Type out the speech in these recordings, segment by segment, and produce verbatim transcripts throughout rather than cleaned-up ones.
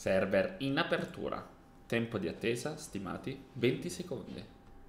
Server in apertura. Tempo di attesa stimati venti secondi.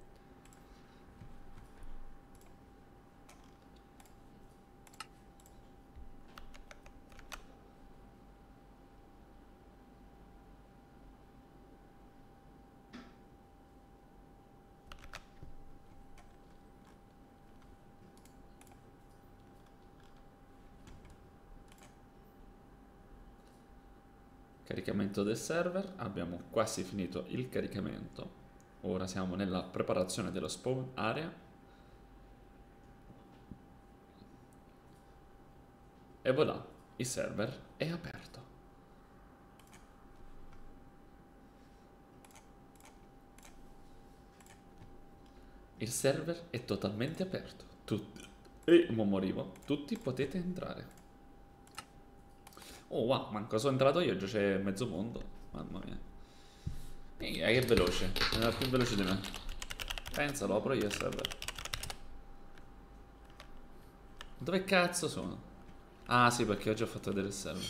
Caricamento del server, abbiamo quasi finito il caricamento. Ora siamo nella preparazione dello spawn area. E voilà, il server è aperto. Il server è totalmente aperto. Tutti, e mo morivo, tutti potete entrare. Oh wow, manco sono entrato io, già c'è mezzo mondo. Mamma mia. Minchia, che veloce. È più veloce di me. Pensa, lo apro io il server. Dove cazzo sono? Ah sì, perché oggi ho fatto vedere il server.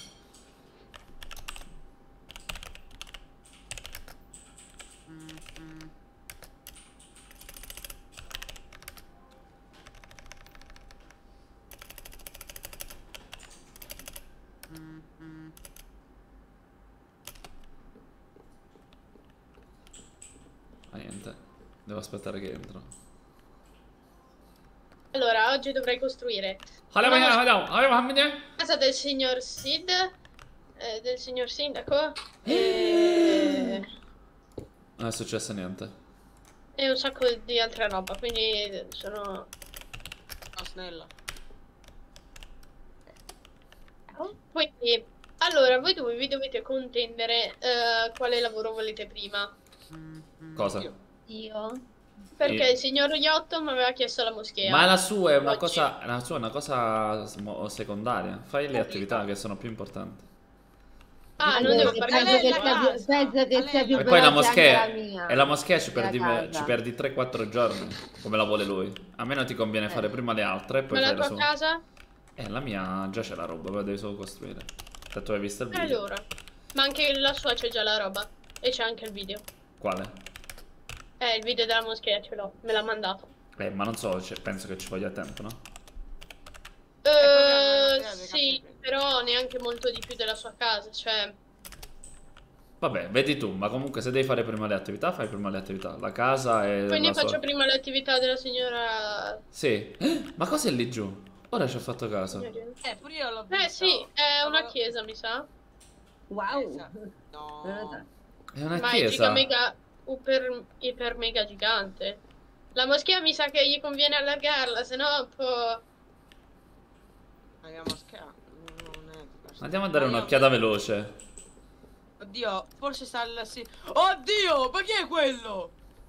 Ah niente, devo aspettare che entro. Allora, oggi dovrei costruire Andiamo, una andiamo, andiamo, andiamo. casa del signor Sid, eh, del signor sindaco, e... Non è successo niente. e un sacco di altra roba, quindi sono... Oh, snella. Quindi, allora, voi due vi dovete contendere eh, quale lavoro volete prima. Cosa? Io. Io? Perché Io. il signor Yotto mi aveva chiesto la moschea. Ma la sua è una oggi. cosa, la sua è una cosa sm- secondaria. Fai le attività che sono più importanti. Ah, non Allora, devo fare penso lei che la sia più, casa. penso che A sia lei più E poi la veloce anche moschea, la mia. e la moschea ci della perdi, casa. ci perdi tre quattro giorni, come la vuole lui. A me non ti conviene Eh. fare prima le altre e poi Ma la fai la tua sua. casa? Eh, la mia già c'è la roba, poi devi solo costruire. Tanto hai visto il video. Allora. Ma anche la sua c'è già la roba. E c'è anche il video. Quale? Eh, il video della moschea ce l'ho. Me l'ha mandato. Eh, ma non so, cioè, penso che ci voglia tempo, no? Eh, moschea delle sì, case. però neanche molto di più della sua casa. Cioè, Vabbè, vedi tu, ma comunque se devi fare prima le attività, fai prima le attività. La casa e quindi la faccio sua... prima le attività della signora... Sì. Eh, ma cos'è lì giù? Ora ci ho fatto caso. Eh, pure io l'ho visto. Eh sì, è una chiesa, mi sa. Wow. Chiesa. No. È una Ma è giga chiesa. mega, super, iper mega gigante. La moschea mi sa che gli conviene allargarla, se no un po'... La moschea non è questa. Andiamo a dare Ma io- un'occhiata veloce. Oddio, forse sta al... Sì. Oddio, ma chi è quello?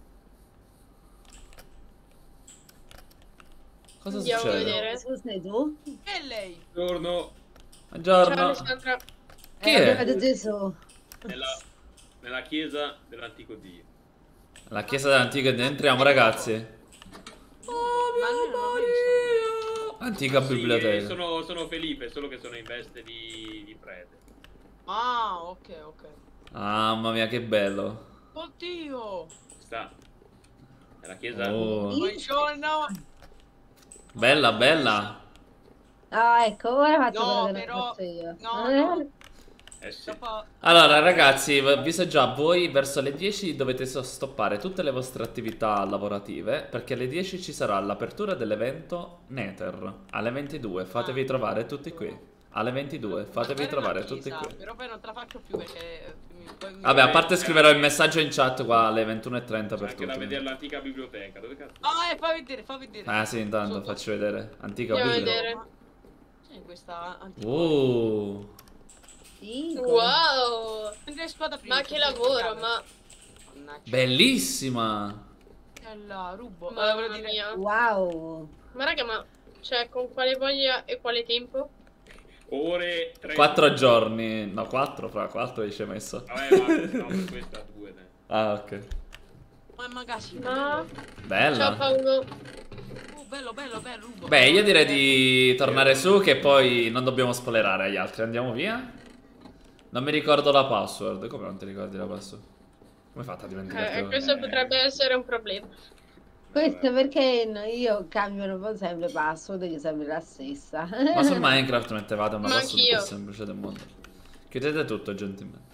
Cosa Andiamo a succede? vedere. Scusa, sei tu? Chi è lei? Buongiorno, Ciao Buongiorno. Alessandra. Chi Eh, è? vedo Gesù. nella, nella chiesa dell'antico Dio. La chiesa dell'antica. Entriamo, ragazzi. Ma noi non l'ho mai visto. Antica Sì, biblioteca. sono, sono Felipe, solo che sono in veste di, di prete. Ah, ok, ok. Mamma mia, che bello. Oddio. Questa è la chiesa. Oh. Buongiorno. Bella, bella. Ah, ecco, ora faccio No, quello che però- non faccio io. no, Eh, no. Eh sì. Dopo... Allora, ragazzi, vi avviso già, voi verso le dieci dovete so- stoppare tutte le vostre attività lavorative, perché alle dieci ci sarà l'apertura dell'evento Nether. Alle ventidue fatevi Ah. trovare tutti qui. Alle ventidue fatevi Magari trovare una tutti chiesa, qui. Però poi non te la faccio più perché... mi- poi mi- Vabbè, a parte scriverò il messaggio in chat qua alle ventuno e trenta C'è per anche da tutti. vedere l'antica biblioteca. Dove cazzo? Ah, eh, fai vedere, fai vedere. Ah sì, intanto Sotto. faccio vedere. Antica Andiamo a Bibbia. vedere. C'è questa antica... Uh. sì, Wow! Prendere spada prima. Ma che lavoro, ma... Mannaggia. Bellissima. E la rubo. Mamma Volevo dire... mia. wow. Ma raga, ma... Cioè, con quale voglia e quale tempo? Ore tre. Quattro giorni. No, quattro, fra quattro ci hai messo. Vabbè, ma no, per questa due. Dai. Ah, ok. Ma è magazzino. Ma... Bella. Ciao Paolo. Oh, bello, bello, bello, rubo. Beh, io direi di tornare su che poi non dobbiamo spoilerare agli altri. Andiamo via. Non mi ricordo la password. Come non ti ricordi la password? Come hai fatto a dimenticare? Eh, questo potrebbe essere un problema. Questo perché no, io cambio un po' sempre password, io sempre la stessa. Ma su Minecraft mettevate una Ma password più anch'io. semplice del mondo. Chiudete tutto, gentilmente.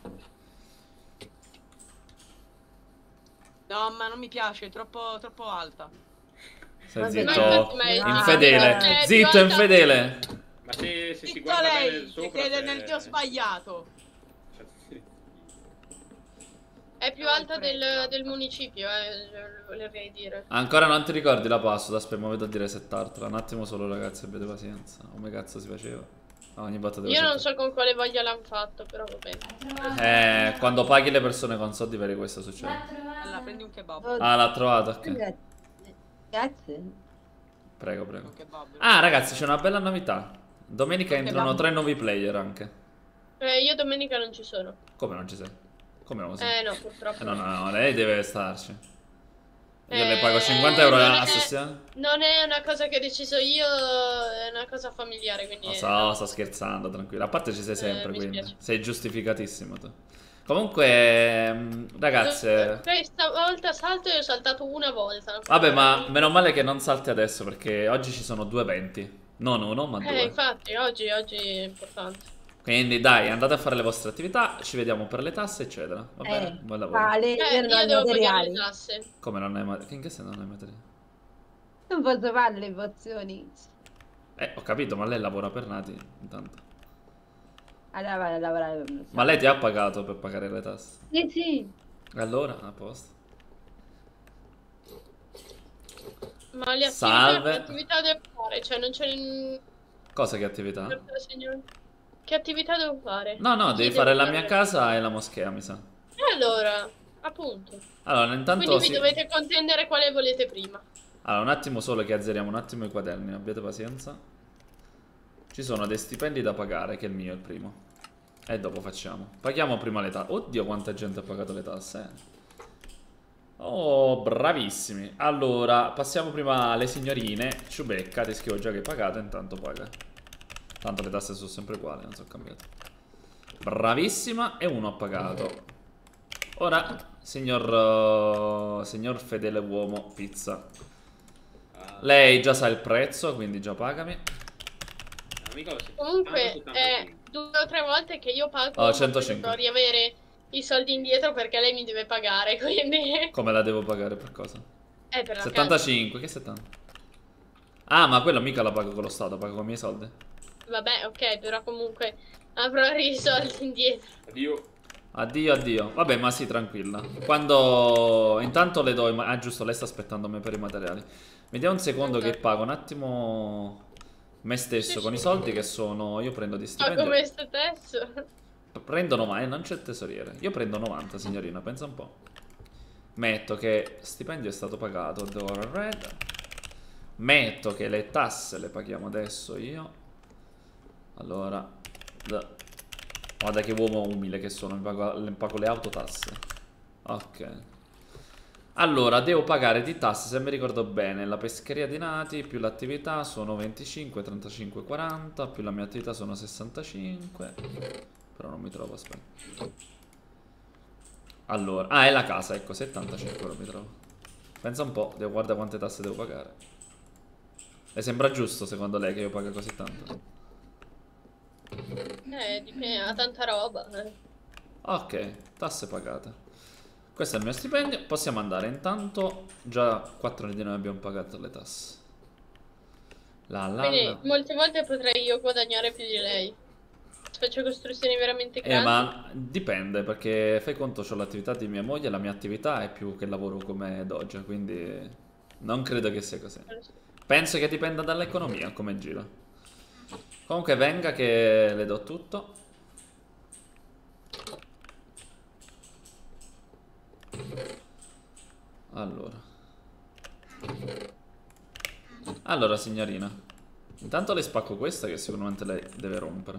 No, ma non mi piace, è troppo, troppo alta. Stai Ma zitto. infatti, ma è- Infedele. Eh, Zitto, più alta- infedele. Ma se, se si Zitto guarda bene lei, che sopra... crede se- nel dio sbagliato. È più alta del, del municipio, eh, volevo dire. Ancora non ti ricordi la password? Aspetta, mi vedo a dire settartela. Un attimo solo, ragazzi, abbiate pazienza. Come cazzo si faceva? Ah, ogni volta devo Io non settare. so con quale voglia l'hanno fatto, però va bene. Eh, quando paghi le persone con soldi veri questo succede. Allora, prendi un kebab. Ah, l'ha trovato, ok. Grazie. Grazie. Prego, prego. Un kebab. Ah, ragazzi, c'è una bella novità. Domenica Ok, entrano va. tre nuovi player anche. Eh, io domenica non ci sono. Come non ci sei? Come non sei? Eh no, purtroppo. Eh, no, no, no, lei deve starci. Io Eh, le pago cinquanta euro non a è- sessione? Non è una cosa che ho deciso io, è una cosa familiare, quindi... Lo so, sto scherzando, tranquillo. A parte ci sei sempre, mi quindi. spiace. Sei giustificatissimo tu. Comunque, mh, ragazze... Questa volta salto e ho saltato una volta. Vabbè, ma meno male che non salti adesso, perché oggi ci sono due eventi. Non uno, ma Eh, due. infatti, oggi, oggi è importante. Quindi dai, andate a fare le vostre attività, ci vediamo per le tasse, eccetera. Va bene? Eh, Buon lavoro. vale, Eh, io non io ho devo pagare le materiali. tasse. Come non hai materiale? In che senso non hai materiale? Non posso fare le pozioni. Eh, ho capito, ma lei lavora per Nati, intanto. Allora vado a lavorare per me. Ma lei ti ha pagato per pagare le tasse? Sì, sì. Allora, a posto. Ma le attività, Salve. che attività devo fare? Cioè, non c'è... Cosa che attività? Che attività devo fare? No, no, Chi devi devo fare la fare? mia casa e la moschea, mi sa. E allora, appunto. Allora, intanto Quindi sì. vi dovete contendere quale volete prima. Allora, un attimo solo che azzeriamo un attimo i quaderni, abbiate pazienza. Ci sono dei stipendi da pagare, che è il mio, il primo. E dopo facciamo. Paghiamo prima le tasse. Oddio, quanta gente ha pagato le tasse, eh. Oh, bravissimi. Allora, passiamo prima alle signorine. Ciubecca, ti scrivo già che hai pagato, intanto paga. Tanto le tasse sono sempre uguali, non sono cambiate. Bravissima, e uno ha pagato. Ora, signor, uh, signor fedele uomo pizza. Lei già sa il prezzo, quindi già pagami. Amico, se- Comunque, ah, soltanto è cinque. due o tre volte che io pago, Oh, ma centocinque. devo riavere i soldi indietro perché lei mi deve pagare, quindi... Come la devo pagare per cosa? Eh, per la settantacinque, che settanta? Ah, ma quello mica la pago con lo Stato, pago con i miei soldi. casa. Vabbè, ok, però comunque avrò i soldi indietro. Addio. Addio, addio. Vabbè, ma sì, tranquilla. Quando... Intanto le do i... ma- Ah, giusto, lei sta aspettando me per i materiali. Mi dia un secondo che pago un attimo me stesso Sì, con sì. i soldi che sono... Io prendo di Ma stipendio. come sto adesso? Prendo novanta, non c'è il tesoriere. Io prendo novanta, signorina, pensa un po'. Metto che stipendio è stato pagato. Door red. Metto che le tasse le paghiamo adesso io. Allora, da- guarda che uomo umile che sono, mi pago, mi pago le autotasse. Ok. Allora, devo pagare di tasse, se mi ricordo bene, la pescheria di Nati più l'attività sono venticinque, trentacinque, quaranta, più la mia attività sono sessantacinque. Però non mi trovo, aspetta. Allora, ah, è la casa, ecco, settantacinque non mi trovo. Pensa un po', devo guardare quante tasse devo pagare. Le sembra giusto secondo lei che io paga così tanto? Eh, dipende, ha tanta roba. eh. Ok, tasse pagate. Questo è il mio stipendio. Possiamo andare. Intanto già quattro di noi abbiamo pagato le tasse. La la Quindi la. molte volte potrei io guadagnare più di lei. Faccio costruzioni veramente Eh, grandi. ma dipende, perché fai conto, c'ho l'attività di mia moglie, la mia attività è più che lavoro come doja, quindi non credo che sia così. Penso che dipenda dall'economia, come gira. Comunque venga che le do tutto. Allora. Allora, signorina. Intanto le spacco questa che sicuramente lei deve rompere.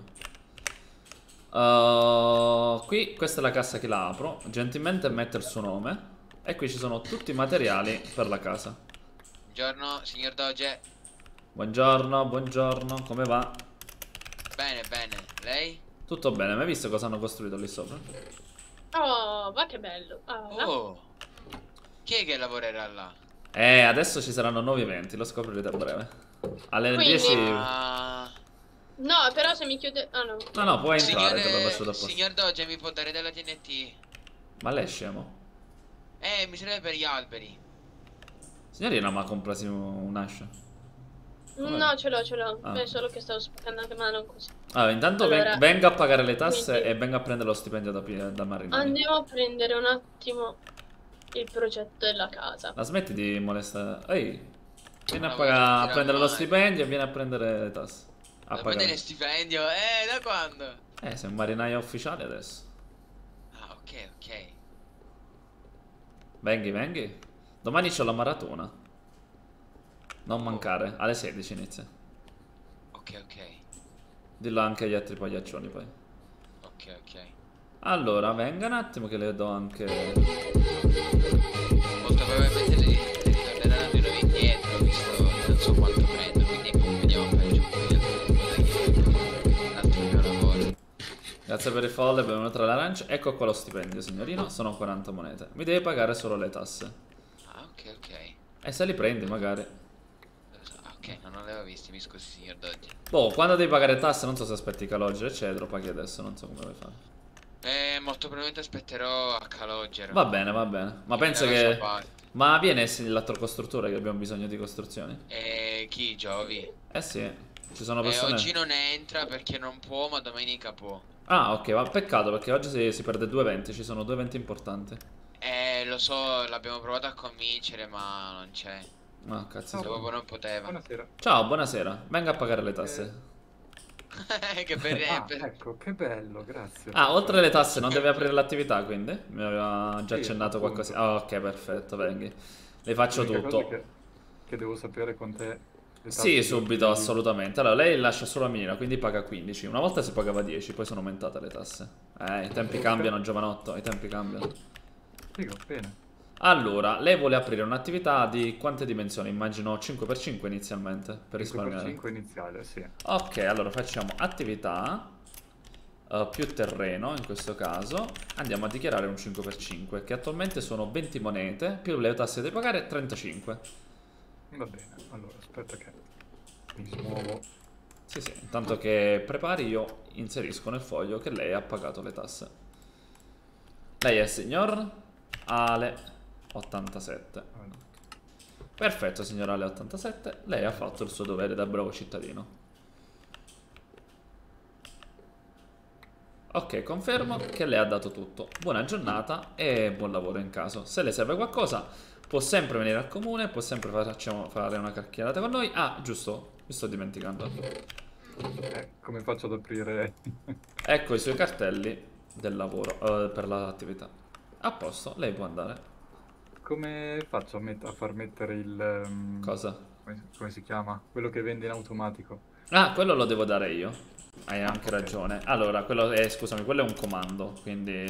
Uh, qui, questa è la cassa che la apro. Gentilmente mette il suo nome. E qui ci sono tutti i materiali per la casa. Buongiorno, signor Doge. Buongiorno, buongiorno, come va? Bene, bene. Lei? Tutto bene, mai visto cosa hanno costruito lì sopra? Oh, ma che bello. Ah, no? Oh. Chi è che lavorerà là? Eh, adesso ci saranno nuovi eventi, lo scoprirete a breve. Alle Quindi- dieci... Ah, No, però se mi chiude... Ah no. No, no, puoi entrare, te l'ho lasciato signore, apposta. signor Doge, mi può dare della T N T? Ma lei è scemo? Eh, mi serve per gli alberi. Signorina, ma comprasi un ascia. Vabbè. No, ce l'ho, ce l'ho. Ah. È solo che stavo spaccando anche mano così. Allora, intanto ven- Allora, venga a pagare le tasse quindi- e venga a prendere lo stipendio da, pi- da Marinoni. Andiamo a prendere un attimo il progetto della casa. La smetti di molestare. Ehi, vieni a, Ma pagare- vuoi a tirare prendere lo male? stipendio e vieni a prendere le tasse. A Ma prendere pagare. stipendio? Eh, da quando? Eh, sei un marinaio ufficiale adesso. Ah, ok, ok. Venghi, venghi. Domani c'ho la maratona. Non mancare, alle sedici inizia. Ok, ok. Dillo anche agli altri pagliaccioni poi. Ok, ok. Allora, venga un attimo che le do anche... Molto probabilmente le, le ritorneranno di nuovo indietro, visto non so quanto prendo, quindi boh, vediamo per giù un altro mio lavoro. Grazie per il follow, benvenuto tra le arance. Ecco qua lo stipendio, signorino. Sono quaranta monete. Mi devi pagare solo le tasse. Ah, ok, ok. E se li prendi, magari. Lo so. Ah, ok, non l'avevo visto, mi scusi, signor Doggi. Boh, quando devi pagare tasse, non so se aspetti calogero, eccetera, lo paghi adesso, non so come vuoi fare. Eh, molto probabilmente aspetterò a Calogero. Va bene, va bene. Ma Mi penso lascia che... parte. Ma viene sì, l'altro costruttore che abbiamo bisogno di costruzioni? Eh, chi, Giovi? Eh sì, ci sono Eh, persone... oggi non entra perché non può, ma domenica può. Ah, ok, ma peccato perché oggi si, si perde due eventi, ci sono due eventi importanti. Eh, lo so, l'abbiamo provato a convincere, ma non c'è. Ah, cazzo. Proprio non poteva. Buonasera. Ciao, buonasera. Venga a pagare le tasse. Che per, Ah, per- ecco, che bello, grazie. Ah, oltre alle tasse non deve aprire l'attività, quindi? Mi aveva già Sì, accennato appunto. qualcosa. Ah, ok, perfetto, vengi. Le faccio L'unica cosa tutto. Che, che devo sapere con te. le tasse Sì, di subito, oggi- assolutamente. Allora, lei lascia solo a mira, quindi paga quindici. Una volta si pagava dieci, poi sono aumentate le tasse. Eh, i tempi cambiano, giovanotto, i tempi cambiano. Figo, bene. Allora, lei vuole aprire un'attività di quante dimensioni? Immagino cinque per cinque inizialmente, per cinque per risparmiare. cinque iniziale, sì. Ok, allora facciamo attività eh, più terreno, in questo caso. Andiamo a dichiarare un cinque per cinque, che attualmente sono venti monete, più le tasse da pagare, trentacinque. Va bene, allora aspetta che mi smuovo. Sì, sì, intanto che prepari io inserisco nel foglio che lei ha pagato le tasse. Lei è signor Ale ottantasette. Allora, Perfetto, signor Ale ottantasette, lei ha fatto il suo dovere da bravo cittadino. Ok, confermo che lei ha dato tutto. Buona giornata e buon lavoro in caso. Se le serve qualcosa, può sempre venire al comune, può sempre facciamo fare una chiacchierata con noi. Ah, giusto, mi sto dimenticando. eh, come faccio ad aprire? Ecco i suoi cartelli del lavoro, eh, per l'attività. A posto, lei può andare. Come faccio a, met- a far mettere il... ehm, Cosa? come, come si chiama? Quello che vende in automatico. Ah, quello lo devo dare io. Hai anche ok. ragione. Allora, quello è, scusami, quello è un comando, quindi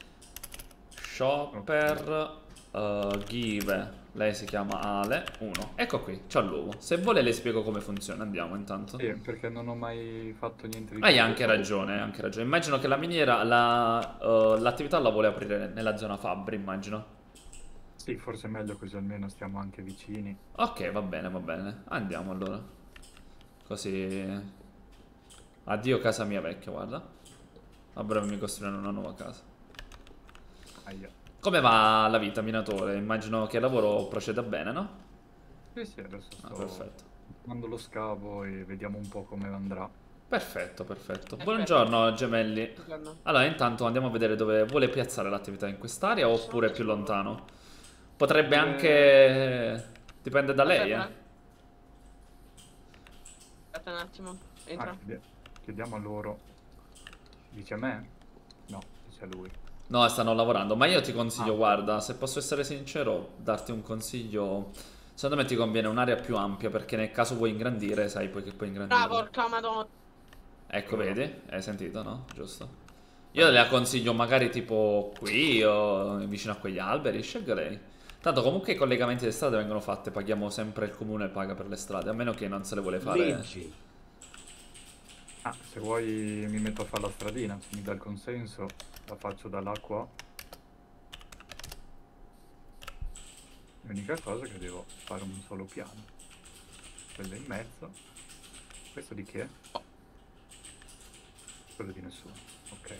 shopper uh, give, lei si chiama Ale uno. Ecco qui, c'ha l'uovo. Se vuole le spiego come funziona, andiamo intanto. Sì, perché non ho mai fatto niente di Hai tutto. anche ragione, hai anche ragione. Immagino che la miniera, la, uh, l'attività la vuole aprire nella zona Fabbri, immagino. Sì, forse è meglio così almeno stiamo anche vicini. Ok, va bene, va bene. Andiamo allora. Così... Addio casa mia vecchia, guarda. A breve mi costruiranno una nuova casa. Aia. Come va la vita, minatore? Immagino che il lavoro proceda bene, no? Sì, sì, adesso Ah, sto perfetto. mando lo scavo e vediamo un po' come andrà. Perfetto, perfetto. Perfetto. Buongiorno, gemelli. Buongiorno. Allora, intanto andiamo a vedere dove vuole piazzare l'attività in quest'area oppure più lontano. Potrebbe Eh, anche... Dipende da lei, Aspetta, eh. Aspetta un attimo. Entra. Ah, chiedi- chiediamo a loro. Dice a me? No, dice a lui. No, stanno lavorando, ma io ti consiglio, Ah. guarda, se posso essere sincero, darti un consiglio. Secondo me ti conviene un'area più ampia, perché nel caso vuoi ingrandire, sai poi che puoi ingrandire. Bravo, porca madonna. Ecco, vedi? Hai sentito, no? Giusto. Io le la consiglio magari tipo qui o vicino a quegli alberi, scelga lei. Tanto comunque i collegamenti di strade vengono fatti, paghiamo sempre il comune paga per le strade, a meno che non se le vuole fare. Ah, se vuoi mi metto a fare la stradina, se mi dà il consenso la faccio da là qua. L'unica cosa è che devo fare un solo piano. Quello in mezzo. Questo di chi è? Quello di nessuno. Ok.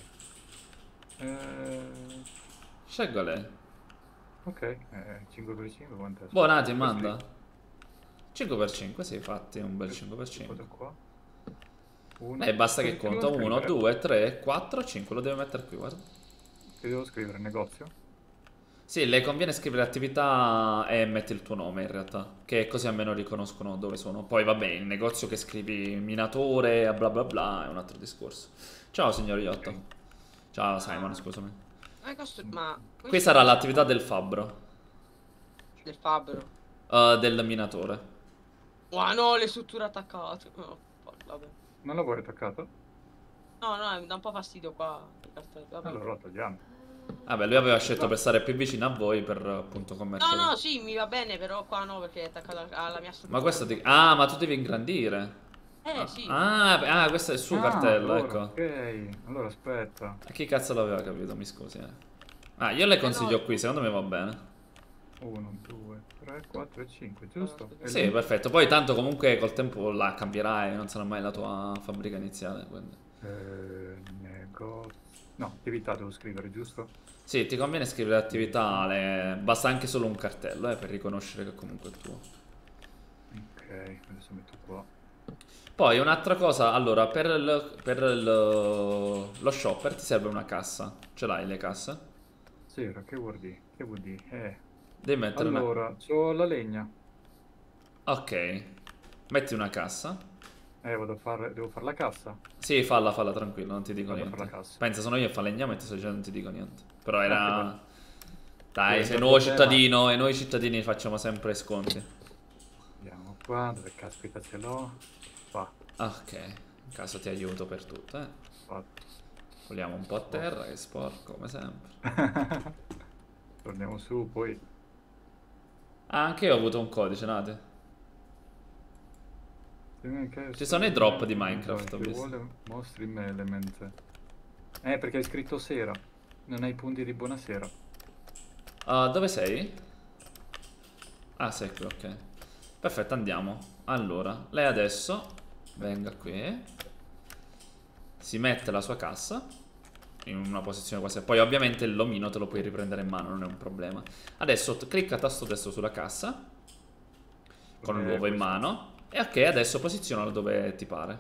Eh... Scelgo lei. Ok, eh, cinque per cinque quanto è? Buonati, Questo manda. lì. cinque per cinque, sì, fatti un bel cinque per cinque. Questo qua. Uno. Eh, basta che Che devo conta uno, scrivere? due, tre, quattro, cinque. Lo devo mettere qui, guarda. Che devo scrivere? Negozio? Sì, le conviene scrivere attività e metti il tuo nome in realtà, che così almeno riconoscono dove sono. Poi vabbè, il negozio che scrivi minatore, bla bla bla, è un altro discorso. Ciao signor Iotto. Ciao Simon, scusami. Ma, costo... ma Qui sarà l'attività del fabbro, del fabbro. uh, del minatore. Ma no, le strutture attaccate. No, vabbè. Non lo vuoi attaccato? No, no, mi dà un po' fastidio qua. il cartello, vabbè. Allora lo togliamo. Vabbè, lui aveva scelto per stare più vicino a voi per appunto commercio. No, no, sì, mi va bene, però qua no, perché è attaccato alla mia struttura. Ma questo ti... Ah, ma tu devi ingrandire. Eh, sì. Ah, ah, questo è il suo Ah, cartello, allora, ecco. Ok, allora aspetta. A chi cazzo l'aveva capito, mi scusi. Eh. Ah, io le consiglio no. qui, secondo me va bene. uno, due, tre, quattro e cinque, giusto? E Sì, lì? perfetto. Poi tanto comunque col tempo la cambierai, non sarà mai la tua fabbrica iniziale, quindi. Eh, negozio. No, attività devo scrivere, giusto? Sì, ti conviene scrivere attività, le... basta anche solo un cartello, eh, per riconoscere che comunque è tuo. Ok, adesso metto qua. Poi un'altra cosa, allora, per, il, per il, lo shopper ti serve una cassa. Ce l'hai le casse? Sera, che vuol dire? Che vuol dire? Eh. Devi mettere una... Allora, c'ho la legna. Ok, metti una cassa. Eh, vado a fare, devo fare la cassa. Sì, falla, falla tranquillo, non ti dico Vado a niente. fare la cassa. Pensa, sono io a falegname e ti sto dicendo non ti dico niente. Però era... Ok, Dai, Eh, sei dopo nuovo te, cittadino e noi cittadini facciamo sempre sconti. Andiamo qua, dove caspita ce l'ho? Qua, Ok, in caso ti aiuto per tutto, eh. fatto. Vogliamo un po' a terra, che è sporco, come sempre. Torniamo su, poi... Ah, anche io ho avuto un codice, Nate. Ci Ci sono i drop di Minecraft, ho Ci visto. vuole mostri me element. Eh, perché hai scritto sera. Non hai punti di buonasera. Ah, dove sei? Ah, sei qui, ok. Perfetto, andiamo. Allora, lei adesso venga qui. Si mette la sua cassa in una posizione quasi... Poi ovviamente l'omino te lo puoi riprendere in mano, non è un problema. Adesso clicca tasto destro sulla cassa con Eh, l'uovo in questo. mano. E ok, adesso posizionalo dove ti pare.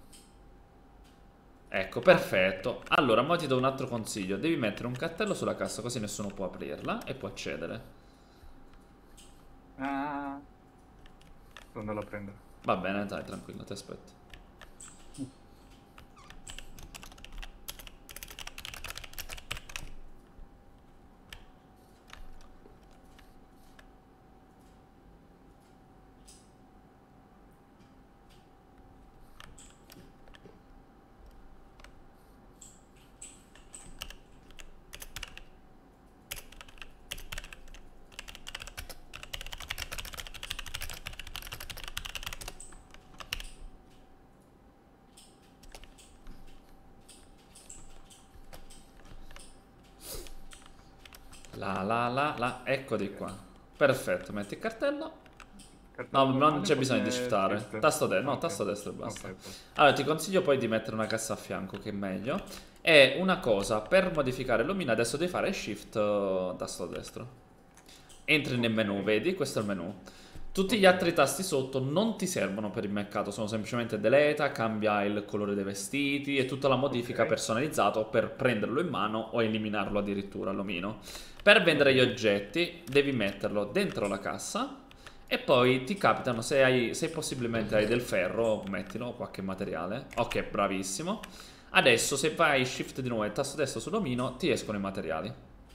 Ecco, perfetto. Allora, ora ti do un altro consiglio. Devi mettere un cartello sulla cassa così nessuno può aprirla e può accedere. Ah. Devo andarlo a prendere. Va bene, dai, tranquillo, ti aspetto. La la la la, eccoli qua. Perfetto, metti il cartello. Cartello No, non normale, c'è bisogno di oppure shiftare. shift? Tasto destro, no, Ok. tasto destro e basta. Ok, ok. Allora, ti consiglio poi di mettere una cassa a fianco, che è meglio. E una cosa, per modificare l'omino adesso devi fare shift uh, tasto destro. Entri nel menu, vedi? Questo è il menu. Tutti gli altri tasti sotto non ti servono per il mercato, sono semplicemente deleta, cambia il colore dei vestiti e tutta la modifica Ok. personalizzata per prenderlo in mano o eliminarlo addirittura l'omino. Per vendere gli oggetti devi metterlo dentro la cassa e poi ti capitano, se, hai, se possibilmente hai del ferro, mettilo, qualche materiale. Ok, bravissimo. Adesso se fai shift di nuovo e tasto destro sull'omino ti escono i materiali.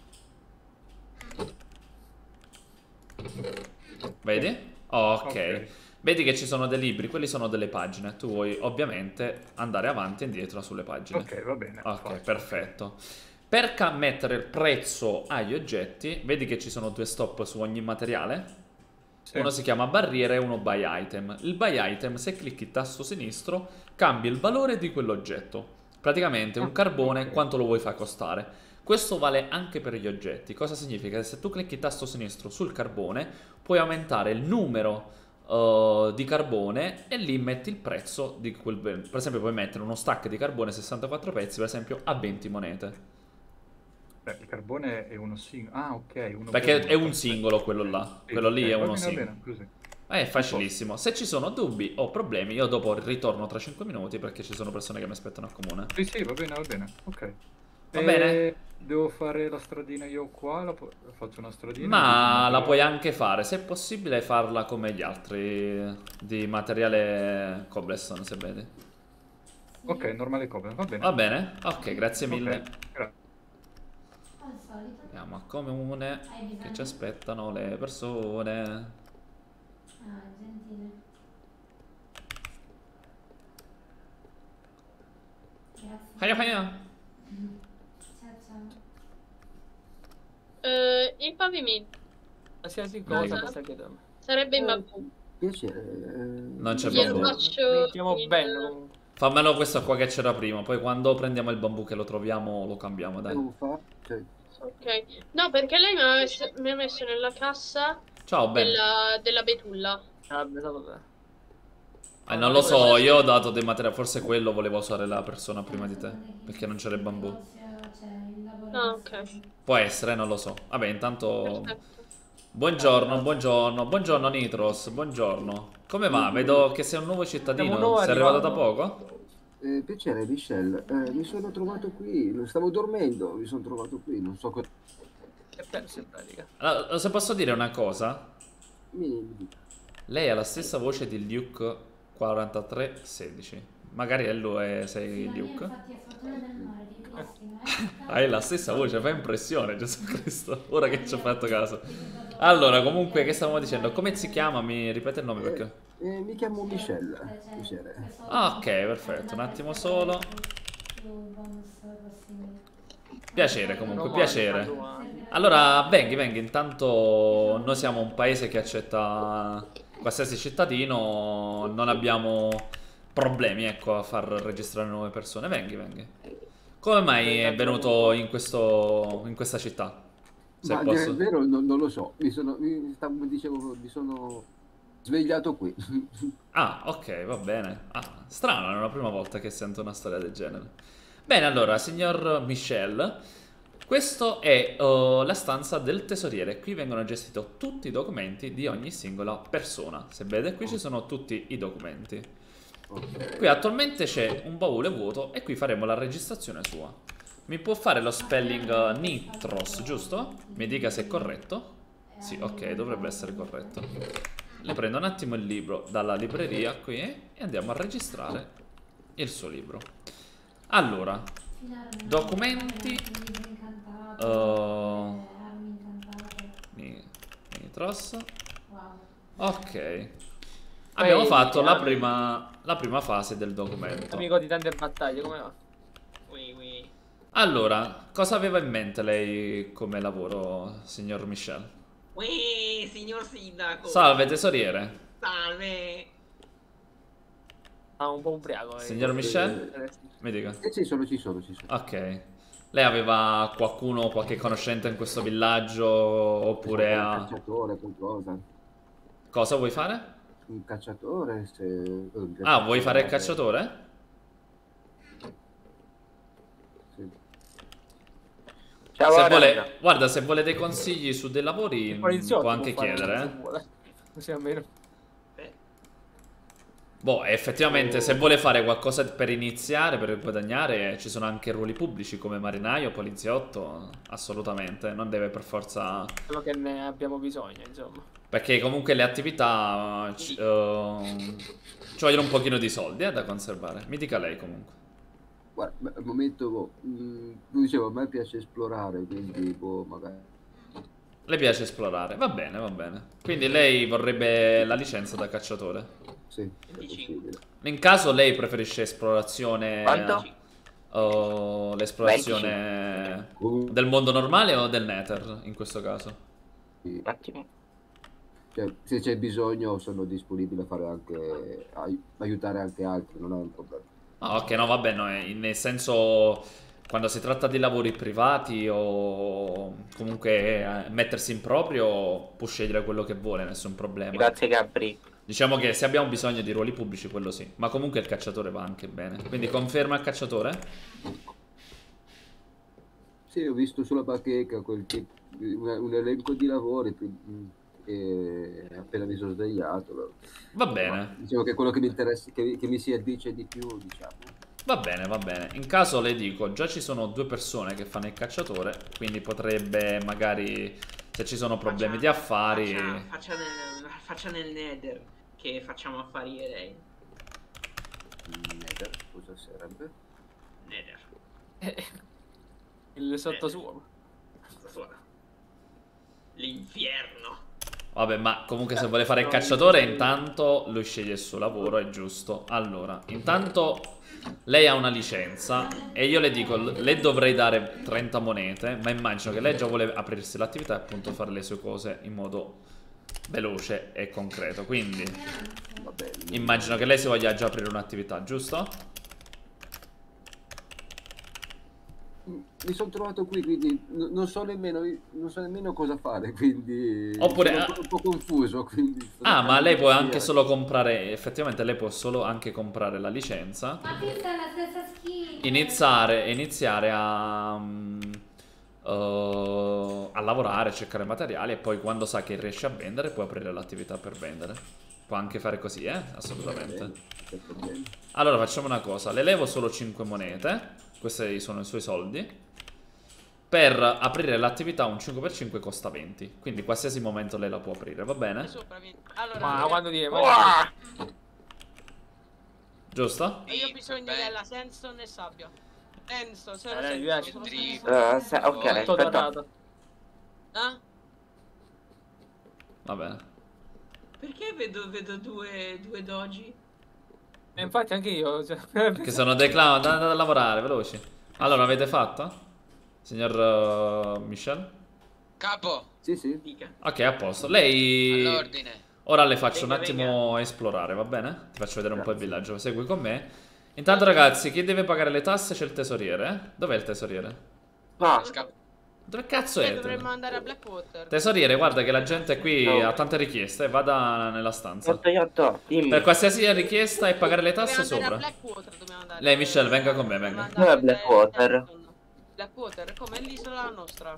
Vedi? Ok. Ok. Vedi che ci sono dei libri, quelli sono delle pagine. Tu vuoi ovviamente andare avanti e indietro sulle pagine. Ok, va bene. Ok, fatto. perfetto. Per ca- mettere il prezzo agli oggetti, vedi che ci sono due stop su ogni materiale? Sì. Uno si chiama barriera e uno buy item. Il buy item, se clicchi tasto sinistro, cambia il valore di quell'oggetto. Praticamente un carbone quanto lo vuoi far costare. Questo vale anche per gli oggetti. Cosa significa? Che se tu clicchi tasto sinistro sul carbone, puoi aumentare il numero uh, di carbone e lì metti il prezzo di quel... Per esempio puoi mettere uno stack di carbone sessantaquattro pezzi, per esempio, a venti monete. Beh, il carbone è uno singolo. Ah, ok. Uno Perché per è uno. un singolo quello là. Sì, Quello lì ok, è va uno bene, va singolo. bene, così. È facilissimo. Se ci sono dubbi o problemi, io dopo ritorno tra cinque minuti perché ci sono persone che mi aspettano a comune. Sì, sì, va bene, va bene. Ok. Va E bene? Devo fare la stradina io qua? La po- faccio una stradina? Ma di la puoi materiale? anche fare, se è possibile farla come gli altri, di materiale cobblestone, se vedi. Ok, normale cover, va bene. Va bene? Ok, grazie mille. Ok, grazie. Al solito. Andiamo a comune, Hai bisogno? che ci aspettano le persone. Ah, gentile. Grazie. Hiya, hiya. Ciao ciao. Eh, il pavimento Qualsiasi Vai. cosa possa chiedermi. sarebbe in bambù. Piacere. eh, Non c'è Glielo bambù. faccio Mettiamo in- bello comunque. Fammelo questo qua che c'era prima, poi quando prendiamo il bambù che lo troviamo lo cambiamo, dai. Devo fare? Cioè, Ok. No, perché lei mi ha messo, mi ha messo nella cassa Ciao, Ben. della, della betulla. Ah, beh, vabbè. Eh, non lo so, io ho dato dei materiali, forse quello voleva usare la persona prima di te, perché non c'era il bambù. Ah, ok. Può essere, non lo so. Vabbè, intanto... Perfetto. Buongiorno, buongiorno, buongiorno Nitros, buongiorno. Come va? Vedo che sei un nuovo Siamo cittadino, nuovo sei arrivato da arrivato. poco? eh, piacere, Michelle. Eh, mi sono trovato qui, non stavo dormendo, mi sono trovato qui, non so cosa. È perso in pratica. Allora, se posso dire una cosa, Mi, mi dica. lei ha la stessa voce di Luke quarantatré sedici. Magari è lui, eh, sei Luke. Hai la stessa voce, fa impressione, Gesù Cristo. Ora che ci ho fatto caso. Allora, comunque, che stavamo dicendo? Come si chiama? Mi ripete il nome perché... Eh, mi chiamo Michelle, piacere. Ah, ok, perfetto. Un attimo solo. Piacere, comunque, Meno male, piacere. tanto, ma- Allora, venghi, venghi. Intanto noi siamo un paese che accetta qualsiasi cittadino. Non abbiamo problemi, ecco, a far registrare nuove persone. Venghi, venghi. Come mai è venuto in questo, in questa città? Se Ma a dire posso... il vero non, non lo so, mi sono, mi, stavo, dicevo, mi sono svegliato qui. Ah, ok, va bene. Ah, strano, è la prima volta che sento una storia del genere. Bene, allora, signor Michel, questa è uh, la stanza del tesoriere. Qui vengono gestiti tutti i documenti di ogni singola persona. Se vede, qui ci sono tutti i documenti. Ok. Qui attualmente c'è un baule vuoto e qui faremo la registrazione sua. Mi può fare lo spelling uh, Nitros, giusto? Mi dica se è corretto. Sì, ok, dovrebbe essere corretto. Le prendo un attimo il libro dalla libreria qui e andiamo a registrare il suo libro. Allora, documenti, uh, Nitros. Ok. Abbiamo Poi, fatto la chiami- prima, la prima fase del documento. Amico di tante battaglie, come va? Ui, ui. Allora, cosa aveva in mente lei come lavoro, signor Michel? Uè, signor sindaco. Salve, tesoriere. Salve. Ah, un po' ubriaco. eh. Signor Michel? Eh, Mi dica. Eh, ci sono, ci sono, ci sono. Ok. Lei aveva qualcuno, qualche conoscente in questo villaggio oppure Un ha... cacciatore, qualcosa. Cosa vuoi fare? Un cacciatore, se... un Ah, vuoi fare il cacciatore. cacciatore? Sì. Ciao, Se Arana. vuole... Guarda, se vuole dei consigli su dei lavori Il poliziotto può anche può fare chiedere, se eh. vuole. Così almeno. Boh, effettivamente se vuole fare qualcosa per iniziare, per guadagnare, ci sono anche ruoli pubblici come marinaio, poliziotto, assolutamente, non deve per forza... Quello che ne abbiamo bisogno, insomma. Perché comunque le attività uh, ci, uh, ci vogliono un pochino di soldi eh, da conservare. Mi dica lei comunque. Guarda, al momento, boh, mh, lui diceva, a me piace esplorare, quindi, boh, magari... Le piace esplorare, va bene, va bene. Quindi lei vorrebbe la licenza da cacciatore. Sì, è possibile. In caso lei preferisce esplorazione... Quanto? uh, l'esplorazione Uh, del mondo normale o del Nether in questo caso? sì. Un attimo. Cioè, se c'è bisogno sono disponibile a fare anche, ai- aiutare anche altri, non è un problema. Ah, ok, no, vabbè, no, eh, nel senso, quando si tratta di lavori privati o comunque eh, mettersi in proprio, può scegliere quello che vuole, nessun problema. Grazie Gabri. Diciamo che se abbiamo bisogno di ruoli pubblici, quello sì. Ma comunque il cacciatore va anche bene. Quindi conferma il cacciatore? Sì, ho visto sulla bacheca quel che- un, un elenco di lavori più- e appena mi sono svegliato. Va bene. Diciamo che è quello che mi interessa, che, che mi si addice di più, diciamo. Va bene, va bene. In caso le dico, già ci sono due persone che fanno il cacciatore, quindi potrebbe magari, se ci sono problemi di affari... Faccia, faccia, nel, faccia nel Nether, che facciamo affari lei. Nether, cosa sarebbe? Nether. Il sottosuolo. Sottosuolo. L'inferno. Vabbè, ma comunque se vuole fare il cacciatore, intanto lui sceglie il suo lavoro, è giusto. Allora, intanto lei ha una licenza e io le dico, le dovrei dare trenta monete, ma immagino che lei già vuole aprirsi l'attività e appunto fare le sue cose in modo veloce e concreto. Quindi immagino che lei si voglia già aprire un'attività, giusto? Mi sono trovato qui, quindi n- non so nemmeno, non so nemmeno cosa fare, quindi Oppure- sono un po', un po' confuso. Quindi sto Ah, ma lei può cercando di anche capire. solo comprare, effettivamente lei può solo anche comprare la licenza, Ma questa è la stessa skin. iniziare, iniziare a, mm, uh, a lavorare, cercare materiali e poi quando sa che riesce a vendere può aprire l'attività per vendere. Può anche fare così, eh? Assolutamente. C'è problema. Allora facciamo una cosa, le levo solo cinque monete, questi sono i suoi soldi. Per aprire l'attività un cinque per cinque costa venti, quindi qualsiasi momento lei la può aprire, va bene? Sopra, vieni. Allora, Ma quando dire, Uah! Giusto? io ho bisogno della sandstone e sabbia. Sandstone, solo Eh, mi sandstone, piace. solo Dri- sandstone. Eh, se- ok, Tutto aspetta. dorato. Eh? Va bene. Perché vedo, vedo due, due doji? E infatti anche io. Cioè, Che sono dei clown, andate a lavorare, veloci. Allora, avete fatto? Signor uh, Michel? Capo. Sì, sì. Dica. Ok, a posto. Lei... All'ordine. Ora le faccio un Venga, attimo esplorare, va bene? Ti faccio vedere un po' il villaggio, segui con me. Intanto ragazzi, chi deve pagare le tasse c'è il tesoriere, eh? Dov'è il tesoriere? Ah, Dove cazzo Poi è? dovremmo andare a Blackwater. Tesoriere, guarda che la gente qui No. ha tante richieste, vada nella stanza. Otto, otto, dimmi. Per qualsiasi richiesta e pagare le tasse Dobbiamo andare sopra. a Blackwater, dobbiamo andare. Lei, Michelle, venga con me, Dobbiamo venga. andare Dov'è Blackwater? a Sandstone. Blackwater, come l'isola nostra.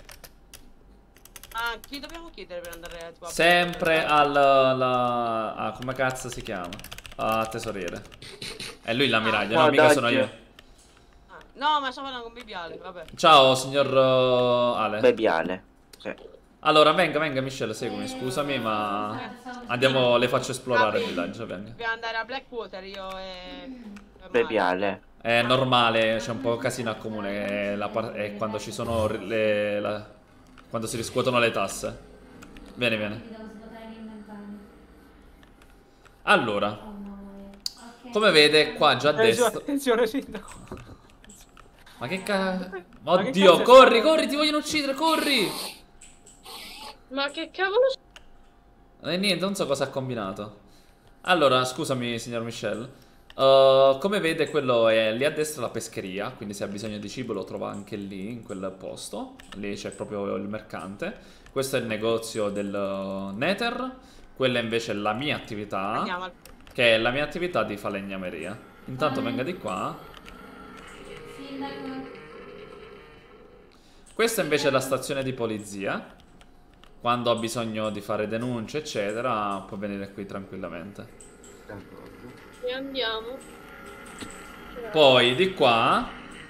Ah, chi dobbiamo chiedere per andare tipo a Sempre al... la- a- come cazzo si chiama? A tesoriere. È lui l'ammiraglio, no, No, mica Dodge. sono io. Ah, no, ma sto parlando con Bibiale, vabbè. Ciao, signor uh, Ale. Bebiale. Sì. Allora, venga, venga, Michelle, seguimi, scusami, ma... Andiamo, le faccio esplorare il villaggio, venga. Dobbiamo andare a Blackwater, io e... e Bebiale. È normale, c'è un po' casino a comune, è, la par- è quando ci sono le... la- quando si riscuotono le tasse. Vieni, vieni. Mi devo svuotare l'inventario. Allora, Oh mamma mia. Ok. come vede, qua già a Attenzione, destra... attenzione, sindaco. Ma che cazzo... che Oddio, cazzo è corri, stato? corri, ti vogliono uccidere, corri! Ma che cavolo s- E niente, non so cosa ha combinato. Allora, scusami, signor Michel. Uh, come vede, quello è lì a destra la pescheria. Quindi se ha bisogno di cibo lo trova anche lì, in quel posto. Lì c'è proprio il mercante. Questo è il negozio del uh, Nether. Quella invece è la mia attività, Andiamo al... che è la mia attività di falegnameria. Intanto venga di qua. Sindaco. Questa invece è la stazione di polizia. Quando ha bisogno di fare denunce, eccetera, può venire qui tranquillamente. D'accordo. E andiamo. Poi di qua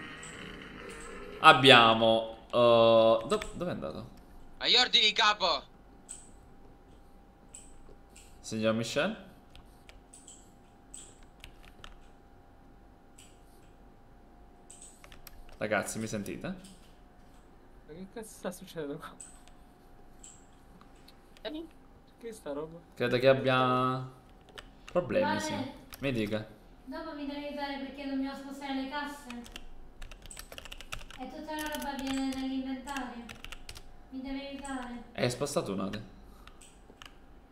abbiamo... Uh, do dove è andato? Agli ordini, capo. Signor Michel? Ragazzi, mi sentite? Ma che cazzo sta succedendo qua? Che sta roba? Credo che abbia problemi, sì. Vale. Mi dica. Dopo mi devi aiutare perché dobbiamo spostare le casse. E tutta la roba viene nell'inventario. Mi devi aiutare. È spostato un attimo.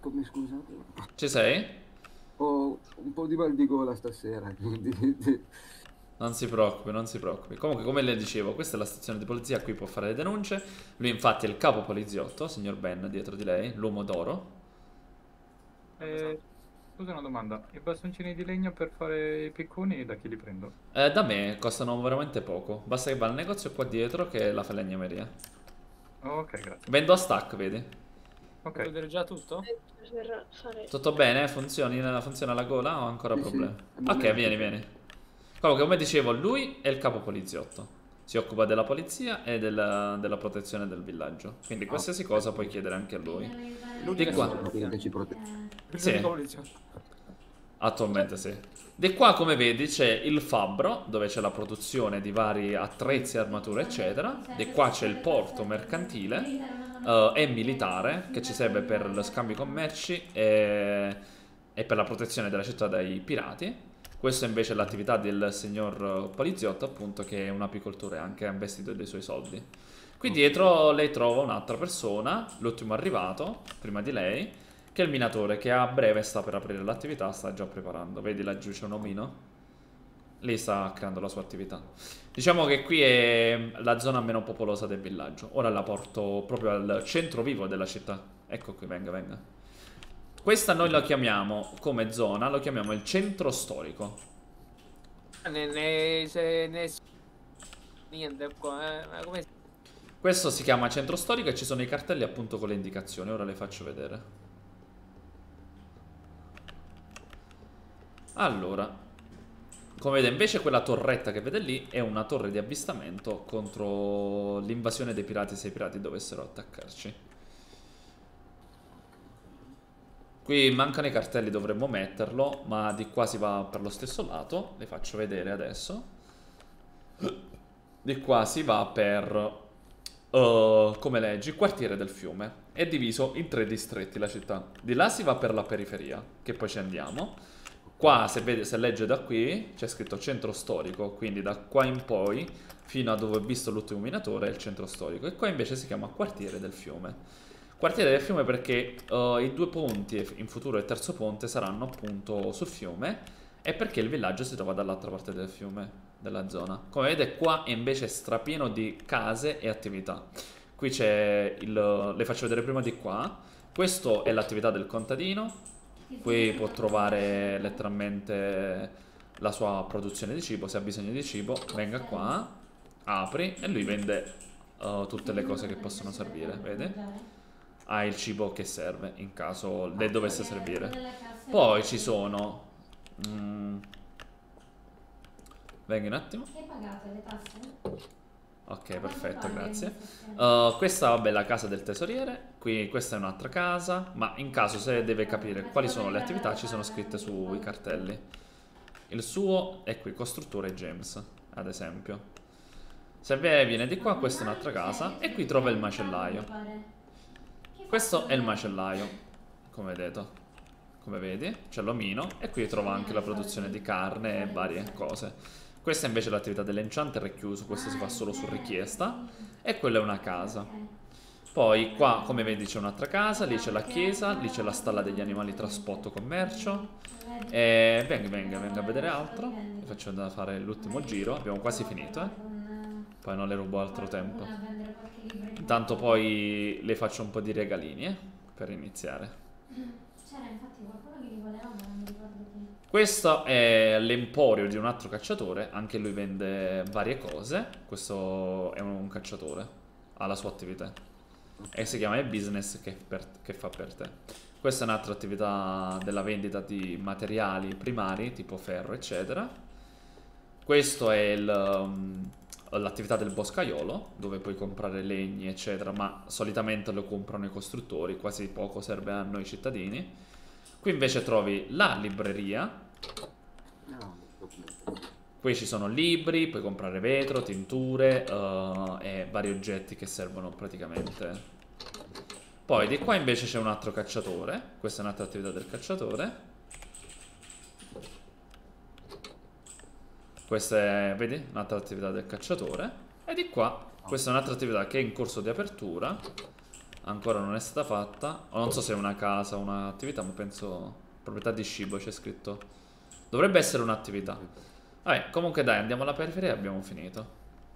Eccomi, scusate. Ci sei? Ho un po' di mal di gola stasera, quindi... Non si preoccupi, non si preoccupi. Comunque, come le dicevo, questa è la stazione di polizia, qui può fare le denunce. Lui infatti è il capo poliziotto, signor Ben, dietro di lei, l'uomo d'oro. Eh, scusa una domanda, i bastoncini di legno per fare i picconi da chi li prendo? Eh, da me costano veramente poco. Basta che va al negozio qua dietro che è la falegnameria. Ok, grazie. Vendo a stack, vedi? Ok. Puoi vedere già tutto? Per fare... Tutto bene? Funzioni, funziona la gola o ancora Sì, problemi? sì. Ok, vieni, vieni. Comunque, come dicevo, lui è il capo poliziotto. Si occupa della polizia e della, della protezione del villaggio. Quindi qualsiasi cosa puoi chiedere anche a lui. Di qua. Che ci protegge. Sì. Attualmente sì. Di qua, come vedi, c'è il fabbro, dove c'è la produzione di vari attrezzi, armature, eccetera. Di qua c'è il porto mercantile uh, e militare, che ci serve per lo scambio commerci e, e per la protezione della città dai pirati. Questo invece è l'attività del signor poliziotto, appunto, che è un apicoltore, anche ha investito dei suoi soldi. Qui dietro lei trova un'altra persona, l'ultimo arrivato, prima di lei, che è il minatore, che a breve sta per aprire l'attività, sta già preparando. Vedi laggiù c'è un omino? Lei sta creando la sua attività. Diciamo che qui è la zona meno popolosa del villaggio. Ora la porto proprio al centro vivo della città. Ecco qui, venga, venga. Questa noi la chiamiamo, come zona, lo chiamiamo il centro storico. Ne, ne, se, ne... Niente qua, eh. Come... Questo si chiama centro storico e ci sono i cartelli appunto con le indicazioni. Ora le faccio vedere. Allora, come vede invece quella torretta che vede lì è una torre di avvistamento contro l'invasione dei pirati se i pirati dovessero attaccarci. Qui mancano i cartelli, dovremmo metterlo, ma di qua si va per lo stesso lato. Le faccio vedere adesso. Di qua si va per, uh, come leggi, quartiere del fiume. È diviso in tre distretti la città. Di là si va per la periferia, che poi ci andiamo. Qua, se, vede, se legge da qui, c'è scritto centro storico, quindi da qua in poi, fino a dove ho visto l'ultimo minatore, è il centro storico. E qua invece si chiama quartiere del fiume. Quartiere del fiume perché uh, i due ponti, in futuro il terzo ponte, saranno appunto sul fiume e perché il villaggio si trova dall'altra parte del fiume, della zona. Come vedete qua è invece strapieno di case e attività. Qui c'è il... le faccio vedere prima di qua. Questo è l'attività del contadino. Qui può trovare letteralmente la sua produzione di cibo. Se ha bisogno di cibo venga qua, apri e lui vende uh, tutte le cose che possono servire, vede? Ha il cibo che serve in caso le dovesse servire. Poi ci sono mm, venga un attimo. Hai pagato le tasse? Ok, perfetto, grazie. uh, Questa vabbè è la casa del tesoriere. Qui questa è un'altra casa. Ma in caso se deve capire quali sono le attività, ci sono scritte sui cartelli. Il suo è qui, costruttore James, ad esempio. Se viene di qua, questa è un'altra casa. E qui trova il macellaio. Questo è il macellaio, come vedete, come vedi, c'è l'omino e qui trova anche la produzione di carne e varie cose. Questa invece è l'attività dell'enchanter, è chiuso, questo si fa solo su richiesta e quella è una casa. Poi qua, come vedi, c'è un'altra casa, lì c'è la chiesa, lì c'è la stalla degli animali trasporto commercio. E venga, venga, venga a vedere altro. Vi faccio da fare l'ultimo giro, abbiamo quasi finito, eh. Poi non le rubo altro tempo. Intanto poi le faccio un po' di regalini, eh, per iniziare. C'era infatti qualcuno che li voleva, ma non mi ricordo chi. Questo è l'emporio di un altro cacciatore, anche lui vende varie cose. Questo è un cacciatore, ha la sua attività e si chiama il business che, per, che fa per te. Questa è un'altra attività della vendita di materiali primari, tipo ferro, eccetera. Questo è il... Um, l'attività del boscaiolo, dove puoi comprare legni eccetera, ma solitamente lo comprano i costruttori, quasi poco serve a noi cittadini. Qui invece trovi la libreria. Qui ci sono libri, puoi comprare vetro, tinture uh, e vari oggetti che servono praticamente. Poi di qua invece c'è un altro cacciatore. Questa è un'altra attività del cacciatore. Questa è, vedi, un'altra attività del cacciatore. E di qua, questa è un'altra attività che è in corso di apertura. ancora non è stata fatta. O non so se è una casa o un'attività, ma penso proprietà di cibo c'è scritto. Dovrebbe essere un'attività. Vabbè, comunque dai, andiamo alla periferia e abbiamo finito.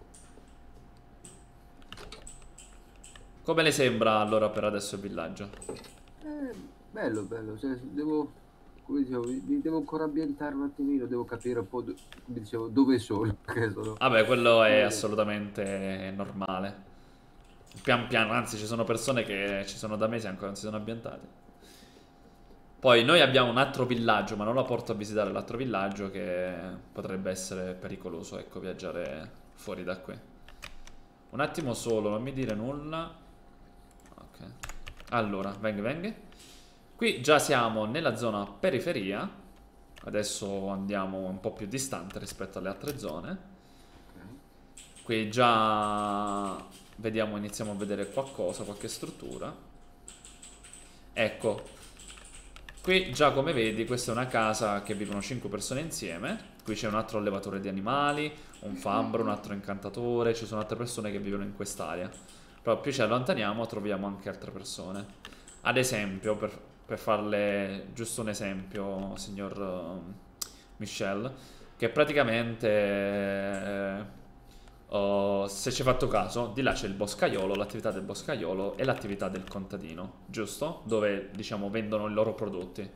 Come le sembra allora per adesso il villaggio? Eh, bello, bello. Cioè, devo, come dicevo, mi mi devo ancora ambientare un attimino, devo capire un po' do- come dicevo, dove sono. Che sono. Vabbè, quello è Eh, assolutamente normale. Pian piano, anzi ci sono persone che ci sono da mesi e ancora non si sono ambientate. Poi noi abbiamo un altro villaggio, ma non la porto a visitare l'altro villaggio che potrebbe essere pericoloso, ecco, viaggiare fuori da qui. Un attimo solo, non mi dire nulla. Ok. Allora, venga, venga. Qui già siamo nella zona periferia. Adesso andiamo un po' più distante rispetto alle altre zone. Qui già vediamo, iniziamo a vedere qualcosa, qualche struttura. Ecco. Qui già come vedi questa è una casa che vivono cinque persone insieme. Qui c'è un altro allevatore di animali, un fabbro, un altro incantatore. Ci sono altre persone che vivono in quest'area. Però più ci allontaniamo troviamo anche altre persone. Ad esempio, per, per farle giusto un esempio, signor uh, Michel, che praticamente eh, uh, se ci hai fatto caso, di là c'è il boscaiolo, l'attività del boscaiolo e l'attività del contadino, giusto? Dove diciamo vendono i loro prodotti.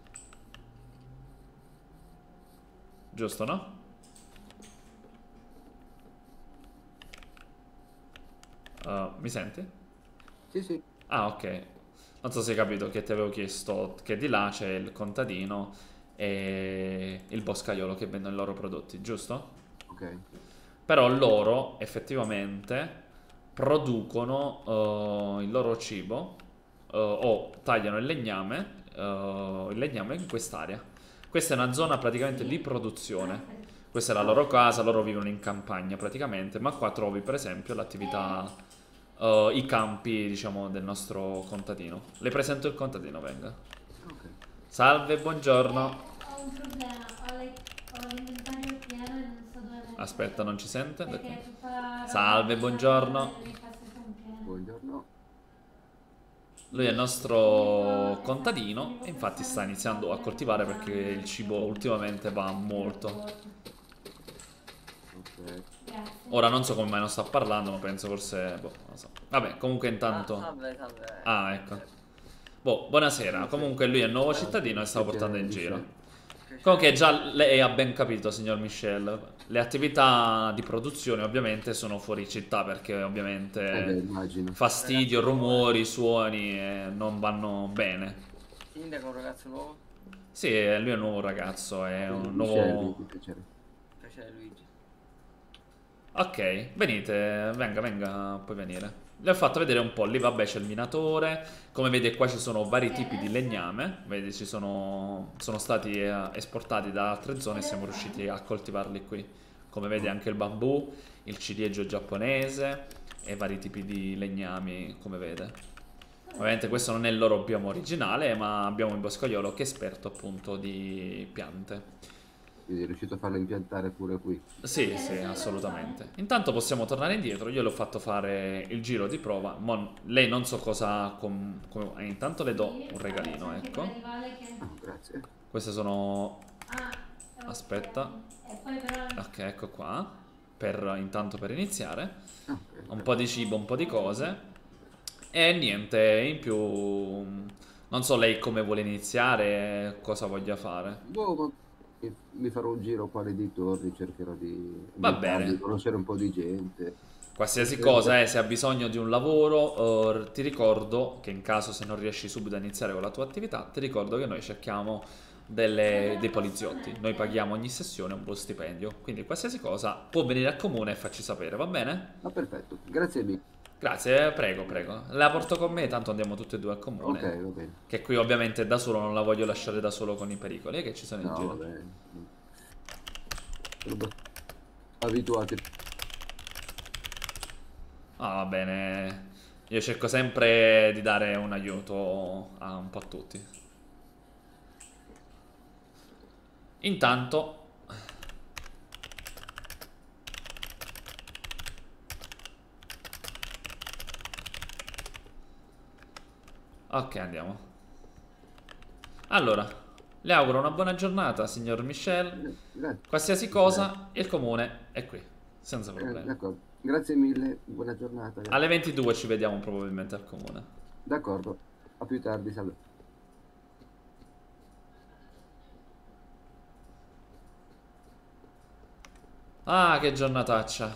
Giusto, no? Uh, mi senti? Sì, sì. Ah, ok. Non so se hai capito che ti avevo chiesto che di là c'è il contadino e il boscaiolo che vendono i loro prodotti, giusto? Ok. Però loro effettivamente producono uh, il loro cibo uh, o tagliano il legname, uh, il legname in quest'area. Questa è una zona praticamente di produzione. Questa è la loro casa, loro vivono in campagna praticamente, ma qua trovi per esempio l'attività... Uh, i campi, diciamo, del nostro contadino. Le presento il contadino, venga. Ok. Salve, buongiorno. Ho un problema, ho le- ho l'inventario pieno e non so dove mettere. Aspetta, non ci sente? Perché tutta la roba Salve, che buongiorno. c'è, le casse sono piene. Buongiorno. Lui è il nostro contadino e infatti sta iniziando a coltivare perché il cibo ultimamente va molto. Ok. Grazie. Ora non so come mai non sta parlando, ma penso forse... Boh, non lo so. Vabbè, comunque intanto... Ah, salve, salve. Ah, ecco. Boh, buonasera. Comunque lui è il nuovo cittadino e stavo portando in giro. Comunque già lei ha ben capito, signor Michel. Le attività di produzione ovviamente sono fuori città perché Eh beh, ovviamente immagino. fastidio, rumori, suoni eh, non vanno bene. Sindaco, un ragazzo nuovo? Sì, lui è un nuovo ragazzo, è un Michele, nuovo... mi piacere. Piacere Luigi. Ok, venite, venga, venga, puoi venire. Le ho fatto vedere un po', lì vabbè c'è il minatore, come vedi qua ci sono vari tipi di legname, vedi ci sono, sono stati eh, esportati da altre zone e siamo riusciti a coltivarli qui. Come vedi anche il bambù, il ciliegio giapponese e vari tipi di legnami, come vede. Ovviamente questo non è il loro bioma originale, ma abbiamo il boscaiolo che è esperto appunto di piante. Quindi è riuscito a farlo impiantare pure qui. Sì, sì, assolutamente. Intanto possiamo tornare indietro. Io le ho fatto fare il giro di prova. Mo lei non so cosa... Com com eh, intanto le do un regalino, ecco. Ah, grazie. Queste sono... Ah, Aspetta. e poi però Ok, ecco qua. Per, intanto per iniziare. Ah, ok. Un po' di cibo, un po' di cose. E niente, in più... Non so lei come vuole iniziare, cosa voglia fare. Boh, ma mi- mi farò un giro qua nei dintorni, cercherò di, Va di bene. di conoscere un po' di gente. Qualsiasi cosa, eh, se ha bisogno di un lavoro, eh, ti ricordo che in caso se non riesci subito a iniziare con la tua attività, ti ricordo che noi cerchiamo delle- dei poliziotti. Noi paghiamo ogni sessione un buon stipendio. Quindi qualsiasi cosa può venire al comune e farci sapere, va bene? Ah, perfetto, grazie mille. Grazie, prego, prego. La porto con me, tanto andiamo tutti e due al comune. Ok, va bene. Che qui ovviamente da solo non la voglio lasciare da solo con i pericoli che ci sono in No, giro. va bene. Sono abbastanza abituati. Ah, va bene. Io cerco sempre di dare un aiuto a un po' a tutti. Intanto Ok, andiamo. Allora, le auguro una buona giornata, signor Michel. Grazie. Qualsiasi cosa, il comune è qui, senza Eh, problemi. d'accordo. Grazie mille, buona giornata. Alle ventidue ci vediamo probabilmente al comune. D'accordo, a più tardi, salve. Ah, che giornataccia.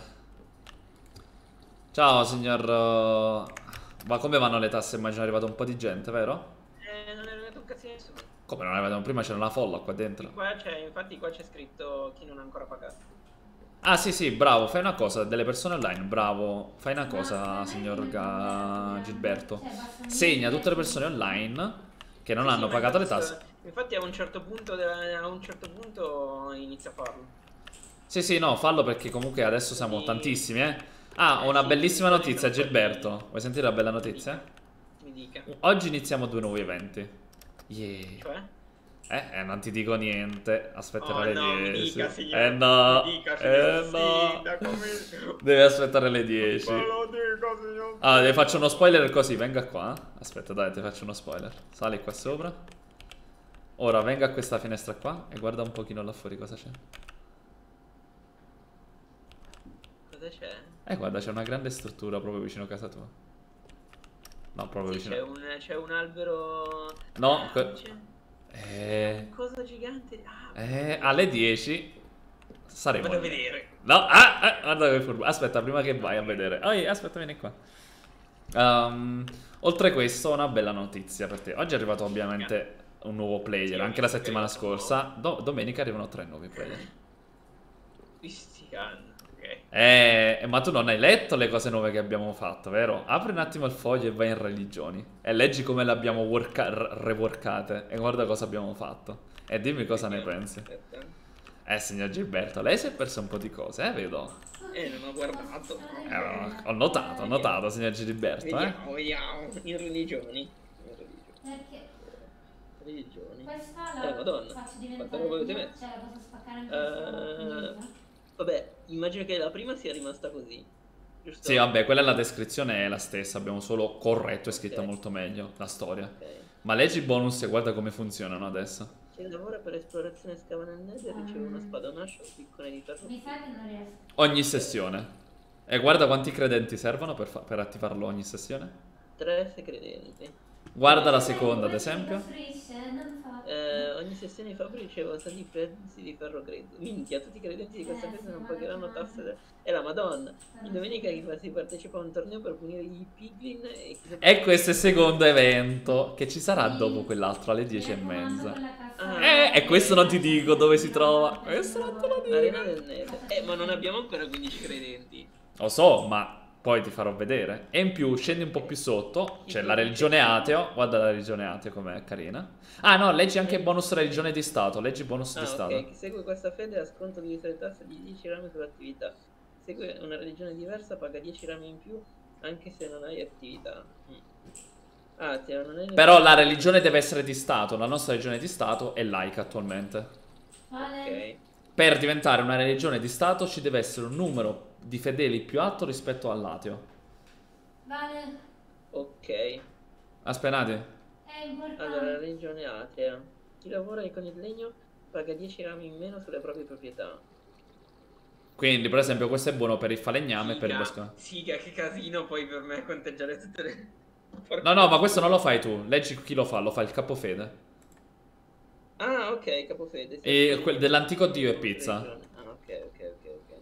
Ciao, signor... uh, Ma come vanno le tasse? Immagino è arrivato un po' di gente, vero? Eh, non è arrivato un cazzo di nessuno. Come non è arrivato? Prima c'era una folla qua dentro. Qua c'è, infatti qua c'è scritto chi non ha ancora pagato. Ah, sì, sì, bravo, fai una cosa, delle persone online, bravo. Fai una cosa, signor Ga- Gilberto. Segna tutte le persone online che non Sì, sì, hanno ma pagato le infatti tasse. sto- Infatti a un certo punto, della- a un certo punto inizia a farlo. Sì, sì, no, fallo perché comunque adesso siamo Sì. tantissimi, eh. Ah, ho una Sì, bellissima sì, notizia, sì. Gilberto. Vuoi sentire la bella notizia? Mi dica. Oggi iniziamo due nuovi eventi. Yeah. Cioè? Eh, eh, non ti dico niente. Aspetterò Oh, le no, mi dieci. dica, signor. Eh no. Mi dica, Eh signor no. sindaco, mi- Devi aspettare le dieci. Ma lo dica, signor. Ah, ti faccio uno spoiler così, venga qua. Aspetta, dai, ti faccio uno spoiler. Sali qua sopra. Ora venga a questa finestra qua e guarda un pochino là fuori cosa c'è. Cosa c'è? Eh, guarda, c'è una grande struttura proprio vicino a casa tua. No, proprio Sì, vicino. c'è un, c'è un albero. No, Ah, que- c'è Eh, cosa gigante. Ah, eh, alle dieci saremo. vado a lì. vedere. No, ah, ah, guarda che furbo. Aspetta, prima che vai a vedere. Oh, aspetta, vieni qua. Ehm, oltre questo, una bella notizia per te. Oggi è arrivato ovviamente un nuovo player. Sì, Anche la ok, settimana ok. scorsa. Do- domenica arrivano tre nuovi player. Cristian. Ok. Eh, ma tu non hai letto le cose nuove che abbiamo fatto, vero? Apri un attimo il foglio e vai in religioni. E leggi come le abbiamo worka- r- reworkate. E guarda cosa abbiamo fatto. E dimmi cosa ne pensi. Aspetta. Eh, signor Gilberto, lei si è perso un po' di cose, eh, vedo. Eh, non ho guardato. Eh, no, ho notato, ho notato, signor Gilberto, eh. Vediamo, vediamo. In religioni. In religioni. Perché Religioni. questa Eh, la madonna. faccio Quanta diventare roba avete più, messo? cioè la posso spaccare anche Eh, Vabbè, immagino che la prima sia rimasta così. Giusto? Sì, vabbè, quella è la descrizione è la stessa, abbiamo solo corretto e scritta Ok. molto meglio la storia. Ok. Ma leggi i bonus e guarda come funzionano adesso. Chi lavora per esplorazione e scava nel nether riceve una spada, un ascia, un piccone di ferro. Mi sa che non riesco. Ogni sessione. E guarda quanti credenti servono per, fa- per attivarlo ogni sessione. Tre se credenti. Guarda la seconda, ad esempio. Costruisce, non fa. Eh, ogni sessione di Fabri riceve stati prezzi di ferro grezzo. Minchia, tutti i credenti di questa Eh, festa sì, non ma pagheranno no. tasse. De... E la madonna. In domenica si partecipa a un torneo per punire i piglin e chi E questo è il secondo evento, che ci sarà dopo quell'altro alle dieci e mezza. Eh, e questo non ti dico dove si trova. Questo non te lo dico. L'arena del nether. Eh, ma non abbiamo ancora quindici credenti. Lo so, ma poi ti farò vedere. E in più, scendi un po' più sotto. C'è la religione ateo. Guarda la religione ateo com'è carina. Ah no, leggi anche bonus religione di Stato. Leggi bonus di Ah, Stato. ok. Chi segue questa fede ha sconto di le tasse di dieci rami sull'attività. Segue una religione diversa paga dieci rami in più anche se non hai attività. Mm. Ah, sì, non è... Però la religione deve essere di Stato. La nostra religione di Stato è laica attualmente. Vale. Ok. Per diventare una religione di Stato ci deve essere un numero di fedeli più alto rispetto all'ateo. Vale. Ok. Aspettate. È importante. Allora, la religione atea. Chi lavora con il legno paga dieci rami in meno sulle proprie proprietà. Quindi, per esempio, questo è buono per il falegname e per il bosco. Siga, che casino poi per me conteggiare tutte le... No, no, ma questo non lo fai tu. Leggi chi lo fa, lo fa il capofede. Ah, ok, capofede. Sì. E quel dell'antico dio è pizza. Ah, ok, ok, ok, ok.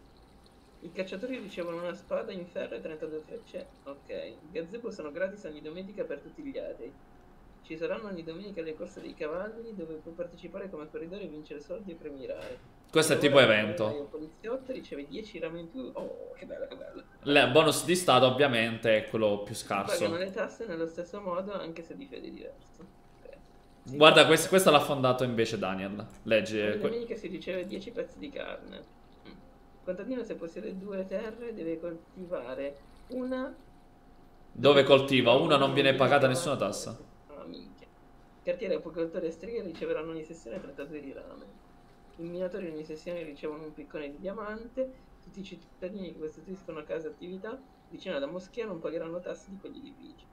I cacciatori ricevono una spada in ferro e trentadue frecce. Ok. I gazebo sono gratis ogni domenica per tutti gli atei. Ci saranno ogni domenica le corse dei cavalli dove puoi partecipare come corridore e vincere soldi e premi rari. Questo è Chi tipo lavora come evento. operaio poliziotto riceve dieci rami in più. Oh, che bello, che bello. Il bonus di Stato, ovviamente, è quello più Pagano scarso. le tasse nello stesso modo anche se di fede diversa. Ok. Sì, Guarda, questo, questo l'ha fondato invece Daniel. Leggi. ogni eh, que- domenica si riceve dieci pezzi di carne. Mm. Il contadino, se possiede due terre, deve coltivare una. Dove coltiva una non viene pagata nessuna tassa. Ah, minchia. Cartiere, apicoltore e streghe riceveranno ogni sessione trentadue di rame. I minatori ogni sessione ricevono un piccone di diamante. Tutti i cittadini che costituiscono case e attività vicino alla moschea non pagheranno tasse di quegli edifici.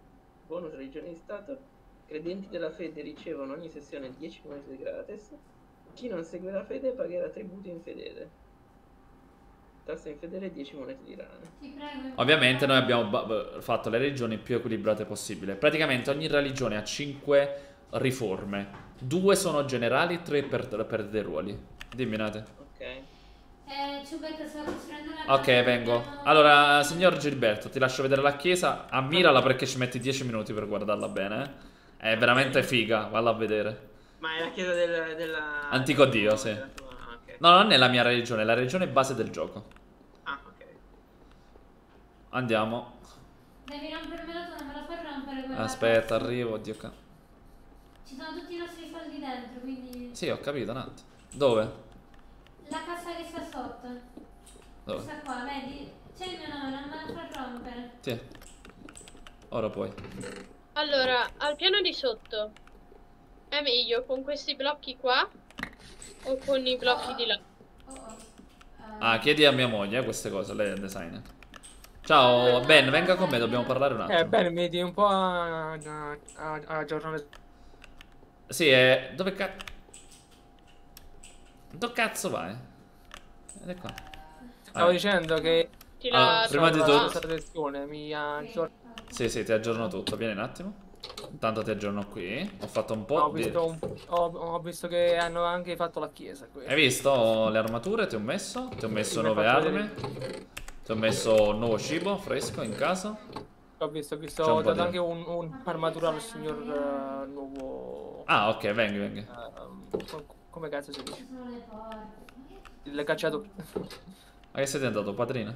Bonus religione di Stato. Credenti della fede ricevono ogni sessione dieci monete gratis. Chi non segue la fede pagherà tributo infedele. Tassa infedele dieci monete di rane. Ti prego. Ovviamente noi abbiamo fatto le religioni più equilibrate possibile. Praticamente ogni religione ha cinque riforme. Due sono generali, tre per, per dei ruoli. Dimmi, Nate. Ok. Eh, Ciubecca sta costruendo la Ok, casa, vengo. dobbiamo- Allora, signor Gilberto, ti lascio vedere la chiesa. Ammirala perché ci metti dieci minuti per guardarla bene. eh. È veramente figa, valla a vedere. Ma è la chiesa del, della... Antico Dio, sì. della tua- ah, ok. No, non è la mia religione, è la religione base del gioco. Ah, ok. Andiamo. Devi rompermela tu, non me la fai rompere quella. Aspetta, arrivo, oddio ca- Ci sono tutti i nostri soldi dentro, quindi... Sì, ho capito, Nat. Dove? La cassa che sta sotto. Dove? Questa qua, vedi? C'è il mio nome, non me la fai rompere. Sì. Ora puoi. Allora, al piano di sotto è meglio con questi blocchi qua o con i blocchi di là? Oh, oh. Eh, Ah, chiedi a mia moglie eh, queste cose, lei è il designer. Ciao, Ben, venga con me, dobbiamo parlare un Eh, attimo. bene, mi di un po' a, a, a, a aggiornare. Sì, è... Dove cazzo... Dove cazzo vai? Ed è qua. Stavo Ah, dicendo che Ti Ah, la prima di trovo là. tutto- questa lezione mi aggiorna. sì, sì, ti aggiorno tutto, vieni un attimo. Intanto ti aggiorno qui. Ho fatto un po' Ho di... visto, un- ho, ho visto che hanno anche fatto la chiesa qui. Hai visto le armature? Ti ho messo? Ti ho messo Sì, mi hai nuove fatto armi. Ti ho messo nuovo cibo fresco in casa. Ho visto, ho visto, C'è un ho po' dato di- anche un, un armatura al signor eh, nuovo. Ah, ok, vengi, vengi. ehm, co- come cazzo si dice? Ci sono le porte. Il cacciatore. Ma che sei diventato padrino?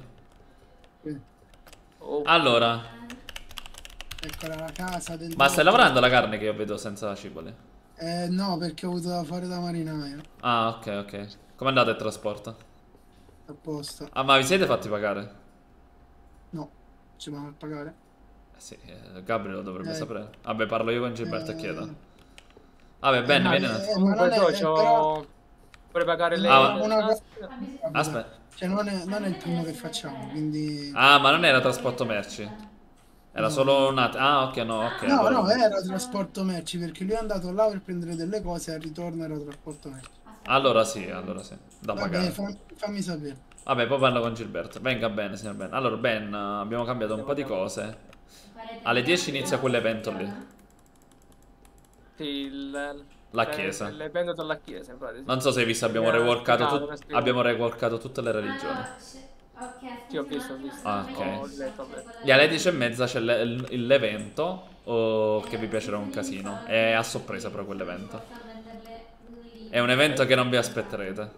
Oh, Allora, Eccola la casa del... ma stai lavorando la carne che io vedo senza cibo lì? Eh no, perché ho avuto da fare da marinaio. Ah, ok, ok. Come andate il trasporto? Apposta. Ah, ma vi siete fatti pagare? No, ci vanno a pagare. Eh sì, eh, Gabriel lo dovrebbe Eh. sapere. Vabbè, parlo io con Gilberto e Eh, chiedo. Vabbè, bene, ma- vieni eh, un attimo. ma non comunque è- so, però- c'ho... vorrei pagare le... Ah, una cosa- Ha bisogno- Aspetta. Cioè non è, non è il primo che facciamo, quindi... Ah, ma non era trasporto merci. Era solo un attimo. Ah, ok, no, ok. No, allora- no, era trasporto merci, perché lui è andato là per prendere delle cose e al ritorno era trasporto merci. Allora sì, allora sì. Da Vabbè, pagare. fam- fammi sapere. Vabbè, poi parlo con Gilberto. Venga bene, signor Ben. Allora, Ben, eh, abbiamo cambiato un po' di cose. Alle dieci inizia quell'evento lì. Sì, il... La eh, chiesa. L'evento della chiesa, in pratica. Non so se hai visto, abbiamo Mi ha reworkato, spiegato, tut- mi ha spiegato. abbiamo reworkato tutte le religioni. Allora, c'è- ok, Sì, ho visto, ho visto. Ah, ok. Ho letto, vabbè. E alle dieci e mezza c'è l'e- l- l'evento oh, che vi piacerà un casino. È a sorpresa però quell'evento. È un evento che non vi aspetterete.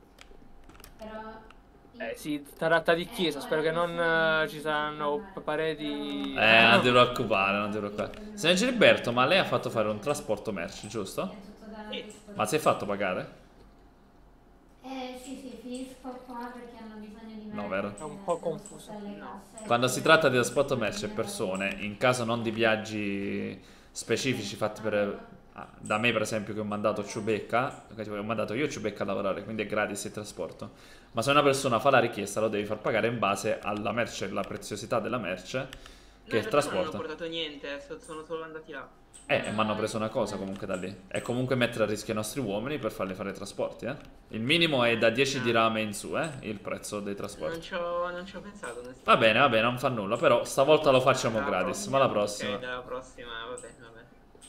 Eh, si tratta di chiesa, spero che non eh, ci saranno pareti... Eh, non ti preoccupare, non ti preoccupare. Signor Gilberto, ma lei ha fatto fare un trasporto merci, giusto? Ma si è fatto pagare? Eh sì, sì, finisco qua perché hanno bisogno di me. No, vero? È un po' confuso. Quando si tratta di trasporto merci e persone, in caso non di viaggi specifici fatti per... ah, da me per esempio che ho mandato Ciubecca, che ho mandato io Ciubecca a lavorare, quindi è gratis il trasporto. Ma se una persona fa la richiesta lo devi far pagare in base alla merce, alla preziosità della merce, che No, il in realtà non trasporto. hanno portato niente, eh, so- sono solo andati là. Eh, e mi hanno preso una cosa comunque da lì. E comunque mettere a rischio i nostri uomini per farli fare i trasporti, eh. Il minimo è da dieci dirame in su, eh, il prezzo dei Non trasporti. ci ho, non ci ho pensato, onestamente. Va bene, va bene, non fa nulla, però stavolta lo facciamo Dalla gratis, prossima. ma la prossima. Ok, dalla prossima, vabbè, vabbè.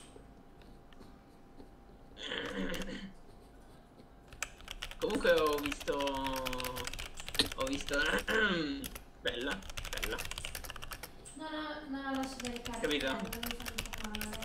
Comunque ho visto... Ho visto... bella, bella. No, no, no, no, lascio delle carte. Capito? Eh, non mi sento male.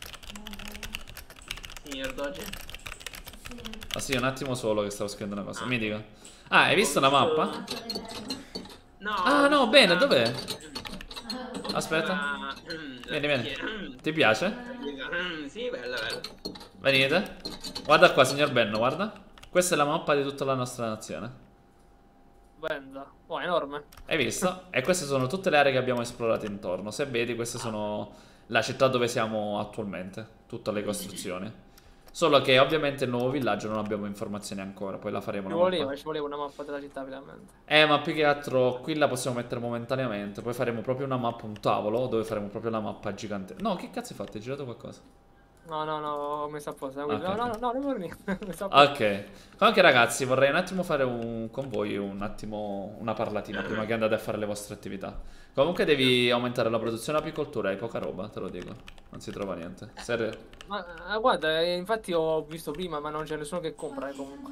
Signor Doge. Sì. Ah sì, un attimo solo che stavo scrivendo una cosa. Mi dica. Ah, hai visto la mappa? No. Ah, no, bene, dov'è? Aspetta. La- Vieni, vieni. la- Ti piace? Mm, Sì, bella, bella. Venite. Guarda qua, signor Benno, guarda. Questa è la mappa di tutta la nostra nazione. Bella. Oh, è enorme. Hai visto? E queste sono tutte le aree che abbiamo esplorato intorno. Se vedi, queste sono la città dove siamo attualmente. Tutte le costruzioni. Solo che ovviamente il nuovo villaggio non abbiamo informazioni ancora, poi la faremo Ci una voleva, mappa. ci voleva una mappa della città finalmente. Eh, ma più che altro qui la possiamo mettere momentaneamente, poi faremo proprio una mappa, un tavolo, dove faremo proprio la mappa gigante. No, che cazzo hai fatto? Hai girato qualcosa? No, no, no, ho messo a posto. Ah, No, ok, no, no, ok. no, non vorrei niente. Messo a posto. Ok. Comunque ragazzi, vorrei un attimo fare un, con voi un attimo una parlatina prima che andate a fare le vostre attività. Comunque devi aumentare la produzione apicoltura, hai poca roba, te lo dico. Non si trova niente. Serio. Ma ah, guarda, eh, infatti ho visto prima, ma non c'è nessuno che compra eh, comunque.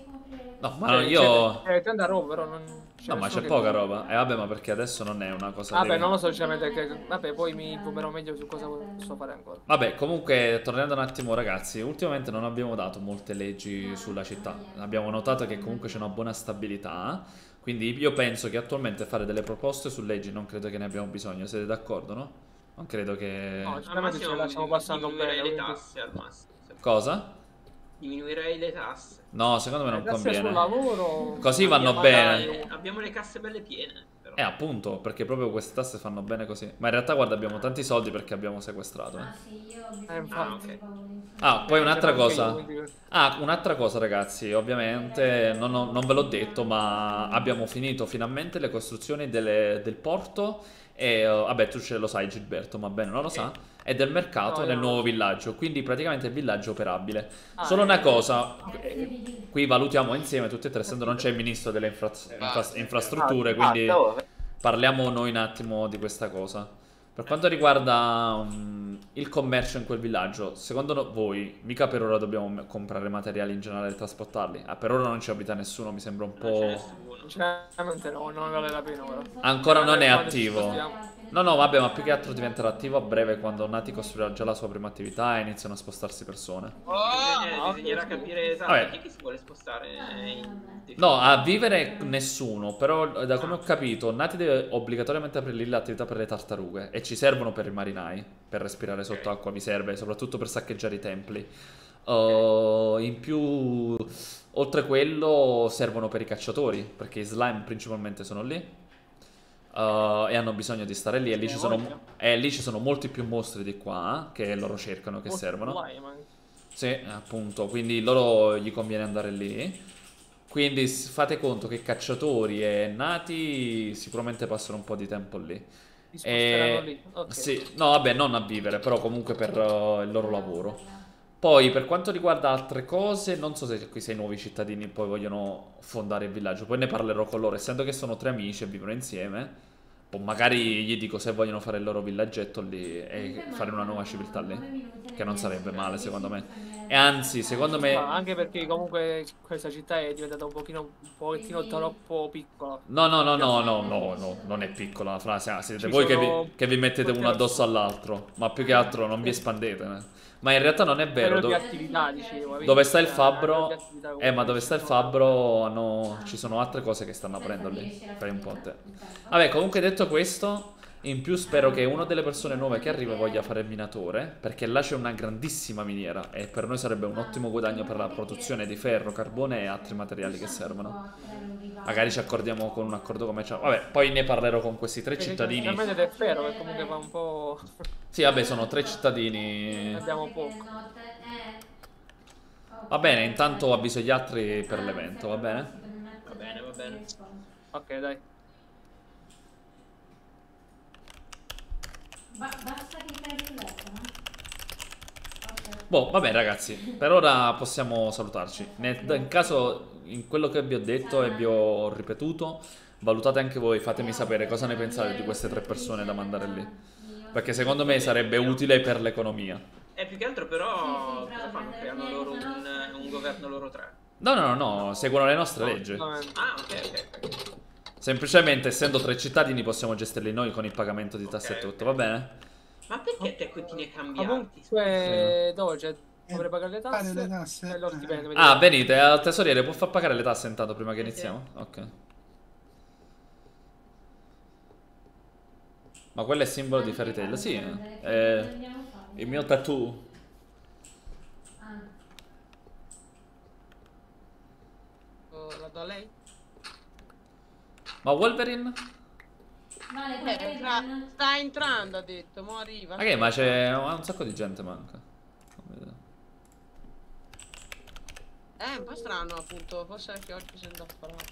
No, ma Cioè, io... C'è tanta roba, però non c'è No, ma nessuno c'è che poca compra. roba. Eh vabbè, ma perché adesso non è una cosa... Vabbè, devi- non lo so, sinceramente. Che... Vabbè, poi mi informerò meglio su cosa posso fare ancora. Vabbè, comunque, tornando un attimo ragazzi, ultimamente non abbiamo dato molte leggi sulla città. Abbiamo notato che comunque c'è una buona stabilità, quindi io penso che attualmente fare delle proposte su leggi non credo che ne abbiamo bisogno. Siete d'accordo, no? Non credo che... No, Al sicuramente ce massimo la stiamo passando diminuirei bene. le quindi- tasse al massimo. Cosa? Diminuirei le tasse. No, secondo me non Le tasse sul conviene. lavoro. Così vanno Abbiamo bene. le- abbiamo le casse belle piene. Però. Eh, appunto, perché proprio queste tasse fanno bene così. Ma in realtà, guarda, abbiamo tanti soldi perché abbiamo sequestrato. eh. Ah sì, io ho Eh, bisogno infatti. di paoli. Ah, poi un'altra C'era anche cosa. io, quindi- Ah, un'altra cosa ragazzi, ovviamente non, ho- non ve l'ho detto, ma abbiamo finito finalmente le costruzioni delle- del porto e, uh, vabbè, tu ce lo sai Gilberto, ma bene, non lo sa, e del mercato No, nel io- nuovo villaggio, quindi praticamente il villaggio è operabile. Ah, Solo eh, una cosa, Eh, qui valutiamo insieme tutte e tre, essendo non c'è il ministro delle infra- infra- infrastrutture, Ah, quindi oh, parliamo noi un attimo di questa cosa. Per quanto riguarda um, il commercio in quel villaggio, secondo no- voi, mica per ora dobbiamo me- comprare materiali in generale e trasportarli? Ah, per ora non ci abita nessuno, mi sembra un Non c'è po'... nessuno. Sinceramente no, non vale la pena ora. Ancora non è Quando ci attivo. spostiamo. No, no, vabbè, ma più che altro diventerà attivo a breve quando Nati costruirà già la sua prima attività e iniziano a spostarsi persone. Bisogna- ok, bisognerà sì. capire esatto Vabbè. chi che si vuole spostare in No, a vivere nessuno, però da come ho capito, Nati deve obbligatoriamente aprire lì l'attività per le tartarughe e ci servono per i marinai, per respirare sott'acqua, vi serve, soprattutto per saccheggiare i templi. Uh, in più, oltre quello, servono per i cacciatori, perché i slime principalmente sono lì. Uh, e hanno bisogno di stare lì e lì, ci sono, e lì ci sono molti più mostri di qua eh, che loro cercano, che Molto servono. slime, ma- Sì, appunto, quindi loro gli conviene andare lì. Quindi s- fate conto che cacciatori e nati sicuramente passano un po' di tempo lì. Ti sposteranno E... lì. Ok. Sì, no, vabbè, non a vivere, però comunque per uh, il loro lavoro. Poi, per quanto riguarda altre cose, non so se qui sei nuovi cittadini poi vogliono fondare il villaggio. Poi ne parlerò con loro, essendo che sono tre amici e vivono insieme. O magari gli dico se vogliono fare il loro villaggetto lì e fare una nuova civiltà lì. Che non sarebbe male, secondo me. E anzi, secondo me... Ma anche perché comunque questa città è diventata un pochino, un pochettino troppo piccola. No, no, no, no, no, no, no, non è piccola la frase. ah, Siete Ci voi che sono vi, che vi mettete molte uno addosso all'altro. Ma più che altro non vi espandete. eh. Ma in realtà non è vero. Quello di Dove, attività, dicevo. vedi? dove sta il Cioè, fabbro? hanno di attività Eh, comunque ma dove ci sta il sono- fabbro hanno... ci sono altre cose che stanno aprendo lì. Fai un ponte. Vabbè, comunque detto questo, in più spero che una delle persone nuove che arriva voglia fare il minatore, perché là c'è una grandissima miniera e per noi sarebbe un ottimo guadagno per la produzione di ferro, carbone e altri materiali che servono. Magari ci accordiamo con un accordo commerciale. Vabbè, poi ne parlerò con questi tre cittadini. Sinceramente del ferro, che comunque fa un po'... Sì, vabbè, sono tre cittadini. Abbiamo poco. Va bene, intanto avviso gli altri per l'evento, va bene? Va bene, va bene. Ok, dai. Ba- basta che carichi il letto, no? Ok. Boh, vabbè ragazzi, per ora possiamo salutarci. Ne- In caso, in quello che vi ho detto e vi ho ripetuto, valutate anche voi, fatemi sapere cosa ne pensate di queste tre persone da mandare lì. Perché secondo me sarebbe utile per l'economia. E più che altro però cosa fanno? Creano loro un, un governo loro tre. No, no, no, no, seguono le nostre leggi. Ah, ok, ok, ok. Semplicemente, essendo tre cittadini, possiamo gestirli noi con il pagamento di tasse e tutto, va bene? Ma perché te continui a cambiarti? Comunque, Doge, dovrei pagare le Pagare tasse. le tasse. E lo stipendio. Ah, venite, al tesoriere può far pagare le tasse intanto prima che iniziamo? Ok. Ma quello è simbolo di Fairy Tail? Sì, eh. È il mio tattoo. La do a lei? Ma Wolverine? Vale, Eh, pagare tra- il- sta entrando, ha detto, mo arriva. Ma che? Ma c'è un sacco di gente manca. Non vedo. È un po' strano appunto, forse anche oggi si è andato a parlare.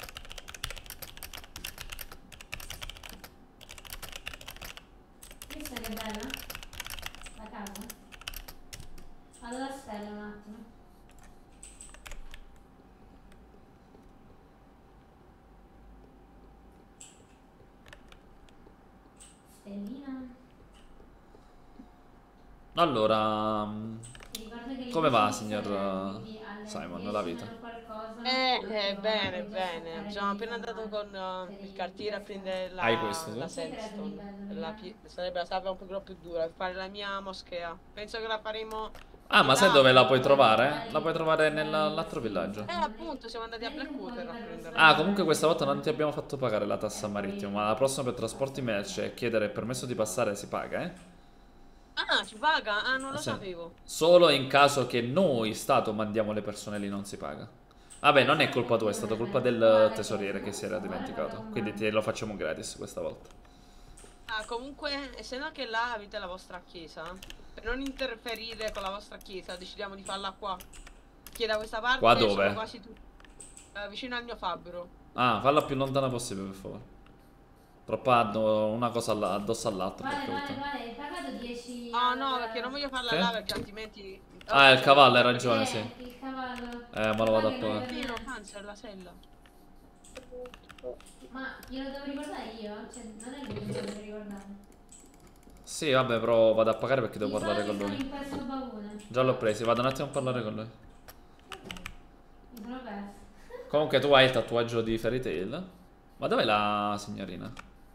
Questa che è bella? La casa? Vado da Stella un attimo. Stellina. Allora, Ti ricordo che come va, le signor quindi alle Simon, dieci la vita? o qualcosa, Eh, eh, devo bene, già bene. cercare Sono di appena andato con uh, il cartiere a prendere la, Hai questo, la sì? sandstone. La pi- sarebbe la sabbia un po' più dura per fare la mia moschea. Penso che la faremo. Ah, ma sai là. dove la puoi trovare? La puoi trovare nell'altro villaggio. Eh, appunto, siamo andati a Blackwater a prenderla. Ah, comunque questa volta non ti abbiamo fatto pagare la tassa marittima, ma la prossima per trasporti merci e chiedere il permesso di passare si paga, eh? Ah, ci paga? Ah, non lo Sì. sapevo. Solo in caso che noi, Stato, mandiamo le persone lì non si paga. Vabbè, non è colpa tua, è stata colpa del tesoriere che si era dimenticato. Quindi te lo facciamo gratis questa volta. Ah, comunque, essendo che là avete la vostra chiesa, per non interferire con la vostra chiesa, decidiamo di farla qua. Che da questa parte Qua dove? sono quasi tutti eh, vicino al mio fabbro. Ah, falla più lontana possibile, per favore. Troppo addo- una cosa alla- addosso all'altra. Guarda, perché guarda, oltre- guarda, hai pagato dieci. Oh no, perché non voglio farla Che? là perché altrimenti. Ah, il cavallo, hai ragione, Eh, sì. il cavallo. Eh, ma lo vado a Guarda che pagare. non è No, per me. panza, la sella. Ma glielo devo ricordare io? Cioè, non è lui che mi deve ricordare. Sì, vabbè, però vado a pagare perché devo I parlare con soldi lui. sono in questo baule. Già l'ho presi, vado un attimo a parlare con lui. Mi sono persa. Comunque tu hai il tatuaggio di Fairy Tail. Ma dov'è la signorina?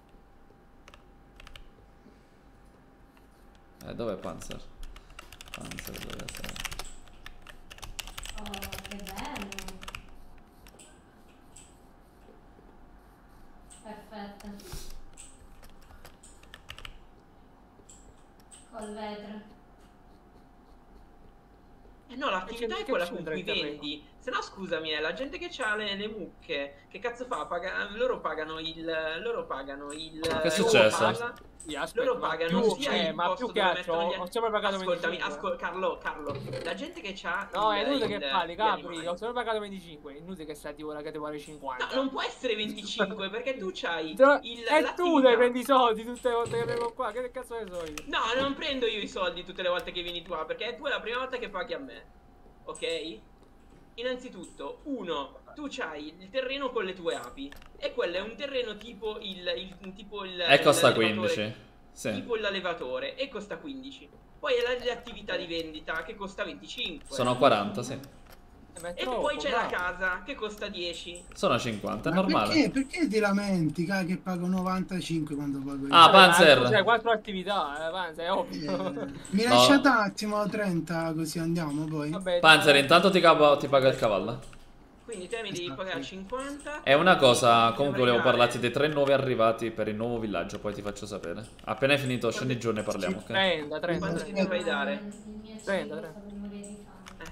Eh, dov'è Panzer? Panzer dove sei? Oh, che bello. Perfetto. Col vetro. Eh no, l'attività Che è quella c'entra con cui il terreno? vendi. Se no, scusami, è la gente che ha le, le mucche. Che cazzo fa? Paga- loro pagano il. Loro pagano il. Che è loro successo? paga- Sì, aspetta, loro ma pagano più- sia eh, il ma posto più che dove altro mettono gli- ho sempre pagato Ascoltami, venticinque. ascol- Carlo, Carlo, la gente che c'ha No, il, è inutile il- che parli, gli Capri. animali- Ho sempre pagato venticinque. È inutile che stai tipo ora che ti vuole cinquanta. No, non può essere venticinque perché tu c'hai Te- il, E tu l'attività. dai prendi i soldi tutte le volte che vengo qua. Che cazzo ne so io? No, non prendo io i soldi tutte le volte che vieni qua, perché tu è la prima volta che paghi a me. Ok? Innanzitutto, uno, tu c'hai il terreno con le tue api. E quello è un terreno tipo il. il tipo il E costa l'allevatore- quindici. Sì. Tipo l'allevatore. E costa quindici. Poi è l'attività di vendita che costa venticinque. Sono quaranta, sì. Eh, ma è E troppo, poi c'è la bravo. casa che costa dieci. Sono cinquanta, è Ma normale. perché, perché ti lamenti, ca, che pago novantacinque quando pago io? Ah, Vabbè, Panzer. ma tu c'hai quattro attività, eh, Panzer, è ovvio. Eh, mi No. lasciate un attimo trenta così andiamo poi? Vabbè, Panzer, dai. intanto ti, capo- ti paga il cavallo. Quindi te mi devi Esatto. pagare cinquanta. E una cosa, Devi comunque volevo pagare- parlarti dei tre nuovi arrivati per il nuovo villaggio, poi ti faccio sapere. Appena è finito scendi giù ne parliamo, ok? trenta, trenta. Quanto ti dovrai dare? Il mio Trenta, cibo trenta. sta per morire di fame.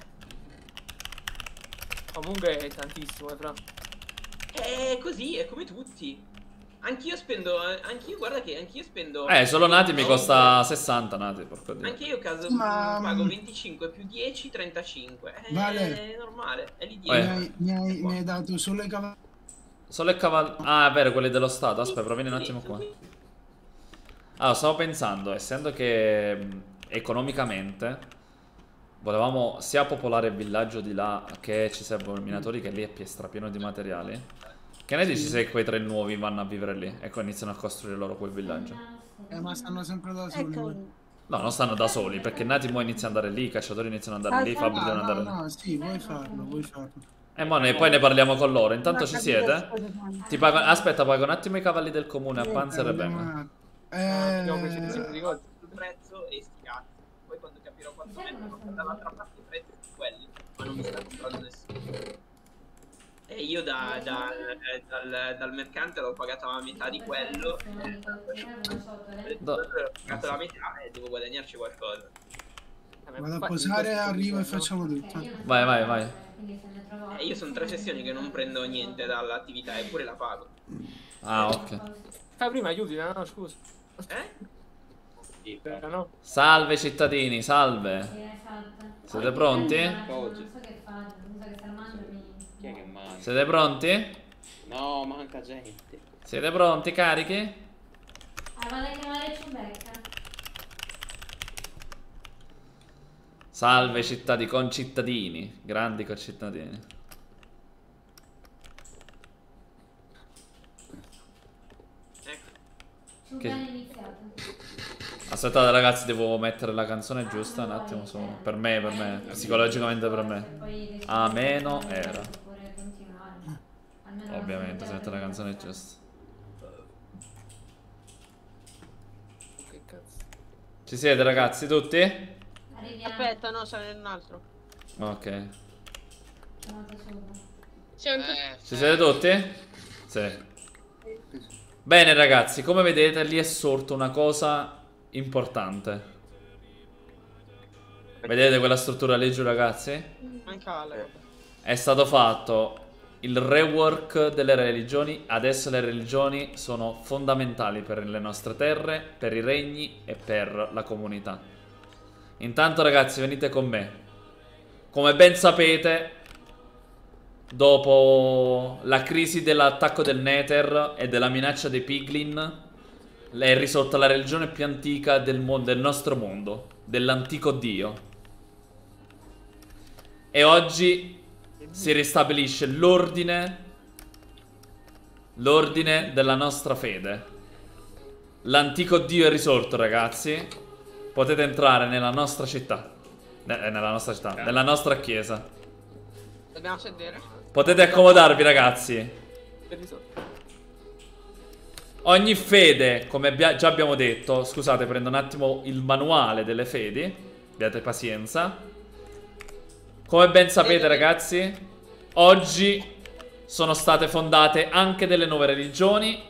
Comunque è tantissimo, eh, fra. È così, è come tutti. Anch'io spendo. eh, Anch'io, guarda che anch'io spendo. Eh, solo Nati mi no, costa sessanta, Nati, porco dio. Anche io caso Ma- pago venticinque più dieci, trentacinque. È, Vale. è normale, è lì Mi dietro. hai, mi hai- mi hai dato solo i cavalli. Solo il cavallo... Ah, è vero, quelli dello Stato. Aspetta, però vieni un attimo qua. Allora, stavo pensando, essendo che mh, economicamente volevamo sia popolare il villaggio di là che ci servono i minatori, che lì è pie- strapieno di materiali. Che ne dici se quei tre nuovi vanno a vivere lì? Ecco, iniziano a costruire loro quel villaggio. Eh, ma stanno sempre da soli. Ecco. poi. No, non stanno da soli, perché Nati mo inizia ad andare lì, i cacciatori iniziano ad andare lì, i fabbri Ah, devono no, andare lì. no, sì, vuoi farlo, vuoi farlo. E mo ne- poi ne parliamo con loro. Intanto Ma ci capito, siete? scusa, Ti pago... Aspetta, pago un attimo i cavalli del comune a Panzer e Eh, vengo. ma- Ah, abbiamo preso il eh, di ricordi. Il prezzo e sti cazzi. Poi quando capirò quanto Mi serve mettono una dall'altra parte i prezzi sono quelli. Ma non mi sta comprando nessuno. E io da, da- eh, dal, dal mercante l'ho pagato la metà di quello. Do- Ho pagato la metà e devo guadagnarci qualcosa. Vabbè, vado a infatti, posare, questo arrivo e dico, no? facciamo tutto. Vai, vai, vai. E io sono tre sessioni che non prendo niente dall'attività, eppure la pago. Ah, ok. Fai prima aiuti, no, no, scusa. Eh? Aspetta, no? Salve cittadini, salve. Sì, esatto. Siete pronti? Non so che fare, non so che sta mangiando. Chi è che manca? Siete pronti? No, manca gente. Siete pronti, carichi? Ah, vado a chiamare Ciubecca. Salve cittadini, concittadini, grandi concittadini. Ciubecca è iniziato. Aspettate ragazzi, devo mettere la canzone giusta un attimo solo. Per me, per me, psicologicamente per me. A meno era. Ovviamente, se mette la canzone giusta. Che cazzo. Ci siete ragazzi tutti? Aspetta, no, ce n'è un altro. Ok. Siamo tutti... Eh, Ci siete tutti? Sì. Bene ragazzi, come vedete lì è sorta una cosa importante. Vedete quella struttura lì giù ragazzi? Manca Ale. È stato fatto il rework delle religioni. Adesso le religioni sono fondamentali per le nostre terre, per i regni e per la comunità. Intanto ragazzi venite con me. Come ben sapete, dopo la crisi dell'attacco del Nether e della minaccia dei Piglin, è risorta la religione più antica del, mondo, del nostro mondo, dell'antico dio. E oggi si ristabilisce l'ordine, l'ordine della nostra fede. L'antico dio è risorto ragazzi. Potete entrare nella nostra città. Eh, nella nostra città, nella nostra chiesa. Dobbiamo sedere. Potete accomodarvi ragazzi. Ogni fede, come abbia già abbiamo detto, scusate, prendo un attimo il manuale delle fedi. Abbiate pazienza. Come ben sapete ragazzi, oggi sono state fondate anche delle nuove religioni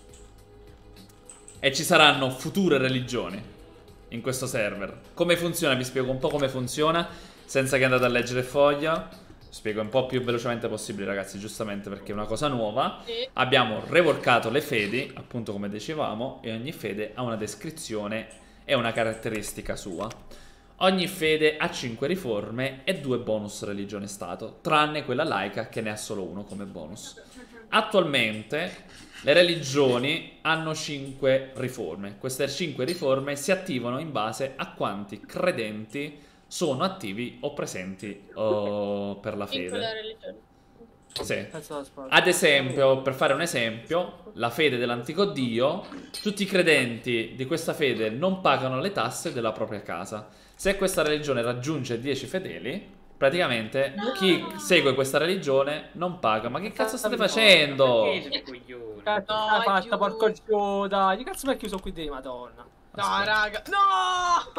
e ci saranno future religioni in questo server. Come funziona? Vi spiego un po' come funziona senza che andate a leggere il foglio. Spiego un po' più velocemente possibile ragazzi, giustamente perché è una cosa nuova. Sì. Abbiamo reworkato le fedi, appunto come dicevamo, e ogni fede ha una descrizione e una caratteristica sua. Ogni fede ha cinque riforme e due bonus religione stato, tranne quella laica che ne ha solo uno come bonus. Attualmente le religioni hanno cinque riforme. Queste cinque riforme si attivano in base a quanti credenti sono attivi o presenti oh, per la in quella fede. religione. Sì. Ad esempio, per fare un esempio, la fede dell'antico dio, tutti i credenti di questa fede non pagano le tasse della propria casa. Se questa religione raggiunge dieci fedeli, praticamente chi segue questa religione non paga. Ma che cazzo state facendo? Cazzo, No, hai è fatto, porco giù, dai. Che cazzo mi ha chiuso qui dentro, madonna? No, raga. No!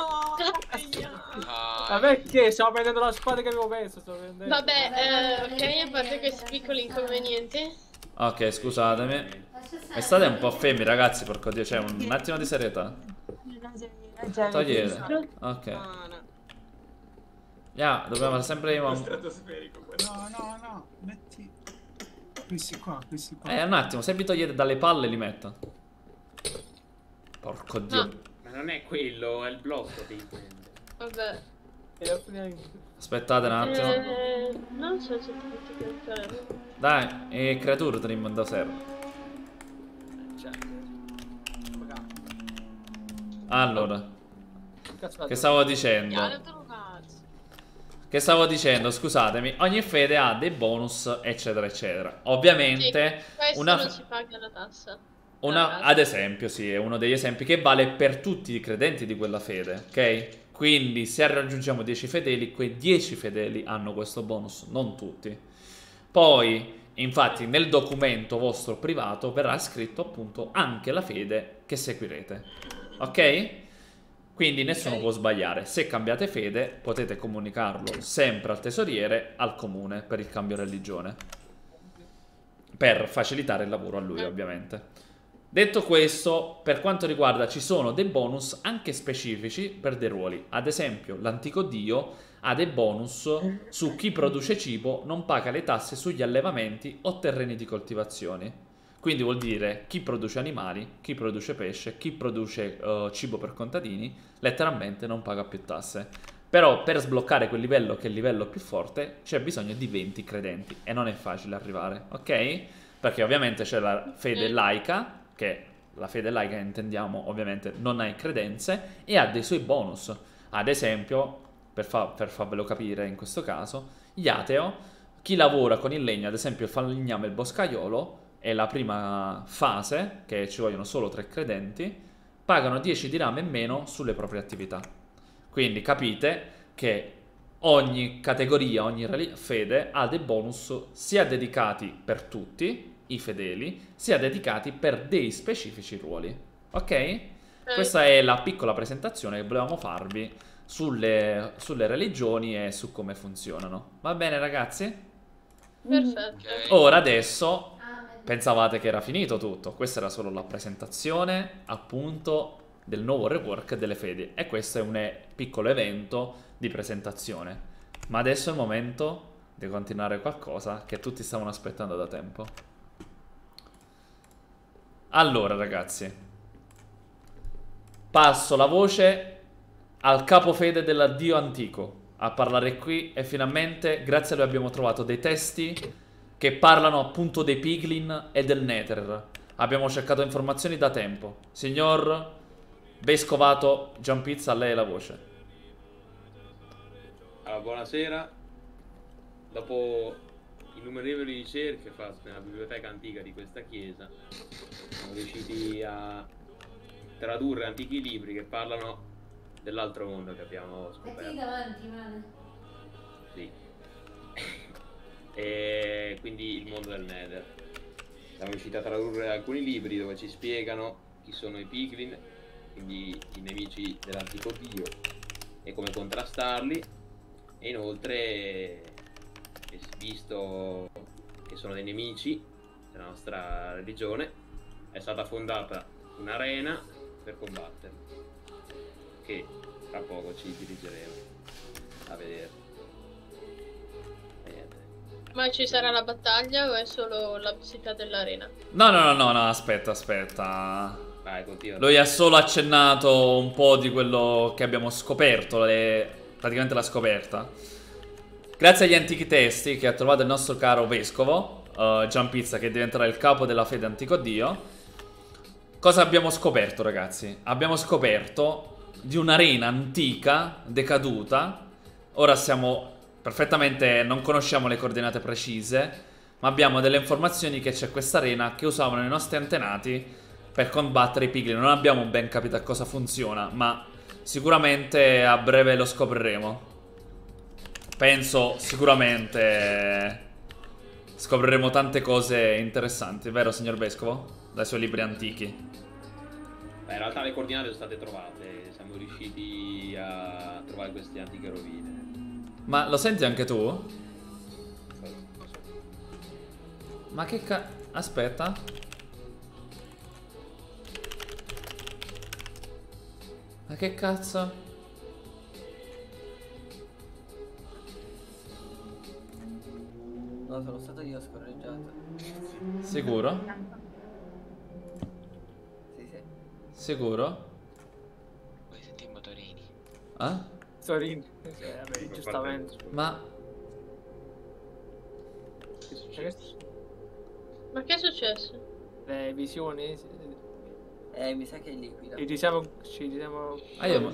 Ma perché? Stavo prendendo la spada che avevo messo. Stavo prendendo. Vabbè, eh, ok, a parte questi piccoli inconvenienti. Ok, scusatemi. E state un po' fermi, ragazzi, porco dio, c'è un attimo di serietà. Togliete. Ok. Yeah, dobbiamo sempre... No, no, no, metti... Questi qua, questi qua. Eh, un attimo, se vi togliete dalle palle li metto. Porco dio. Ma non è quello, è il blocco devi prendere. Vabbè. Aspettate un attimo. Eh, non so se ti metti che fare. Dai, e creature trim da serve. Allora, che stavo dicendo? Che stavo dicendo, scusatemi. Ogni fede ha dei bonus, eccetera, eccetera. Ovviamente, sì, questo una... non si paga la tassa. Una, ad esempio, sì, è uno degli esempi che vale per tutti i credenti di quella fede, ok? Quindi se raggiungiamo dieci fedeli, quei dieci fedeli hanno questo bonus, non tutti. Poi, infatti, nel documento vostro privato verrà scritto appunto anche la fede che seguirete, ok? Quindi nessuno può sbagliare. Se cambiate fede, potete comunicarlo sempre al tesoriere, al comune, per il cambio religione. Per facilitare il lavoro a lui, ovviamente. Detto questo, per quanto riguarda, ci sono dei bonus anche specifici per dei ruoli. Ad esempio, l'antico dio ha dei bonus su chi produce cibo, non paga le tasse sugli allevamenti o terreni di coltivazioni. Quindi vuol dire chi produce animali, chi produce pesce, chi produce uh, cibo per contadini, letteralmente non paga più tasse. Però per sbloccare quel livello, che è il livello più forte, c'è bisogno di venti credenti e non è facile arrivare, ok? Perché ovviamente c'è la fede laica, che la fede laica intendiamo ovviamente non ha credenze e ha dei suoi bonus. Ad esempio, per, fa per farvelo capire in questo caso, gli ateo, chi lavora con il legno, ad esempio il falegname e il boscaiolo, è la prima fase, che ci vogliono solo tre credenti, pagano dieci dirham in meno sulle proprie attività. Quindi capite che ogni categoria, ogni fede ha dei bonus sia dedicati per tutti i fedeli, sia dedicati per dei specifici ruoli. Ok? Eh. Questa è la piccola presentazione che volevamo farvi sulle, sulle religioni e su come funzionano. Va bene ragazzi? Perfetto. Ora adesso pensavate che era finito tutto, questa era solo la presentazione appunto del nuovo rework delle fedi e questo è un piccolo evento di presentazione, ma adesso è il momento di continuare qualcosa che tutti stavano aspettando da tempo. Allora ragazzi, passo la voce al capofede dell'addio antico a parlare qui e finalmente grazie a lui abbiamo trovato dei testi che parlano appunto dei piglin e del nether. Abbiamo cercato informazioni da tempo. Signor vescovato Gianpizza, a lei la voce. Allora, buonasera. Dopo innumerevoli ricerche fatte nella biblioteca antica di questa chiesa, siamo riusciti a tradurre antichi libri che parlano dell'altro mondo che abbiamo scoperto. Mettili davanti, male. Sì. E quindi il mondo del Nether. Siamo riusciti a tradurre alcuni libri dove ci spiegano chi sono i piglin, quindi i nemici dell'antico dio, e come contrastarli. E inoltre, visto che sono dei nemici della nostra religione, è stata fondata un'arena per combatterli, che tra poco ci dirigeremo a vedere. Ma ci sarà la battaglia o è solo la visita dell'arena? No, no, no, no, no, aspetta, aspetta. Vai, continua. Lui ha solo accennato un po' di quello che abbiamo scoperto, le... praticamente la scoperta. Grazie agli antichi testi che ha trovato il nostro caro vescovo, uh, Gianpizza, che diventerà il capo della fede antico dio. Cosa abbiamo scoperto, ragazzi? Abbiamo scoperto di un'arena antica, decaduta. Ora siamo... perfettamente, non conosciamo le coordinate precise, ma abbiamo delle informazioni che c'è questa arena che usavano i nostri antenati per combattere i piglin. Non abbiamo ben capito a cosa funziona, ma sicuramente a breve lo scopriremo. Penso sicuramente scopriremo tante cose interessanti, vero signor vescovo? Dai suoi libri antichi. Beh, in realtà le coordinate sono state trovate, siamo riusciti a trovare queste antiche rovine. Ma lo senti anche tu? Ma che ca... aspetta. Ma che cazzo? No, sono stato io scorreggiato. Sicuro? Sì, sì. Sicuro? Vuoi sentire i motorini? Ah? Sorin. Eh, vabbè, giustamente. Ma... Che è successo? Ma che è successo? Le visioni? Eh, mi sa che è liquida. Ci diciamo... Ci diciamo... Ah, io...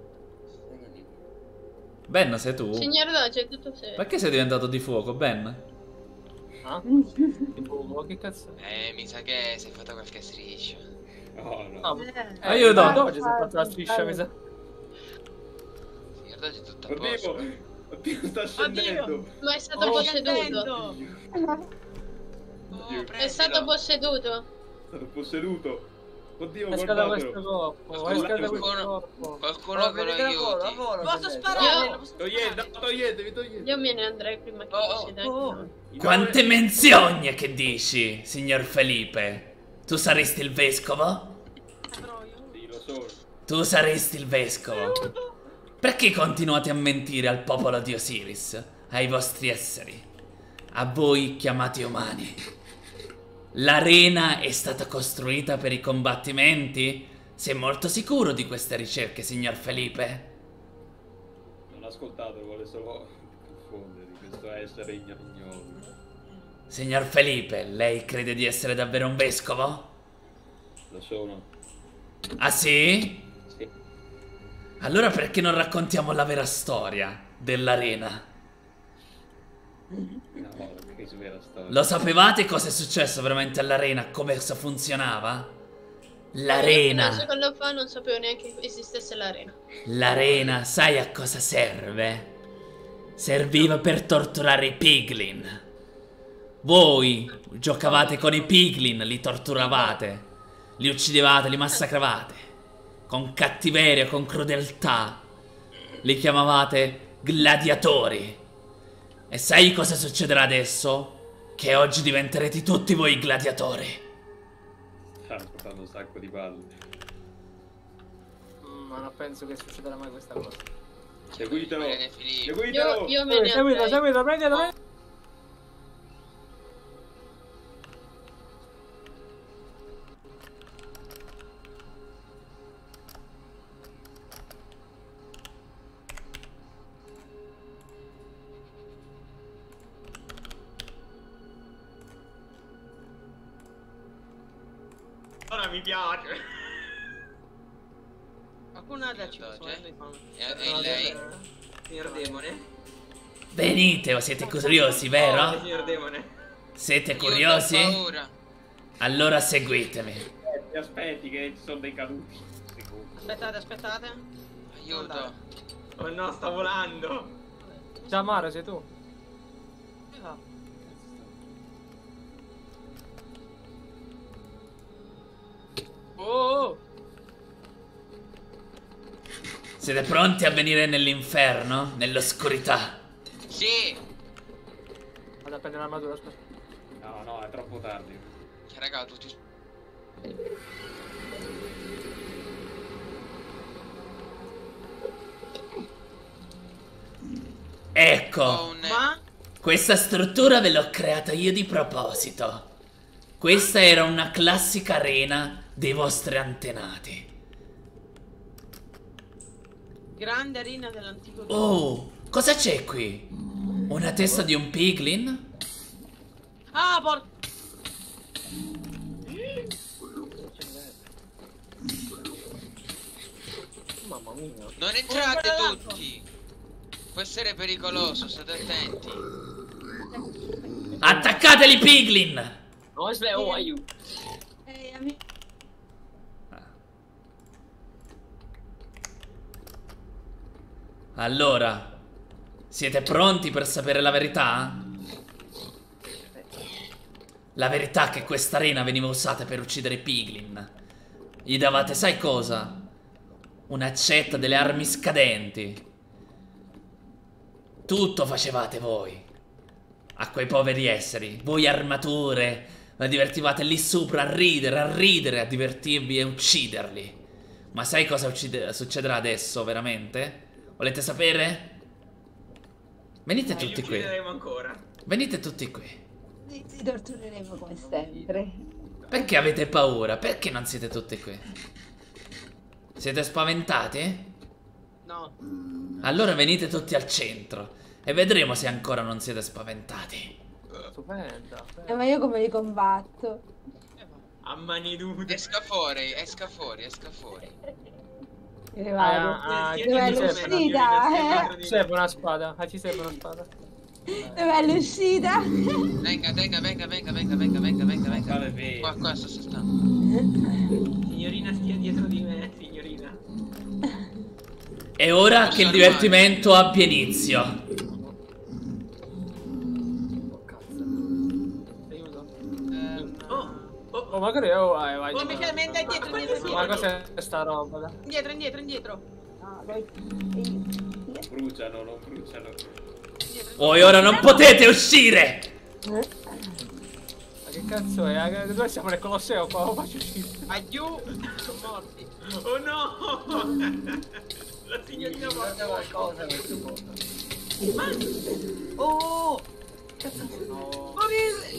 Ben, sei tu? Signor Doge, è tutto serio. Perché sei diventato di fuoco, Ben? Ah? Tipo, ma che cazzo? Eh, mi sa che si è fatta qualche striscia. Oh no. Ah, Eh. Aiuto! Doge si è fatta la striscia, mi sa. Signor Doge è tutto a Oddio, posto. oddio, sta scendendo. Ma è stato Oh, posseduto. Oh, È stato posseduto. È stato posseduto. Oddio, È scatta guardatelo. questo corpo. È scatta questo corpo. Qualcuno Oh, che lo vedete la volo, la aiuti. volo, Posso vedete? sparare? Io- Posso Togliete, sparare? no, toglietevi, toglietevi. Io me ne andrei prima che Oh, fosse da oh. Quante menzogne che dici, signor Felipe? Tu saresti il vescovo? Sì, lo so. Tu saresti il vescovo. Perché continuate a mentire al popolo di Osiris, ai vostri esseri, a voi chiamati umani? L'arena è stata costruita per i combattimenti? Sei molto sicuro di queste ricerche, signor Felipe? Non la ascoltato, vuole solo confondere questo essere ignoto. Signor Felipe, lei crede di essere davvero un vescovo? Lo sono. Ah sì? Sì. Allora perché non raccontiamo la vera storia dell'arena? No, che vera storia. Lo sapevate cosa è successo veramente all'arena? Come funzionava? L'arena. Un secondo fa non sapevo neanche che esistesse l'arena. L'arena, sai a cosa serve? Serviva per torturare i piglin. Voi giocavate con i piglin, li torturavate, li uccidevate, li massacravate. Con cattiveria, con crudeltà. Li chiamavate gladiatori. E sai cosa succederà adesso? Che oggi diventerete tutti voi gladiatori. Sta portando un sacco di palle. Mm, ma non penso che succederà mai questa cosa. Seguitelo! Io, Seguitelo! io me ne Seguitelo, andrei. seguitelo, prendetelo, prendetelo. Ora mi piace. Qualcuno ha da ci posso E, e lei? Signor Demone. Venite, siete curiosi, vero? Signor Demone. Siete Io curiosi? ho paura. Allora seguitemi. Eh, aspetti che ci sono dei caduti. Aspettate, aspettate. Aiuto. Oh no, sta volando. Ciao Maro, sei tu? E va. Oh! Siete pronti a venire nell'inferno? Nell'oscurità? Sì. Vado a prendere l'armatura, aspetta. No, no, è troppo tardi. Cioè, raga, tutti... Ecco. Ho un... Ma? Questa struttura ve l'ho creata io di proposito. Questa era una classica arena dei vostri antenati. Grande arena dell'antico Dio. Oh, cosa c'è qui? Una testa di un piglin? Ah, por... Mamma mia. Non entrate tutti. Può essere pericoloso, state attenti. Attaccateli piglin! No, Sle, oh, aiuto. Ehi, amico. Allora, siete pronti per sapere la verità? La verità è che questa arena veniva usata per uccidere i piglin. Gli davate, sai cosa? Un'accetta, delle armi scadenti. Tutto facevate voi. A quei poveri esseri. Voi armature. La divertivate lì sopra a ridere, a ridere, a divertirvi e ucciderli. Ma sai cosa uccide- succederà adesso, veramente? Volete sapere? Venite Eh, li tutti qui. uccideremo ancora. Venite tutti qui. Ti, ti tortureremo come sempre. Perché avete paura? Perché non siete tutti qui? Siete spaventati? No. Allora venite tutti al centro e vedremo se ancora non siete spaventati. Stupenda. Eh, ma io come li combatto? A mani nude. Esca fuori, esca fuori, esca fuori. Me ne vado. Ah, ah, Dov'è chi dice- l'uscita? Ci serve una spada. Ah, ci serve una spada. Dov'è l'uscita? Venga, venga, venga, venga, venga, venga, venga, venga, venga. Qua, qua sto saltando. Signorina, stia dietro di me, signorina. E ora che il divertimento abbia inizio. Oh, magari oh, vai, vai. Oh, Michele, mi dai dietro, dietro, dietro. Ma cos'è sta roba? là? Indietro, indietro, indietro. Bruciano, non bruciano. Voi ora non potete uscire! Ma che cazzo è? Ah, dove siamo nel Colosseo qua? Lo faccio uscire. Aiù! Sono morti. Oh no! La signorina Guarda qualcosa questo posto. Oh! Cazzo no.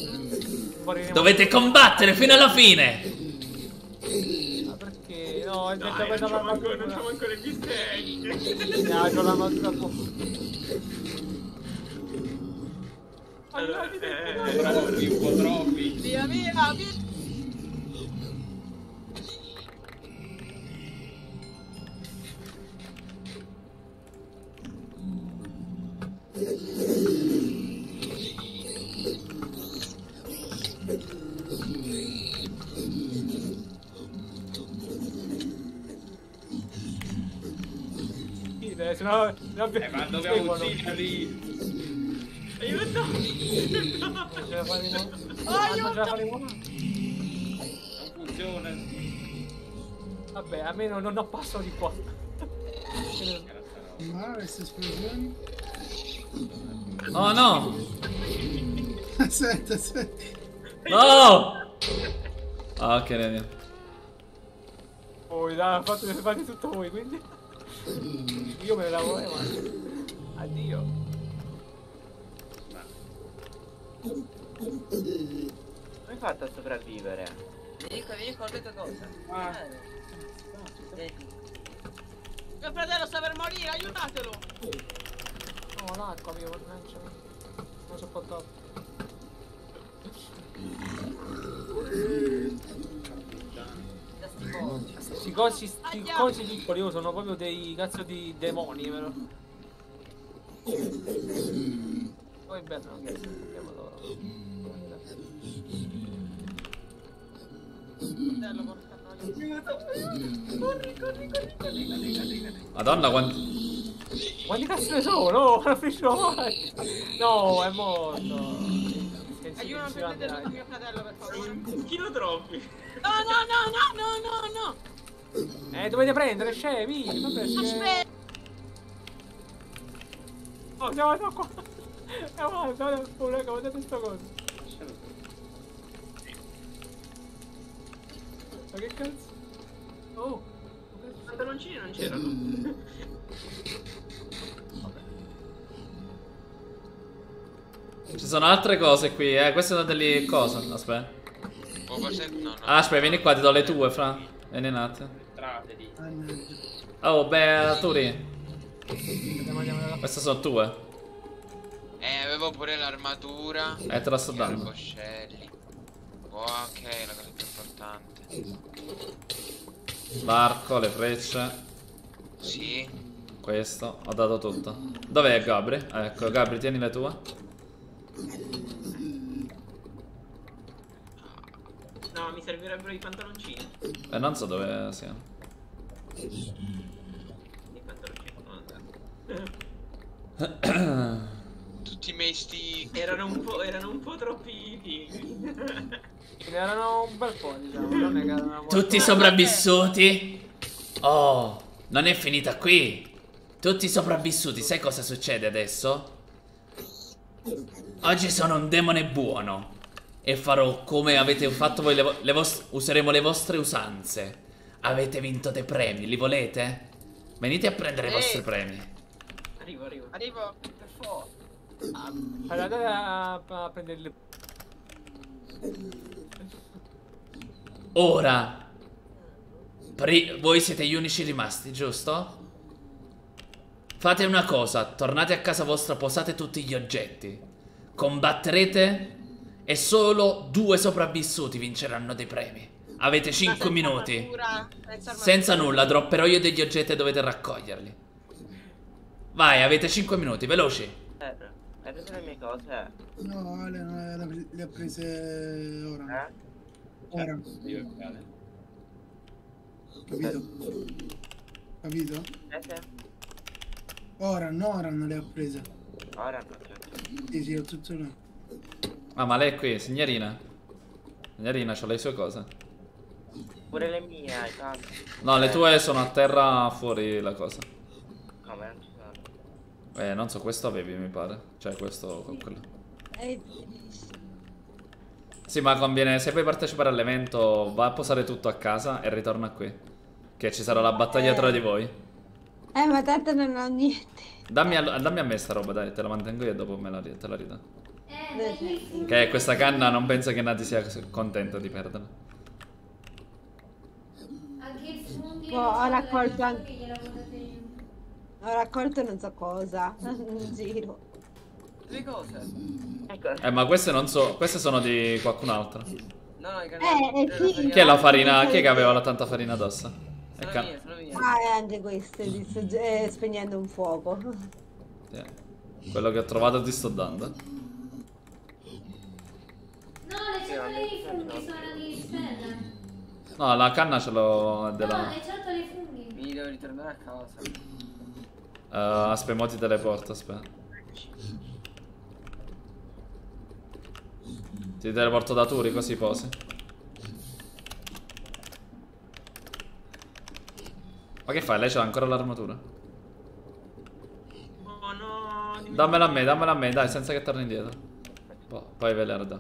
Moriremo. Dovete combattere fino alla fine! Ma perché? No, ho detto Dai, questa non c'ho manco, non armatura. c'ho manco le bistecche. No, c'ho l'armatura fuori. Eh, troppi, un po' troppi. Via, via, via. Se no, no, Eh, ma dobbiamo ucciderli. Aiuto! Non ce la faremo. Aiuto! Non ce la faremo. Non funziona. Vabbè, almeno non ho passo di qua. Ma queste esplosioni. Oh no! Aspetta, aspetta. No! Ah, ok, vedi. Voi, dai, fate, fate tutto voi, quindi. Io me ne lavo le mani. Addio. Come hai fatto a sopravvivere? Vieni qua, vieni qua, questa cosa. Ah. Mio fratello sta per morire, aiutatelo! No, l'acqua, mio, mannaggia. Non sopportato. Sti cosi, sti cosi piccoli io sono proprio dei cazzo di demoni, vero? Poi bello, ok, andiamo loro. Fratello, porca troia. Corri, corri, corri, corri, corri, corri. Madonna, quanti... Quanti cazzo ne sono? Non finisco mai. No, è morto. Aiuto, prendete mio fratello, per favore. Un chilo troppi. No, no, no, no, no, no, no. Eh, dovete prendere, scevi. Vabbè, Aspetta. Oh, siamo siamo qua. Siamo qua, pure, guardate sta cosa. Ma che cazzo? Oh. I pantaloncini non c'erano. Ci sono altre cose qui, eh. Queste sono delle cose. Aspetta. Oh, forse no, no. Ah, aspetta, vieni qua, ti do le tue, fra. Vieni un attimo. Trateli. Oh, beh, Turi. Andiamo, andiamo. Queste sono tue. Eh, avevo pure l'armatura. Eh, te la sto i dando. arboscelli. Oh, ok, la cosa più importante. L'arco, le frecce. Sì. Questo, ho dato tutto. Dov'è Gabri? Ecco, Gabri, tieni le tue. No, mi servirebbero i pantaloncini. Eh, non so dove siano. I pantaloncini sono andati. Tutti i miei sti... Erano un po', erano un po' troppi pigri. Ne erano un bel po', diciamo. Non è che erano molto... Tutti sopravvissuti. Oh, non è finita qui. Tutti sopravvissuti, sai cosa succede adesso? Oggi sono un demone buono e farò come avete fatto voi, le vo le useremo le vostre usanze. Avete vinto dei premi, li volete? Venite a prendere i Ehi. vostri premi. Arrivo, arrivo. Arrivo, per favore. Andate a, a prendere le... Ora pri voi siete gli unici rimasti, giusto? Fate una cosa, tornate a casa vostra, posate tutti gli oggetti, combatterete e solo due sopravvissuti vinceranno dei premi. Avete cinque minuti. Armatura, senza, armatura. Senza nulla, dropperò io degli oggetti e dovete raccoglierli. Vai, avete cinque minuti, veloci. Eh, hai preso le mie cose? No, Ale non le ha prese ora. Eh? Ora. Io e Capito? Capito? Eh, sì. Ora, no, ora non le ha prese. Ora non c'è. Sì, sì, ho tutto là. Ah, ma lei è qui, signorina. Signorina, c'ho le sue cose. Pure le mie hai fatto. No, le tue sono a terra fuori la cosa. Come non ci sono? Eh, non so, questo avevi, mi pare. Cioè, questo con quello. Eh, Sì, ma conviene, se vuoi partecipare all'evento, va a posare tutto a casa e ritorna qui. Che ci sarà la battaglia tra di voi. eh, ma tanto non ho niente. Dammi a, dammi a me sta roba, dai, te la mantengo io e dopo me la, te la ridò. Eh, bellissimo. Che questa canna non penso che Nati sia contenta di perderla. Anche il fondi che Oh, non ho so raccolto della- anche- che gliela votate in- Ho raccolto non so cosa. In giro. Le cose. Ecco. Eh, ma queste non so. Queste sono di qualcun altro. No, no, che Eh, eh, sì. Chi è la farina? Chi è che aveva la tanta farina addosso? È Sono Can- mie, sono mie. Ah, e anche queste, ti sto eh, spegnendo un fuoco. Sì. Quello che ho trovato ti sto dando. No, le ciotole di funghi sono di spella. No, la canna ce l'ho No, della. le ciotole di funghi. Mi devo ritornare a casa. Uh, aspetta, mo ti teleporto, aspetta. Ti teleporto da Turi così posi. Ma che fai? Lei c'ha ancora l'armatura? Oh no. Dammela a me, dammela a me, dai, senza che torni indietro. Po- poi ve la ridò.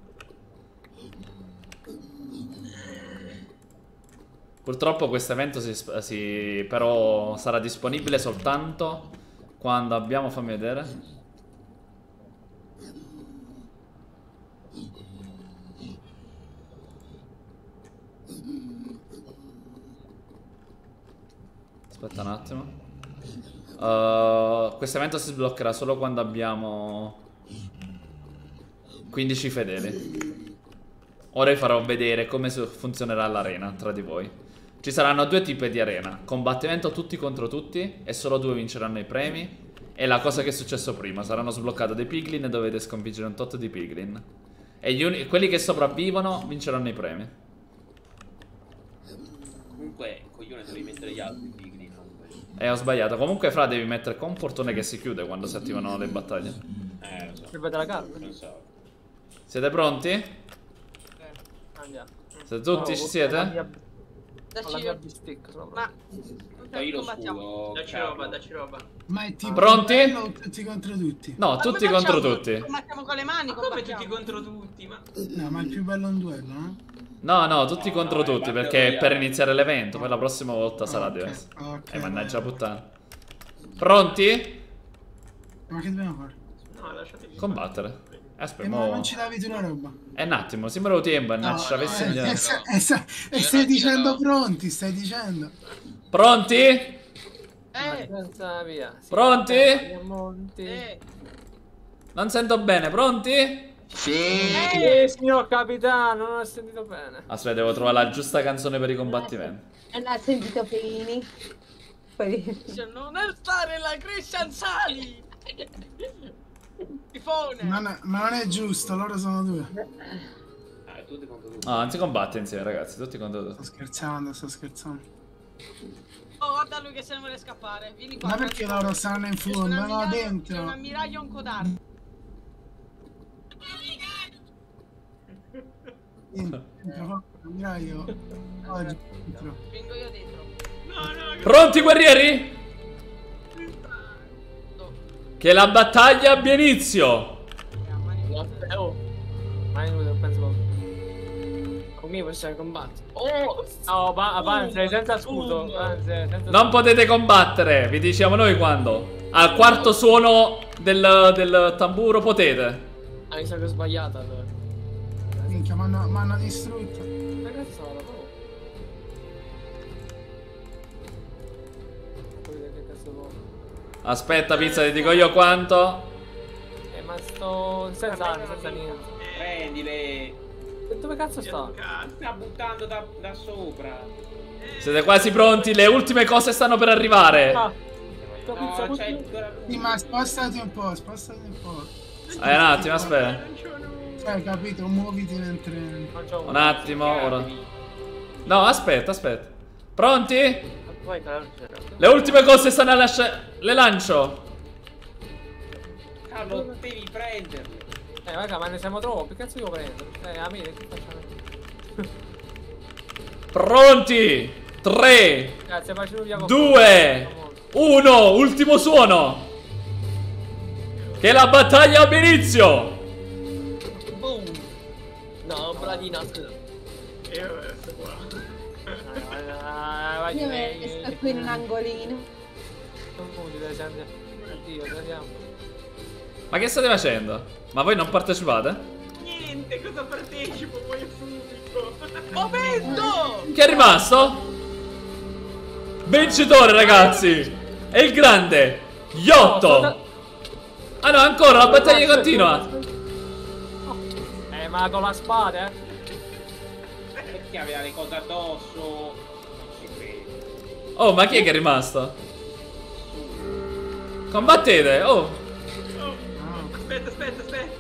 Purtroppo questo evento si, si però sarà disponibile soltanto quando abbiamo, fammi vedere. Aspetta un attimo. Uh, questo evento si sbloccherà solo quando abbiamo quindici fedeli. Ora vi farò vedere come funzionerà l'arena tra di voi. Ci saranno due tipi di arena: combattimento tutti contro tutti, e solo due vinceranno i premi. E la cosa che è successo prima: saranno sbloccati dei piglin e dovete sconfiggere un tot di piglin. E gli uni- quelli che sopravvivono vinceranno i premi. Comunque, coglione, devi mettere gli altri pigli. E ho sbagliato. Comunque, fra, devi mettere con portone che si chiude quando si attivano le battaglie. Eh, lo so. Per vedere la carta. Non so. Siete pronti? Eh, andiamo. Siete tutti? No, ci ho siete? la mia- Ho la Dacci mia bistecca sopra. Ma Dai lo combattiamo. scudo. Dacci Carlo. roba, dacci roba. Ma è tipo Pronti? bello o tutti contro tutti? No, Ma tutti come contro facciamo? tutti. Combattiamo con le mani, Ma come combattiamo. tutti contro tutti? Ma No, ma il più bello è un duello, no? No, no, tutti No, contro no, è tutti, Battle perché è per Royale. iniziare l'evento. Poi la prossima volta sarà Ok, diverso. ok, Eh, mannaggia vai. puttana. Pronti? Ma che dobbiamo fare? no, lasciatemi. Combattere. E Aspetta, ma mo... non ci davi tu la roba? È un attimo, sembra un tempo, non ci No, avessi eh, indietro. eh, indietro. eh, sa- e Io stai non ce dicendo l'ho. pronti, stai dicendo. Pronti? Eh, Senza via. Sì, Pronti? andiamo, monti. eh. Non sento bene, pronti? Sì. Eh, signor capitano, non ho sentito bene. Aspetta, devo trovare la giusta canzone per i combattimenti. E non ha sentito Pini. Poi... Se non è stare la Christian Sali. Tifone. Ma, no- ma non è giusto, loro sono due. Ah, è tutti contro tutti. No, non si combatte insieme, ragazzi, tutti contro Sto tutti. scherzando, sto scherzando. Oh, guarda lui che se ne vuole scappare. Vieni qua. Ma perché Franco. loro stanno in C'è un fondo? No, ammiraglio- c'è un dentro. ammiraglio e un codardo. Dentro, dentro, ammiraglio. Oggi, dentro. Vengo io dentro. Pronti, guerrieri? Che la battaglia abbia inizio. Eh, oh. Ma io non penso proprio. Con me possiamo combattere. Oh! No, va avanti, senza scudo. Avanti, senza Non potete combattere, vi diciamo noi quando. Al quarto suono del, del tamburo potete. Ah, mi sa che ho sbagliato allora. Minchia, mi hanno- mi hanno distrutto. Ma cazzo sono? Oh. Che cazzo vuoi? Aspetta, pizza, ti dico io quanto. Eh, ma sto senza armi, senza niente. Prendile. E dove cazzo sta? Sta buttando da, da sopra. Siete quasi pronti, le ultime cose stanno per arrivare. Ah, No, c'è ancora. Sì, ma spostati un po', spostati un po'. Eh, un attimo, aspetta. Cioè, capito, muoviti mentre... Un attimo, ora. No, aspetta, aspetta. Pronti? Poi tra l'altro Le ultime cose stanno a lasciare. Le lancio. Carlo, devi prenderle. Eh, raga, ma ne siamo troppi, che cazzo devo prendere? Eh, a me che facciamo? Pronti? tre, Grazie, facciamo via con due, uno, ultimo suono. Che la battaglia abbia inizio. Boom! No, Bladina, scusa. Io resto qua. Ah, vai, Io vai. sto qui in un angolino. Non muti, deve sempre. Oddio, andiamo. Ma che state facendo? Ma voi non partecipate? Niente, cosa partecipo? Vuoi subito? Momento! Chi è rimasto? Vincitore, ragazzi! È il grande Yotto! Ah no, ancora, la battaglia continua! Eh, ma con la spada, eh? Perché aveva le cose addosso? Non ci credo. Oh, ma chi è che è rimasto? Combattete, oh! Aspetta, aspetta, aspetta.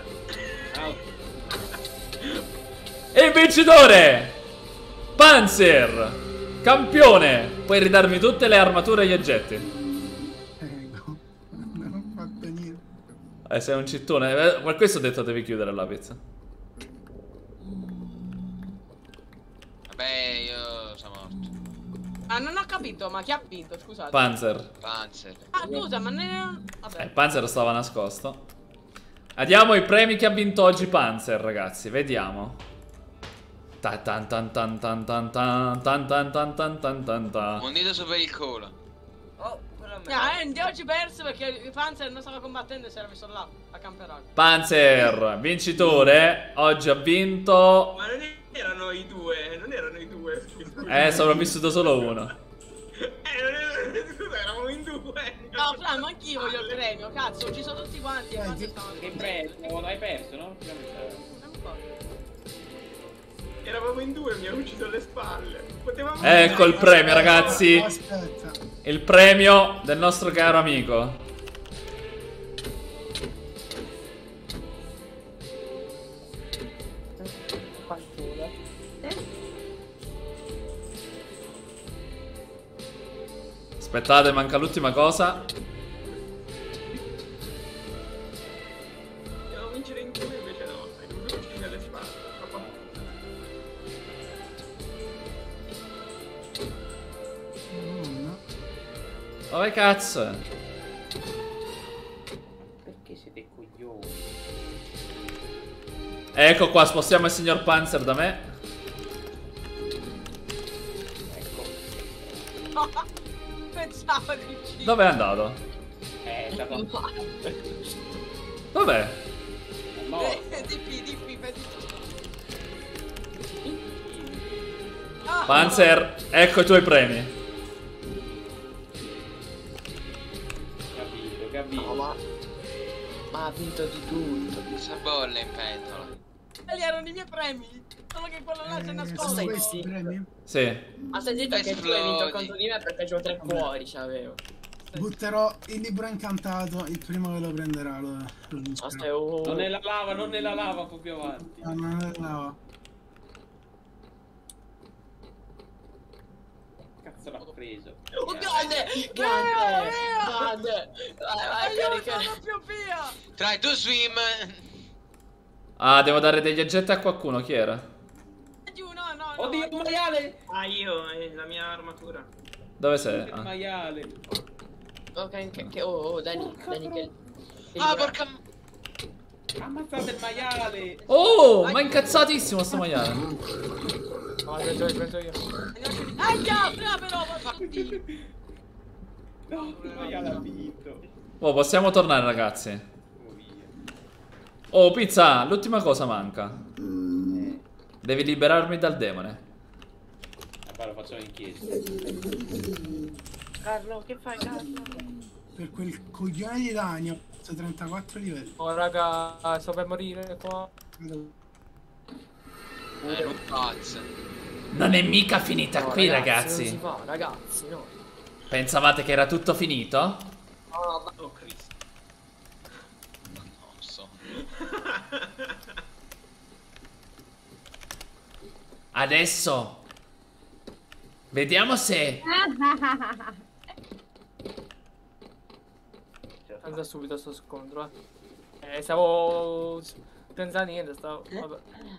E il vincitore! Panzer! Campione! Puoi ridarmi tutte le armature e gli oggetti. Ecco, non ho fatto niente. Eh, sei un cittone. Eh, per questo ho detto devi chiudere la pizza. Vabbè, io sono morto. Ah, non ho capito, ma chi ha vinto? Scusate. Panzer. Panzer. Ah, scusa, ma ne... Vabbè. Eh, Panzer stava nascosto. Andiamo ai premi che ha vinto oggi Panzer, ragazzi. Vediamo. Ta tan tan tan tan tan tan tan tan tan tan tan tan tan. Un dito su per il culo. Oh, ah, Andy oggi perso perché il Panzer non stava combattendo e si era messo là a camperare. Panzer, vincitore. Oggi ha vinto. Ma non erano i due, non erano i due. Eh, sopravvissuto solo uno. Eh, non erano, scusa, eravamo in due. No, Fran, ma anch'io voglio il premio, cazzo, ho ucciso tutti quanti. Dai, e ti- stavano- Che preso? L'hai perso, no? Un po'. Eravamo in due, mi ha ucciso alle spalle. Potevamo... Ecco il premio, ragazzi. Aspetta. Il premio del nostro caro amico. Aspettate, manca l'ultima cosa. Devo vincere in due, invece no. Hai dovuto uccidere alle spalle. Troppo. Madonna. Dove cazzo è? Perché siete coglioni? Ecco qua, spostiamo il signor Panzer da me. Pensavo di uccidere. Dove è andato? Eh, è stato... Dov'è? No. Eh, Dippi, dippi, vedi. Ah, Panzer, ecco i tuoi premi. Capito, capito. No, ma... Ma ha vinto di tutto. Questa bolla in pentola. quelli erano i miei premi. Solo che quello là si è Eh, nascosto. sono questi i premi? Sì. Ha sentito che tu hai vinto contro di me perché c'ho tre cuori, c'avevo. Butterò il libro incantato, il primo che lo prenderà lo, lo vincerà. Aspetta, oh. Non nella lava, non nella lava, un po' più avanti. Ah, non è lava. Cazzo l'ha preso. Oh, grande! Grande! Grande! Vai, vai, carica! Try to swim. Ah, devo dare degli oggetti a qualcuno. Chi era? Oddio, il maiale! Ah, io, è la mia armatura. Dove sei? Il Ah. maiale. Ok, che, che, oh, oh, Dani, Dani, che... Ah, porca... Ammazzate il maiale! Oh, ma incazzatissimo sto maiale. No, penso io, penso io. Ah, già, però, No, il maiale ha vinto. Oh, possiamo tornare, ragazzi. Oh, pizza, l'ultima cosa manca. Devi liberarmi dal demone. Vabbè, lo facciamo in chiesa. Carlo, che fai, Carlo? Per quel coglione di Dani ho fatto trentaquattro livelli. Oh, raga, sto per morire qua. Eh, un pazzo. Non è mica finita No, qui, ragazzi, ragazzi. non si fa, ragazzi, no. Pensavate che era tutto finito? Oh, ma... oh Cristo. Non so. Adesso vediamo se Pensa subito a sto scontro, eh. Eh, stavo... senza niente, stavo... Vabbè.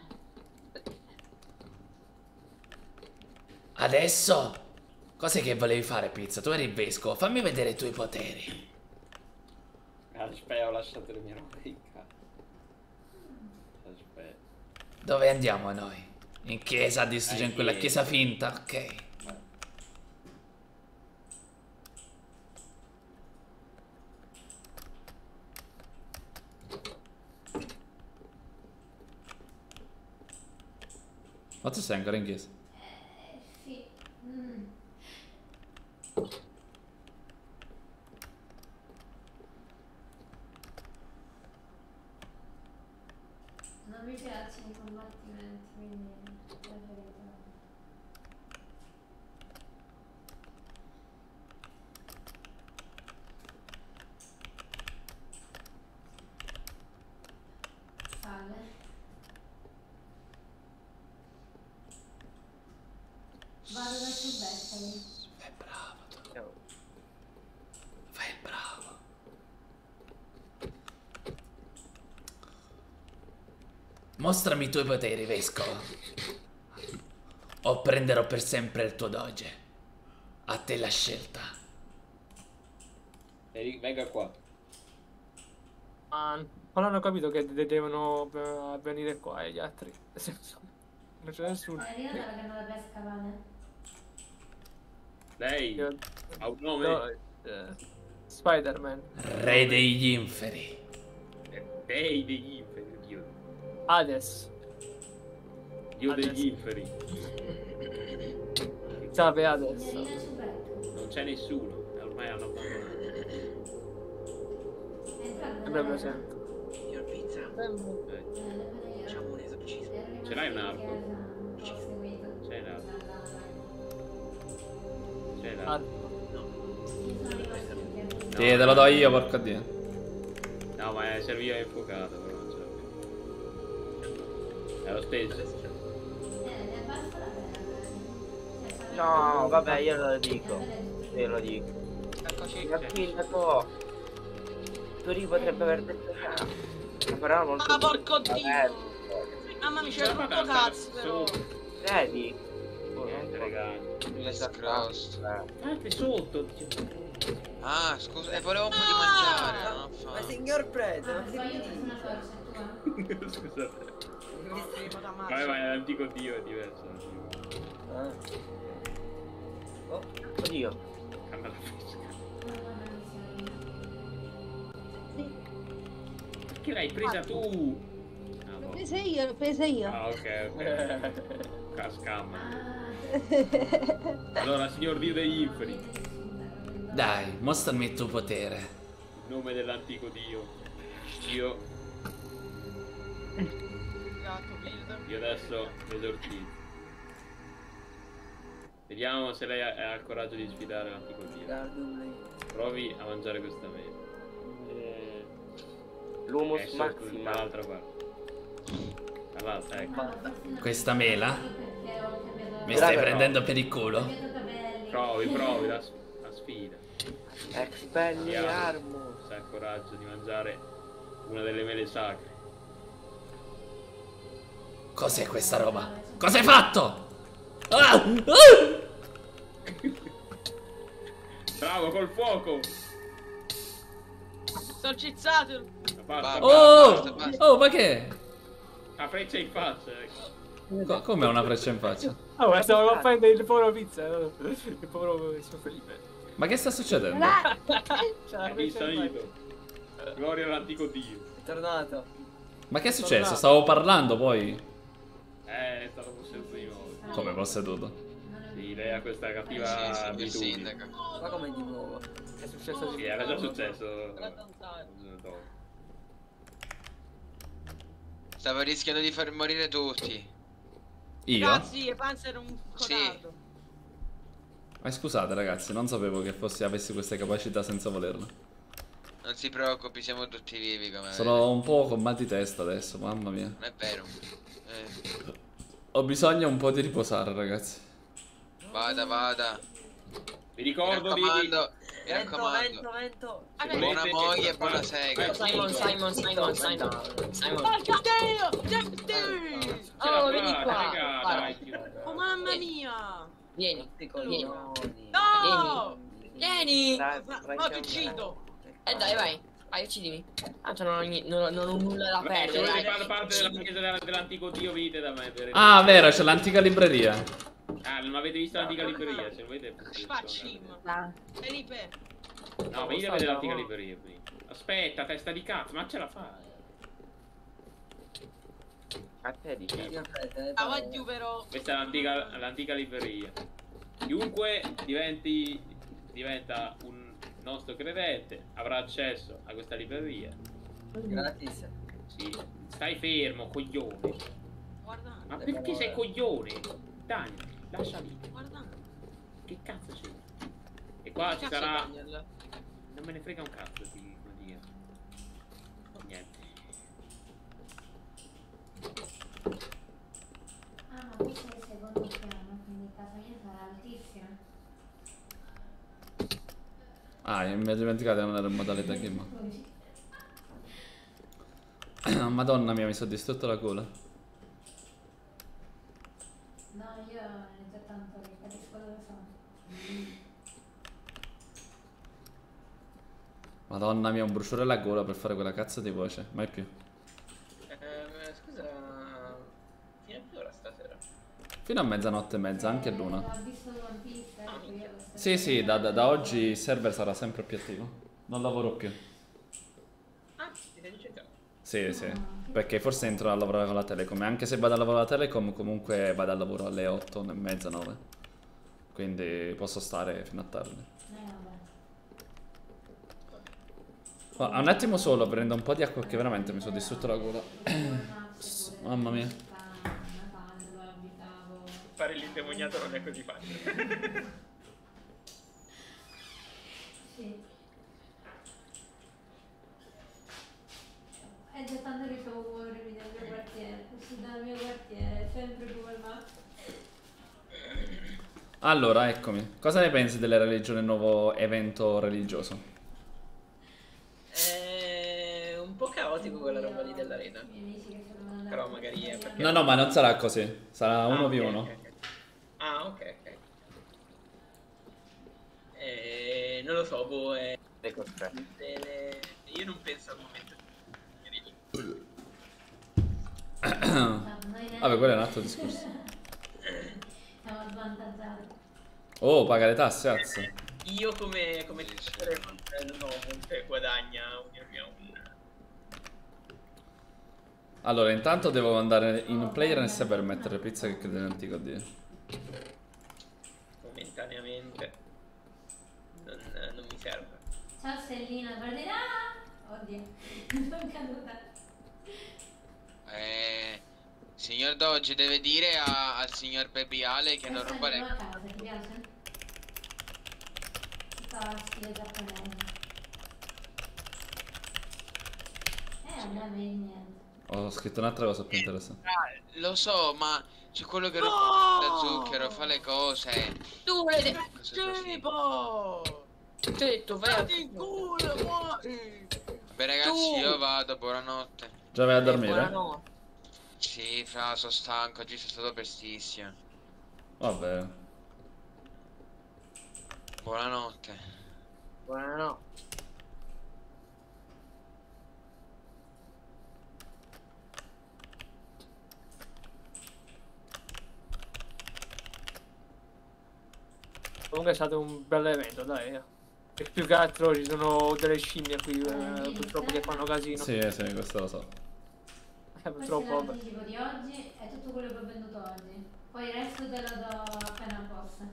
Adesso cos'è che volevi fare, pizza? Tu eri il vescovo, fammi vedere i tuoi poteri. Aspetta, ho lasciato le mie robe in casa. Aspetta. Dove andiamo noi? In chiesa, distrugge Eh, in quella chiesa. chiesa finta, ok. Ma tu sei ancora in chiesa? Sì. Mm. Non mi piacciono i combattimenti, quindi preferito. Salve. Vado verso il Beccoli. Fai bravo. Fai il bravo. Mostrami i tuoi poteri, vescovo. O prenderò per sempre il tuo doge. A te la scelta. Eri- Venga qua. Ma non hanno capito che de- devono eh, venire qua gli altri. Nel senso, non c'è nessuno. È arrivata la canna da pesca, vale? Lei Io- ha un nome? No, eh, Spider-Man. Re degli inferi. Dei degli inferi, Dio. Hades. Dio Hades. degli inferi. Salve Hades. Non c'è nessuno. Ormai hanno abbandonato. È proprio sempre. Signor Pizza, facciamo un esorcismo. Ce l'hai un arco? C'è l'arco. C'è l'arco. Sì, te lo do io, porco dio. No, ma è serviva infuocato, però non ce l'avevo. È lo stesso. No, vabbè, io lo dico. Io lo dico. Eccoci. Capito, Tori potrebbe aver detto no. Però non Ah, porco dio! Eh, Mamma mia, c'è troppo cazzo, però. Vedi? Niente, ragazzi. Discross. Anche sotto. Ah, scusa, e volevo un po' di mangiare, non fa. Ma signor Prete, Ah, ma sbaglio che di una torcia, tua. Scusate. Vai, vai, l'antico dio è diverso. Oh, oddio. Camera fresca. Perché l'hai presa tu? Ah, L'ho no. presa io, l'ho presa io. Ah, ok, ok. Cascamma. Allora, signor dio degli inferi, Dai, mostrami il tuo potere. in nome dell'antico dio, io, io adesso esorcizzo. Vediamo se lei ha, ha il coraggio di sfidare l'antico dio. Provi a mangiare questa mela. L'humus È sotto, maxima. dall'altra parte. Dall'altra, ecco. Questa mela? Mi Dai, stai però. prendendo per il culo? Provi, provi la, la sfida. Expelli Vediamo armus. se ha il coraggio di mangiare una delle mele sacre. Cos'è questa roba? Cosa hai fatto? Ah! Ah! Bravo, col fuoco! Esorcizzato! Basta, Oh! basta, basta. Oh, ma che? La freccia in faccia, ecco. Co- come una freccia in faccia? Oh, ma stavo a fare il povero pizza. No? Il povero suo Felipe. Ma che sta succedendo? È risalito. Gloria all'antico dio. È tornato. Ma che è successo? Stavo parlando poi. Eh, è stato posseduto di nuovo. Come posseduto? Sì, lei ha questa cattiva Sì, sì, il abitudine. sindaco. Ma come di nuovo? È successo Sì, era già successo. Stava rischiando di far morire tutti. Io? Ragazzi, e Panzer è un codardo. Ma scusate ragazzi, non sapevo che fossi avessi queste capacità senza volerlo. Non si preoccupi, siamo tutti vivi come Sono un po' con mal di testa adesso, mamma mia. Non è vero. Eh, Ho bisogno un po' di riposare ragazzi. vada, vada. Vi ricordo Mi di... raccomando, mi Vento, raccomando. vento, vento. Se buona moglie e buona sega. Simon, Simon, Simon, Simon. Simon. Porca dio! Dexter! Oh, vieni qua. Raga, Guarda. dai. Oh mamma mia! Vieni, vieni. No! Vieni. Dai, Ma vai, ma ti vai, uccido! Eh dai, vai. Vai, uccidimi. Tanto non ho, ni- non, ho- non ho nulla da Vabbè, se perdere. volete Dai. fare parte della chiesa della- dell'antico dio, venite da me. Per... Ah, vero, c'è l'antica libreria. Ah, non avete visto l'antica libreria? Se volete... Facim! Felipe! No, venite a vedere l'antica libreria. Qui. Aspetta, testa di cazzo, ma ce la fai? A te di Ah, voglio però! Questa è l'antica l'antica libreria. Chiunque diventi diventa un nostro credente, avrà accesso a questa libreria. Gratis. Sì, stai fermo, coglione. Guardate. Ma perché sei coglione? Dai, lasciami. Guardate. Che cazzo c'è? E qua Che ci cazzo sarà... Daniel? Non me ne frega un cazzo di magia. Niente. Ah, ma questo è il secondo piano, quindi casa mia sarà altissima. Ah, mi ho dimenticato di andare in modalità game. Madonna mia, mi sono distrutto la gola. No, io è già tanto che capisco dove sono. Madonna mia, un bruciore alla gola per fare quella cazzo di voce. Mai più. Eh, scusa, fino a che ora stasera? Fino a mezzanotte e mezza, anche l'una. Ha visto One Piece, ecco io lo so. Sì, sì, da, da, da oggi il server sarà sempre più attivo. Non lavoro più. Ah, ti sei licenziato? Sì, sì. Perché forse entro a lavorare con la Telecom. E anche se vado a lavorare alla Telecom, comunque vado al lavoro alle otto e mezza, nove. Quindi posso stare fino a tardi. Oh, un attimo solo, prendo un po' di acqua perché veramente mi sono distrutto la gola. Mamma mia. Fare l'indemoniato non è così facile. Sì. È già tanto che stavo muovermi dal mio quartiere. Uscì dal mio quartiere, sempre come ma. Allora, eccomi. Cosa ne pensi delle religioni, il nuovo evento religioso? È un po' caotico quella roba lì dell'arena. Però magari è perché... No, no, ma non sarà così. Sarà uno Ah, più ok, uno. ok, ok. Ah, ok, ok. Eh, non lo so, boh, è... le- Io non penso al momento Vabbè, quello è un altro discorso. Siamo svantaggiati. Oh, paga le tasse, azzo. Io come come giocatore non, non ho molte guadagna unirmi a un Allora, intanto devo andare in player nel server e mettere pizza che credo in antico Dio. momentaneamente non, non mi serve. Ciao Stellina, guardi. Ah! Oddio, sono caduta. Eh, signor Dodge deve dire a- al signor Baby Ale che non Questa è rubare. la nuova casa, ti piace? Tutta stile giapponese. Eh, a me niente. Ho scritto un'altra cosa più interessante. Ah, lo so, ma c'è quello che No! da zucchero, fa le cose. Tu vedi, Cose così. tipo! Tetto, vai in culo, muori! Beh ragazzi, Tu! io vado, buonanotte. Già vai a dormire? Buonanotte. Sì, fra, sono stanco, oggi sono stato prestissimo. Vabbè. Buonanotte. Buonanotte. Comunque è stato un bel evento, dai. eh. E più che altro ci sono delle scimmie qui, eh, purtroppo, che fanno casino. Sì, sì, questo lo so. Eh, Questo è purtroppo, vabbè. l'anticipo di oggi, è tutto quello che ho venduto oggi. Poi il resto te lo do appena posso.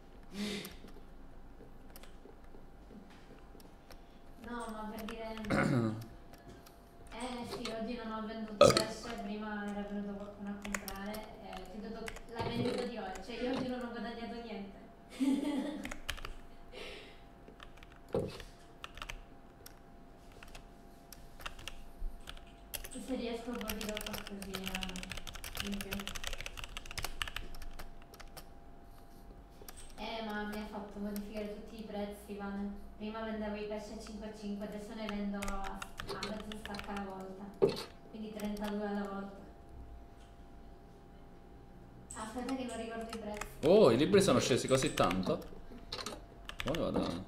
No, ma per dire... Eh sì, oggi non ho venduto adesso e prima era venuto qualcuno a comprare. Eh, ti ho dato la vendita di oggi, cioè io oggi non ho guadagnato niente. Se riesco poi ti do qualcosina in più. Eh, ma mi ha fatto modificare tutti i prezzi, Vane. Prima vendevo i pesci a cinque e cinque, adesso ne vendo a, a mezzo stacca alla volta. Quindi trentadue alla volta. Aspetta che non ricordo i prezzi. Oh, i libri sono scesi così tanto? Oh, vado.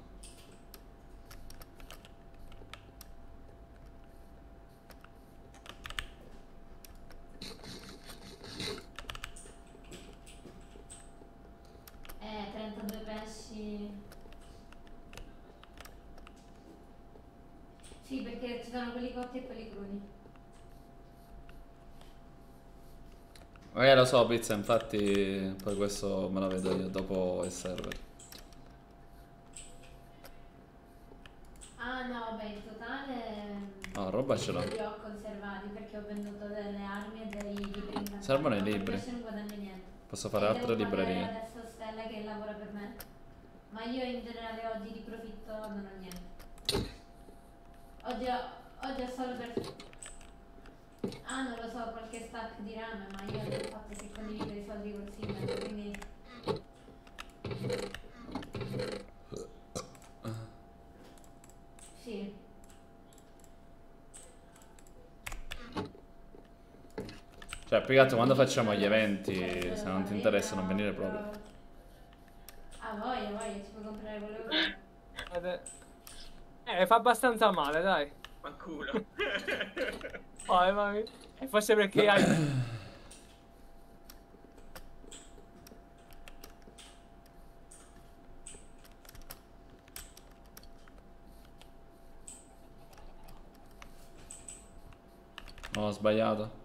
Eh, trentadue pesci. Sì, perché ci sono quelli cotti e quelli crudi. Eh, lo so, pizza, infatti poi questo me lo vedo io dopo il server. Ah no, vabbè, in totale... Oh, roba ce l'ho. Li ho conservati perché ho venduto delle armi e dei libri incantati. Servono i libri. Adesso non guadagno niente. Posso fare E altre devo pagare librerie. adesso Stella che lavora per me. Ma io in generale oggi di profitto non ho niente. Oggi ho, oggi ho solo per... Ah, non lo so, qualche stack di rame, ma io ho fatto che condividere i soldi col sindaco, quindi... Sì. Cioè, più che altro quando facciamo gli eventi, se non ti interessa non venire proprio. Ah, voglia, voglia, ci puoi comprare quello che vuoi. Vabbè. Eh, fa abbastanza male, dai. Ma culo. Oh, ma... E forse perché hai... No, ho sbagliato.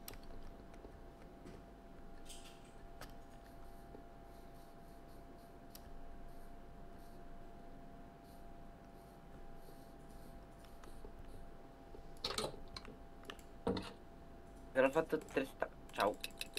Me l'ho fatto tre sta... Ciao.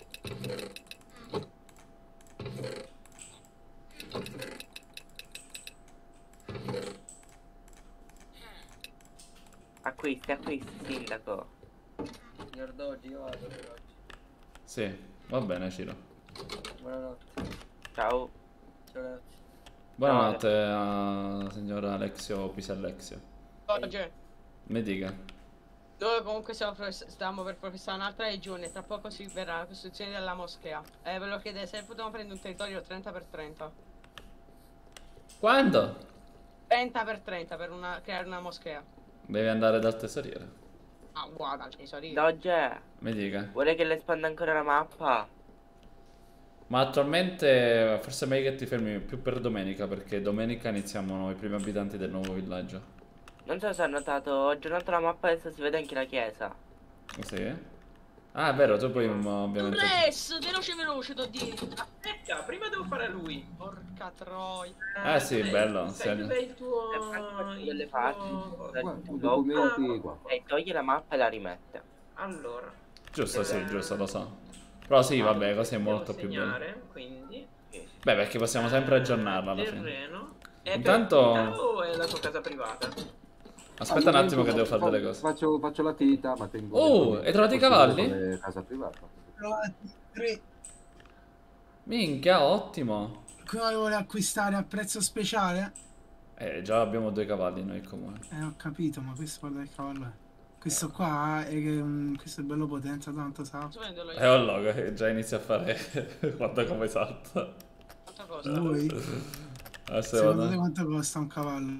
Acquisti, acquisti, sindaco. Signor Doggi, io vado per oggi. Sì, va bene, Ciro. Buonanotte. Ciao. Ciao ragazzi. Buonanotte a signor Alexio Pisellexio. Oggi, Mi dica. dove comunque stiamo, profess- stiamo per professare un'altra regione, tra poco si verrà la costruzione della moschea. Eh, ve lo chiedete se potevamo prendere un territorio trenta per trenta. Quando? trenta per trenta per una- creare una moschea. Devi andare dal tesoriere. Ah, guarda, il tesorino. Dogge. Mi dica. Vuole che le espanda ancora la mappa? Ma attualmente forse è meglio che ti fermi più per domenica, perché domenica iniziamo i primi abitanti del nuovo villaggio. Non so se ha notato, ho aggiornato la mappa e adesso si vede anche la chiesa. Sì? Ah, è vero, tu poi mm, ovviamente... Press, veloce veloce, t'ho detto. Aspetta, prima devo fare lui. Porca troia. Ah sì, bello. Sai sì. dov'è il tuo... Delle il parti, tuo... I documenti qua. E toglie la mappa e la rimette. Allora. Giusto, sì, Eh, giusto, lo so. Però sì, vabbè, così è devo molto più bello. segnare, quindi... Beh, perché possiamo sempre aggiornarla alla fine. Terreno. È Intanto... per attività o è la tua casa privata? Aspetta un attimo che devo fare delle cose. Faccio, faccio la tita, ma tengo... Oh, hai trovato i cavalli? come casa privata. Tre. Minchia, ottimo. Come vuole acquistare a prezzo speciale? Eh, già abbiamo due cavalli noi in comune. Eh, ho capito, ma questo guarda che cavallo è. Questo qua è che um, questo è bello potente, tanto sa. Eh, oh, logo, che già inizia a fare... Guarda come salta. Quanto costa? Lui? Adesso Secondo vado. te quanto costa un cavallo?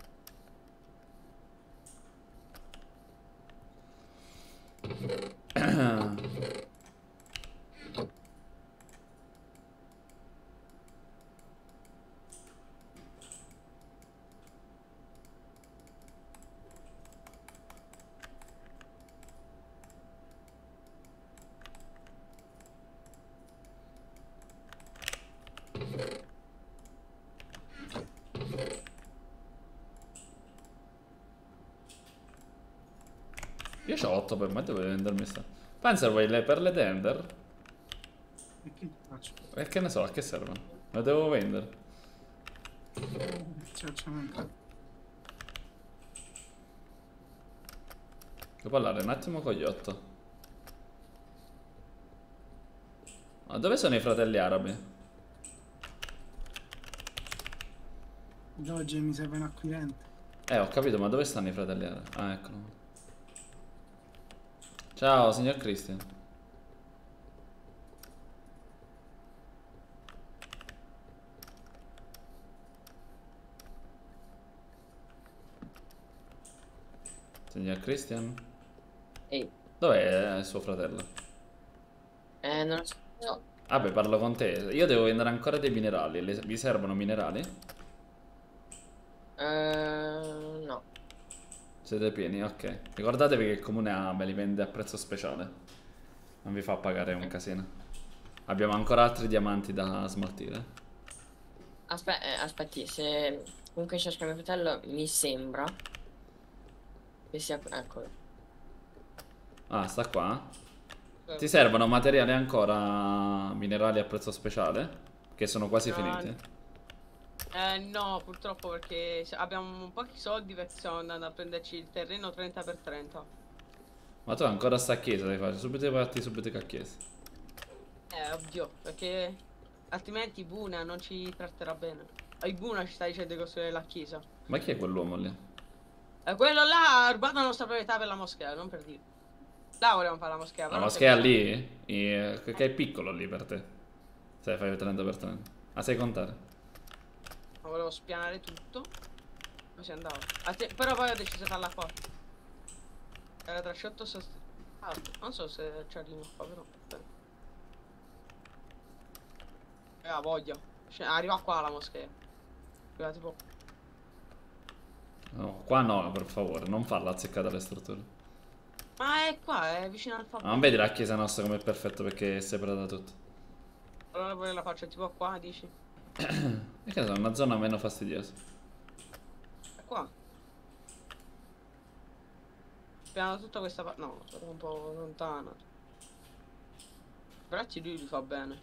Io c'ho otto per me, devo vendermi sta. Panzer, vuoi le perle d'Ender? E che faccio? E che ne so, a che servono? Le devo vendere. Ci facciamo mancare. Devo parlare un attimo con gli otto. Ma dove sono i fratelli arabi? Dogge mi serve un acquirente. Eh, ho capito, ma dove stanno i fratelli arabi? Ah, eccolo. Ciao, signor Christian. Signor Christian? Ehi. Dov'è suo fratello? Eh, non lo so. No. Vabbè, parlo con te. Io devo vendere ancora dei minerali. Le- Vi servono minerali? Eh, no. Siete pieni? Ok. Ricordatevi che il comune ha, me li vende a prezzo speciale. Non vi fa pagare un casino. Abbiamo ancora altri diamanti da smaltire. Aspe- eh, aspetti, se comunque cerca mio fratello, mi sembra Che sia... Eccolo. Ah, sta qua? Sì. Ti servono materiali ancora, minerali a prezzo speciale? Che sono quasi No, finiti. Eh no, purtroppo perché se- abbiamo pochi soldi perché stiamo andando a prenderci il terreno trenta per trenta. Ma tu ancora sta a chiesa devi fare, subito parti subito a chiesa. Eh, ovvio, perché altrimenti Buna non ci tratterà bene. E Buna ci sta dicendo di costruire la chiesa. Ma chi è quell'uomo lì? E quello là ha rubato la nostra proprietà per la moschea, non per dire. Là volevamo fare la moschea. La però non moschea per- lì? I- Che è piccolo lì per te. Se fai trenta per trenta. Ah, sai contare? Ma volevo spianare tutto. Così andavo. Altre- Però poi ho deciso di farla qua. Era tra sciotto e ah, non so se ci arrivo qua, però. Eh, ha voglia. Cioè, arriva qua la moschea. Arriva tipo. No, qua no, per favore, non farla azzeccata alle strutture. Ma è qua, è vicino al Ma fabbro. non vedi la chiesa nostra come è perfetto perché è separata da tutto. Allora poi la faccio tipo qua, dici? E che è una zona meno fastidiosa. È qua. Piano tutta questa parte. No, sono un po' lontana. Bracci lui li fa bene.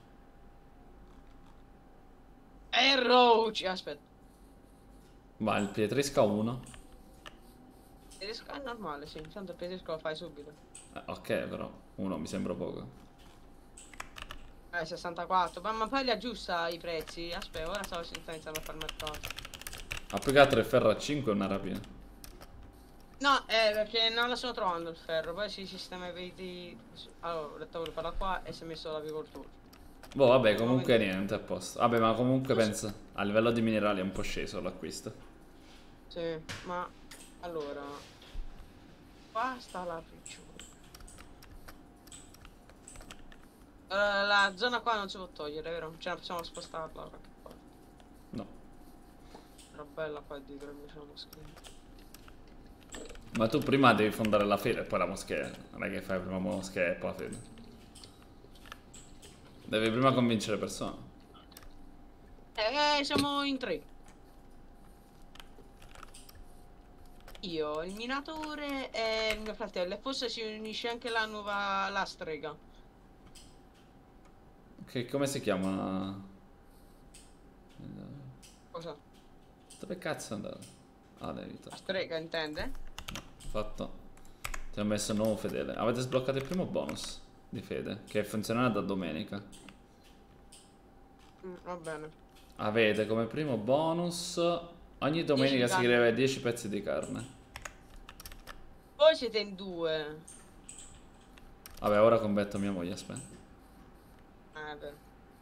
E Roach! Aspetta. Va, il pietrisca uno. Pietrisco è normale, sì. Intanto il pietrisco lo fai subito. Eh, ok, però uno mi sembra poco. Eh, sessantaquattro. Ma, ma poi li aggiusta i prezzi. Aspetta, ora stavo iniziando a fare il mercato. Ha più che altro il ferro a cinque e una rapina. No, eh, perché non la sto trovando il ferro. Poi si sistema i veti. Allora, ho detto volevo farla qua e si è messo l'apicoltura. Boh, vabbè, comunque niente, a posto. Vabbè, ma comunque pensa, a livello di minerali è un po' sceso l'acquisto. Sì, ma allora qua sta la piccione. Allora, la zona qua non si può togliere, vero? Cioè non possiamo spostarla da qualche parte. No. Era bella qua dietro invece la moschea. Ma tu prima devi fondare la fede e poi la moschea. Non è che fai prima la moschea e poi la fede. Devi prima convincere le persone. Eh, siamo in tre. Io, il minatore e il mio fratello. E forse si unisce anche la nuova la strega. Che come si chiama? Cosa? Dove cazzo è andato? Ah, devi La strega intende? fatto. Ti ho messo un nuovo fedele. Avete sbloccato il primo bonus di fede, che funzionerà da domenica. Mm, va bene. Avete come primo bonus ogni domenica si carne. crea dieci pezzi di carne. Voi siete in due. Vabbè, ora converto mia moglie, aspetta. Eh, beh.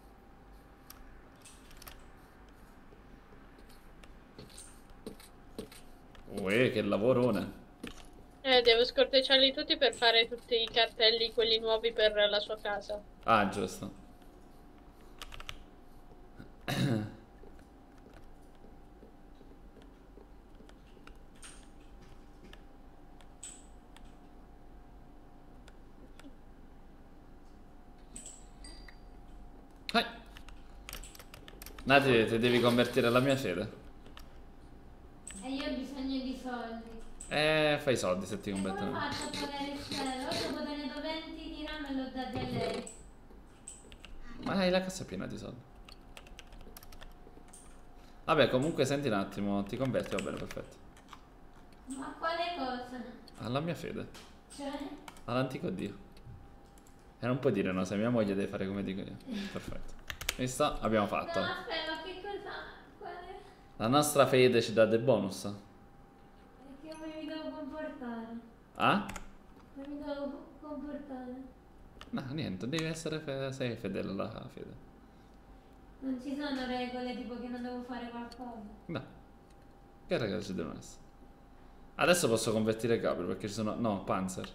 Uè, che lavorone. Eh, devo scortecciarli tutti per fare tutti i cartelli, quelli nuovi per la sua casa. Ah, giusto. Vai. Nati, ti devi convertire alla mia fede. E io ho bisogno di soldi. Eh, fai i soldi se ti Come convertono. faccio a pagare il cielo? Oggi ho guadagnato venti dirham e l'ho dati a lei. Ma hai la cassa piena di soldi. Vabbè, comunque senti un attimo, ti converti, va bene, perfetto. Ma quale cosa? Alla mia fede, Cioè? all'antico Dio. E non puoi dire no, se mia moglie deve fare come dico io. Perfetto. Visto? Abbiamo fatto. No, aspetta, che cosa? Quale? La nostra fede ci dà dei bonus. Che come mi devo comportare? Ah? Come mi devo comportare? No, niente, devi essere fe sei fedele alla fede. Non ci sono regole tipo che non devo fare qualcosa. No. Che regole ci devono essere? Adesso posso convertire Gabriel perché ci sono... No, Panzer.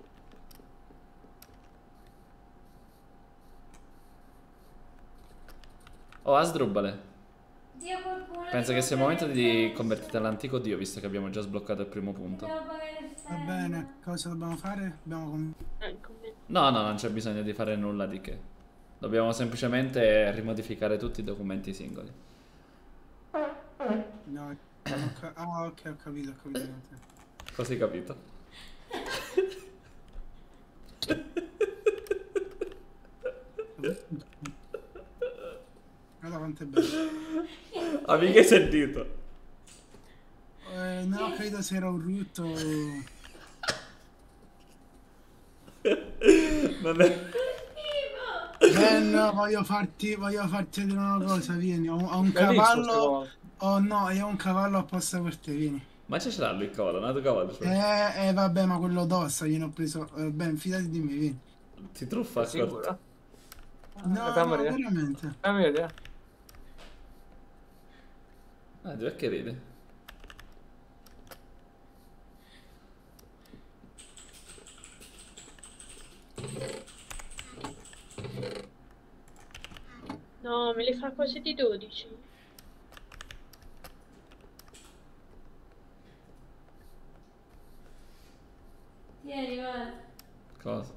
Oh, Asdrubale. Dio qualcuno. Penso che sia il momento di convertire all'antico Dio, visto che abbiamo già sbloccato il primo punto. Devo pagare il Va bene, cosa dobbiamo fare? Dobbiamo con... No, no, non c'è bisogno di fare nulla di che. Dobbiamo semplicemente rimodificare tutti i documenti singoli. No, ho ca- ah, ok, ho capito, ho capito. Così capito. Guarda quanto è bello. Amica, hai sentito? Eh, no, credo se era un rutto. Non è... Eh no, voglio farti, voglio farti vedere una cosa, vieni. Ho, ho un cavallo. Oh no, io ho un cavallo apposta per te, vieni. Ma c'è ce l'ha lui il cavallo, un altro cavallo. Cioè. Eh, eh, vabbè, ma quello d'ossa gliene ho preso. Eh, ben, fidati di me, vieni. Ti truffa, sicuro? No, Ah, no, veramente. Fammi vedere. Ah, perché ridi? No, me li fa quasi di dodici. Tieni, guarda. Cosa?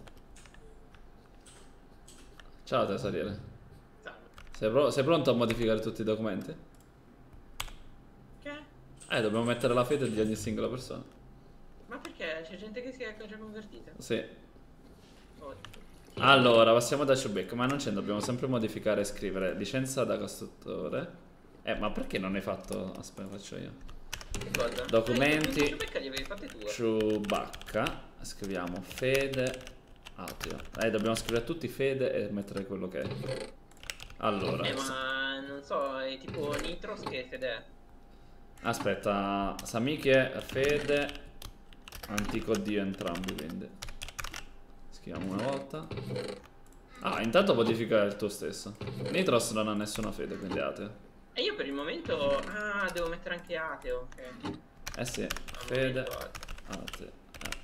Ciao tesoriere. Sei, pro- sei pronto a modificare tutti i documenti? Che? Eh, dobbiamo mettere la fede di ogni singola persona. Ma perché? C'è gente che si è già convertita? Sì. Oh. Allora, passiamo da Chewbacca, ma non c'è, dobbiamo sempre modificare e scrivere licenza da costruttore. Eh, ma perché non hai fatto... Aspetta, faccio io. Cosa? Documenti. Eh, Chewbacca li avevi fatti tu. Chewbacca. Scriviamo fede ateo. Eh, dobbiamo scrivere tutti fede e mettere quello che è. Allora. Eh, ma non so, è tipo Nitros che fede è. Aspetta, Samiki è fede, antico dio entrambi, quindi. Scriviamo una volta. Ah, intanto modifica il tuo stesso. Nitros non ha nessuna fede, quindi è ateo. E io per il momento... Ah, devo mettere anche ateo, ok. Eh sì, fede ateo.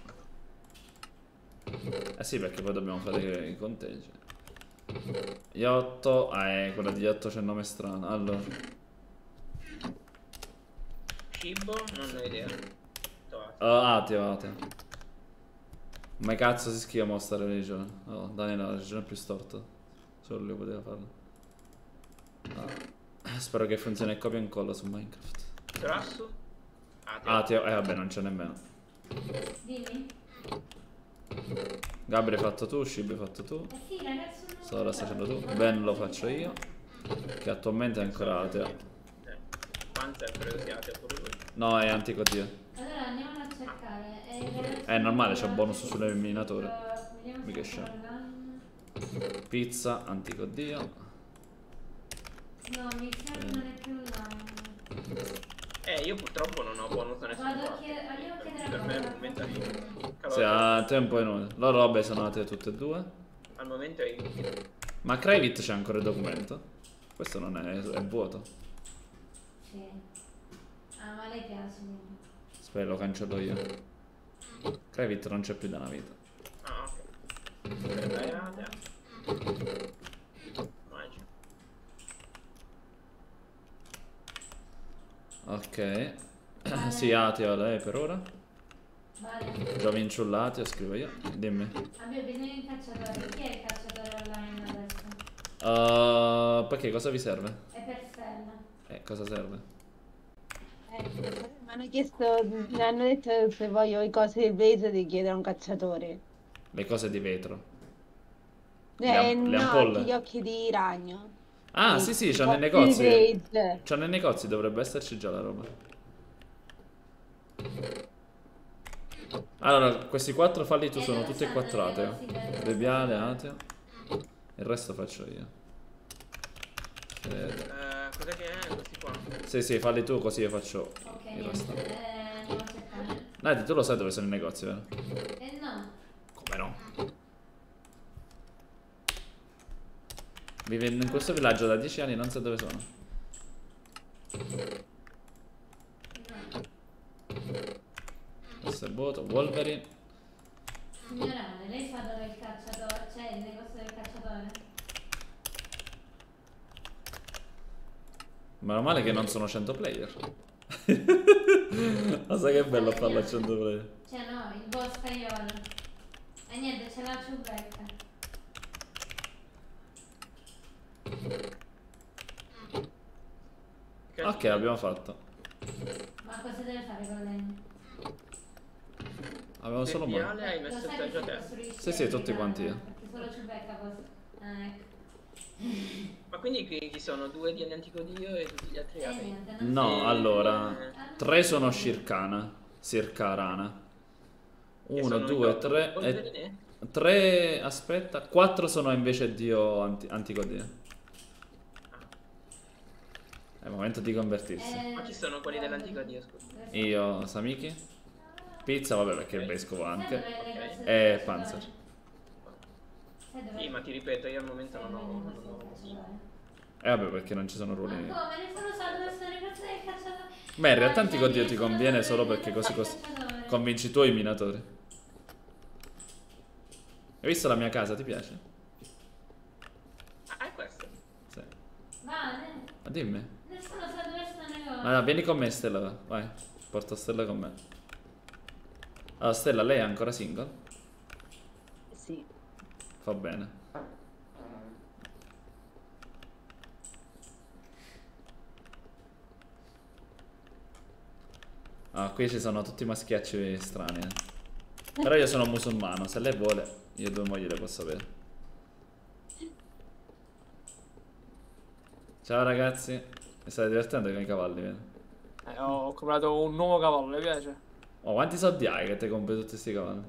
Eh sì, perché poi dobbiamo fare i conteggi. Iotto, ah, eh, quella di Iotto c'è il nome strano. Allora, Cibo, non ho idea. oh, ateo, ateo. Ma cazzo si scrive Monster Religion? Oh, Daniele, la religione più storta. Solo lui poteva farlo. Ah, spero che funzioni il copia e incolla su Minecraft. Grasso? Ateo. Ateo, eh vabbè, non c'è nemmeno. Dimmi. Gabri hai fatto tu, Shib hai fatto tu. Eh sì, ragazzo. Solo lo stai facendo tu. Ben lo faccio io. Che attualmente è ancora ateo. Eh, Panzer credo sia ateo pure lui. No, è antico dio. Allora andiamo a cercare. Eh, È normale, c'è bonus sulle minature. vediamo Mica se scemo. online. Pizza, antico dio. No, mi sa che non è più online. Eh, io purtroppo non ho bonus da nessun Vado a parte. chiedere, andiamo a chiedere a Per me al Paolo. momento è inutile. Sì, a tempo è inutile. Loro vabbè sono atee tutte e due. Al momento è inutile. Ma Kravit c'è ancora il documento? Questo non è, è vuoto. Sì. Ah, ma a lei piace. Aspetta, lo cancello io. Kravit non c'è più da una vita. Ah, ok. Dai, atea. Immagino. Ok. Sì, ateo lei per ora. Vale. Giovinciullati, scrivo io. Dimmi. Abbiamo bisogno di un cacciatore. Chi è il cacciatore online adesso? Uh, perché cosa vi serve? È per Stella. Eh, cosa serve? Ecco. Mi hanno chiesto, mi hanno detto se voglio le cose del vetro di chiedere a un cacciatore. Le cose di vetro. Le Eh, am- le no, ampolle. gli occhi di ragno. Ah, Sì, sì, sì, c'ha nei occhi di negozi. vetro. C'ha nei negozi, dovrebbe esserci già la roba. Allora, questi quattro falli tu sono tutti e quattro ateo. Bebiale, ateo. Il resto faccio io. Eh, Eh, cos'è che è? Questi qua. sì, sì, falli tu così io faccio Ok, il resto. niente. Eh, andiamo a cercare. Nati, tu lo sai dove sono i negozi, vero? Eh no. Come no? Vive in questo villaggio da dieci anni, non so dove sono. Questo è il vuoto, Wolverine. Signora, lei sa dove è il cacciatore? C'è il negozio del cacciatore? Meno male che non sono cento player. Ma sai che bello farlo a cento player. Cioè no, il boscaiolo. E niente, c'è la ciubecca. Ok, abbiamo fatto. Ma cosa deve fare con lei? Avevo solo il me. viale hai messo Lo sai già che te. costruisci Sì, sì, tutti il quanti io. Perché solo Ciubecca cosa. Ah, ecco. Ma quindi qui ci sono due di antico dio e tutti gli altri altri? niente, non No, E- allora, tre sono Shirkana, Sirkarana. Uno, sono due, i tre e... polverine? Tre, aspetta, quattro sono invece dio anti- antico dio. È il momento di convertirsi. Ma ci sono quelli dell'antico dio, scusa. Io, Samiki, Pizza, vabbè perché è il vescovo anche, Ok. e Panzer. Sì, ma ti ripeto, io al momento non ho... Non ho... E vabbè perché non ci sono ruoli. Come? Nessuno sa dove sono i pezzi del cacciatore. Beh, in realtà antico dio ti conviene solo perché così cos- convinci i tuoi minatori. Hai visto la mia casa, ti piace? Ah, è questo? Sì. Vale. Ma dimmi. Nessuno sa dove sono i loro. Ma no, vieni con me Stella, vai. Porta Stella con me. Allora Stella, lei è ancora single? Sì. Fa bene. Ah, qui ci sono tutti maschiacci strani. eh. Però io sono musulmano, se lei vuole, io due mogli le posso avere. Ciao ragazzi, mi state divertendo con i cavalli, vedi? Eh, ho comprato un nuovo cavallo, le piace? Oh, quanti soldi hai che ti compri tutti questi cavalli?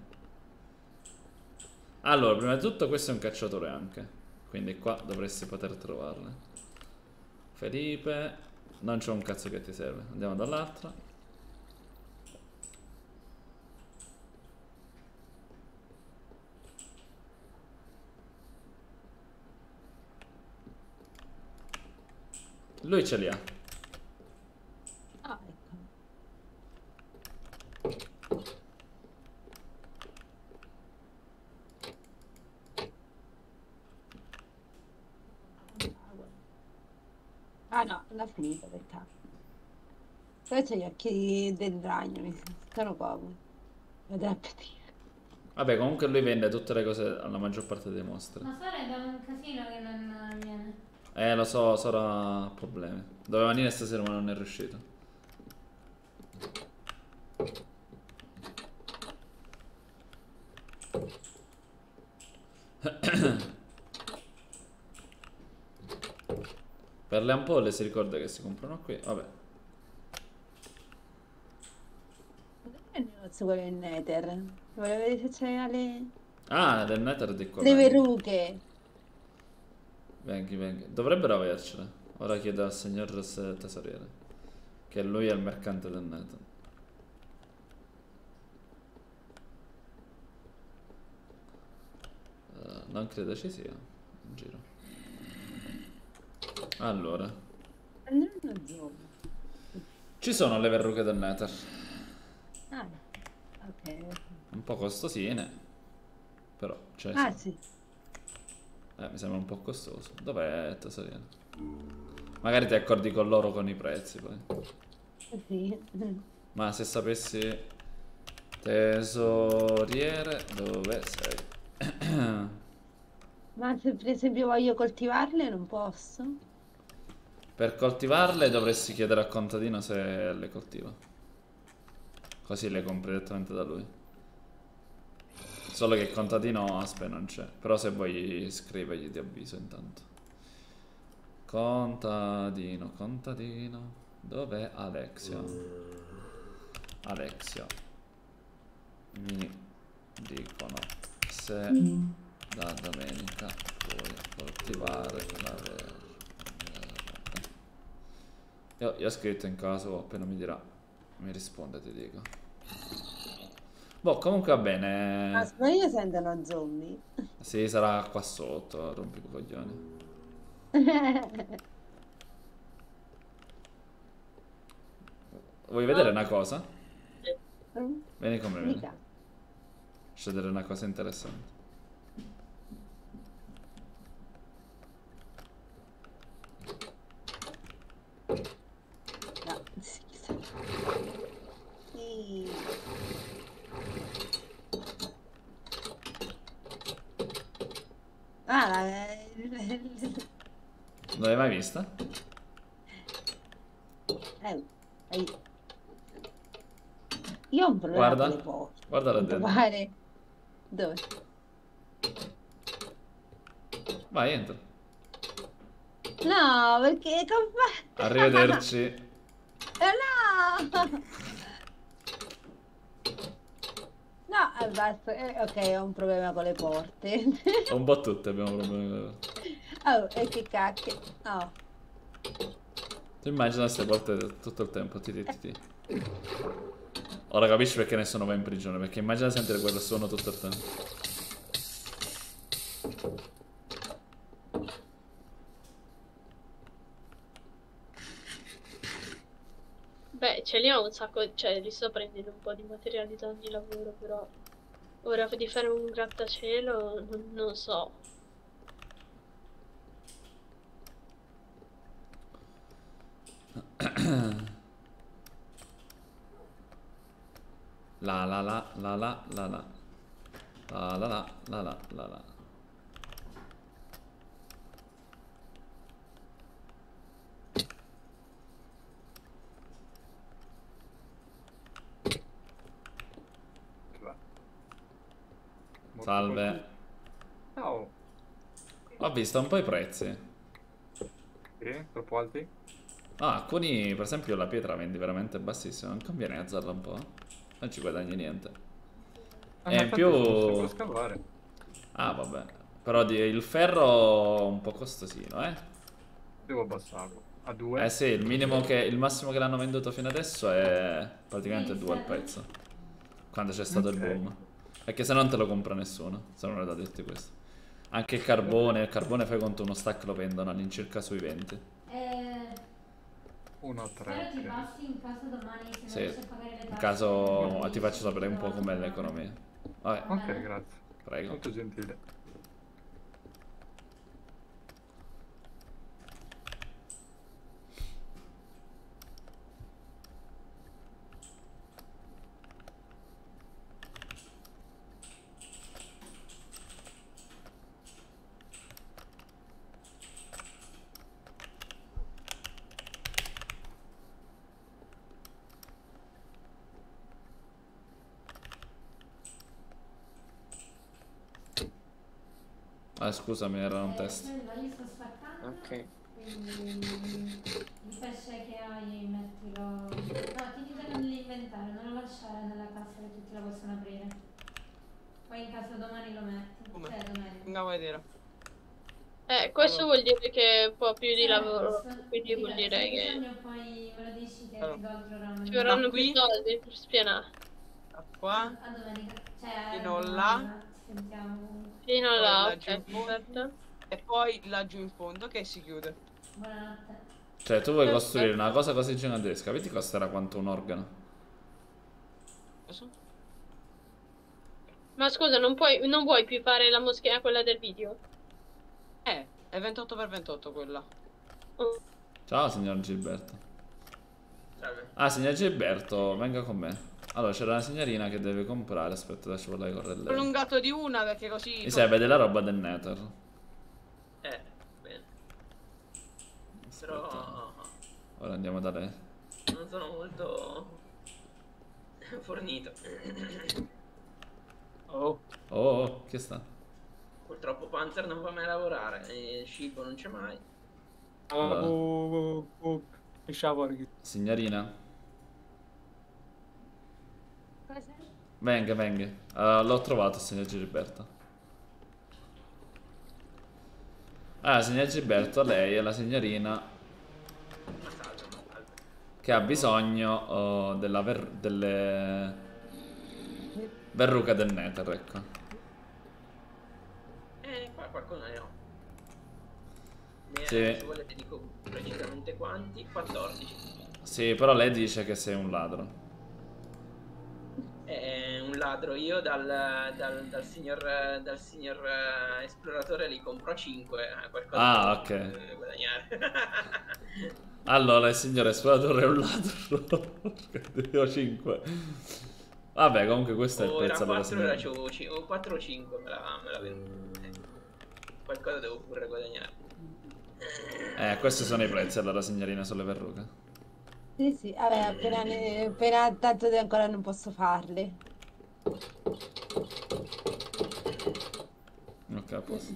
Allora, prima di tutto questo è un cacciatore anche. Quindi qua dovresti poter trovarle. Felipe, non c'ho un cazzo che ti serve. Andiamo dall'altra. Lui ce li ha. Ah, ecco. Ah no, l'ha finita per caso. Poi c'è gli occhi del ragno, mi sono comodi. Vado a pedire. Vabbè, comunque lui vende tutte le cose alla maggior parte dei mostri. Ma Sora è da un casino che non viene. Eh, lo so, Sora ha problemi. Doveva venire stasera ma non è riuscito. Per le ampolle si ricorda che si comprano qui. Vabbè. È il negozio quello in Nether. Volevo vedere se c'era le... Ah, del Nether di qua. le vengi. verruche. Venghi, venghi. Dovrebbero avercele. Ora chiedo al signor s- tesoriere. Che lui è il mercante del Nether. Eh, non credo ci sia in giro. Allora, Andranno giù. ci sono le verruche del Nether. Ah, ok. Un po' costosine. Però, cioè, Ah, sì. sì. Eh, mi sembra un po' costoso. Dov'è il tesoriere? Magari ti accordi con loro con i prezzi poi. Sì. Ma se sapessi... Tesoriere, dove sei? Ma se per esempio voglio coltivarle non posso? Per coltivarle dovresti chiedere al contadino se le coltiva. Così le compri direttamente da lui. Solo che il contadino Aspe non c'è. Però se vuoi scrivergli ti avviso intanto. Contadino, contadino. Dov'è Alexia? Alexia. Mi dicono se da domenica puoi coltivare la verra. Io, io ho scritto in caso, appena mi dirà, mi risponde, ti dico. Boh, comunque va bene. Ah, ma io sentono zombie. Sì, sarà qua sotto, rompi i coglioni. Vuoi vedere una cosa? Vieni con me, vieni. Mica. Faccio vedere una cosa interessante. No, sì, sì. Sì. Ah, eh, Non l'hai mai vista? eh, eh. Io ho un problema Guarda, con le porte. guarda là Non dentro. trovare... Dove? Vai, entra. No, perché che ho fatto? Arrivederci. Eh, no! No, eh, basta. Eh, ok, ho un problema con le porte. Un po' tutte abbiamo problemi. Oh, e che cacchio. Oh. Tu immagina queste porte tutto il tempo, ti ti ti ti. Ora capisci perché nessuno va in prigione, perché immagina sentire quel suono tutto il tempo. Beh, ce li ho un sacco, cioè li sto prendendo un po' di materiali da ogni lavoro, però ora di fare un grattacielo non, non so. La la la la la la la la la la la la la la. Salve. Ciao. Ho visto un po' i prezzi. Sì, troppo alti? Ah, alcuni, per esempio la pietra vendi veramente bassissima, non conviene alzarla un po'? Non ci guadagni niente. Ah, E ma in tanto più... si può scavare. Ah, vabbè. Però di- il ferro un po' costosino, eh? Devo abbassarlo. A due? Eh sì, il minimo che... il massimo che l'hanno venduto fino adesso è praticamente due al pezzo. Quando c'è stato Ok. il boom. Perché se non te lo compra nessuno, se non è da dirti questo. Anche il carbone, il carbone fai conto uno stack lo vendono all'incirca sui venti. Eh, uno a Spero tre. ti passi in caso domani se non Sì, riesci a pagare le tasse. in caso ti faccio sapere un po' com'è l'economia. Vabbè. Ok, grazie. Prego. Molto gentile. Ah, scusami, era un test. Quello io sto staccando. Ok. Quindi il pesce che hai mettilo. No, tienitelo nell'inventario, non lo lasciare nella cassa che tutti la possono aprire. Poi in caso domani lo metti. Come? Cioè domenica. Andiamo a vedere. Eh, questo vuol dire che è un po' più di Eh, lavoro, questo- quindi vuol dica, dire se hai che bisogno poi me lo dici che Allora. ti do altro ramo. ci vorranno qui? più soldi per spianare. Da qua. A domenica. Cioè, Fino domani, là. ci sentiamo. Fino Poi là, laggiù ok, in fondo. perfetto. E poi laggiù in fondo che si chiude. Buonanotte. Cioè, tu vuoi costruire una cosa così gigantesca, vedi costerà quanto un organo? Adesso? Ma scusa, non puoi, non vuoi più fare la moschea quella del video? Eh, è ventotto per ventotto quella. Oh. Ciao, signor Gilberto. Salve. Ah, signor Gilberto, venga con me. Allora, c'era una signorina che deve comprare, aspetta, adesso vorrei correre lei. Prolungato di una perché così. Mi serve della roba del Nether. Eh, bene. Però Ora andiamo da lei. non sono molto fornito. Oh. Oh, oh, che sta? Purtroppo Panzer non va mai a lavorare e il cibo non c'è mai. Oh, oh, oh, oh. Lascia fuori. Signorina, Cosa? venga, venga. Uh, l'ho trovato, signor Gilberto. Ah, signor Gilberto, lei è la signorina Ma salve, ma salve. che ha bisogno oh, della ver delle verruche del Nether, ecco. Eh, qua qualcuno ne ho. Ne- Sì. Se volete dico precisamente quanti. quattordici. Sì, però lei dice che sei un ladro. È un ladro. Io dal, dal, dal signor, dal signor eh, esploratore li compro a cinque. eh, Qualcosa Ah, devo, ok. eh, guadagnare. Allora, il signor esploratore è un ladro. Io cinque. Vabbè, comunque questo è il O era prezzo della quattro, ora signora. c'avevo ci- o quattro o cinque, me la, me la vedo. Eh, Qualcosa devo pure guadagnare. Eh, questi sono i prezzi allora, signorina, sulle verruche. Sì, sì, vabbè, appena, ne- appena tanto di ancora non posso farli. Ok, a posto.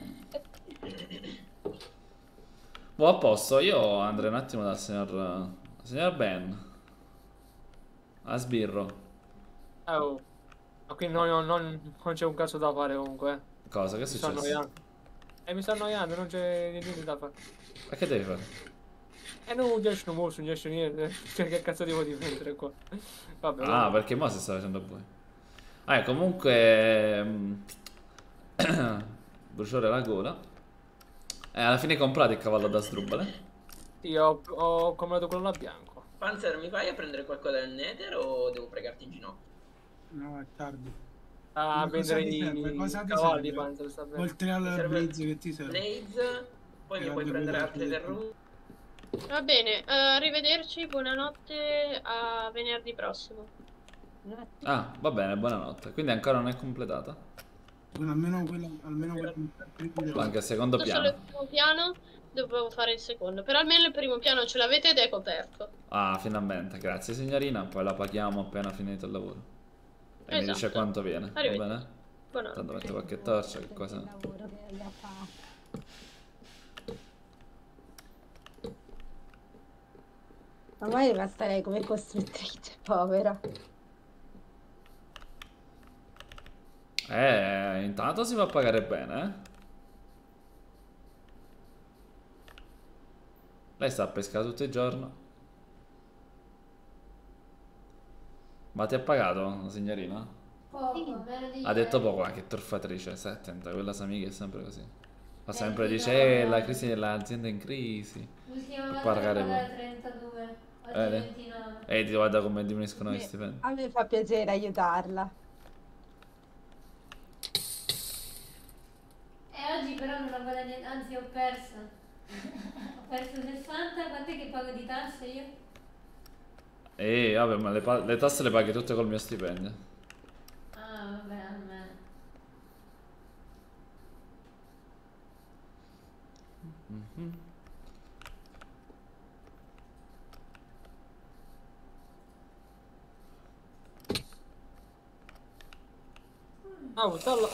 Boh, a posto, io andrei un attimo dal signor... Signor Ben. A sbirro. Oh. Ma qui non, non- non- non c'è un cazzo da fare comunque. eh. Cosa? Che è Mi sto successo? annoiando. E mi sto annoiando, non c'è niente da fare. Ma che devi fare? E non riesce non muovo, non riesce niente. Cioè, che cazzo devo difendere qua? Vabbè, Ah, vabbè. perché mo si sta facendo poi. Ah, comunque... mm, bruciore alla gola. E alla fine hai comprato il cavallo da sdrubbale? Io ho, ho comprato quello là bianco. Panzer, mi vai a prendere qualcosa del Nether o devo pregarti in ginocchio? No, è tardi. A Ma cosa vendere ti i serve? Cosa ti cavalli, serve? Panzer, sta bene. Oltre Mi alla serve Blaze che ti serve? Blaze, poi E mi la puoi prendere devo altre vedere. terrune. Va bene, eh, arrivederci, buonanotte, a venerdì prossimo. Ah, va bene, buonanotte. Quindi ancora non è completata? Bueno, almeno quella, almeno quella. Anche il secondo Tutto solo piano. il primo piano, dovevo fare il secondo, però almeno il primo piano ce l'avete ed è coperto. Ah, finalmente, grazie signorina. Poi la paghiamo appena finito il lavoro. E mi dice Esatto. quanto viene, va Arrivederci. bene? Buonanotte. Tanto metto qualche torcia, che cosa... Lavoro che ha fatto. Ormai basta lei come costruttrice, povera. Eh, intanto si fa pagare bene, eh? Lei sta a pescare tutto il giorno. Ma ti ha pagato, signorina? Poco, meno di Ha detto ieri. poco, ma che truffatrice, stai attenta, quella Samiga è sempre così. Fa Eh, sempre sì, dice, no, eh, no. la crisi dell'azienda è in crisi. L'ultima volta Pagare devo pagare poco. trentadue, oggi Eh, ventinove. E ti guarda come diminuiscono gli Beh, stipendi. A me fa piacere aiutarla. E oggi però non ho guadagnato, anzi ho perso. Ho perso sessanta, quant'è che pago di tasse io? E vabbè, ma le, pa- le tasse le paghi tutte col mio stipendio. Ah, vabbè, almeno. Mhm. Ah, buttarlo.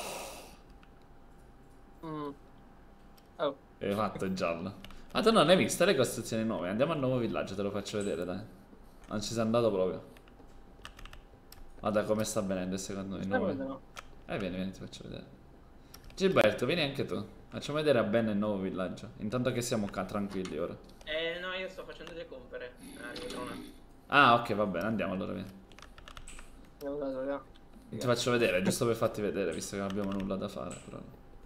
Mm. Oh. Hai fatto il giallo. Ma tu non hai visto le costruzioni nuove? Andiamo al nuovo villaggio, te lo faccio vedere, dai. Non ci sei andato proprio. Guarda come sta avvenendo secondo me il nuovo. Guarda, no. Eh, vieni, vieni, ti faccio vedere. Gilberto, vieni anche tu. Facciamo vedere a Ben il nuovo villaggio. Intanto che siamo qua tranquilli ora. Eh no, io sto facendo le compere. Arrivo tra un attimo. Ah, ok, va bene, andiamo allora, vieni. Andiamo da solo, Ti faccio vedere, giusto per farti vedere, visto che non abbiamo nulla da fare, però.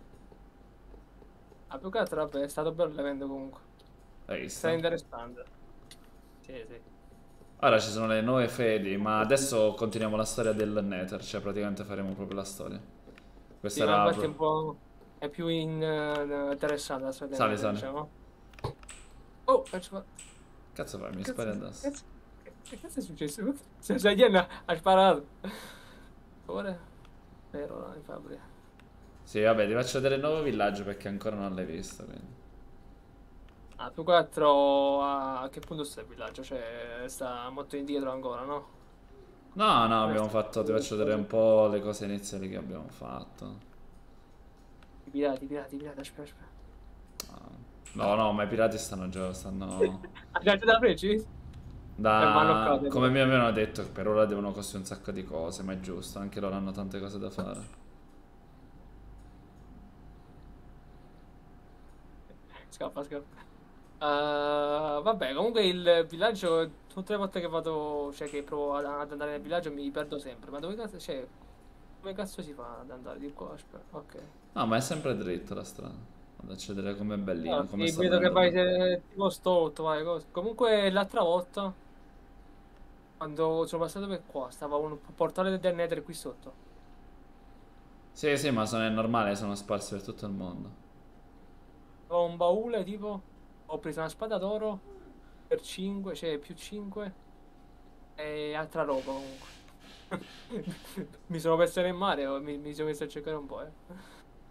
Ah, più che altro, vabbè, è stato bello l'evento comunque. Hai visto? Sta interessante. Sì, sì. Ora ci sono le nuove fedi, ma adesso continuiamo la storia del Nether, cioè praticamente faremo proprio la storia. Questa Sì, ma era... infatti è un po'... è più in, eh, interessante la storia, Sali, sali. diciamo. Oh, faccio... Cazzo fai, mi Cazzo- spari addosso. Cazzo, che cazzo è successo? Senza Iena ha sparato. Ora... Vero, no, Fabri. Sì, vabbè, ti faccio vedere il nuovo villaggio perché ancora non l'hai visto, quindi. Ah, più che altro a che punto sta il villaggio? Cioè, sta molto indietro ancora, no? No, no, abbiamo fatto, ti faccio vedere un po' le cose iniziali che abbiamo fatto. I pirati, i pirati, i pirati, aspetta, aspetta. No, no, ma i pirati stanno già, stanno... Ah, già da frecci? Eh, ma hanno Da... cade, Come però. mi avevano detto, che per ora devono costruire un sacco di cose, ma è giusto, anche loro hanno tante cose da fare. Scappa, scappa. Uh, vabbè, comunque il villaggio, tutte le volte che vado, cioè che provo ad, ad andare nel villaggio mi perdo sempre. Ma dove cazzo, cioè, come cazzo si fa ad andare di qua? Aspetta, ok. No, ma è sempre dritta la strada. Vado a vedere com'è bellino, Ah, come sì, sta vedo che vai venendo. se- tipo stotto, vai, cose. Comunque l'altra volta, quando sono passato per qua, stava un portale del Nether qui sotto. Sì, sì, ma sono è normale, sono sparsi per tutto il mondo. Ho un baule, tipo, ho preso una spada d'oro per cinque, cioè più cinque, e altra roba comunque. Mi sono perso nel mare, oh, mi, mi sono messo a cercare un po', eh.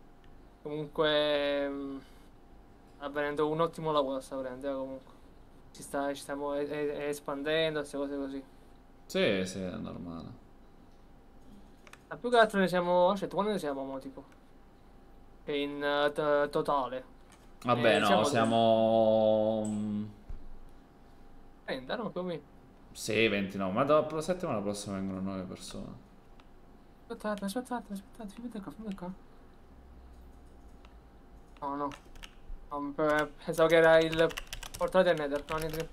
Comunque, mm, sta avvenendo un ottimo lavoro, sta prendendo, comunque. ci, sta, ci stiamo e- e- espandendo, queste cose così. Sì, sì, è normale. Ma più che altro ne siamo... Aspetta, quando ne siamo, mo, tipo? Che in uh, t- totale. Vabbè, Eh, no, siamo... siamo... mm, trenta, no? Più o meno. Sì, ventinove, ma dopo la settimana prossima vengono nuove persone. Aspettate, aspettate, aspettate, finite qua, finite qua. No, no. No, pe- pensavo che era il portale del Nether, no, niente.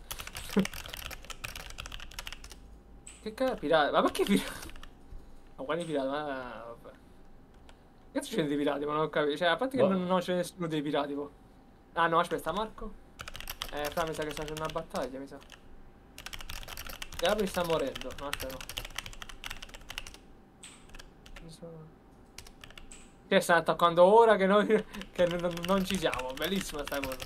Che cazzo, pirati? Ma perché pirati? Ma quali pirati? Ma vabbè. Che c'è dei pirati? Ma non ho capito. Cioè, a parte che Boh. non, non c'è nessuno dei pirati, boh. Ah no, aspetta, Marco. Eh, Fra mi sa che sta facendo una battaglia, mi sa. Gabri sta morendo. No, aspetta, no. Mi so- Che sta attaccando ora che noi che non, non- non ci siamo. Bellissima sta cosa.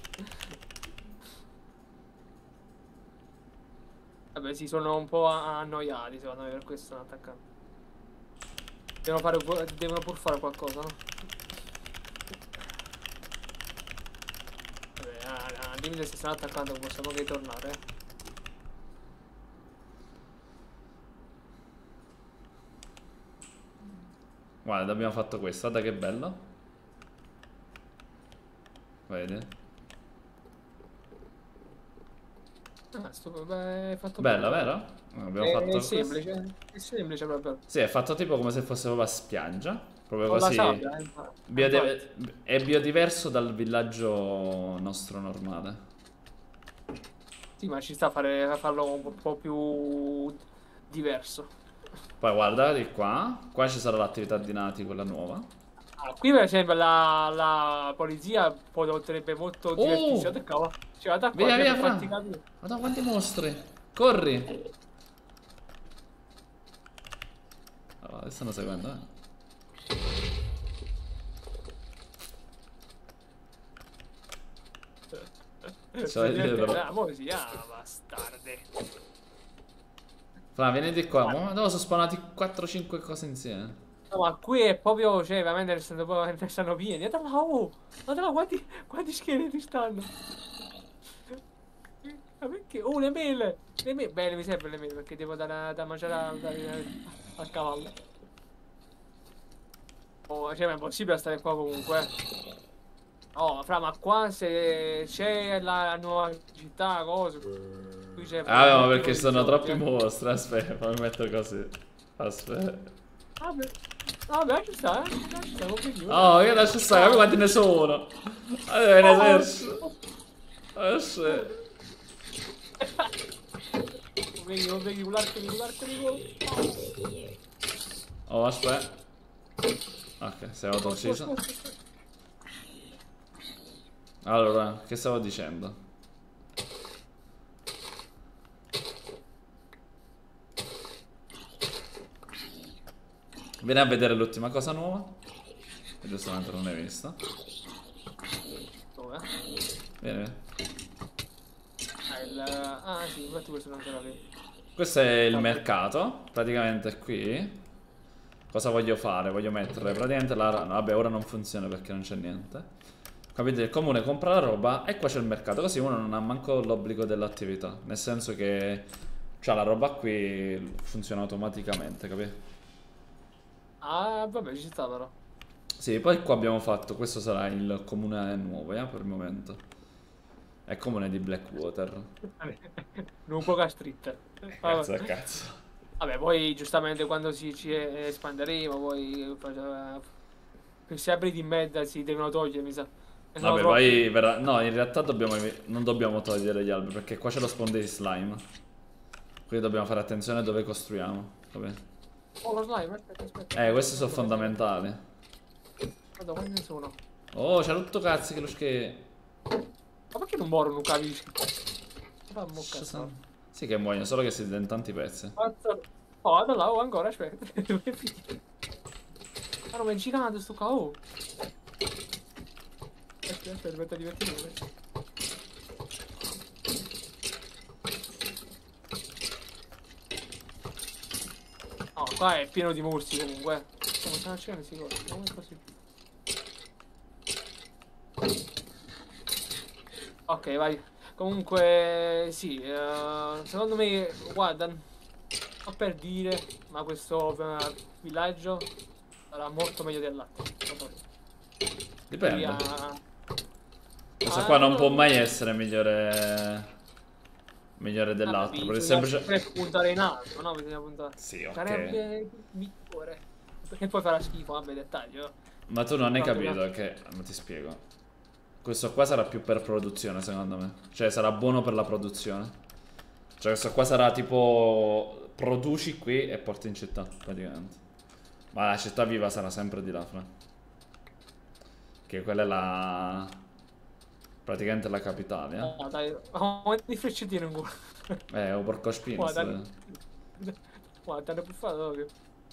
Vabbè, sì, sono un po' a- annoiati secondo me, per questo stanno attaccando. Devono fare pu- devono pur fare qualcosa, no? Vabbè, ah, al limite se stanno attaccando possiamo che tornare, eh. Guarda, abbiamo fatto questo, guarda che bello. Vedi? Ah, sto, beh, è fatto Bella, bene. vero? Abbiamo È, fatto è questo. semplice, è semplice proprio. Sì, è fatto tipo come se fosse proprio a spiaggia. Proprio Con la così. sabbia, eh, infatti. Biode- è biodiverso dal villaggio nostro normale. Sì, ma ci sta a, fare, a farlo un po', po' più diverso. Poi guarda di qua. Qua ci sarà l'attività di Nati, quella nuova. Ah, qui per esempio la, la polizia potrebbe molto divertirsi. Oh! Guarda qua, cioè, guarda qua, Via, cioè, via, per Fra. farti capire. Madonna, quanti mostri. Corri. Allora, adesso stanno seguendo, eh. Cioè, dietro. Ah, mo si ah, bastarde. Fra, vieni di qua. Ma no, sono spawnati quattro cinque cose insieme. No, ma qui è proprio, cioè, veramente ne stanno, proprio- ne stanno pieni. Guarda là, oh! Guarda là, quanti, quanti scheletri stanno. Ma perché? Oh, le mele! Le mele, bene, mi serve le mele perché devo dare da mangiare al, al- al cavallo. Oh, cioè, ma è impossibile stare qua comunque. eh. Oh, Fra, ma qua se c'è la nuova città, cosa? Qui c'è Ah, ma perché ci sono troppi mostri. Aspetta, fammi mettere così. Aspetta. Vabbè, vabbè, ci sta, eh. Ci sta, con più. Oh, io lascio stare, guarda quanti ne sono. Allora, ne un esercito. Aspetta. Vedi, non vedi l'arco di l'arco di Oh, aspetta. Ok, sei autoucciso. Allora, che stavo dicendo? Vieni a vedere l'ultima cosa nuova. Che giustamente non hai vista. Dove? Vieni, vieni. Ah, il... ah sì, infatti questo non ancora lì. Questo è il mercato. Praticamente qui. Cosa voglio fare? Voglio mettere praticamente la... Vabbè, ora non funziona perché non c'è niente. Capite? Il comune compra la roba e qua c'è il mercato. Così uno non ha manco l'obbligo dell'attività. Nel senso che... Cioè la roba qui funziona automaticamente, capito? Ah, vabbè, ci sta però. Sì, poi qua abbiamo fatto, questo sarà il comune nuovo, eh, per il momento. È il comune di Blackwater. Non può street. Cazzo a cazzo. Vabbè, poi giustamente quando si ci espanderemo, poi faccia- questi alberi di merda si devono togliere, mi sa. Ne sono Vabbè, troppi. poi verrà... No, in realtà dobbiamo... non dobbiamo togliere gli alberi, perché qua c'è lo spawn di slime. Quindi dobbiamo fare attenzione a dove costruiamo, capito? Oh, lo slime, aspetta, aspetta. Eh, questi sono fondamentali. Guarda, quanti ne sono? Oh, c'è tutto cazzo che lo che... Ma perché non morono, non capisci? Fa mo cazzo. Sì che muoiono, solo che si vedono in tanti pezzi. Mazza- Oh, guarda là, oh, ancora, aspetta. Dove è finito? Ma non è gigante sto cavolo. Aspetta, aspetta, aspetta, divertire. Oh, qua è pieno di mostri comunque. Come stanno accendendo questi cosi? Come è possibile? Ok, vai. Comunque, sì, eh, secondo me, guarda, non per dire, ma questo eh, villaggio sarà molto meglio dell'altro. Dipende. Via- Questo Ah, qua non no, può no. mai essere migliore migliore dell'altro. Per semplice... Bisogna puntare in alto, no? Bisogna puntare. Sì, ok. Sarebbe migliore. Perché poi farà schifo, vabbè, dettaglio. Ma tu non hai No, capito no. che... Ma ti spiego. Questo qua sarà più per produzione, secondo me. Cioè, sarà buono per la produzione. Cioè, questo qua sarà tipo... Produci qui e porti in città, praticamente. Ma la città viva sarà sempre di là, fra. Che quella è la... Praticamente la capitale, eh. Ah, dai, ho di freccettine in culo. Eh, o porco spino. Guarda, sto- guarda, ne può fare proprio.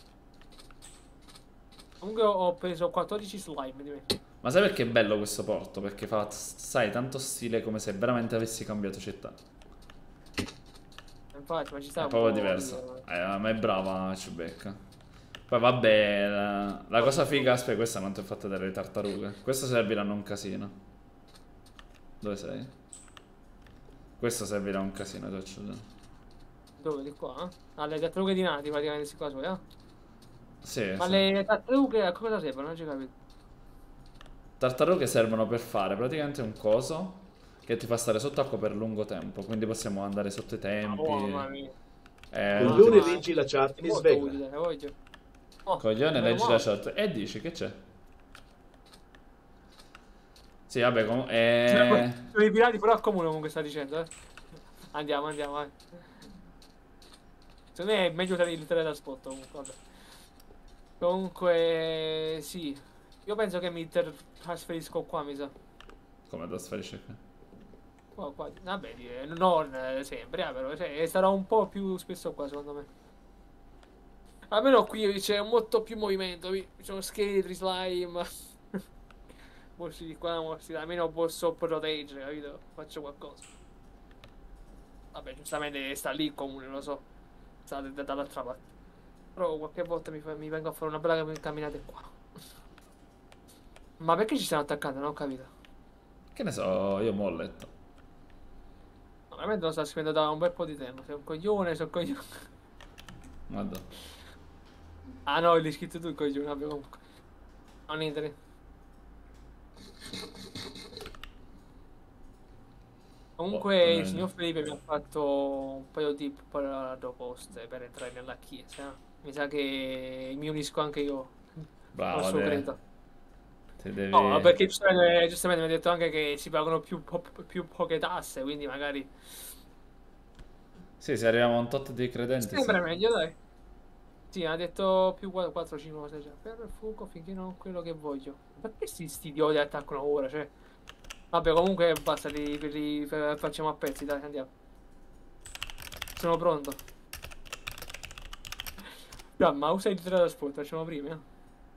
Comunque ho preso quattordici slime di me. Ma sai perché è bello questo porto? Perché fa, sai, tanto stile come se veramente avessi cambiato città. Infatti, ma ci sta È un proprio po' diverso. di- Eh, ma è brava Ciubecca. Poi vabbè, la, la cosa figa, aspetta, questa non ti ho fatto vedere le tartarughe. Questo serviranno un casino. Dove sei? Questo servirà un casino, ti faccio vedere. Dove? Di qua? Ah, le tartarughe di nati praticamente si qua su, eh? Sì, Ma sì. le tartarughe a cosa servono? Non ci capito. Tartarughe servono per fare praticamente un coso che ti fa stare sott'acqua per lungo tempo. Quindi possiamo andare sotto i tempi. Oh, mamma mia. Eh, Coglione, ultimi- leggi la chat, mi Molto sveglia. utile, voglio. Oh, Coglione, meno leggi la male. chat. E dici che c'è? Sì, vabbè, comunque... Eh... Sono i pirati però accomuna comunque sta dicendo, eh. Andiamo, andiamo, vai. Secondo me è meglio usare il teletrasporto comunque, vabbè. Comunque, sì. Io penso che mi ter- trasferisco qua, mi sa. Come trasferisce qui? Qua, qua. Vabbè, eh, non eh, sempre, eh, però cioè, sarà un po' più spesso qua, secondo me. Almeno qui c'è molto più movimento, vi- ci sono scheletri, slime. Mostri di qua, mostri da, almeno posso proteggere, capito? Faccio qualcosa. Vabbè, giustamente sta lì il comune, lo so. Sta d- d- dall'altra parte. Però qualche volta mi, fa- mi vengo a fare una bella cam- camminata qua. Ma perché ci stanno attaccando? Non ho capito. Che ne so, io mo' ho letto. No, veramente lo sta scrivendo da un bel po' di tempo. Sei un coglione, sei un coglione. Guarda. Ah no, l'hai scritto tu il coglione, vabbè comunque. Non niente. Comunque Oh, il signor Felipe mi ha fatto un paio di proposte per entrare nella chiesa. Mi sa che mi unisco anche io Bravo, al suo dai. credo. Ti devi... No, perché giustamente, giustamente mi ha detto anche che si pagano più, po- più poche tasse, quindi magari Sì, se arriviamo a un tot di credenti, sì. sembra meglio, dai. Sì, ha detto più quattro, cinque, sei, per il fuoco finché non ho quello che voglio. Perché sti, sti idioti attaccano ora, cioè? Vabbè, comunque basta, li, li fa- facciamo a pezzi, dai, andiamo. Sono pronto. No, ma usa il teletrasporto, facciamo prima, eh.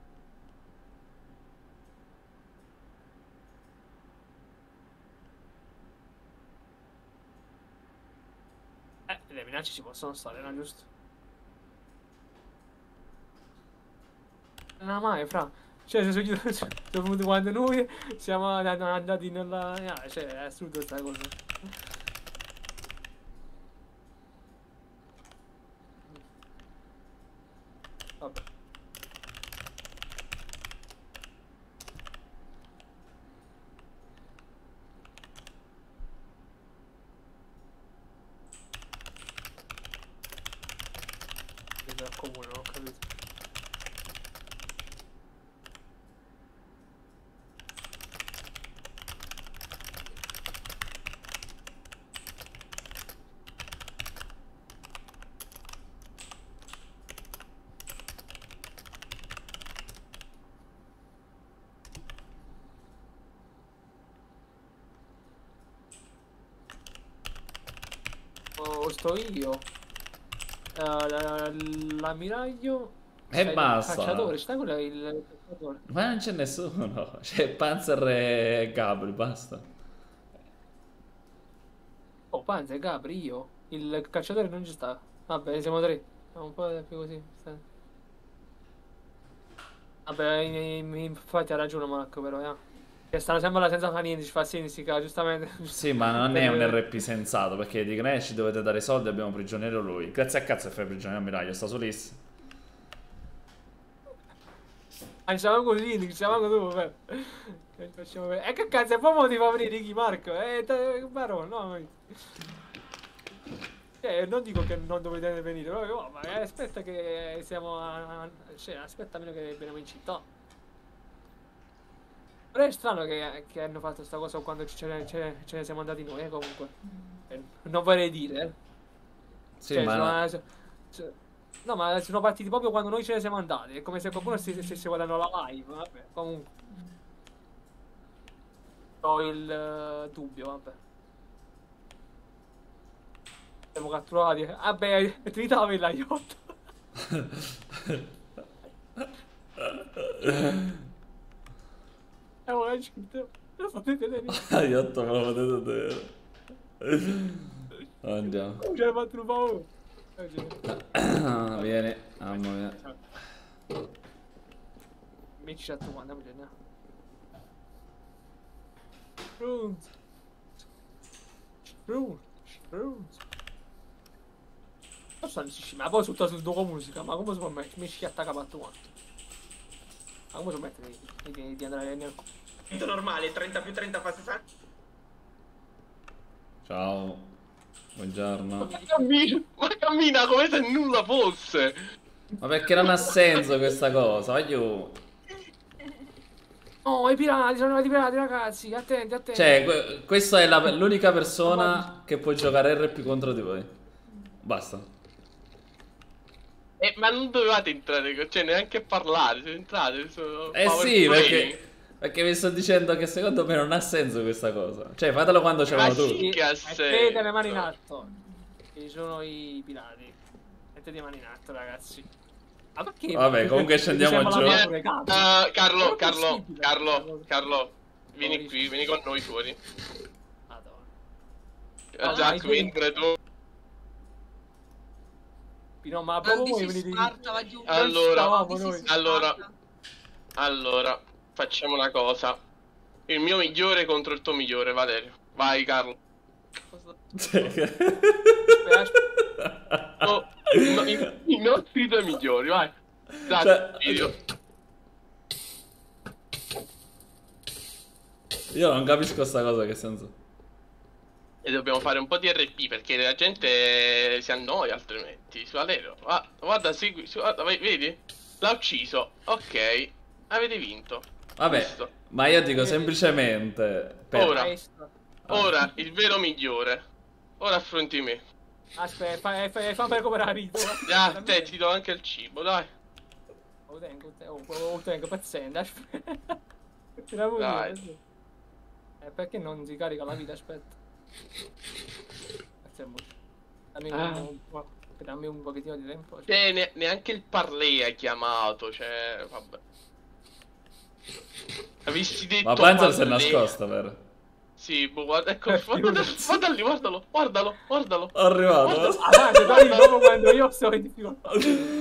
Eh, le minacce ci possono stare, no, giusto? Non mai, fra. Cioè, se sono, sono venuti quando noi siamo and- andati nella... ah, cioè, è assurdo sta cosa. Vabbè. Vedo al comune, non ho capito. Oh, sto io. Eh, la- l'ammiraglio. E C'è il basta. cacciatore, sta quello è il cacciatore. Ma non c'è nessuno. C'è Panzer e Gabri, basta. Oh, Panzer, Gabri, io. Il cacciatore non ci sta. Vabbè, siamo tre. Siamo un po' più così. sta- Vabbè, in- in- infatti ha ragione Marco, però, eh. Che stanno sempre là senza fare niente, ci fa significa, giustamente. Sì, ma non è un R P sensato, perché di che ci dovete dare soldi, abbiamo prigioniero lui. Grazie a cazzo che fai prigioniero ammiraglio, sta solissimo. Ah, diciamo così, diciamo così, vabbè. E che cazzo, è proprio ti fa venire Ricky Marco, eh, barone, no. Eh, non dico che non dovete venire, però, oh, ma aspetta che siamo a... Cioè, aspetta almeno che veniamo in città. Però è strano che, che hanno fatto sta cosa quando ce ne, ce ne, ce ne siamo andati noi, eh, comunque. Eh, non vorrei dire, eh. Sì, cioè, ma... sono, cioè, no, ma sono partiti proprio quando noi ce ne siamo andati. È come se qualcuno stesse, stesse guardando la live, vabbè, comunque. Ho il uh, dubbio, vabbè. Siamo catturati. Vabbè, Tritava il yacht. Eh, ma la gente lo potete vedere. Ah, yacht me lo potete vedere. Andiamo. Non ce l'hai fatto un paura. Vieni, mamma mia. Mi ci chatto quando andiamo. Strunz. Strunz. Strunz. Non so se ma poi sotto su dopo musica, ma come si può mettere? Mi ci attacca fatto quanto? Ma come si può mettere di, di, di andare nel... normale, trenta più trenta fa sessanta. Ciao. Buongiorno. Ma cammina, ma cammina come se nulla fosse. Ma perché non ha senso questa cosa? Voglio... Oh, i pirati, sono arrivati i pirati, ragazzi. Attenti, attenti. Cioè, que questa è l'unica persona che può giocare R P contro di voi. Basta. Eh, ma non dovevate entrare, cioè neanche parlare, se entrate sono Eh sì, perché, perché vi sto dicendo che secondo me non ha senso questa cosa. Cioè, fatelo quando c'erano tutti. Mettete le mani in alto. Ci sono i pirati. Mettete le mani in alto, ragazzi. Ma perché? Vabbè, comunque scendiamo giù. Eh, uh, Carlo, Carlo, Carlo, Carlo, vieni qui, vieni con noi fuori. Ah, Jack, mentre tu... No, ma proprio voi venite di... Allora, allora, allora, facciamo una cosa. Il mio migliore contro il tuo migliore, Valerio. Vai, Carlo. Oh, no, i, i nostri due migliori, vai. Dai, cioè, video. Io non capisco sta cosa, che senso. E dobbiamo fare un po' di R P perché la gente si annoia altrimenti. Su Valerio, ah, guarda, segui, su, guarda, vedi? L'ha ucciso. Ok, avete vinto. Vabbè, Visto. ma io dico semplicemente per... Ora, ora il vero migliore. Ora affronti me. Aspetta, fai fa, fa per recuperare Rito. Ah, te ti do anche il cibo, dai. Lo tengo, lo tengo paziente, aspetta. Dai. Eh, perché non si carica la vita, aspetta. Dammi, Ah. un, un, dammi un pochettino di tempo. Cioè, ne- neanche il parley hai chiamato, cioè, vabbè. Avessi detto Ma Panzer si è parley. nascosta, vero? Sì, boh, guarda, ecco, guarda, guarda lì, guardalo, guardalo, guardalo. È arrivato. Guardalo. Ah, guarda, dai, dopo quando io sto in difficoltà.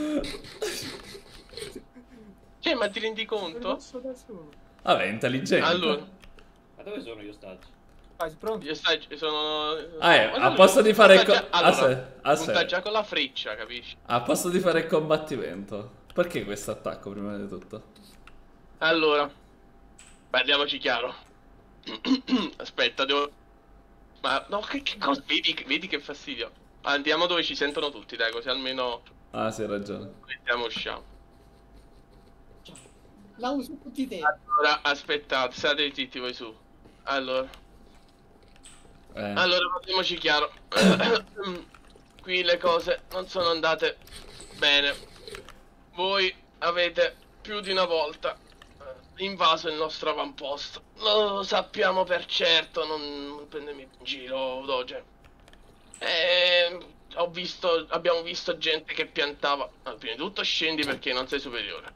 Cioè, ma ti rendi conto? Vabbè, intelligente. Allora, Ma dove sono gli ostaggi? Vai, pronto? gli ostaggi sono... Ah, eh, Guarda a lì, posto di fare il punta co- già- a allora, se- a punta se- già con la freccia, capisci? A posto di fare il combattimento. Perché questo attacco prima di tutto? Allora, parliamoci chiaro. Aspetta, devo... Ma no, che, che cosa? Vedi, vedi che fastidio. Andiamo dove ci sentono tutti, dai, così almeno Ah, sì, hai ragione. mettiamo usciamo. La uso tutti te. Allora, aspettate, state zitti voi su. Allora, Eh. allora parliamoci chiaro. Qui le cose non sono andate bene. Voi avete più di una volta eh, invaso il nostro avamposto. Lo sappiamo per certo, non, non prendermi in giro, Doge. E ho visto, abbiamo visto gente che piantava. Ah, prima di tutto scendi perché non sei superiore.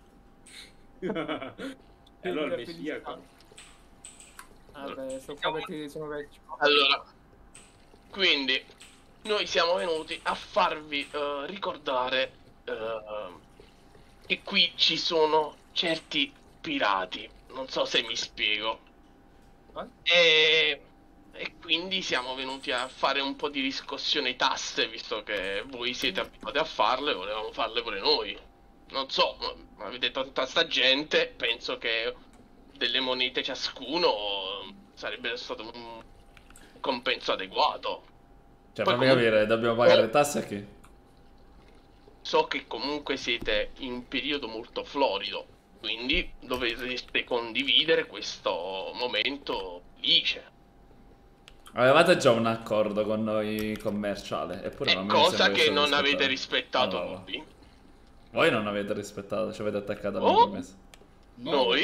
E allora il messiaco. Vabbè, sto qua perché sono vecchio. Allora, quindi noi siamo venuti a farvi eh, ricordare eh, che qui ci sono certi pirati. Non so se mi spiego. E, e quindi siamo venuti a fare un po' di riscossione tasse, visto che voi siete abituati a farle, volevamo farle pure noi. Non so, avete tanta sta gente, penso che delle monete ciascuno sarebbe stato un compenso adeguato. Cioè, Poi fammi comunque- capire, dobbiamo pagare le tasse a chi? So che comunque siete in un periodo molto florido, quindi dovreste condividere questo momento felice. Avevate già un accordo con noi commerciale, eppure non mi Cosa sembra che siate non avete rispettato. rispettato Allora, voi. Voi non avete rispettato, ci avete attaccato a Oh, me promessa. Noi?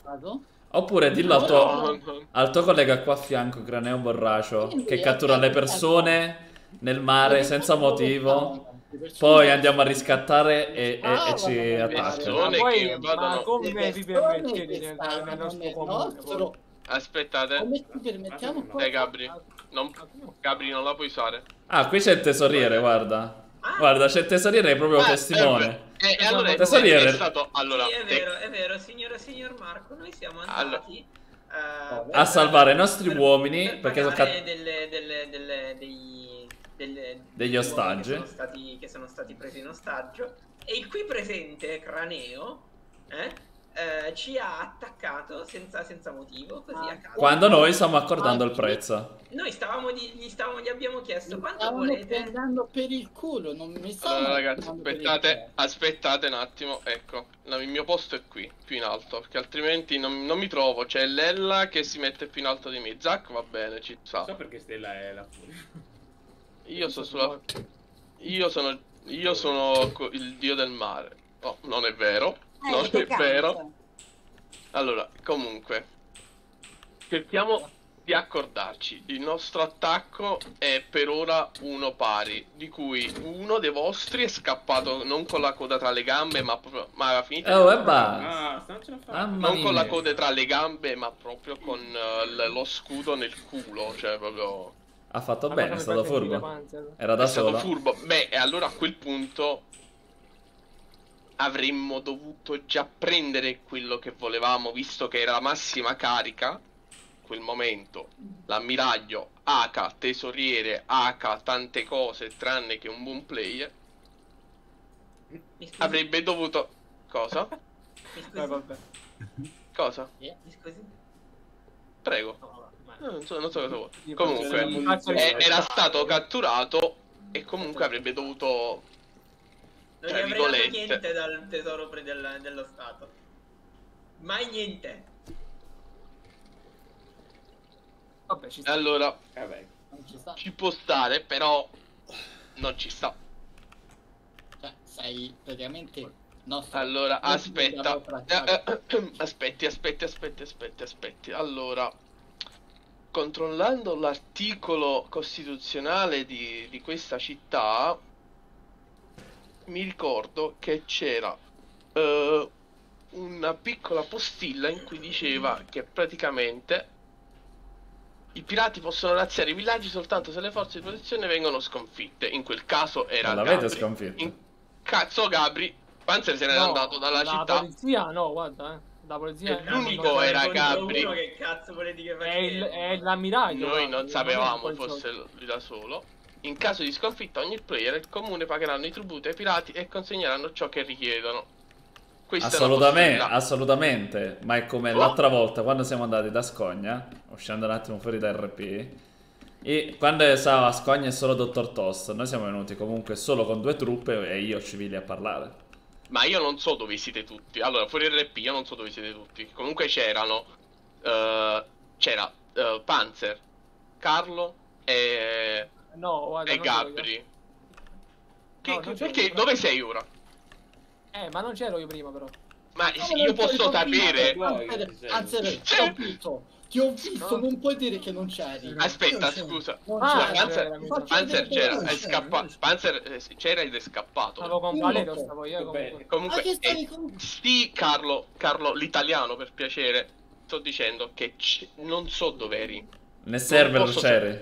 Oppure dillo al tuo, No, no. al tuo collega qua a fianco, Craneo Borracio, Quindi, che cattura le aspetta, persone nel mare Dove senza stanno motivo, le persone? poi andiamo a riscattare e, e- Ah, e ci vabbè, attacca. persone Ma poi- che invadono- ma come Le vi persone permettete che nel, stanno nel nostro nel comune? nostro- Aspettate. Come ci permettiamo qua? Dai Gabri, non, Gabri non la puoi usare. Ah, qui c'è il tesoriere, guarda. Guarda, c'è il tesoriere, è proprio Ah, testimone. E, e allora è, tesoriere. è stato allora Sì, è te- vero, è vero, signora signor Marco, noi siamo andati eh, A salvare i nostri per- uomini, per perché sono pagare cat- delle, delle, delle, dei, delle- Degli degli ostaggi. uomini Che sono, stati, che sono stati presi in ostaggio. E il qui presente Craneo eh, eh, ci ha attaccato senza, senza motivo, così a caso. Quando noi stiamo accordando il prezzo. Noi stavamo di- gli, stavamo, gli abbiamo chiesto quanto Stavano volete. prendendo per il culo, non mi stavano Allora ragazzi, prendendo per il aspettate, aspettate un attimo, ecco, la- il mio posto è qui, più in alto, perché altrimenti non, non mi trovo, c'è Lella che si mette più in alto di me, Zac va bene, ci sta. Non so perché Stella è la furia. Io sono sulla... Io sono... Io sono co- il dio del mare. No, non è vero, Eh, non che è vero. Allora, comunque, cerchiamo di accordarci. Il nostro attacco è per ora uno pari, di cui uno dei vostri è scappato non con la coda tra le gambe, ma proprio... Ma aveva finito... Oh, e basta. Ah, sta non ce la fa. Mamma Non con la mia. coda tra le gambe, ma proprio con eh, l- lo scudo nel culo, cioè proprio... Ha fatto Ma bene, è cosa mi stato fai sentire furbo. Panzer? Era da È stato solo. furbo. Beh, e allora a quel punto avremmo dovuto già prendere quello che volevamo, visto che era la massima carica. In quel momento l'ammiraglio, H, tesoriere, H, tante cose, tranne che un buon player, Mi scusi? avrebbe dovuto... Cosa? Mi scusi? Eh, vabbè. Cosa? Mi scusi? Prego. Eh, Non so, non so cosa vuoi. Io Comunque, faccio- faccio eh, rispetto. era stato catturato e comunque avrebbe dovuto... Non gli Tra avrei dato virgolette. niente dal tesoro pre- del- dello Stato. Mai niente. Vabbè, ci sta. Allora, Vabbè. Non ci sta. ci può stare, però non ci sta. Cioè, sei praticamente nostro. Allora, Noi aspetta. ci dobbiamo trattare. Eh, eh, Aspetti, aspetti, aspetti, aspetti, aspetti. Allora, controllando l'articolo costituzionale di, di questa città, mi ricordo che c'era eh, una piccola postilla in cui diceva che praticamente i pirati possono razziare i villaggi soltanto se le forze di protezione vengono sconfitte. In quel caso era Non l'avete Gabri. sconfitto. In cazzo Gabri, Panzer se n'era No, andato dalla la città. polizia no, guarda, eh. La polizia E l'unico non- era Contro Gabri. uno, che cazzo volete che È, il, faccia? è l'ammiraglio. Noi guarda, non sapevamo è il poliziotto. fosse lui da solo. In caso di sconfitta ogni player e il comune pagheranno i tributi ai pirati e consegneranno ciò che richiedono. Questa è la Assolutamente, possibilità. assolutamente. Ma è come Oh. l'altra volta quando siamo andati da Scogna, uscendo un attimo fuori da R P. E quando stava a Scogna e solo Dottor Toast, noi siamo venuti comunque solo con due truppe e io civili a parlare. Ma io non so dove siete tutti. Allora, fuori R P io non so dove siete tutti. Comunque c'erano eh, c'era eh, Panzer, Carlo e, No, guarda, e non c'ero io. Gabri. Che- No, non c'ero perché io. dove sei ora? Eh, ma non c'ero io prima però. Ma No, se non io puoi posso capire, sapere. Anzi, anzi, ti ho visto, ti ho visto, non puoi dire che non c'eri. Aspetta, Io c'ero. scusa. Non Ah, c'eri. Panzer, mi faccio Panzer vedere c'era, dove è c'eri. scappato. Panzer eh, sì, c'era ed è scappato. Stavo con Io Valerio, non so. stavo io Va comunque. bene. Comunque, Ma che stavi eh, con... sti Carlo, Carlo l'italiano per piacere. Sto dicendo che c- non so dove eri. Nel server posso c'eri.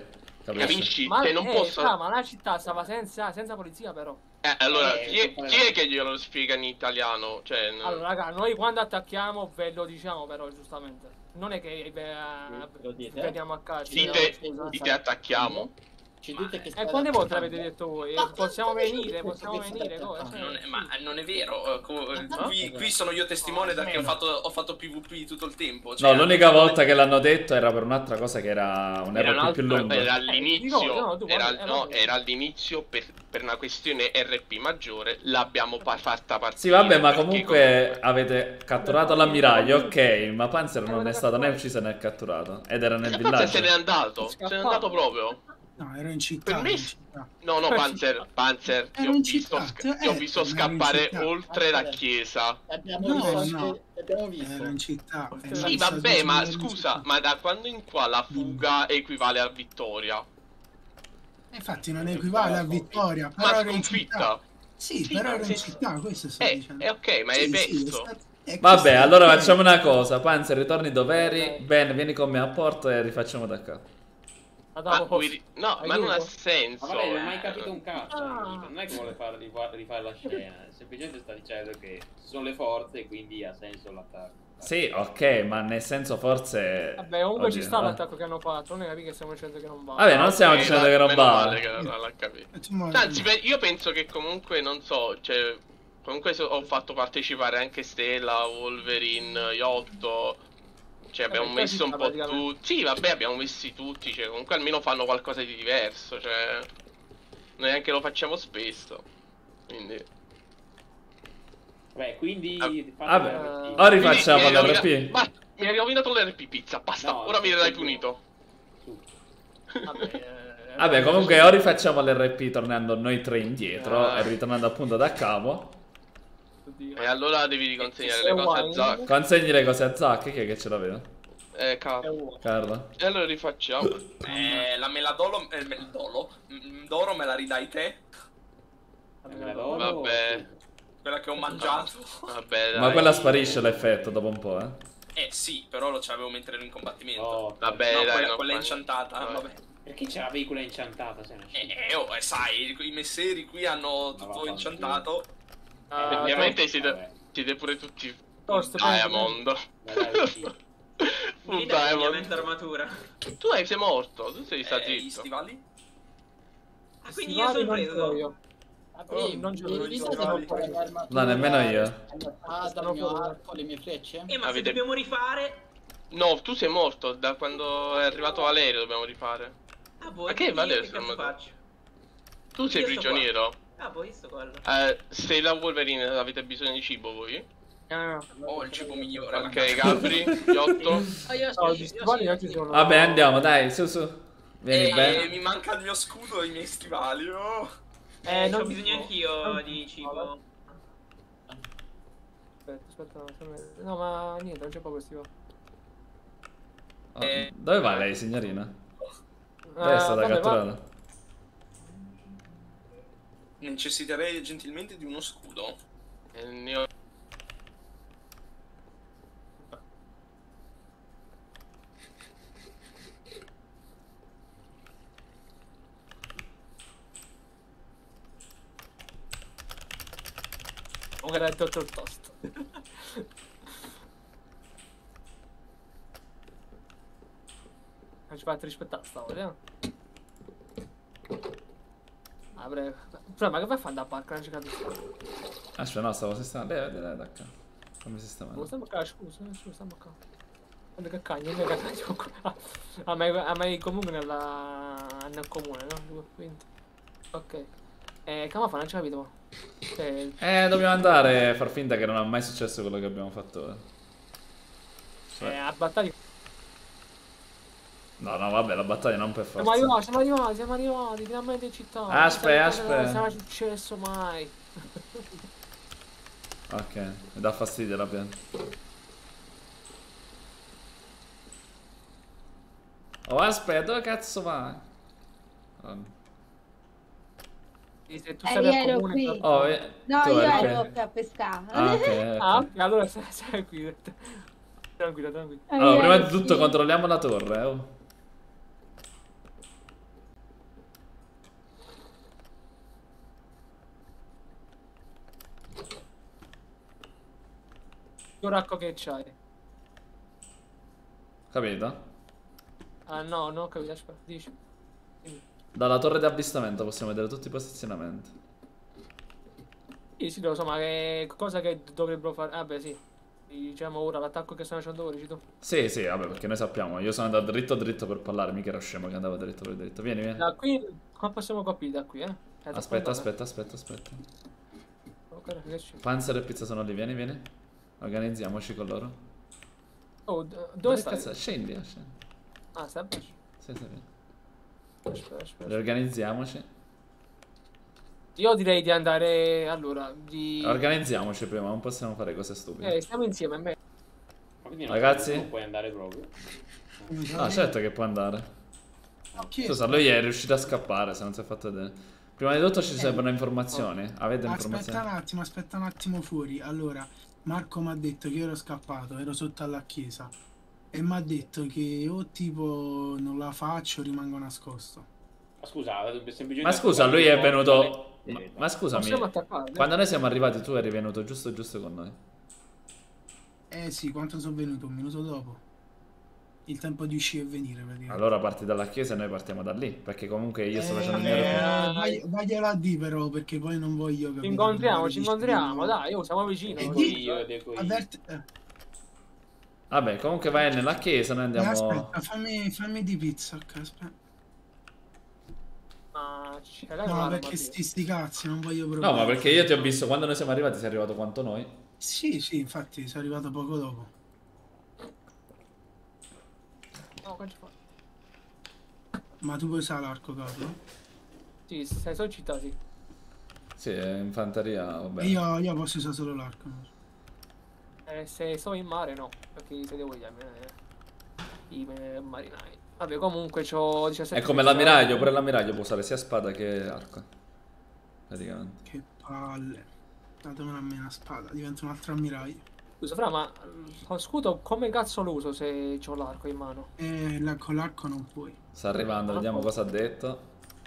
Capisci? Ma, Che non eh, posso... fra, ma la città stava senza, senza polizia però. Eh, allora, Eh, chi, è, chi è che glielo spiega in italiano? Cioè, n- Allora raga, noi quando attacchiamo ve lo diciamo però giustamente. Non è che eh, vediamo a caso. dite, Scusa, dite attacchiamo. Ci dite che E quante volte l'avete detto voi? Eh, Possiamo venire, possiamo venire. Come? Cioè, Non è, ma non è vero, eh, co- qui, qui sono io testimone da che ho fatto, ho fatto PvP tutto il tempo. Cioè, No, l'unica volta che l'hanno detto era per un'altra cosa che era un Era, R P più un altro- lungo. era all'inizio, Eh, no, tu era, guarda, no, era- era all'inizio per, per una questione R P maggiore, l'abbiamo pa- fatta partire. Sì, vabbè, ma perché comunque avete catturato l'ammiraglio, ok, ma Panzer non è stato né ucciso né catturato. Ed era nel E Panzer se villaggio. n'è andato, se n'è andato proprio. No, ero in città. Per me- ero in città. No, no, Panzer, Panzer, ti Ero ho in visto, città, sca- ti ho eh, visto ero in scappare città. oltre la chiesa. Abbiamo No, visto no, anche- abbiamo visto. ero in città. ero Sì, in vabbè, città, ma ero in scusa, città. ma da quando in qua la fuga equivale a vittoria? Infatti non equivale a vittoria, però Ma ero in città. sconfitta? Sì, Sì, però ma ero in se- città, questo sto Eh, dicendo. è ok, ma hai Sì, sì, è perso. stato- è Vabbè, questo- allora facciamo una cosa. Panzer, ritorni dov'eri. Ben, vieni con me a porto e rifacciamo da capo. Ma vuoi- no, ma non ha senso. Ma vabbè, non hai mai eh. capito un cazzo. amico. Non è che vuole far, rifa- rifare la scena. Semplicemente sta dicendo che ci sono le forze e quindi ha senso l'attacco. Sì, ok, ma nel senso forse... Vabbè, comunque Oddio, ci sta no. l'attacco che hanno fatto. Non è capito che stiamo dicendo che non va. Vabbè, non stiamo Ok, dicendo dai, che non meno va. male che non l'ha capito. Anzi, pe- io penso che comunque, non so, cioè, comunque so- ho fatto partecipare anche Stella, Wolverine, Iotto, cioè abbiamo Vabbè, messo un sta po' praticamente. tutti, sì vabbè abbiamo messi tutti, cioè comunque almeno fanno qualcosa di diverso, cioè, noi anche lo facciamo spesso, quindi... Beh, quindi... Vabbè, fate- o rifacciamo Quindi mi hai l'R P. rovina- ba- mi hai rovinato l'R P pizza, basta, No, ora mi sì, verrai sì. punito. Vabbè, comunque o rifacciamo l'R P tornando noi tre indietro Ah. e ritornando appunto da capo. E allora devi riconsegnare le cose a Zack. Consegni le cose a Zack, chi è che ce l'aveva? Eh, Carlo. Carlo. E allora rifacciamo. Eh, la meladolo, eh, me- dolo, mm, d'oro me la ridai te? Vabbè. Quella che ho mangiato. Vabbè, dai. Ma quella sparisce l'effetto dopo un po', eh. Eh sì, però lo c'avevo mentre ero in combattimento. Vabbè, no, dai, quella, non quella fa incantata, niente. vabbè. Perché c'è la veicola incantata? Sei una Eh, oh, eh, sai, i messeri qui hanno tutto incantato. Ah, ovviamente siete, siete pure tutti Tosto, Diamond. Un Diamond. armatura. Tu hai, sei morto, tu sei stato Eh, gli zitto. stivali? Ah, quindi io sono preso. Io. Oh, non ce l'ho mi io. dite No, pure l'armatura, No, nemmeno io. la spada, il mio arco, le mie frecce? Eh, ma se Avete- dobbiamo rifare... No, tu sei morto, da quando è arrivato Valerio dobbiamo rifare. Ah, voi Ma che quindi io Valerio che sei cazzo morto? faccio? Tu sei Io sto prigioniero. qua. Ah, poi sto quello. Eh, se la Wolverine avete bisogno di cibo voi? Oh, il cibo migliore. Ok, Gabri, Giotto. Oh, io No, sì, gli io stivali sì. oggi sono... Vabbè, andiamo, dai, su su. Vieni Eh, bene. mi manca il mio scudo e i miei stivali. Oh. Eh, non ho bisogno anch'io di cibo. Aspetta, aspetta, aspetta. No, ma niente, non c'è proprio stivali. Oh, dove va lei, signorina? Dove è Eh, stata vabbè, catturata? Necessiterei gentilmente di uno scudo. Eh, ne ho- Comunque era il dottor Toast. Non ci fate rispettare stavolta, eh? Ah, breve. Però, ma che vai a fare da parco? Non c'è capito. Aspetta, no, stavo sistemando. Dai, dai, dai, da qua. Come sistemare? Ma stiamo qua, scusa, scusa, stiamo qua. Guarda che cagno, non è che cagno qua. Ah, ma, è- ah, ma è comunque nella... nel comune, no? Quindi. Ok. Eh, Camafa, non ci capito. Cioè, Eh, dobbiamo andare a far finta che non è mai successo quello che abbiamo fatto ora. eh, a battaglia. No, no, vabbè, la battaglia non per Siamo forza. arrivati, siamo arrivati, siamo arrivati, finalmente in città. Aspetta, Non sarà aspetta. successo mai. Ok, mi dà fastidio la pianta. Oh, aspetta, dove cazzo vai? Oh. Se tu Eh, stavi io al ero comune, qui. però- Oh, eh, No, tu io eri ero qui. qui a pescare. Ah, ok, ok. Ah, ok, allora stai, stai qui. Tranquilla, tranquilla. Eh, Allora, io prima ero di tutto qui. controlliamo la torre, oh. Che racco che c'hai? Capito? Ah no, no, ho capito, aspetta, dici. Dimmi. Dalla torre di avvistamento possiamo vedere tutti i posizionamenti. Sì, sì, lo so, ma che cosa che dovrebbero fare? Ah beh, sì. Diciamo ora l'attacco che stanno facendo ora, dici tu. Sì, sì, vabbè, perché noi sappiamo. Io sono andato dritto dritto per parlare, mica ero scemo che andava dritto per dritto. Vieni, vieni. Da qui, qua possiamo capire da qui, eh. Eh, Aspetta, aspetta, aspetta, aspetta. Ok, che c'è? Panzer e pizza sono lì, vieni, vieni. Organizziamoci con loro. Oh, d- dove, Dove stai? cazzo? Scendi, eh, scendi. Ah, stai a basso. Sì, sì, vieni. Aspetta, aspetta. Riorganizziamoci. Io direi di andare, allora, di... Organizziamoci prima, non possiamo fare cose stupide. Eh, stiamo insieme, a me. Ma quindi non- Ragazzi? non puoi andare proprio. Ah, certo che può andare. Ok. Scusa, lui è riuscito a scappare, se non si è fatto vedere. Prima di tutto ci Eh. servono informazioni. Avete Aspetta informazioni? un attimo, aspetta un attimo fuori. Allora, Marco mi ha detto che io ero scappato, ero sotto alla chiesa. E mi ha detto che o tipo non la faccio o rimango nascosto. Ma scusa, semplicemente... Ma scusa, lui è venuto... Ma, ma scusami, Possiamo attaccare? quando noi siamo arrivati tu eri venuto giusto giusto con noi. Eh sì, quanto sono venuto? Un minuto dopo. Il tempo di uscire e venire, praticamente. Allora parti dalla chiesa e noi partiamo da lì. Perché comunque io sto Eh, facendo il mio report. vai- Vaglielo a di però, perché poi non voglio capire. Ci incontriamo, magari ci dici incontriamo, no. dai, io siamo vicini. E così, di- eh. avvert- eh, Vabbè, comunque vai nella chiesa, noi andiamo... Aspetta, fammi, fammi di pizza, ok, aspetta. Ma ce l'hai No, un'arma, perché sì. sti, sti cazzi, non voglio proprio... No, ma perché io ti ho visto quando noi siamo arrivati, sei arrivato quanto noi. Sì, sì, infatti sono arrivato poco dopo. No, qua ci fa. Ma tu puoi usare l'arco, Carlo? Sì, sei solo in città, sì. Sì, è infanteria, vabbè. Io, io posso usare solo l'arco. Eh, se sono in mare, no. Perché se devo chiamare eh, i eh, marinai. Vabbè, comunque c'ho diciassette... È come l'ammiraglio, pure l'ammiraglio può usare sia spada che arco. Praticamente. Che palle. Datemela a me una spada, diventa un altro ammiraglio. Scusa, Fra, ma lo scudo come cazzo lo uso se ho l'arco in mano? E la- con l'arco non puoi. Sta arrivando, vediamo cosa ha detto.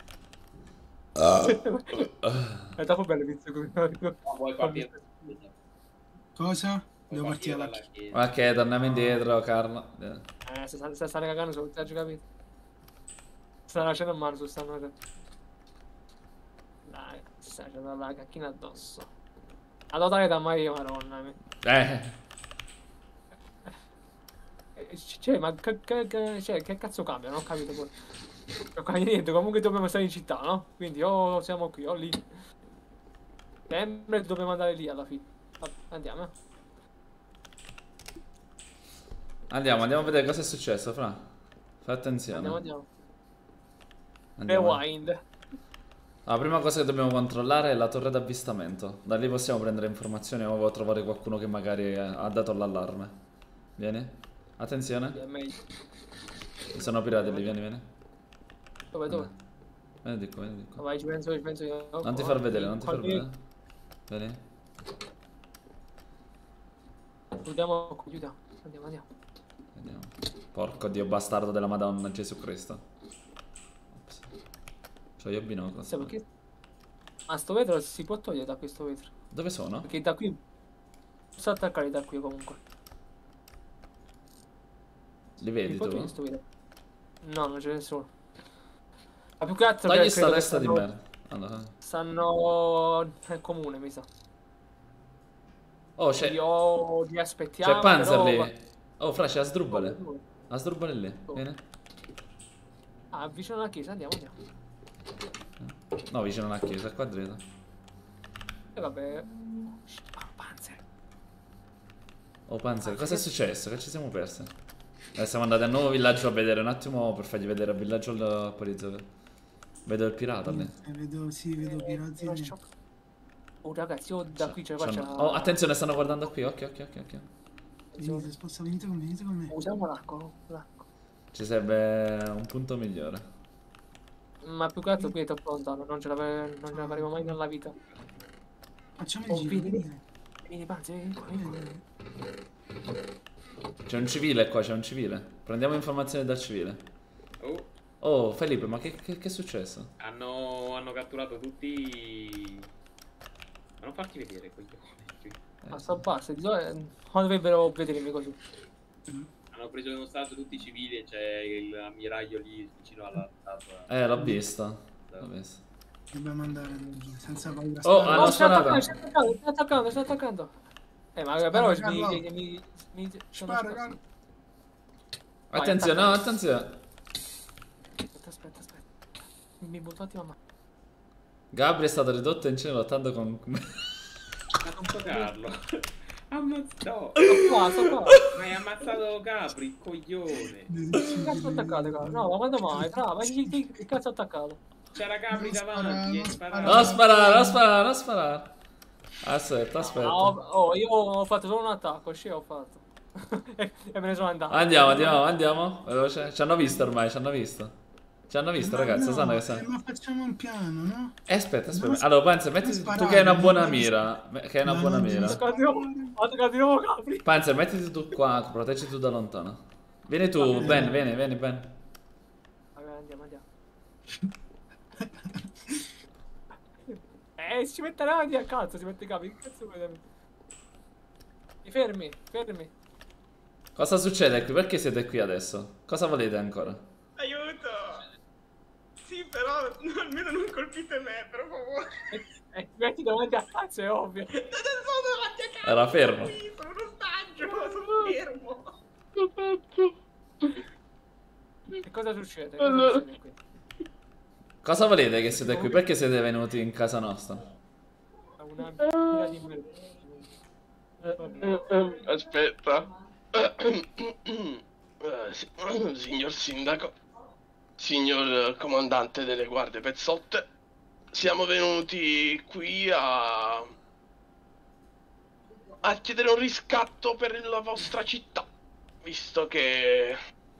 È troppo bello pizza come... vuoi partire? Cosa? Devo partire dalla chiesa. Ok, torniamo indietro, Carlo. Eh. Eh, se sta, se sta cagando sul teggio, capito? Sta lasciando in mano su sta nota. Dai, sta facendo la cacchina addosso. La totale da mai maronna. mi- Eh. Eh, Cioè, ma che, che, che- cioè, che cazzo cambia? Non ho capito poi. Non cambia niente, comunque dobbiamo stare in città, no? Quindi o siamo qui o lì. Sempre dobbiamo andare lì alla fine. Vabbè, andiamo, eh. Andiamo, andiamo a vedere cosa è successo, Fra. Fai attenzione. Andiamo, andiamo. Andiamo. Rewind. La prima cosa che dobbiamo controllare è la torre d'avvistamento. Da lì possiamo prendere informazioni o trovare qualcuno che magari eh, ha dato l'allarme. Vieni. Attenzione. È meglio. Ci sono pirati lì, vieni, vieni. Dove, dove? Vieni di qua, vieni di qua. Vai, ci penso, ci penso io. Non ti far vedere, non ti far Qualche- vedere. Vieni. Chiudiamo, chiudiamo. Andiamo, andiamo. Vediamo. Porco dio bastardo della Madonna Gesù Cristo. Ops. C'ho io binocolo. Sai perché? Ma sto vetro si può togliere da questo vetro. Dove sono? Perché da qui posso attaccare da qui comunque. Li vedi Si può tu? togliere sto vetro. No, non c'è nessuno. Ma più che altro Togli perché sta credo che testa di stanno- merda. Allora. Stanno nel comune, mi sa. Oh, c'è... Quindi o li aspettiamo. C'è Panzer però- lì. Oh, Fra, c'è Asdrubale. Asdrubale lì. Vieni. Ah, vicino alla chiesa, andiamo, andiamo. No, vicino alla chiesa, qua dritta. E vabbè. Ah, Panzer. Oh, Panzer, cosa è successo? Che ci siamo persi? Eh, siamo andati al nuovo villaggio a vedere un attimo per fargli vedere il villaggio al Polizio. Vedo il pirata lì. Eh, vedo, sì, vedo pirati. lì. Oh ragazzi, io da qui ce la C'hanno- faccio. Oh, attenzione, stanno guardando qui. Ok, ok, ok, ok. Venite, sposta, venite con me, venite con me. Usiamo l'arco, l'arco. Ci serve un punto migliore. Ma più che altro qui è troppo lontano, non ce la, non ce la faremo mai nella vita. Facciamo Oh, il giro, vieni, venite. Vieni, Panzer, vieni qua, vieni qua. C'è un civile qua, c'è un civile. Prendiamo informazioni dal civile. Oh, Oh, Felipe, ma che, che, che è successo? hanno, hanno catturato tutti Ma non farti vedere quegli Ma sta basta, di solito non dovrebbero vedermi così. Hanno preso in ostaggio tutti i civili e c'è l'ammiraglio lì vicino alla statua. Eh, l'ho vista. L'ho vista. Dobbiamo andare giù, senza paura. Oh, Spara. hanno sta sparato. attaccando, sta attaccando, sta attaccando, sta attaccando. Eh, ma però Spara, mi, Carlo. mi, mi, mi, sono Spara, scorso. Carlo. Attenzione, no, attenzione. Aspetta, aspetta, aspetta. Mi butto un attimo a mano. Gabri è stato ridotto in cena lottando con... Ma non toccarlo. Ammazzato. Sto qua, sto qua. Ma hai ammazzato Gabri, il coglione. Che cazzo attaccate qua? No, ma quando mai? Brava, chi, chi, che cazzo ha attaccato? C'era Gabri davanti e sparato. Non sparare, non sparare, non sparare. Aspetta, aspetta. Ah, ho- oh, io ho fatto solo un attacco, sì, ho fatto. e me ne sono andato. Andiamo, andiamo, andiamo. Veloce. Ci hanno visto ormai, ci hanno visto. Ci hanno visto, Ma ragazzi, no, sanno che eh, sanno. ma facciamo un piano, no? Eh, aspetta, aspetta. Non Allora, Panzer, non mettiti tu sparare, che hai una non buona devi- mira. me- Che hai una Ma buona non devi mira. Ho toccato di nuovo, ho toccato di nuovo Capri. Panzer, mettiti tu qua, proteggi tu da lontano. Vieni tu, Ben, vieni, vieni, Ben. Vabbè, andiamo, andiamo. eh, si mette avanti a cazzo, si mette i capi. Che cazzo vuoi da me? Mi fermi, fermi. Cosa succede qui? Perché siete qui adesso? Cosa volete ancora? Aiuto! Sì, però no, almeno non colpite me, per favore. Eh, ti metti davanti a cazzo, è ovvio. Non sono davanti a casa. Era fermo. Qui, sono uno ostaggio, sono fermo. E cosa succede? Cosa succede qui? Cosa volete che siete qui? Perché siete venuti in casa nostra? Ha una mira di merda. Aspetta. Eh, si- Signor sindaco, signor comandante delle guardie pezzotte, siamo venuti qui a a chiedere un riscatto per la vostra città, visto che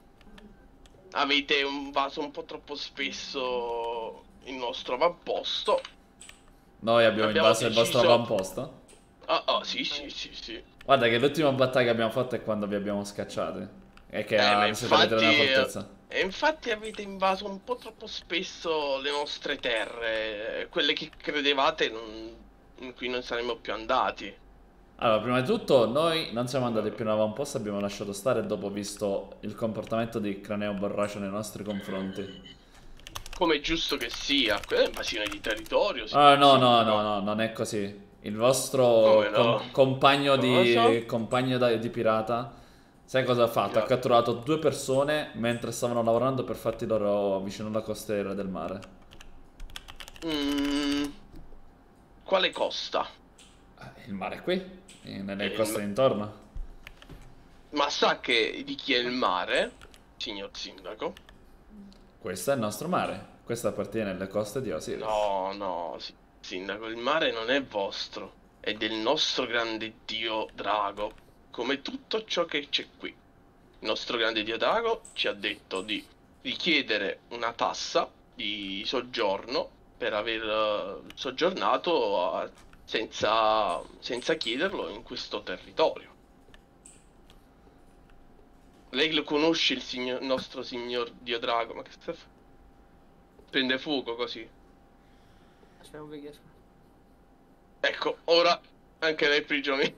avete invaso un po' troppo spesso il nostro avamposto. Noi abbiamo Abbiamo invaso il vostro deciso- avamposto? Ah, ah, sì, sì, sì, sì. Guarda che l'ultima battaglia che abbiamo fatto è quando vi abbiamo scacciati. E che Eh, ah, ma siete all'interno infatti, della fortezza. E infatti avete invaso un po' troppo spesso le nostre terre, quelle che credevate non- in cui non saremmo più andati. Allora, prima di tutto, noi non siamo andati più in avamposto, abbiamo lasciato stare dopo visto il comportamento di Craneo Borraccio nei nostri confronti. Come è giusto che sia, quella è invasione di territorio. sì. Ah, no, no, no, no, non è così. Il vostro Come no? com- compagno, di, Cosa? compagno da- di pirata, sai cosa ha fatto? Ha catturato due persone mentre stavano lavorando per fatti loro vicino alla costiera del mare. Mm, quale costa? Il mare è qui, e nelle Eh, coste ma- intorno. Ma sa che di chi è il mare, signor sindaco? Questo è il nostro mare. Questo appartiene alle coste di Osiris. No, no, si- sindaco, il mare non è vostro, è del nostro grande dio Drago, come tutto ciò che c'è qui. Il nostro grande dio Drago ci ha detto di richiedere una tassa di soggiorno per aver eh, soggiornato a- senza, senza chiederlo in questo territorio. Lei lo conosce il signor- nostro signor dio Drago, ma che sta fa- prende fuoco così. Aspetta, non vedi, aspetta. Ecco, ora anche lei prigioniero.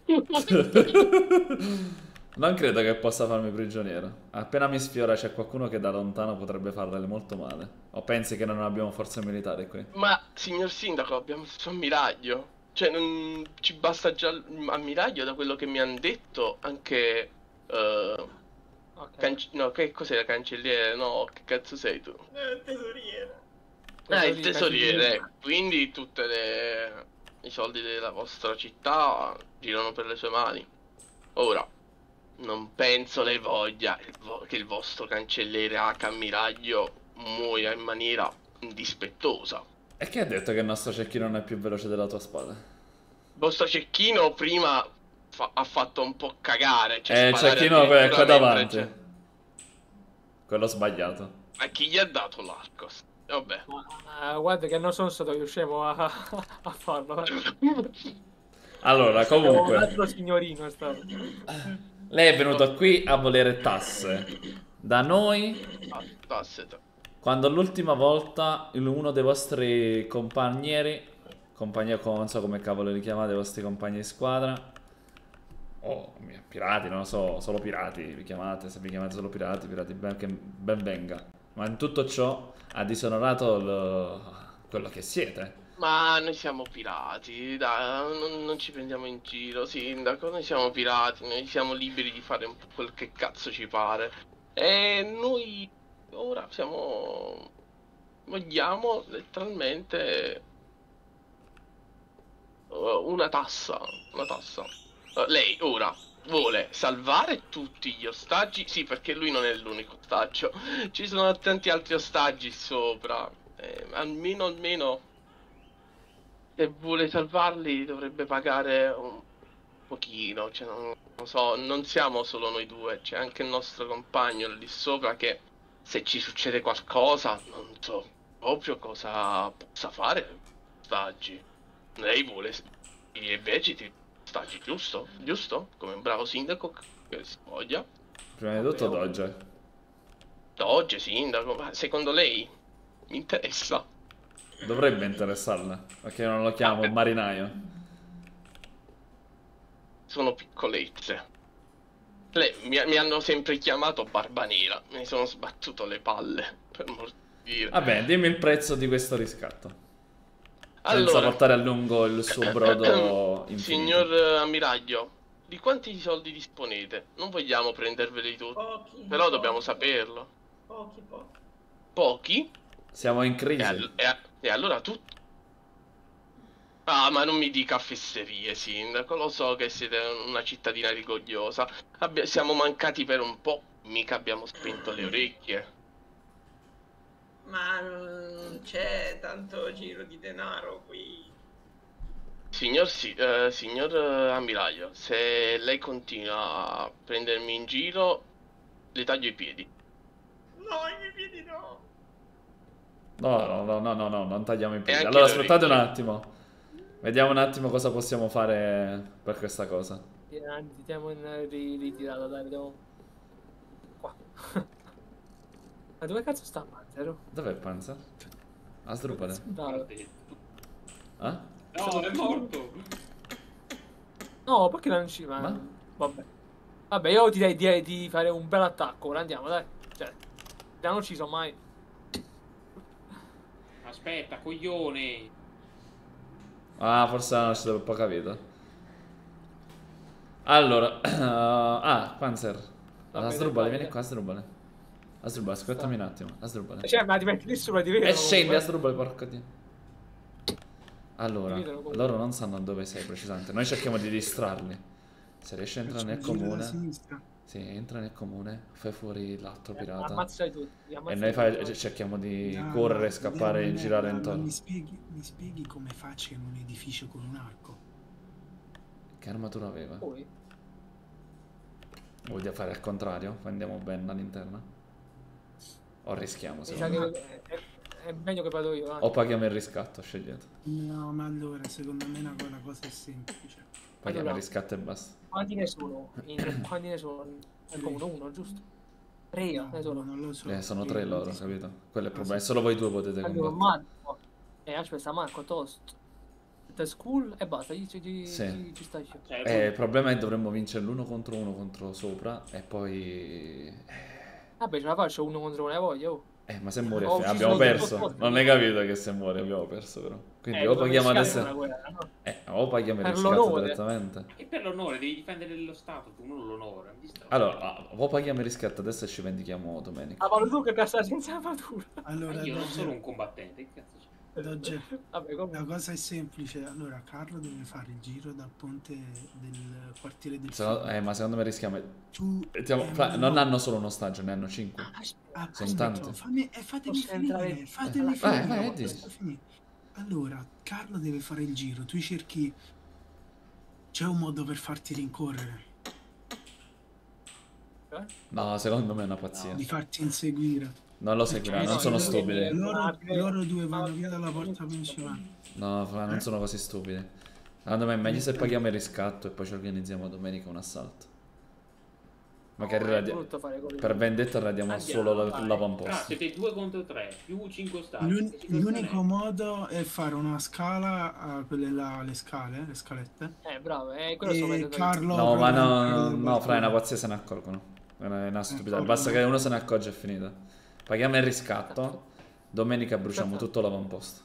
Non credo che possa farmi prigioniero. Appena mi sfiora c'è qualcuno che da lontano potrebbe farle molto male. O pensi che non abbiamo forze militari qui? Ma, signor sindaco, abbiamo il suo ammiraglio. Cioè, non ci basta già l'ammiraglio da quello che mi hanno detto. Anche... eh, canc- no, che cos'è la cancelliere? No, che cazzo sei tu? Eh, tesoriere. Ah, il Tesoriere, tesoriere. cancelliere. ecco. Quindi tutti i soldi della vostra città girano per le sue mani. Ora, non penso lei voglia il vo- che il vostro cancelliere H ammiraglio muoia in maniera indispettosa. E chi ha detto che il nostro cecchino non è più veloce della tua spada? Il vostro cecchino prima fa- ha fatto un po' cagare. Cioè Eh, il sparare cecchino è addirittura qua davanti. mentre c'è- Quello sbagliato. Ma chi gli ha dato l'arco? Vabbè. Ah, guarda che non sono stato io scemo a, a farlo. eh. Allora, Un comunque, altro signorino è stato. lei è venuto qui a volere tasse. Da noi, Ah, tasse. quando l'ultima volta il- uno dei vostri compagnieri compagnia con, non so come cavolo li chiamate i vostri compagni di squadra. Oh, pirati, non lo so, solo pirati vi chiamate, se vi chiamate solo pirati, pirati ben, che ben venga. Ma in tutto ciò ha disonorato lo, quello che siete. Ma noi siamo pirati, dai, non, non ci prendiamo in giro, sindaco, noi siamo pirati, noi siamo liberi di fare un po' quel che cazzo ci pare. E noi ora siamo... vogliamo letteralmente una tassa, una tassa. Lei ora vuole salvare tutti gli ostaggi, sì, perché lui non è l'unico ostaggio, ci sono tanti altri ostaggi sopra, eh, almeno almeno se vuole salvarli dovrebbe pagare un pochino, cioè non, non so, non siamo solo noi due, c'è anche il nostro compagno lì sopra che se ci succede qualcosa non so proprio cosa possa fare ostaggi. Lei vuole i vegeti ostaggi, giusto? Giusto? Come un bravo sindaco che si voglia. Prima di tutto Dodge. Dodge, sindaco, ma secondo lei mi interessa? Dovrebbe interessarla, perché non lo chiamo marinaio. Sono piccolezze. Lei, mi, mi hanno sempre chiamato Barbanera, mi sono sbattuto le palle, per morire. Vabbè, dimmi il prezzo di questo riscatto. Senza Allora, portare a lungo il suo brodo infinito. signor eh, ammiraglio, di quanti soldi disponete? Non vogliamo prenderveli tutti, Pochi, però pochi. dobbiamo saperlo. Pochi, pochi. Pochi? Siamo in crisi. E, all- e a- e allora tutti? Ah, ma non mi dica fesserie, sindaco, lo so che siete una cittadina rigogliosa. Abbia- siamo mancati per un po', mica abbiamo spento le orecchie. Ma non c'è tanto giro di denaro qui. Signor, si- eh, signor eh, ammiraglio, se lei continua a prendermi in giro, le taglio i piedi. No, i miei piedi no. No, no, no, no, no, no, non tagliamo i piedi. anche Allora le aspettate un orecchie. attimo. Vediamo un attimo cosa possiamo fare per questa cosa. Andiamo in ri- ritirato, dai, vediamo. Qua. Ma dove cazzo sta Panzero? Dov'è il Panzer? A sdrupare. No. Eh? No, è morto. No, perché non ci va? Ma? Vabbè. Vabbè, io direi di, di fare un bel attacco. Ora andiamo, dai. Cioè, non hanno ucciso mai. Aspetta, coglione. Ah, forse non ci avevo capito. Allora, ah, Panzer. Vabbè, Asdrubale, dai, vieni dai. qua, Asdrubale. Asdrubale, aspettami un attimo. Asdrubale. Cioè, ma ti metti lì sopra di vero. E scendi, Asdrubale, porco dio. Allora, Ti vedono come- loro non sanno dove sei precisamente. Noi cerchiamo di distrarli. Se riesci a entrare nel Faccio un giro da comune, sinistra. sì, entra nel comune, fai fuori l'altro pirata. Ammazzai tutti. E ammazzai noi fai- tutti. cerchiamo di No, correre, no, scappare e vediamo, girare no, intorno. Mi spieghi, mi spieghi come faccio in un edificio con un arco? Che armatura aveva? Poi, Vuoi fare al contrario? Andiamo ben all'interno? O rischiamo mi sa secondo me? che è, è meglio che vado io. O paghiamo il riscatto, scegliete. No, ma allora secondo me una, una cosa è semplice. Paghiamo Allora. il riscatto e basta. Quanti ne sono? In, quanti ne sono? Nel comune uno, giusto? Tre No, ne sono. non lo so. Eh, sono Io tre non loro, ti so- capito? Quello è il Ah, problema. sì. Solo voi due potete Allora, combattere. Marco. Eh, aspetta, Marco, Toast. The School e basta, ci, ci, Sì. ci, ci sta io. Eh, il problema è che dovremmo vincere l'uno contro uno contro sopra e poi... Vabbè, ce la faccio uno contro una voglia, oh. Eh, ma se muore Ho è ucciso abbiamo tutto il perso. posto. Non hai capito che se muore abbiamo perso però. Quindi Eh, o come paghiamo rischiare adesso... una guerra, no? Eh, o paghiamo il Per riscatto l'onore. direttamente. E per l'onore devi difendere lo Stato, tu non l'onore. mi distrai. Allora, ah, o paghiamo il riscatto adesso e ci vendichiamo domenica. Ah, ma tu che cazzo senza armatura? Allora, Ma io non Dodge- sono un combattente, che cazzo c'è? Dodge, Vabbè, come... la cosa è semplice. Allora, Carlo deve fare il giro dal ponte del quartiere del Se no- fiume. eh, ma secondo me rischiamo... Tu, Mettiamo- eh, fra- ma non no. hanno solo un ostaggio, ne hanno cinque. Ah, Sono aspetta, tanti. fammi, eh, fatemi Posso entrare? finire, fatemi Vai, finire. vai, posso dici. finire. Allora, Carlo deve fare il giro, tu cerchi... C'è un modo per farti rincorrere, No, secondo me è una pazzia. di farti inseguire. Non lo seguiranno, non sono stupidi. Loro, loro due vanno via dalla porta principale. No, fra, non sono così stupidi. Secondo me è meglio se paghiamo il riscatto e poi ci organizziamo domenica un assalto. Magari No, è radi- brutto fare così. per vendetta radiamo Andiamo, solo la- vai. Ah, l'avamposto. siete due contro tre, più cinque stati. L'un- Che situazione L'unico è? modo è fare una scala a quelle là, le scale, le scalette. Eh, bravo, eh, quello sto E vedendo io. Carlo No, ma prova a no, entrare da no, qualcuno. fra, è una pazzia, se ne accorgono. È una, è una stupidità. Eh, Basta no. che uno se ne accorge e è finita. Paghiamo il riscatto. Domenica bruciamo Aspetta. tutto l'avamposto.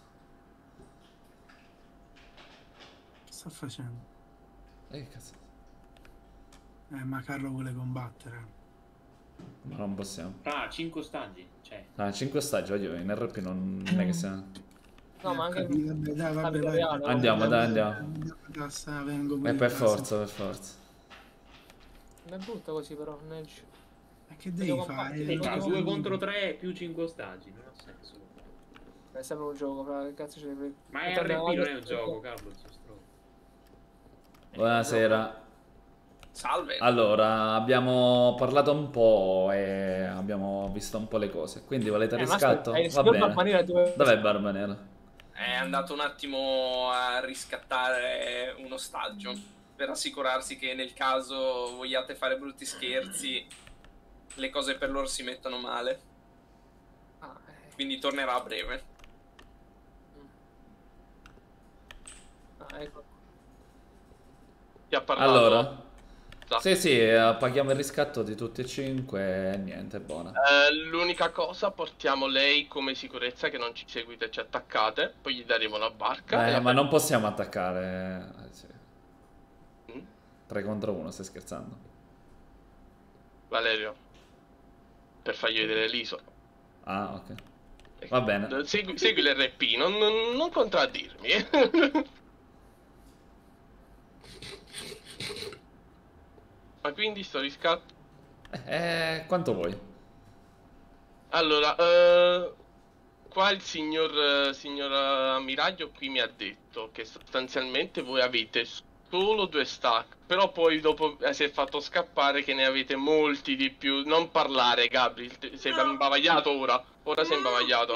Che sta facendo? Eh, cazzo. Eh, ma Carlo vuole combattere. Ma non possiamo. Ah, cinque stagi. Cioè. Ah, cinque stagi, voglio, in R P non, non è che sia... No, ma anche Vabbè, dai, dai, vabbè, Capita vai. reale, Andiamo, dai, andiamo. Andiamo a cassa, vengo Eh, pure per in cassa. forza, per forza. non è brutto così però, non è gi- Ma che devi Voglio fare? combattere, Eh, Fa voglio- due contro tre più cinque stagi. Non ha senso. è sempre un gioco, fra che cazzo c'è? Ma è R P, non è un gioco, Carlo. sei stronzo. Buonasera. Salve. Allora, abbiamo parlato un po' e abbiamo visto un po' le cose. Quindi volete Eh, ma riscatto? aspetta, il Va signor bene. Barbanera dove- Dov'è Barbanera? È andato un attimo a riscattare un ostaggio per assicurarsi che nel caso vogliate fare brutti scherzi le cose per loro si mettano male. Ah, eh, Quindi tornerà a breve. ah, ecco. Ti ha parlato? Allora, Sa. sì, sì, eh, paghiamo il riscatto di tutti e cinque e niente, è buona. Eh, l'unica cosa, portiamo lei come sicurezza, che non ci seguite e ci attaccate, poi gli daremo la barca. e Eh, la ma non possiamo attaccare. Eh, sì. Mm? tre contro uno, stai scherzando? Valerio, per fargli vedere l'isola. Ah, ok. Va bene. Segui, segui l'R P, non, non, non contraddirmi. Ma quindi sto riscatto... Eh, quanto vuoi? Allora, eh, qua il signor, eh, signor ammiraglio qui mi ha detto che sostanzialmente voi avete solo due stack, però poi dopo eh, si è fatto scappare che ne avete molti di più. Non parlare, Gabri, te- sei imbavagliato ora, ora sei imbavagliato.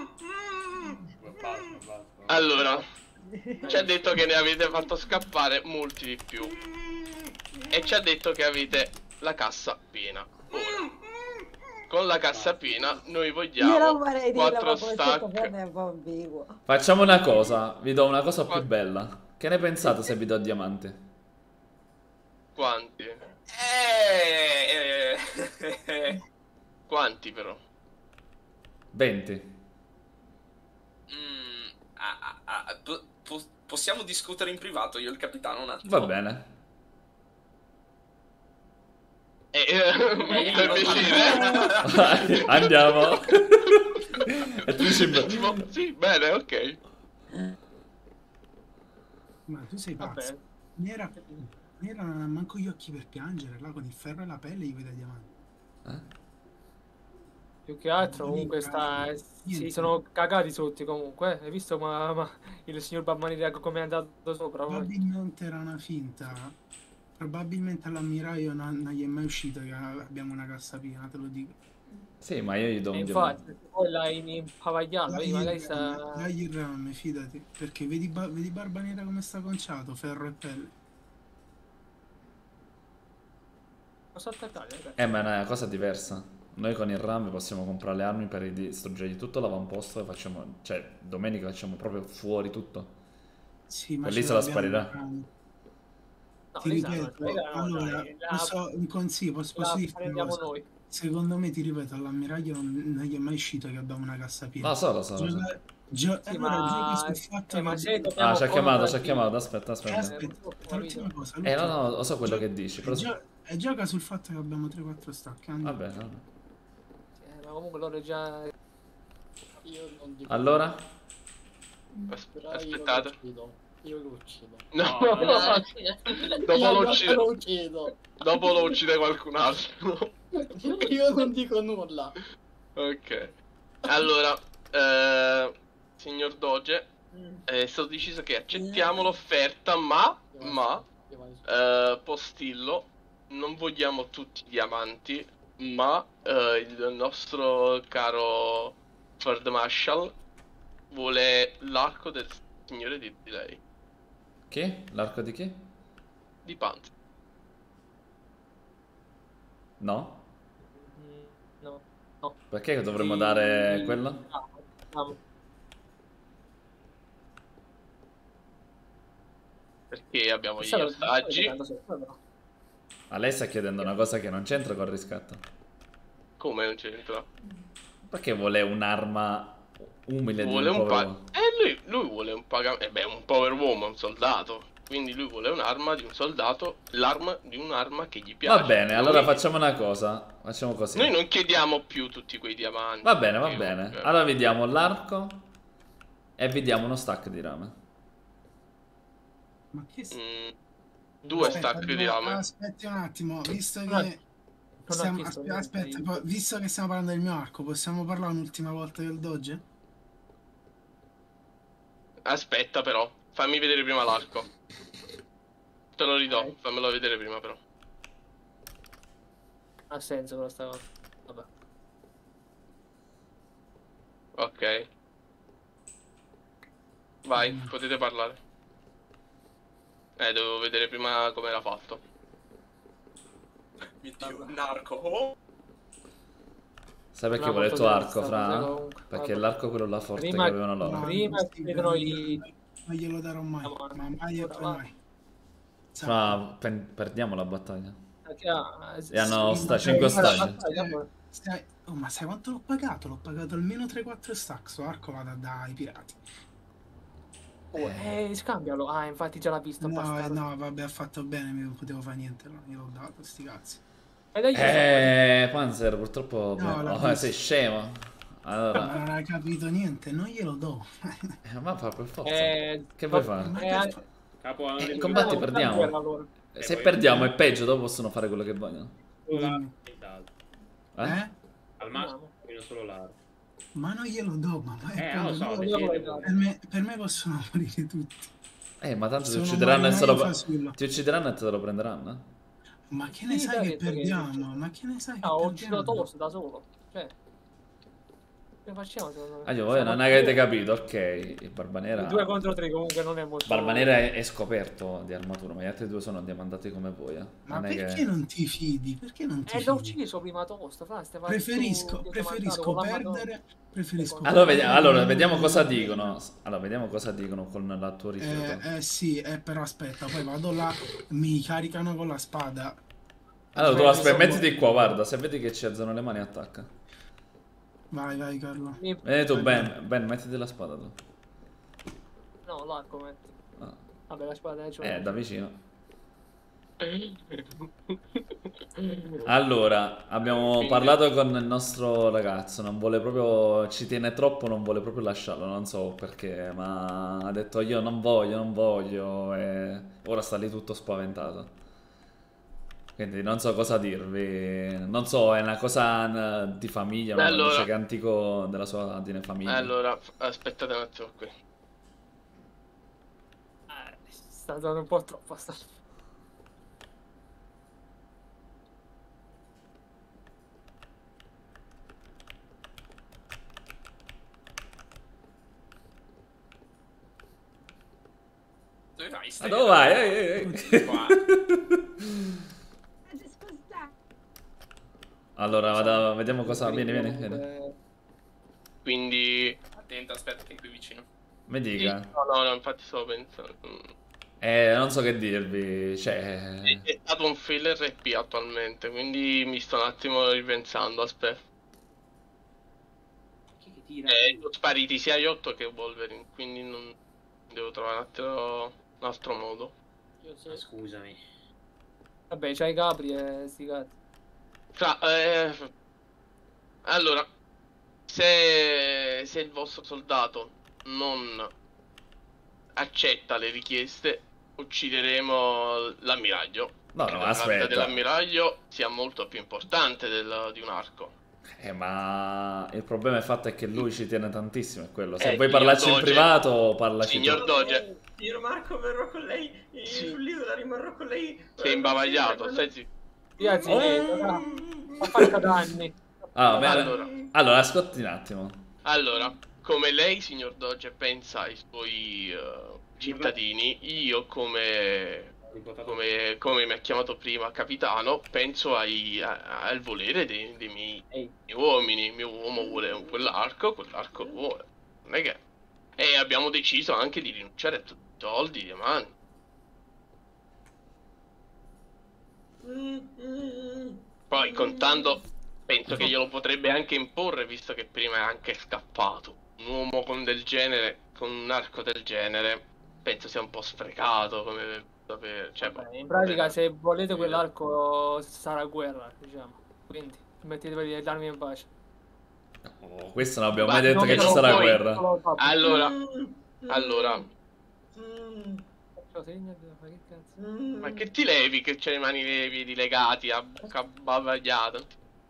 Allora, ci ha detto che ne avete fatto scappare molti di più e ci ha detto che avete la cassa piena. Ora, con la cassa piena noi Io non vogliamo vorrei dirlo, quattro ma come stack. sottofondo è un po' ambiguo. Facciamo una cosa, vi do una cosa più bella. Che ne pensate se vi do diamanti? Quanti? Eh, Quanti però? venti. Mm, ah, ah, ah, po- po- possiamo discutere in privato, io e il capitano un attimo. Va bene. Eh, eh, per piacere. Andiamo. E tu dici, Tipo, sì, bene, ok. Ma tu sei pazzo. Nera, Nera non ha manco gli occhi per piangere, là con il ferro e la pelle gli vede diamanti. Più che altro comunque sta... si sono cagati tutti comunque. Hai visto ma, ma il signor Barbanera come è andato sopra? poi? Probabilmente era una finta. Probabilmente all'ammiraglio non, non gli è mai uscito che abbiamo una cassa piena, te lo dico. Sì, ma io gli do E un infatti, diamante. poi l'hai impavagliato, Dai vedi, magari il sta... ram, dai il ram, fidati. Perché vedi, Ba- vedi Barbanera come sta conciato, ferro e pelle. Posso attaccare, ragazzi? Eh, ma è una cosa diversa. Noi con il RAM possiamo comprare le armi per distruggergli tutto l'avamposto e facciamo... Cioè, domenica facciamo proprio fuori tutto. Sì, ma E ce lì se la l'abbiamo sparirà. il ram. No, Ti esatto, ripeto, no, no, allora, dai, la- posso, un consiglio, posso, posso la dirti una prendiamo cosa? noi. Secondo me, ti ripeto, all'ammiraglio non, non gli è mai uscito che abbiamo una cassa piena. Lo so, lo so, lo so. Gioca- gio- Sì, allora, ma- gioca sul fatto eh, ma che- se dobbiamo Ah, ci ha chiamato, ci ha contraddire- chiamato. Aspetta, Eh, aspetta. aspetta, l'ultima cosa, Eh, no, l'ultima no, cosa. lo so quello che dici, però... E, gio- e gioca sul fatto che abbiamo tre quattro stack. andiamo. Vabbè, vabbè. Eh, ma comunque loro già... Io non dico Allora? As- Però aspettate. Io lo uccido. Io lo uccido. No, No, dopo io lo non uccide. lo uccido. Dopo lo uccide qualcun altro. Io non dico nulla. Ok. Allora, eh, signor Doge, è stato deciso che accettiamo l'offerta, ma, ma, eh, Postillo, non vogliamo tutti i diamanti, ma eh, il nostro caro Ford Marshal vuole l'arco del signore di, di lei, Chi? L'arco di chi? di Panzer. No? Mm, no. No. Perché dovremmo Sì. dare quello? No, no. Perché abbiamo gli Questa lo- ostaggi. lo- lo- lo- lo- Ma lei sta chiedendo una cosa che non c'entra col riscatto. Come non c'entra? Perché vuole un'arma umile di Vuole un un povero pa- uomo? Eh, lui, lui vuole un pagamento. Eh beh, un povero uomo è un soldato. Quindi lui vuole un'arma di un soldato. L'arma di un'arma che gli piace. Va bene, Noi- allora facciamo una cosa. Facciamo così. Noi non chiediamo più tutti quei diamanti. Va bene, va Io- bene. eh. Allora vi diamo l'arco e vi diamo uno stack di rame. Ma che s- Mm, due Aspetta, stack di devo- rame. Aspetti un attimo, visto No, che non stiamo, ho chiesto aspe- niente, aspetta, io. po- visto che stiamo parlando del mio arco, possiamo parlare un'ultima volta del doge? Aspetta però, fammi vedere prima l'arco. Te lo ridò, fammelo vedere prima però. Ha senso questa cosa. Vabbè. Ok. Vai, potete parlare. Eh, dovevo vedere prima come era fatto. Mio Dio, un arco. Oh. Sai perché No, vuole il molto tuo bene, arco, sta Fra? cosa comunque. Perché Vabbè. l'arco è quello là forte Prima- che avevano loro. No, Prima non si vedono non- i... Non glielo darò mai, ma mai e poi mai. Fra, pen- perdiamo la battaglia. Perché ha- E hanno Sì, sta ma cinque sai- staggi. sai- sai- oh, ma sai quanto l'ho pagato? L'ho pagato almeno tre quattro stack. Sto arco vado dai pirati. Oh, eh, scambialo. Ah, infatti già l'ha visto. No, bastardo. no, vabbè, ha fatto bene, mi non potevo fare niente, no, gliel'ho dato, sti cazzi. E dai, Eh, Panzer, purtroppo... No, l'ha oh, visto. sei scemo. Ma Allora... non hai capito niente, non glielo do. Eh, ma fa per forza. Eh, Che vuoi fa- fare? Ma eh, che- Capo, hanno Eh, dei in combatti due- perdiamo. guerra, allora. Eh, Se perdiamo è peggio, dopo possono fare quello che vogliono. Dimmi. Eh? Eh? Al massimo meno solo l'arco. Ma non glielo do, ma ma è Eh, lo so, quello- decidete per, me, per me possono morire tutti. Eh, ma tanto ti Sono uccideranno e se marinai lo... fasullo. Ti uccideranno e te lo prenderanno. eh? Ma che ne Sì, sai dai, che detto che- perdiamo? Ma che ne sai che No, ho ucciso perdiamo? Toast da solo. Cioè, che facciamo secondo me? Ah, io, voi Siamo non avete capito, ok. Il Barbanera... due contro tre comunque non è molto... Barbanera è, è scoperto di armatura, ma gli altri due sono diamantati come voi. Eh. Ma Non è perché che... non ti fidi? Perché non ti Eh, l'ho fidi? ucciso prima Toast, fra, ste fa- Preferisco, tu- preferisco con l'armatura. perdere, preferisco Allora, perdere vediamo, allora, con- vediamo cosa dicono. Allora, vediamo cosa dicono con la tua rifiuto. Eh, eh sì, eh, però aspetta, poi vado là, mi caricano con la spada. Allora, tu Eh, aspetta, insomma- mettiti qua, guarda, se vedi che ci alzano le mani attacca. Vai, vai Carlo. Vedi tu, Ben, Ben, mettiti la spada tu. No, l'arco metti. No. Vabbè, la spada è Eh, da vicino. Allora, abbiamo parlato con il nostro ragazzo, non vuole proprio, ci tiene troppo, non vuole proprio lasciarlo, non so perché, ma ha detto io non voglio, non voglio e ora sta lì tutto spaventato. Quindi non so cosa dirvi, non so, è una cosa eh, di famiglia, ma Allora- dice che è antico della sua di famiglia. Allora, f- aspettate un attimo qui. Sta andando un po' troppo sta... Dove vai, Ma Stella? dove vai? Ehi, ehi, ehi. Qua. Allora, vado- vediamo cosa... Vieni, vieni, vieni. Quindi... Attento, aspetta che è qui vicino. Mi Sì, dica. no, no, no, infatti stavo pensando. Mm. Eh, non so che dirvi, cioè... È stato un fail R P attualmente, quindi mi sto un attimo ripensando, aspetta. Chi che tira? Eh, sono spariti sia Iotto che Wolverine, quindi non... devo trovare un altro, un altro modo. Scusami. Vabbè, c'hai Capri e sti cazzi. Fra, eh, allora, se, se il vostro soldato non accetta le richieste, uccideremo l'ammiraglio. No, Credo no, che la vita aspetta. dell'ammiraglio sia molto più importante del- di un arco. Eh, ma il problema è fatto è che lui ci tiene tantissimo, è quello. Se Eh, vuoi signor parlarci in Doge. privato, parlaci Signor tu. Doge, Signor Marco, verrò con lei eh, sull'isola, rimarrò con lei. sei imbavagliato, stai zitto. Ragazzi, Oh. eh, ma faccia danni. Ah, ma- Allora. allora, ascolti un attimo. Allora, come lei, signor Doge, pensa ai suoi eh, cittadini, io come come, come mi ha chiamato prima capitano, penso ai, a- al volere dei, dei miei miei uomini. Il mio uomo vuole quell'arco, quell'arco lo vuole. Non è che... E abbiamo deciso anche di rinunciare a tutti i soldi, i diamanti. Poi contando, penso che glielo potrebbe anche imporre, visto che prima è anche scappato. Un uomo con del genere, con un arco del genere, penso sia un po' sprecato come sapere. Cioè, In pratica, se volete quell'arco sarà guerra, diciamo. Quindi mettetevi le armi in pace. Oh, questo non abbiamo Ma mai detto non che ci lo sarà puoi- guerra. Allora, allora, ma che ti levi che c'hai le mani e i piedi legati a bocca bavagliata?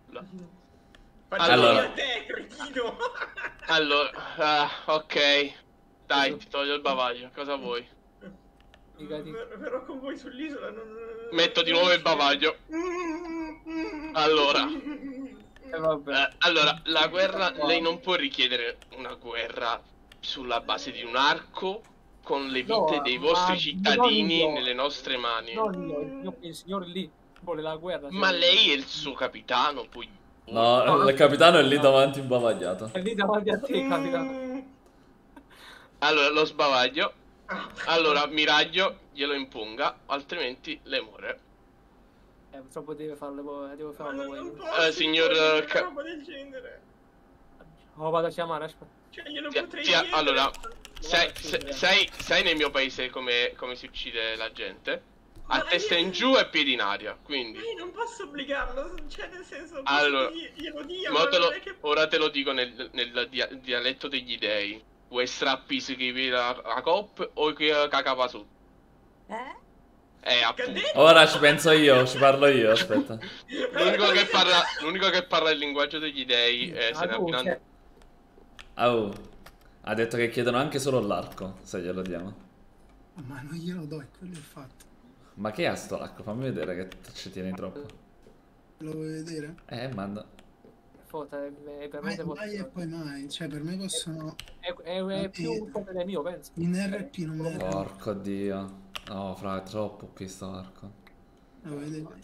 Allora, te, cretino! allora, ah, ok, dai, ti toglio il bavaglio, cosa vuoi? Ver- Verrò con voi sull'isola, non... Metto di nuovo il bavaglio. Allora, eh, allora, la guerra, lei non può richiedere una guerra sulla base di un arco con le vite No, dei ma vostri cittadini non io. nelle nostre mani. Non io, io, il signor lì vuole la guerra. Ma lei è il suo capitano, poi... No, il capitano è lì davanti imbavagliato. È lì davanti a te, capitano. Allora, lo sbavaglio. Allora, Miraglio glielo impunga, altrimenti le muore. Eh, purtroppo deve farlo voi, devo farlo voi. Eh, signor... eh, ca- roba del genere. Oh, vado a chiamare, aspetta. Cioè, glielo Ti- potrei ti- chiedere. allora, sai, se- sai, sai nel mio paese come, come si uccide la gente? A testa in giù e piedi in aria, quindi... Ma io non posso obbligarlo, cioè nel senso... Allora, posso dir- glielo dia, mo ma te lo- non è che... ora te lo dico nel, nel dia- dialetto degli dei. Vuoi strappi che vedi la, la cop o che cacava su? Eh? Eh, appunto. Ora ci penso io, ci parlo io, aspetta. L'unico che parla, l'unico che parla il linguaggio degli dei è se ne abbinando. Oh, ha detto che chiedono anche solo l'arco, se glielo diamo. Ma non glielo do, è quello il fatto. Ma che ha sto arco? Fammi vedere che ci tieni troppo. Lo vuoi vedere? Eh, manda. Foto, è, è per me Mai, devo- mai e poi mai. Cioè, per me possono... è, è, è più forte del mio, penso. In R P non me ne Porco dio. No, fra, è troppo P sto arco. lo vuoi vedere?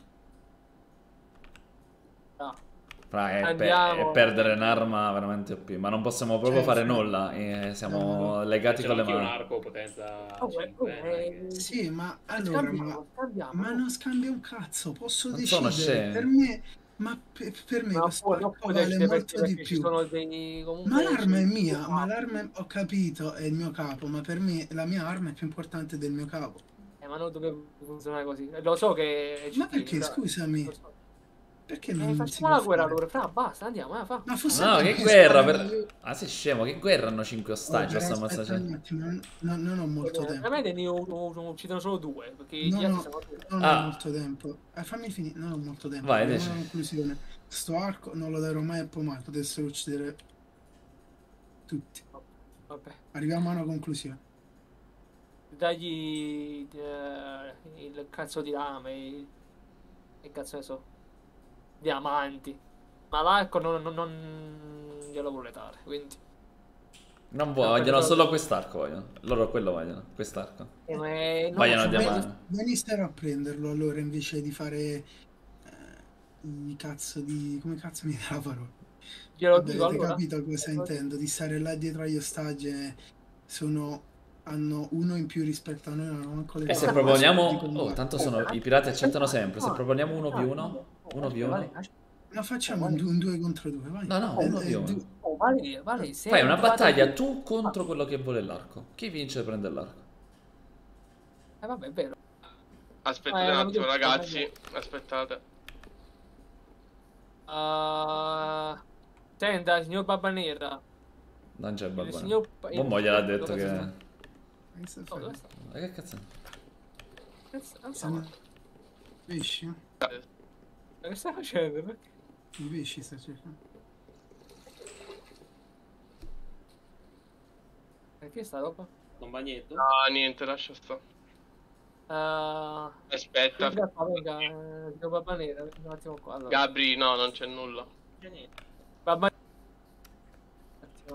No. Fra, è, pe- Andiamo. è perdere un'arma veramente O P. Ma non possiamo proprio Cioè, fare sì. nulla. eh, siamo legati Ce con l'ho le anch'io un mani. arco potenza Oh, eh, cinque. eh, Sì, ma allora, Scambiamo, ma, scambiamo. ma non scambia un cazzo, posso Non sono decidere. scemi. Per me, ma per, per me Ma questo poi non arco puoi vale decidere molto perché, di perché ci più. sono dei comunque Ma l'arma è ci- mia, ma l'arma è- ho capito, è il mio capo, ma per me la mia arma è più importante del mio capo. Eh, ma non deve funzionare così. Eh, Lo so che ci Ma perché, tieni, però- scusami? lo so. Perché Eh, non si facciamo può la guerra fare? allora, fra, basta, andiamo, eh, fa. Ma fosse No, per che me guerra sparano per... io- Ah, sei scemo, che guerra hanno cinque ostaggi? Oh, sto però aspetta ammazzando. un attimo, non, non- non ho molto tempo. Veramente ne u- u- uccidono solo due, perché gli Non altri ho, sono due. non Ah. ho molto tempo. Eh, fammi finire, non ho molto tempo. Vai, Arriviamo dici. alla conclusione. Sto arco non lo darò mai a poi mai, potessero uccidere tutti. Vabbè. Arriviamo a una conclusione. Dagli eh, il cazzo di rame, il- che cazzo ne so, diamanti. Ma l'arco non, non, non glielo vuole dare, quindi... Non vogliono, solo quest'arco vogliono. Loro quello vogliono, quest'arco. Eh, ma è- no, Vogliono cioè, diamanti. Venissero a prenderlo allora invece di fare eh, i cazzo di... come cazzo mi dà la parola? Glielo Vabbè, dico avete allora? capito cosa intendo? Di stare là dietro agli ostaggi e sono... hanno uno in più rispetto a noi, non hanno manco le E se cose. proponiamo... Dicono, Oh, "Ma- tanto sono... I pirati accettano sempre. Se proponiamo uno più uno... Uno più uno... Ma facciamo un, du- un due contro due, vai. No, no, Eh, uno eh, più du- uno. Oh, vale, vale, se Fai una trovate- battaglia tu contro quello che vuole l'arco. Chi vince prende l'arco. Eh vabbè, è vero. Aspettate Eh, un non attimo, vedo- ragazzi. Aspettate. Uh, senta, signor Barba Nera. Non c'è Il babbo. signor... Buon mo gliel'ha detto dove che... sta? Che sta Oh, facendo? dove sta? Ma che cazzo? Cazzo, non so. Stanno- Pesci? Ma che stai facendo? Perché? I pesci sta cercando. Perché sta roba? Un bagnetto? No, niente, lascia stare. Uh, Aspetta. venga, venga, eh, signor Barba Nera, un attimo qua. Allora. Gabri, no, non c'è nulla. Barba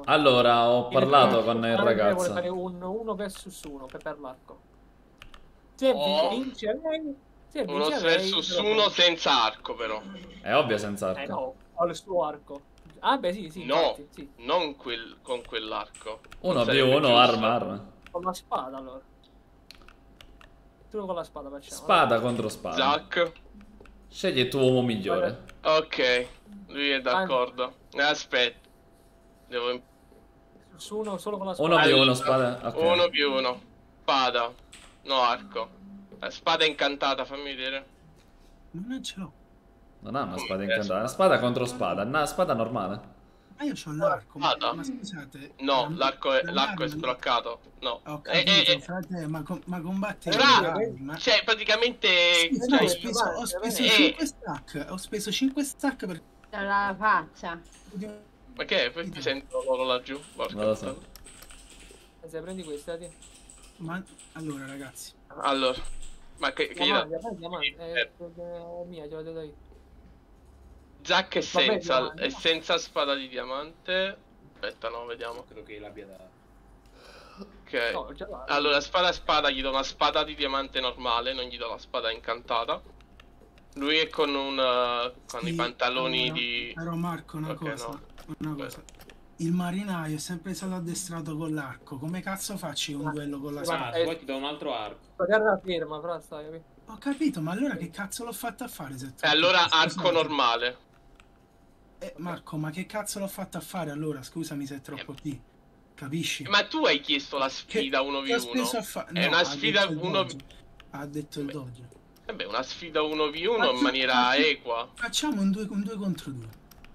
Allora, ho parlato con il Vuole fare ragazzo. un uno versus uno per, per l'arco. Se Oh. vince lei, se Uno vince lei, versus però- uno senza arco, però. È ovvio senza arco. Eh no, ho il suo arco. Ah beh sì, sì, No, infatti, sì. non quel, con quell'arco. Uno Non più sarebbe uno, giusto. arma, arma. Con la spada allora. Solo con la spada facciamo. Spada contro spada. Zac. Scegli il tuo uomo migliore. Ok, lui è d'accordo. Eh, aspetta. Devo... Su uno solo con la spada. Uno più uno, Allora, spada. Ok. Uno più uno. Spada. No, arco. Eh, Spada incantata, fammi vedere. Ma non ce l'ho. Non ha una spada incantata, è una spada contro spada, una spada normale. Ma io c'ho l'arco. Ma, Spada? ma scusate. No, la- l'arco è, la- l'arco è l'arma- sbloccato. No. Ho Eh, capito, eh, eh, frate, ma, com- ma combatti Fra, l'arma. cioè, praticamente... Sì, no, cioè, ho speso, ho speso eh, cinque stack. Ho speso cinque stack per. Dalla faccia. Ma che è? Poi ti sento loro laggiù. Porca Non lo so. puttana. Se prendi questa, ti. Ma allora, ragazzi. Allora, ma che, che gli dà? Diamante, prendi diamante. È è mia, gliela do io. Zac è Vabbè, senza, diamante. è senza spada di diamante. Aspetta, no, vediamo. Credo che l'abbia da... Ok. No, già l'ha. Allora, spada a spada gli do una spada di diamante normale, non gli do la spada incantata. Lui è con un uh, con Sì, i pantaloni allora, di... Però Marco, una Ok, cosa. no. Una cosa. Il marinaio è sempre stato addestrato con l'arco. Come cazzo faccio io un duello con la Ah, spada? se vuoi ti do un altro arco. La terra ferma, fra stai, capito? Ho capito, ma allora che cazzo l'ho fatto a fare? Se E Eh, allora Scusate. arco normale. Eh, Marco, ma che cazzo l'ho fatto a fare allora? Scusami se è troppo P. Capisci? Ma tu hai chiesto la sfida uno Che ho v uno? speso a fa- È no, una ha sfida detto il uno... doge. Ha detto il doge. Vabbè, una sfida uno v uno in Faccio- maniera faccio- equa. Facciamo un due, un due contro due.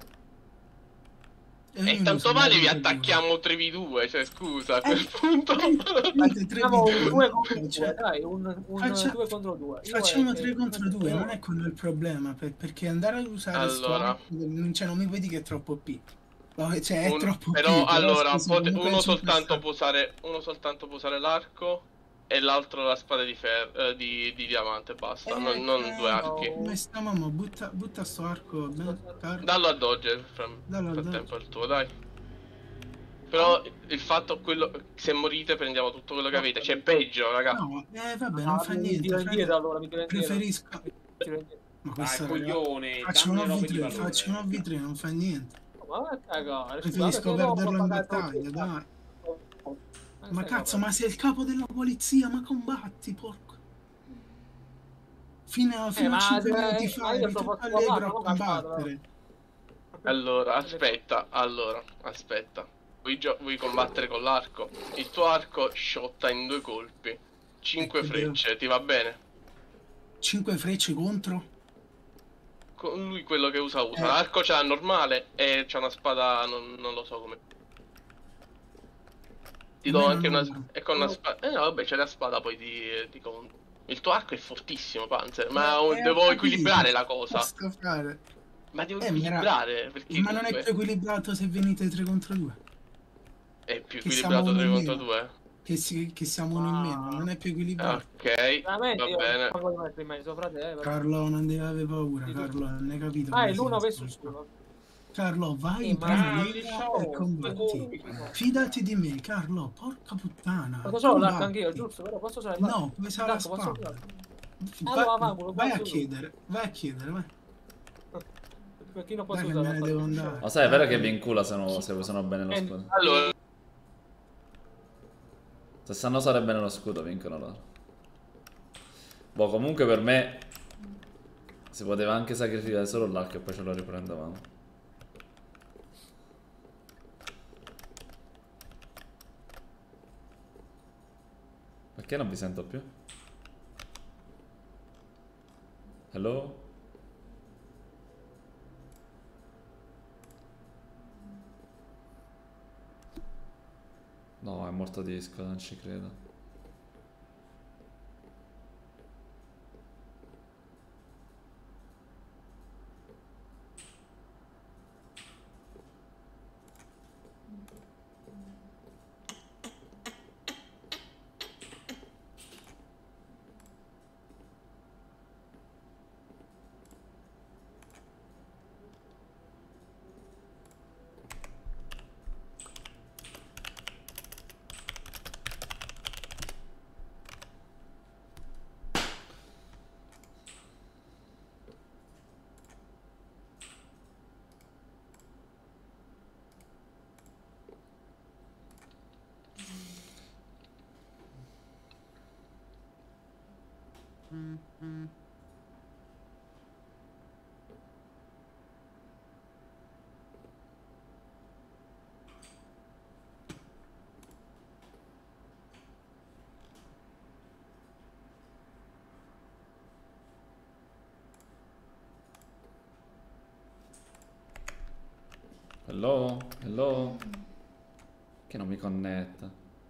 E ognuno tanto si vale vi dà un attacchiamo tre v due, cioè scusa, a Eh, quel punto... Facciamo un due contro due, Cioè, dai, un, un faccia- due contro due. Io Facciamo e- tre contro due, non è quello il problema, per- perché andare a usare sto Allora. arco, cioè non mi vedi che è troppo P. No, cioè è Un- troppo però P, allora scusa, pot- comunque uno cinque soltanto stack. può usare uno soltanto può usare l'arco e l'altro la spada di, fer- eh, di, di diamante, basta, Eh, non, non eh, due archi. Come sta mamma? Butta, butta sto arco, bene, Carlo. Dallo a Dodge, fra- Dallo a nel Dodge. frattempo è il tuo, dai. Però il fatto quello se morite prendiamo tutto quello che avete, c'è peggio, raga. No, eh vabbè, Ah, non fa mi niente. tiro frate. indietro allora, mi tiro indietro. Preferisco. Mi tiro indietro. Ma Dai, questa coglione, faccio dammi una robe V di tre, valore. faccio una V tre, non fa niente. Ma va a cagare, Preferisco scusate, dopo perderlo in pagare battaglia, troppo. dai. Ma Ma stai cazzo, capendo? ma sei il capo della polizia, ma combatti, porco. Fino a, fino ma a cinque se- minuti ma fa io eri sto tutto facendo allegro la a mano, ma combattere. Allora, aspetta, allora, aspetta. Vuoi, gio- vuoi combattere con l'arco? Il tuo arco sciotta in due colpi. Cinque Ecco, frecce, ti va bene? cinque frecce contro? Con lui quello che usa usa. Eh. L'arco c'ha normale e c'ha una spada, non, non lo so come. Ti A do me anche non- una. E con una spada. Eh no, vabbè, c'è la spada, poi ti, ti conto. Il tuo arco è fortissimo, Panzer. Ma Eh, devo ho equilibrare capito, la cosa. Basta fare. Ma devo Eh, mi era- equilibrare. Perché Ma non è comunque più equilibrato se venite tre contro due? è più che equilibrato siamo tre uno in contro meno. due. Che, si- che siamo uno in meno, non è più equilibrato. Ok, Veramente, va io bene. non voglio mettere in mezzo, frate, eh, però. Carlo, non devi avere paura, Carlo, non hai capito. Ah, come è si l'uno fa versus sto- uno. Carlo, vai Sì, in ma- prima Ah, linea diciamo, e combatti. Fidati di me, Carlo, porca puttana. Posso solo l'arco combatti. anch'io, giusto? Però posso usare l'arco? No, puoi usare la L'arco, posso spada. usare? Vai, Allora, va, quello vai a posso chiedere, vai a chiedere, vai. Perché non posso Dai che usare me ne l'arco? devo andare. Ma sai, è vero che vi incula se, non, se usano bene lo Eh, scudo. Allora, Se sanno usare bene lo scudo, vincono loro. Boh, comunque per me si poteva anche sacrificare solo l'arco e poi ce lo riprendevamo. Perché non vi sento più? Hello? No, è morto disco, non ci credo. Hello? Hello? Che non mi connetta?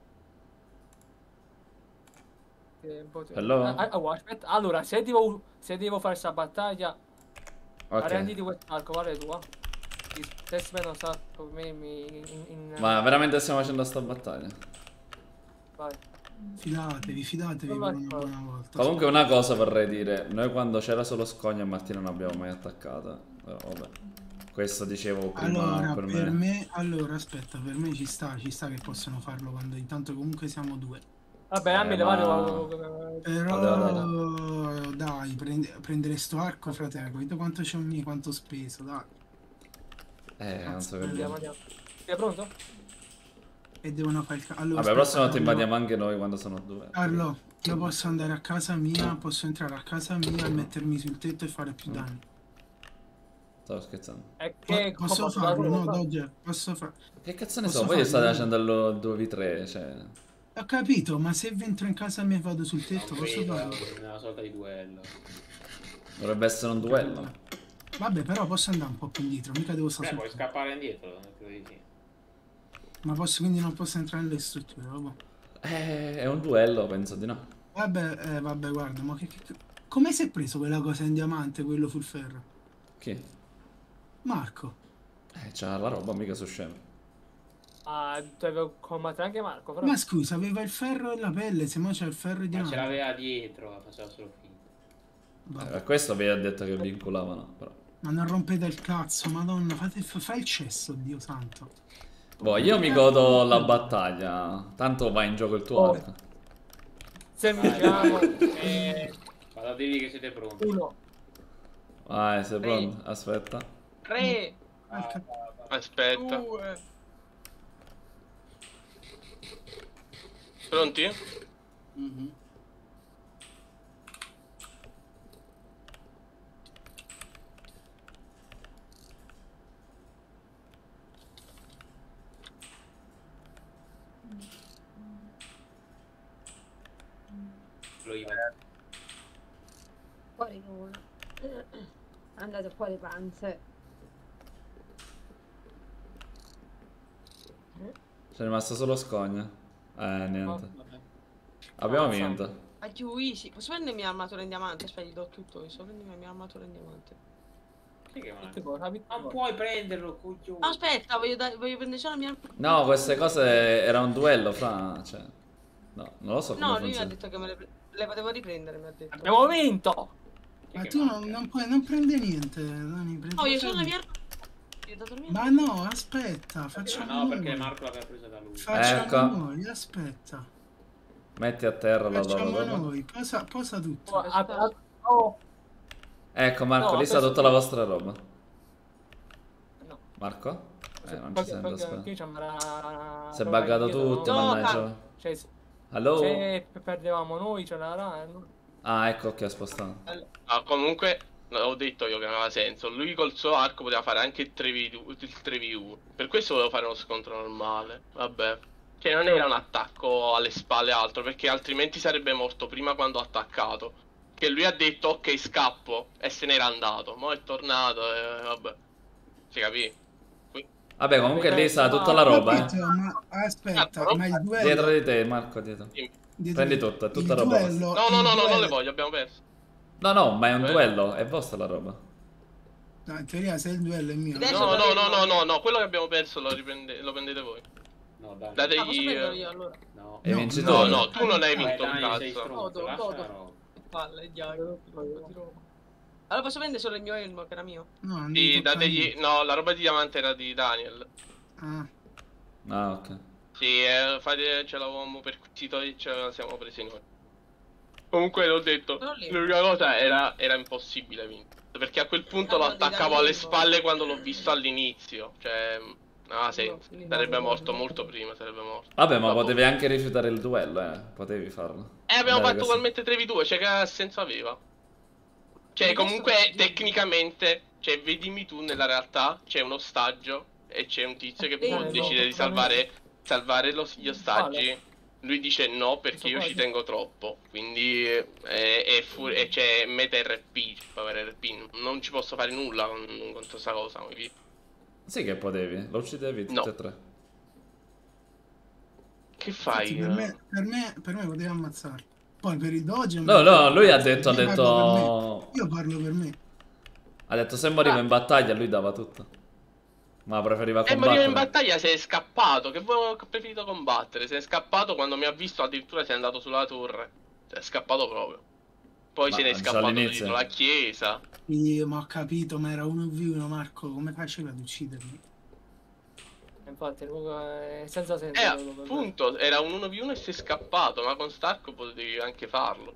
Eh, potrei- Hello? Ah, ah, oh, aspetta, allora, se devo, se devo fare questa battaglia, Ok. arrenditi quest'arco, guarda tu, eh. Il test non sta per me mi, in, in- Ma veramente stiamo facendo sta battaglia? Vai. Fidatevi, fidatevi per una buona volta. Comunque una cosa vorrei dire. Noi quando c'era solo Scogna e Martina non abbiamo mai attaccata. Però vabbè. Questo dicevo prima Allora, per per me. me, allora, aspetta, per me ci sta, ci sta che possono farlo quando intanto comunque siamo due. Vabbè, a me Eh, le ma- varie... Però dai, prende- prendere sto arco, fratello, vedo quanto c'è un quanto ho speso, dai. Eh, non so che Andiamo, dire. andiamo. Sei pronto? E devono fare il ca- allora, Vabbè, prossima volta aspetta, invadiamo anche noi quando sono due. Carlo, io posso andare a casa mia, posso entrare a casa mia, mettermi sul tetto e fare più danni. Stavo scherzando. È Po- che posso cosa- farlo, no, cosa- Dodger, posso farlo. Che cazzo ne Posso so, voi farlo, state no? facendo il due v tre, cioè... Ho capito, ma se entro in casa mia e vado sul tetto, posso farlo? Una sorta di duello. Dovrebbe essere un duello. Vabbè, però posso andare un po' più indietro, mica devo stare Beh, sul puoi tetto. scappare indietro, credo di sì. Ma posso, quindi non posso entrare nelle strutture, vabbè. Eh, è un duello, penso di no. Vabbè, eh, vabbè, guarda, ma che, che... come si è preso quella cosa in diamante, quello sul ferro? Chi? Marco. Eh, c'ha la roba, mica so scemo. Ah, devo combattere anche Marco, però... Ma scusa, aveva il ferro e la pelle, se mo c'è il ferro e Ma ce diamante. l'aveva dietro, faceva solo finta. Eh, per questo vi ha detto che vincolavano, però. Ma non rompete il cazzo, madonna, fate, fa- fai il cesso, Dio santo. Boh, io mi godo la battaglia. Tanto va in gioco il tuo Oh. arco. Se iniziamo... eh, Guardatevi che siete pronti. uno, Vai, sei Tre. pronto? Aspetta. tre, Aspetta. due... Pronti? Mhm. Lo Ivan. Fuori uno. Andate fuori panze. C'è rimasto solo Scogna. Eh, niente. Oh, vabbè. Abbiamo No, vinto. È più easy. Posso prendermi l'armatura in diamante? Aspetta, gli do tutto. Posso prendermi la mia armatura in diamante? Chi che Tutte cose, abit- Non puoi prenderlo, coglione. Aspetta, voglio, da- voglio prendere solo la mia armatura. No, queste cose era un duello fra... Cioè... No, non lo so come No, lui mi ha funziona. detto che me le, pre- le potevo riprendere, mi ha detto. Abbiamo vinto! Ma tu non, non puoi, non prende niente, Dani, prendi- No, io sono la mia armatura. Gli ho dato la mia Ma no, aspetta, facciamo No, perché noi. Marco l'aveva presa da lui. Facciamo Ecco. noi, aspetta. Metti a terra la tua Facciamo roba. noi, posa, posa tutto. Oh, ah, ah, oh. Ecco Marco, No, lì sta penso- tutta la vostra roba. No. Marco? Eh, non ci Perché- sento, perché aspetta. qui c'è una- Si è roba buggato indietro, tutto, no? mannaggia. Cioè, se- Hello? se perdevamo noi, c'è la rana. Ah, ecco, ok, ho spostato. Ah, comunque, l'ho detto io che aveva senso. Lui col suo arco poteva fare anche il tre v uno. Per questo volevo fare uno scontro normale. Vabbè. Cioè, non era un attacco alle spalle o altro, perché altrimenti sarebbe morto prima quando ha attaccato. Che lui ha detto, ok, scappo, e se n'era andato. Mo' è tornato e vabbè. Si capì? Qui- Vabbè, comunque lì sta tutta la roba, eh. Capito, ma aspetta, ma il duello... Dietro di te, Marco, dietro. dietro- Prendi tutta, è tutta il roba duello- vostra. No, no, il no, no, non duello- le voglio, abbiamo perso. No, no, ma è un Eh. duello, è vostra la roba. No, in teoria se il duello è mio. Adesso No, no, dove- no, no, no, no, quello che abbiamo perso lo, riprende- lo prendete voi. No, dai. Ah, posso Dategli... prenderlo io allora? No. E No, vincitore. No, no, tu non hai Dai, vinto un Dani, sei cazzo. stronzo, Godo, lascia godo. la roba. Che palle, diavolo. di Roma. Allora posso prendere solo il mio elmo, che era mio? No, non Sì, devi toccare dategli... niente. No, la roba di diamante era di Daniel. Ah, Ah, ok. Sì, eh, fate, ce l'avevamo perquisito e ce la siamo presi noi. Comunque l'ho detto, Però lì- l'unica cosa era, era impossibile vincere. Perché a quel punto lo Ah, no, di attaccavo Daniel, alle no. spalle quando l'ho visto all'inizio. Cioè, Ah sì, sarebbe morto molto prima, sarebbe morto. Vabbè, ma Dopo- potevi anche rifiutare il duello, eh. Potevi farlo. Eh, abbiamo Andare fatto così. ugualmente tre v due, cioè che senso aveva? Cioè, comunque, tecnicamente, cioè, vedimi tu nella realtà, c'è un ostaggio e c'è un tizio che Eh, può no, decidere di no, salvare, salvare lo- gli ostaggi. Vale. Lui dice no perché io ci tengo troppo. Quindi eh, è, fu- e c'è meta R P, povero R P. Non ci posso fare nulla con, con questa cosa. quindi- Sì che potevi, lo uccidevi tutti No. e tre. Che Infatti, fai? per, me, per, me, per me potevi ammazzarlo. Poi per il doge... No, no, lui ha detto, ha Io parlo detto... per me. Io parlo per me. Ha detto se moriva in battaglia lui dava tutto. Ma preferiva E moriva in combattere. battaglia, se è scappato. Che voi ho preferito combattere. Se è scappato quando mi ha visto, addirittura si è andato sulla torre. Se è scappato proprio. Poi Ma se ne è già scappato all'inizio? dietro la chiesa. Sì, ma ho capito, ma era uno vu uno, Marco. Come facevi ad uccidermi? Infatti, comunque, è senza senso. Eh, quello per me. appunto, era un uno v uno e si è scappato. Ma con Stark potevi anche farlo.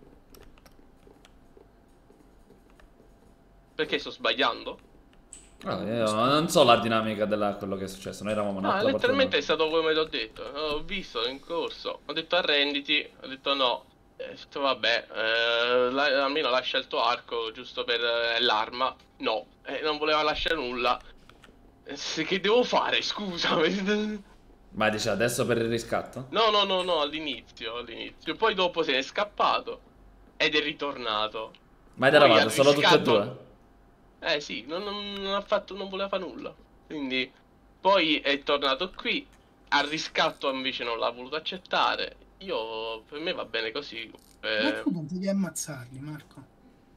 Perché sto sbagliando? Ah, io non so la dinamica della quello che è successo. Noi eravamo No, un'altra letteralmente è stato come l'ho detto. Ho visto in corso. Ho detto arrenditi. Ho detto no. Eh, ho detto vabbè, eh, la- almeno lascia il tuo arco giusto per eh, l'arma. No, eh, non voleva lasciare nulla. Eh, se- che devo fare? Scusa. Ma dice adesso per il riscatto? No, no, no, no, all'inizio, all'inizio. Poi dopo se n'è scappato ed è ritornato. Ma ed Poi eravate al solo tutti e riscatto- due? Eh sì, non, non- non ha fatto, non voleva fare nulla. Quindi poi è tornato qui. Al riscatto invece non l'ha voluto accettare. Io, per me va bene così. Ma Eh, tu potevi ammazzarli, Marco.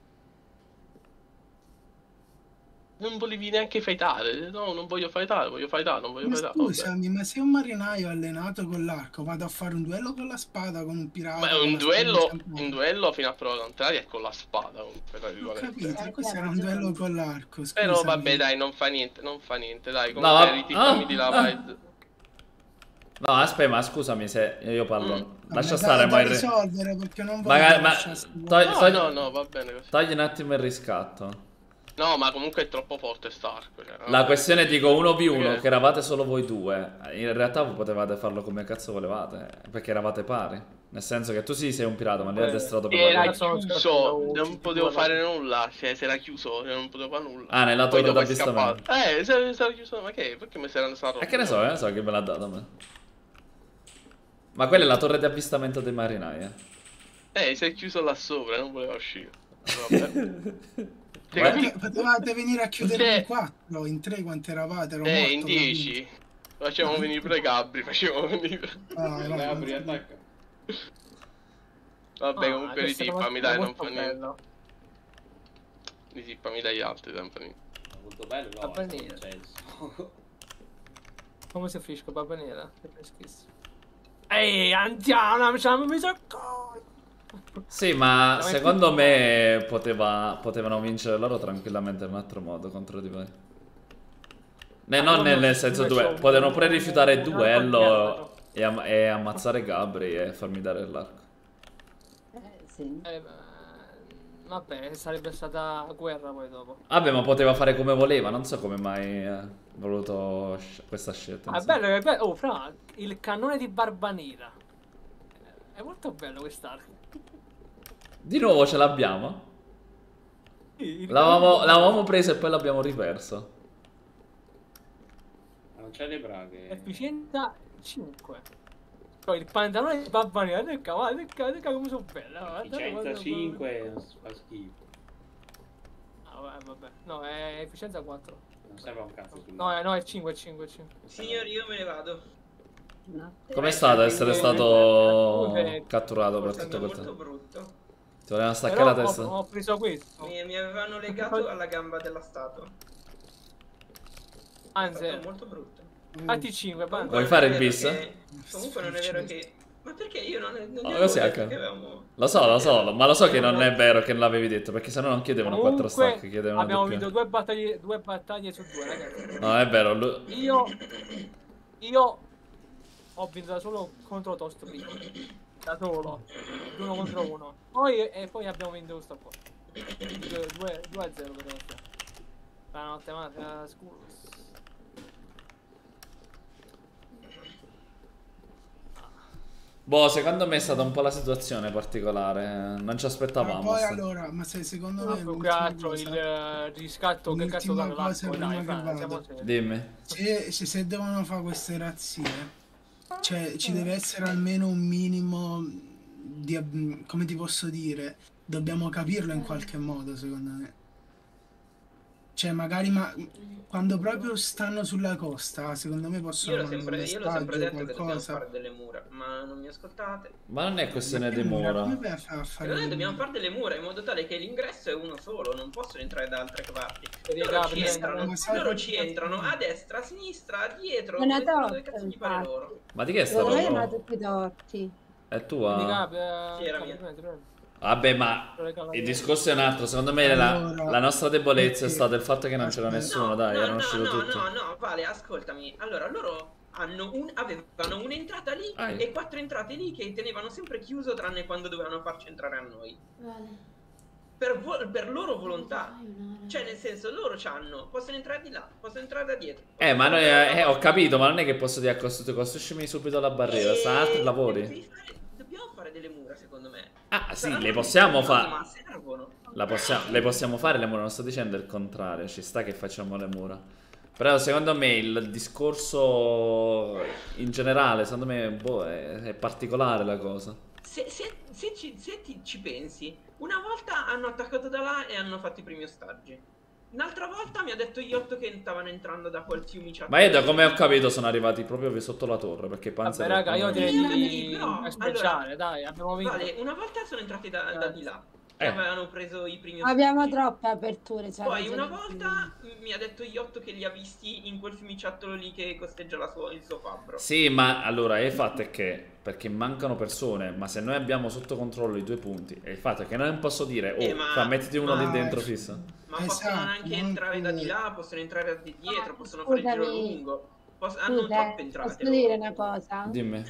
non volevi neanche fightare. No, non voglio fightare, voglio fightare, non voglio Ma fightare. Vabbè. scusami, ma se un marinaio allenato con l'arco vado a fare un duello con la spada con un pirata? Ma è con un la spada duello, inciampata? un duello fino a prova contraria è con la spada. Comunque, tra Ho virgolette. capito, questo era un duello con l'arco. Però scusami. vabbè, dai, non fa niente, non fa niente, dai. No, Comunque, va- riticcami ah, di là, ah. vai. No, aspetta, ma scusami se io parlo. Vabbè, Lascia dai, stare, da ma il re- risolvere perché non voglio Magari, ma lasciarsi- togli, No, togli- no, no, va bene così. togli un attimo il riscatto. No, ma comunque è troppo forte Stark. Cioè, La vabbè. questione dico uno v uno, Perché- che eravate solo voi due. In realtà voi potevate farlo come cazzo volevate, perché eravate pari. Nel senso che tu sì sei un pirata, ma lui è addestrato per la Era guerra. chiuso, non potevo fare nulla. Cioè, si era chiuso, non potevo fare nulla. Ah, nella Poi torre dopo è d'avvistamento. scappato. Eh, si era, si era chiuso, ma che? Perché mi si era stato? E che ne so, eh, so che me l'ha dato a me. Ma quella è la torre di avvistamento dei marinai, eh. Eh, si è chiuso là sopra, non voleva uscire. Vabbè. Cioè, Beh. capi- Potevate venire a chiudere Sì. in quattro, in tre quanti eravate? Ero Eh, morto, in dieci. Facevamo venire pure Gabri, facevamo venire. Ah, no, Gabri, no. attacca. Vabbè, Ah, comunque questa ritippami, è dai, non molto fa niente. bello. Ritippami dagli altri, non fa niente. Molto bello, no, Va è bene. successo. Come si finisce? Babba nera? Che freschissimo. Ehi, anziana, mi sono messo a co- Sì, ma Siamo in secondo tutto. me poteva- potevano vincere loro tranquillamente in un altro modo contro di voi. Ne- Ah, non no, nel no, senso invece due, ho- potevano pure rifiutare il un duello e, am- e ammazzare Gabri e farmi dare l'arco. Eh, sì. Eh, ma- vabbè, sarebbe stata guerra poi dopo. Vabbè, ma poteva fare come voleva, non so come mai ha voluto sc- questa scelta. Ah, è insomma. bello, è bello. Oh, fra, il cannone di Barba Nera. È molto bello quest'arco. Di nuovo ce l'abbiamo? Sì, il L'avevamo cannone di l'avevamo preso e poi l'abbiamo riperso. Ma non c'è le braghe. Efficienza cinque. Poi il pantalone di Barba Nera del cavallo, del cavallo, del cavallo, come sono bello. Guardate, Efficienza guardate, cinque fa schifo. Ah, vabbè, vabbè. No, è efficienza quattro. Non serve un cazzo sul No, è, no, è cinque, è cinque, è cinque. Signori, io me ne vado. Com'è stato essere stato catturato per tutto quel Molto tempo? brutto. Ti volevano staccare la Però testa? Ho, ho preso questo. Mi, mi avevano legato alla gamba della statua. Anzi, È molto brutto. fatti cinque, Comunque Vuoi non fare è il vero bis? che- Comunque non è vero che... Ma perché io non, non Oh, avevo così detto anche. che avevamo... Lo so, lo so, ma lo so che non è vero che non l'avevi detto, perché sennò non chiedevano quattro comunque stack, chiedevano abbiamo di più. vinto due battaglie, due battaglie su due, ragazzi. No, è vero, lui... Io, io ho vinto da solo contro Tosto prima. Da solo. Uno contro uno. Poi, e poi abbiamo vinto questo qua. due a zero per la notte magica, scusa. Boh, secondo me è stata un po' la situazione particolare. Non ci Ma aspettavamo. poi sta- allora, ma se secondo No, me più che l'ultima altro cosa- il eh, riscatto che cazzo l'ultima danno cosa l'acqua, prima dai, che fra, siamo vado. seri. Dimmi. Se, se, se devono fare queste razzie, cioè ci deve essere almeno un minimo di, ab- come ti posso dire, dobbiamo capirlo in qualche modo, secondo me. Cioè magari ma quando proprio stanno sulla costa, secondo me possono Io l'ho sempre, mandare io l'ho sempre stagio, detto che dobbiamo qualcosa. fare delle mura, ma non mi ascoltate. Ma non è questione Ma che di mura. Come vai a fa- a fare Secondo me le dobbiamo mura? fare delle mura in modo tale che l'ingresso è uno solo, non possono entrare da altre parti. Loro Gabri, ci entrano, ma sai loro che ci cazzo entrano è? a destra, a sinistra, a dietro, È una dove dove torta, cazzo gli pare infatti. loro. Ma di che è sta Secondo me è roba? una tutti torti. È Quindi, tua? Gabri, eh, Sì, era Gabri, mia. prendi, prendi. Vabbè, ma il discorso è un altro. Secondo me la, Allora, la nostra debolezza è perché- stata il fatto che non c'era aspetta. nessuno, dai, no, erano no, uscito no, tutti. no, no, Vale, ascoltami. Allora, loro hanno un, avevano un'entrata lì Ah, e quattro entrate lì che tenevano sempre chiuso tranne quando dovevano farci entrare a noi. Vale. Per, vo- per loro volontà. Cioè, nel senso, loro c'hanno, possono entrare di là, possono entrare da dietro. Eh, ma noi, eh, ho capito, ma non è che posso dire a costruire, costruiscimi subito la barriera, sta altri lavori. Devi fare- dobbiamo fare delle mura, secondo me. Ah, sì, Saranno le possiamo difficili, fare. Ma servono. La possiamo, le possiamo fare le mura, non sto dicendo il contrario, ci sta che facciamo le mura. Però secondo me il discorso in generale, secondo me boh, è, è particolare la cosa. Se, se- se ci, se ti- ci pensi, una volta hanno attaccato da là e hanno fatto i primi ostaggi. Un'altra volta mi ha detto Iotto che stavano entrando da quel fiumiciattolo. Ma io da come ho capito sono arrivati proprio sotto la torre, perché Panzer... Vabbè, raga, io Sì, direi però, di speciale, dai, abbiamo vinto. Vale, una volta sono entrati da, da di là. Eh. E avevano preso i primi ostaggi. Abbiamo troppe aperture. c'ha Poi ragione una lui. volta mi ha detto Iotto che li ha visti in quel fiumiciattolo lì che costeggia la sua- il suo fabbro. Sì, ma allora il fatto è che, perché mancano persone, ma se noi abbiamo sotto controllo i due punti, e il fatto è che non posso dire, oh, Eh, ma- fa, mettiti uno ma- lì dentro fisso. Ma possono Esatto, anche non entrare da di che- là, possono entrare da di dietro, Ah, possono fare il giro scusami. lungo. Poss- hanno Scusa, troppe eh, entrate. posso loro. dire una cosa? Dimmi.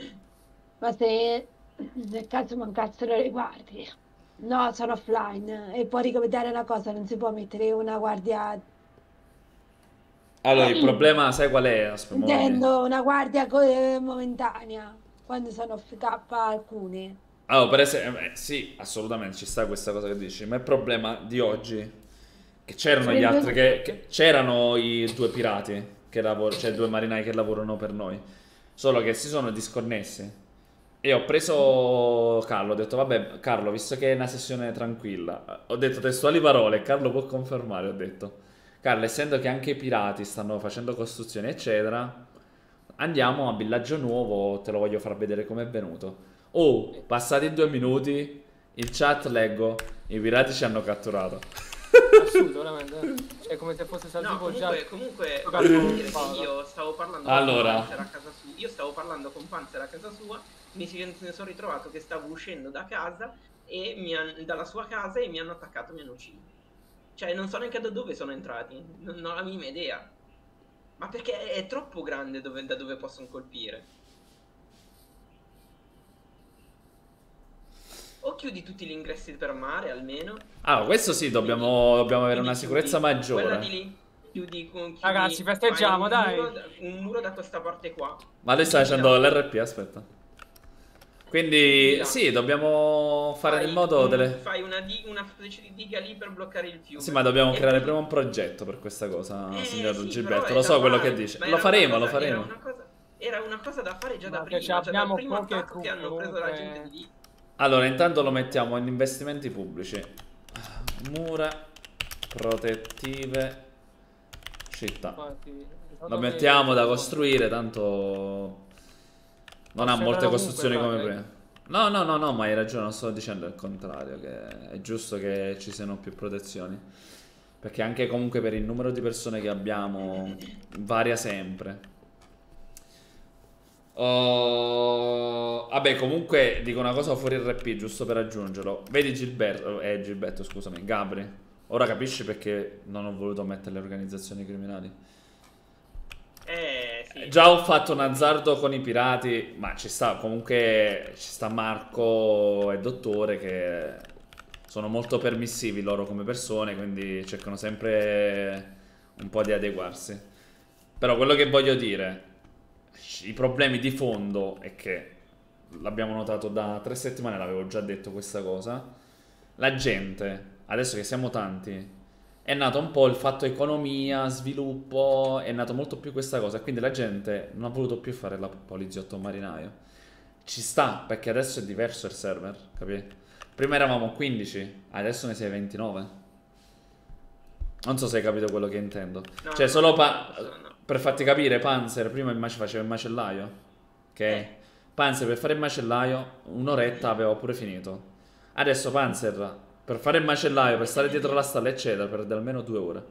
Ma se nel caso mancassero le guardie, no, sono offline e può ricomandare una cosa, non si può mettere una guardia, Allora, il problema, sai qual è? Aspetta, mo- intendo una guardia co- eh, momentanea, quando sono F K alcune. Allora, per esempio, eh, sì, assolutamente ci sta questa cosa che dici, ma il problema di oggi che c'erano gli altri che, che- c'erano i due pirati che lavorano, cioè due marinai che lavorano per noi, solo che si sono disconnessi. E ho preso Carlo, ho detto vabbè Carlo, visto che è una sessione tranquilla, ho detto testuali parole, Carlo può confermare, ho detto Carlo, essendo che anche i pirati stanno facendo costruzioni eccetera, andiamo a Villaggio Nuovo, te lo voglio far vedere com'è venuto. Oh, passati due minuti, in chat leggo, i pirati ci hanno catturato. Assurdo, veramente. È come se fosse stato No, tipo comunque, già... comunque giocato voglio con dire che Paolo. io stavo parlando Allora. con Panzer a casa sua. Io stavo parlando con Panzer a casa sua, mi si- ne sono ritrovato che stavo uscendo da casa e mi han- dalla sua casa e mi hanno attaccato, mi hanno ucciso. Cioè, non so neanche da dove sono entrati, non, non ho la minima idea. Ma perché è troppo grande dove- da dove possono colpire. O chiudi tutti gli ingressi per mare almeno. Ah, questo sì, dobbiamo, dobbiamo avere Quindi una sicurezza chiudi Quella di maggiore. lì. Chiudi con chiudi, Ragazzi, festeggiamo, fai un dai. muro da- un muro da questa parte qua. Ma lei sta facendo l'R P, aspetta. Quindi sì, dobbiamo fare Fai in modo un- delle... Fai una, di- una specie di diga lì per bloccare il fiume. Sì, ma dobbiamo E creare poi- prima un progetto per questa cosa, Eh, signor sì, Gilberto. però è Lo da so quello fare, che dice. ma Lo era faremo, una lo cosa- Era faremo. una cosa, era una cosa da fare già da Ma prima. che Già dal abbiamo primo poche attacco che hanno preso la comunque- gente di lì. Allora, intanto lo mettiamo in investimenti pubblici. Mura protettive città. Infatti, Lo mettiamo da costruire, tanto non ha Serve molte ovunque, costruzioni come dai. prima. No, no, no, no, ma hai ragione, non sto dicendo il contrario, che è giusto che ci siano più protezioni. Perché anche comunque per il numero di persone che abbiamo varia sempre. Oh, vabbè, comunque dico una cosa fuori R P, giusto per aggiungerlo. Vedi Gilberto, eh Gilberto, scusami, Gabri. Ora capisci perché non ho voluto mettere le organizzazioni criminali. Eh, sì. Già ho fatto un azzardo con i pirati, ma ci sta comunque, ci sta Marco e Dottore che sono molto permissivi loro come persone, quindi cercano sempre un po' di adeguarsi. Però quello che voglio dire, i problemi di fondo è che l'abbiamo notato da tre settimane, l'avevo già detto questa cosa, la gente, adesso che siamo tanti, è nato un po' il fatto economia, sviluppo, è nato molto più questa cosa, quindi la gente non ha voluto più fare la poliziotto o marinaio. Ci sta, perché adesso è diverso il server, capi? Prima eravamo quindici, adesso ne sei ventinove. Non so se hai capito quello che intendo. No, cioè, no, solo no, pa- no, no. per farti capire, Panzer prima il mace- faceva il macellaio. Ok? Eh. Panzer per fare il macellaio un'oretta aveva pure finito. Adesso Panzer per fare il macellaio, per stare dietro la stalla eccetera, perde almeno due ore.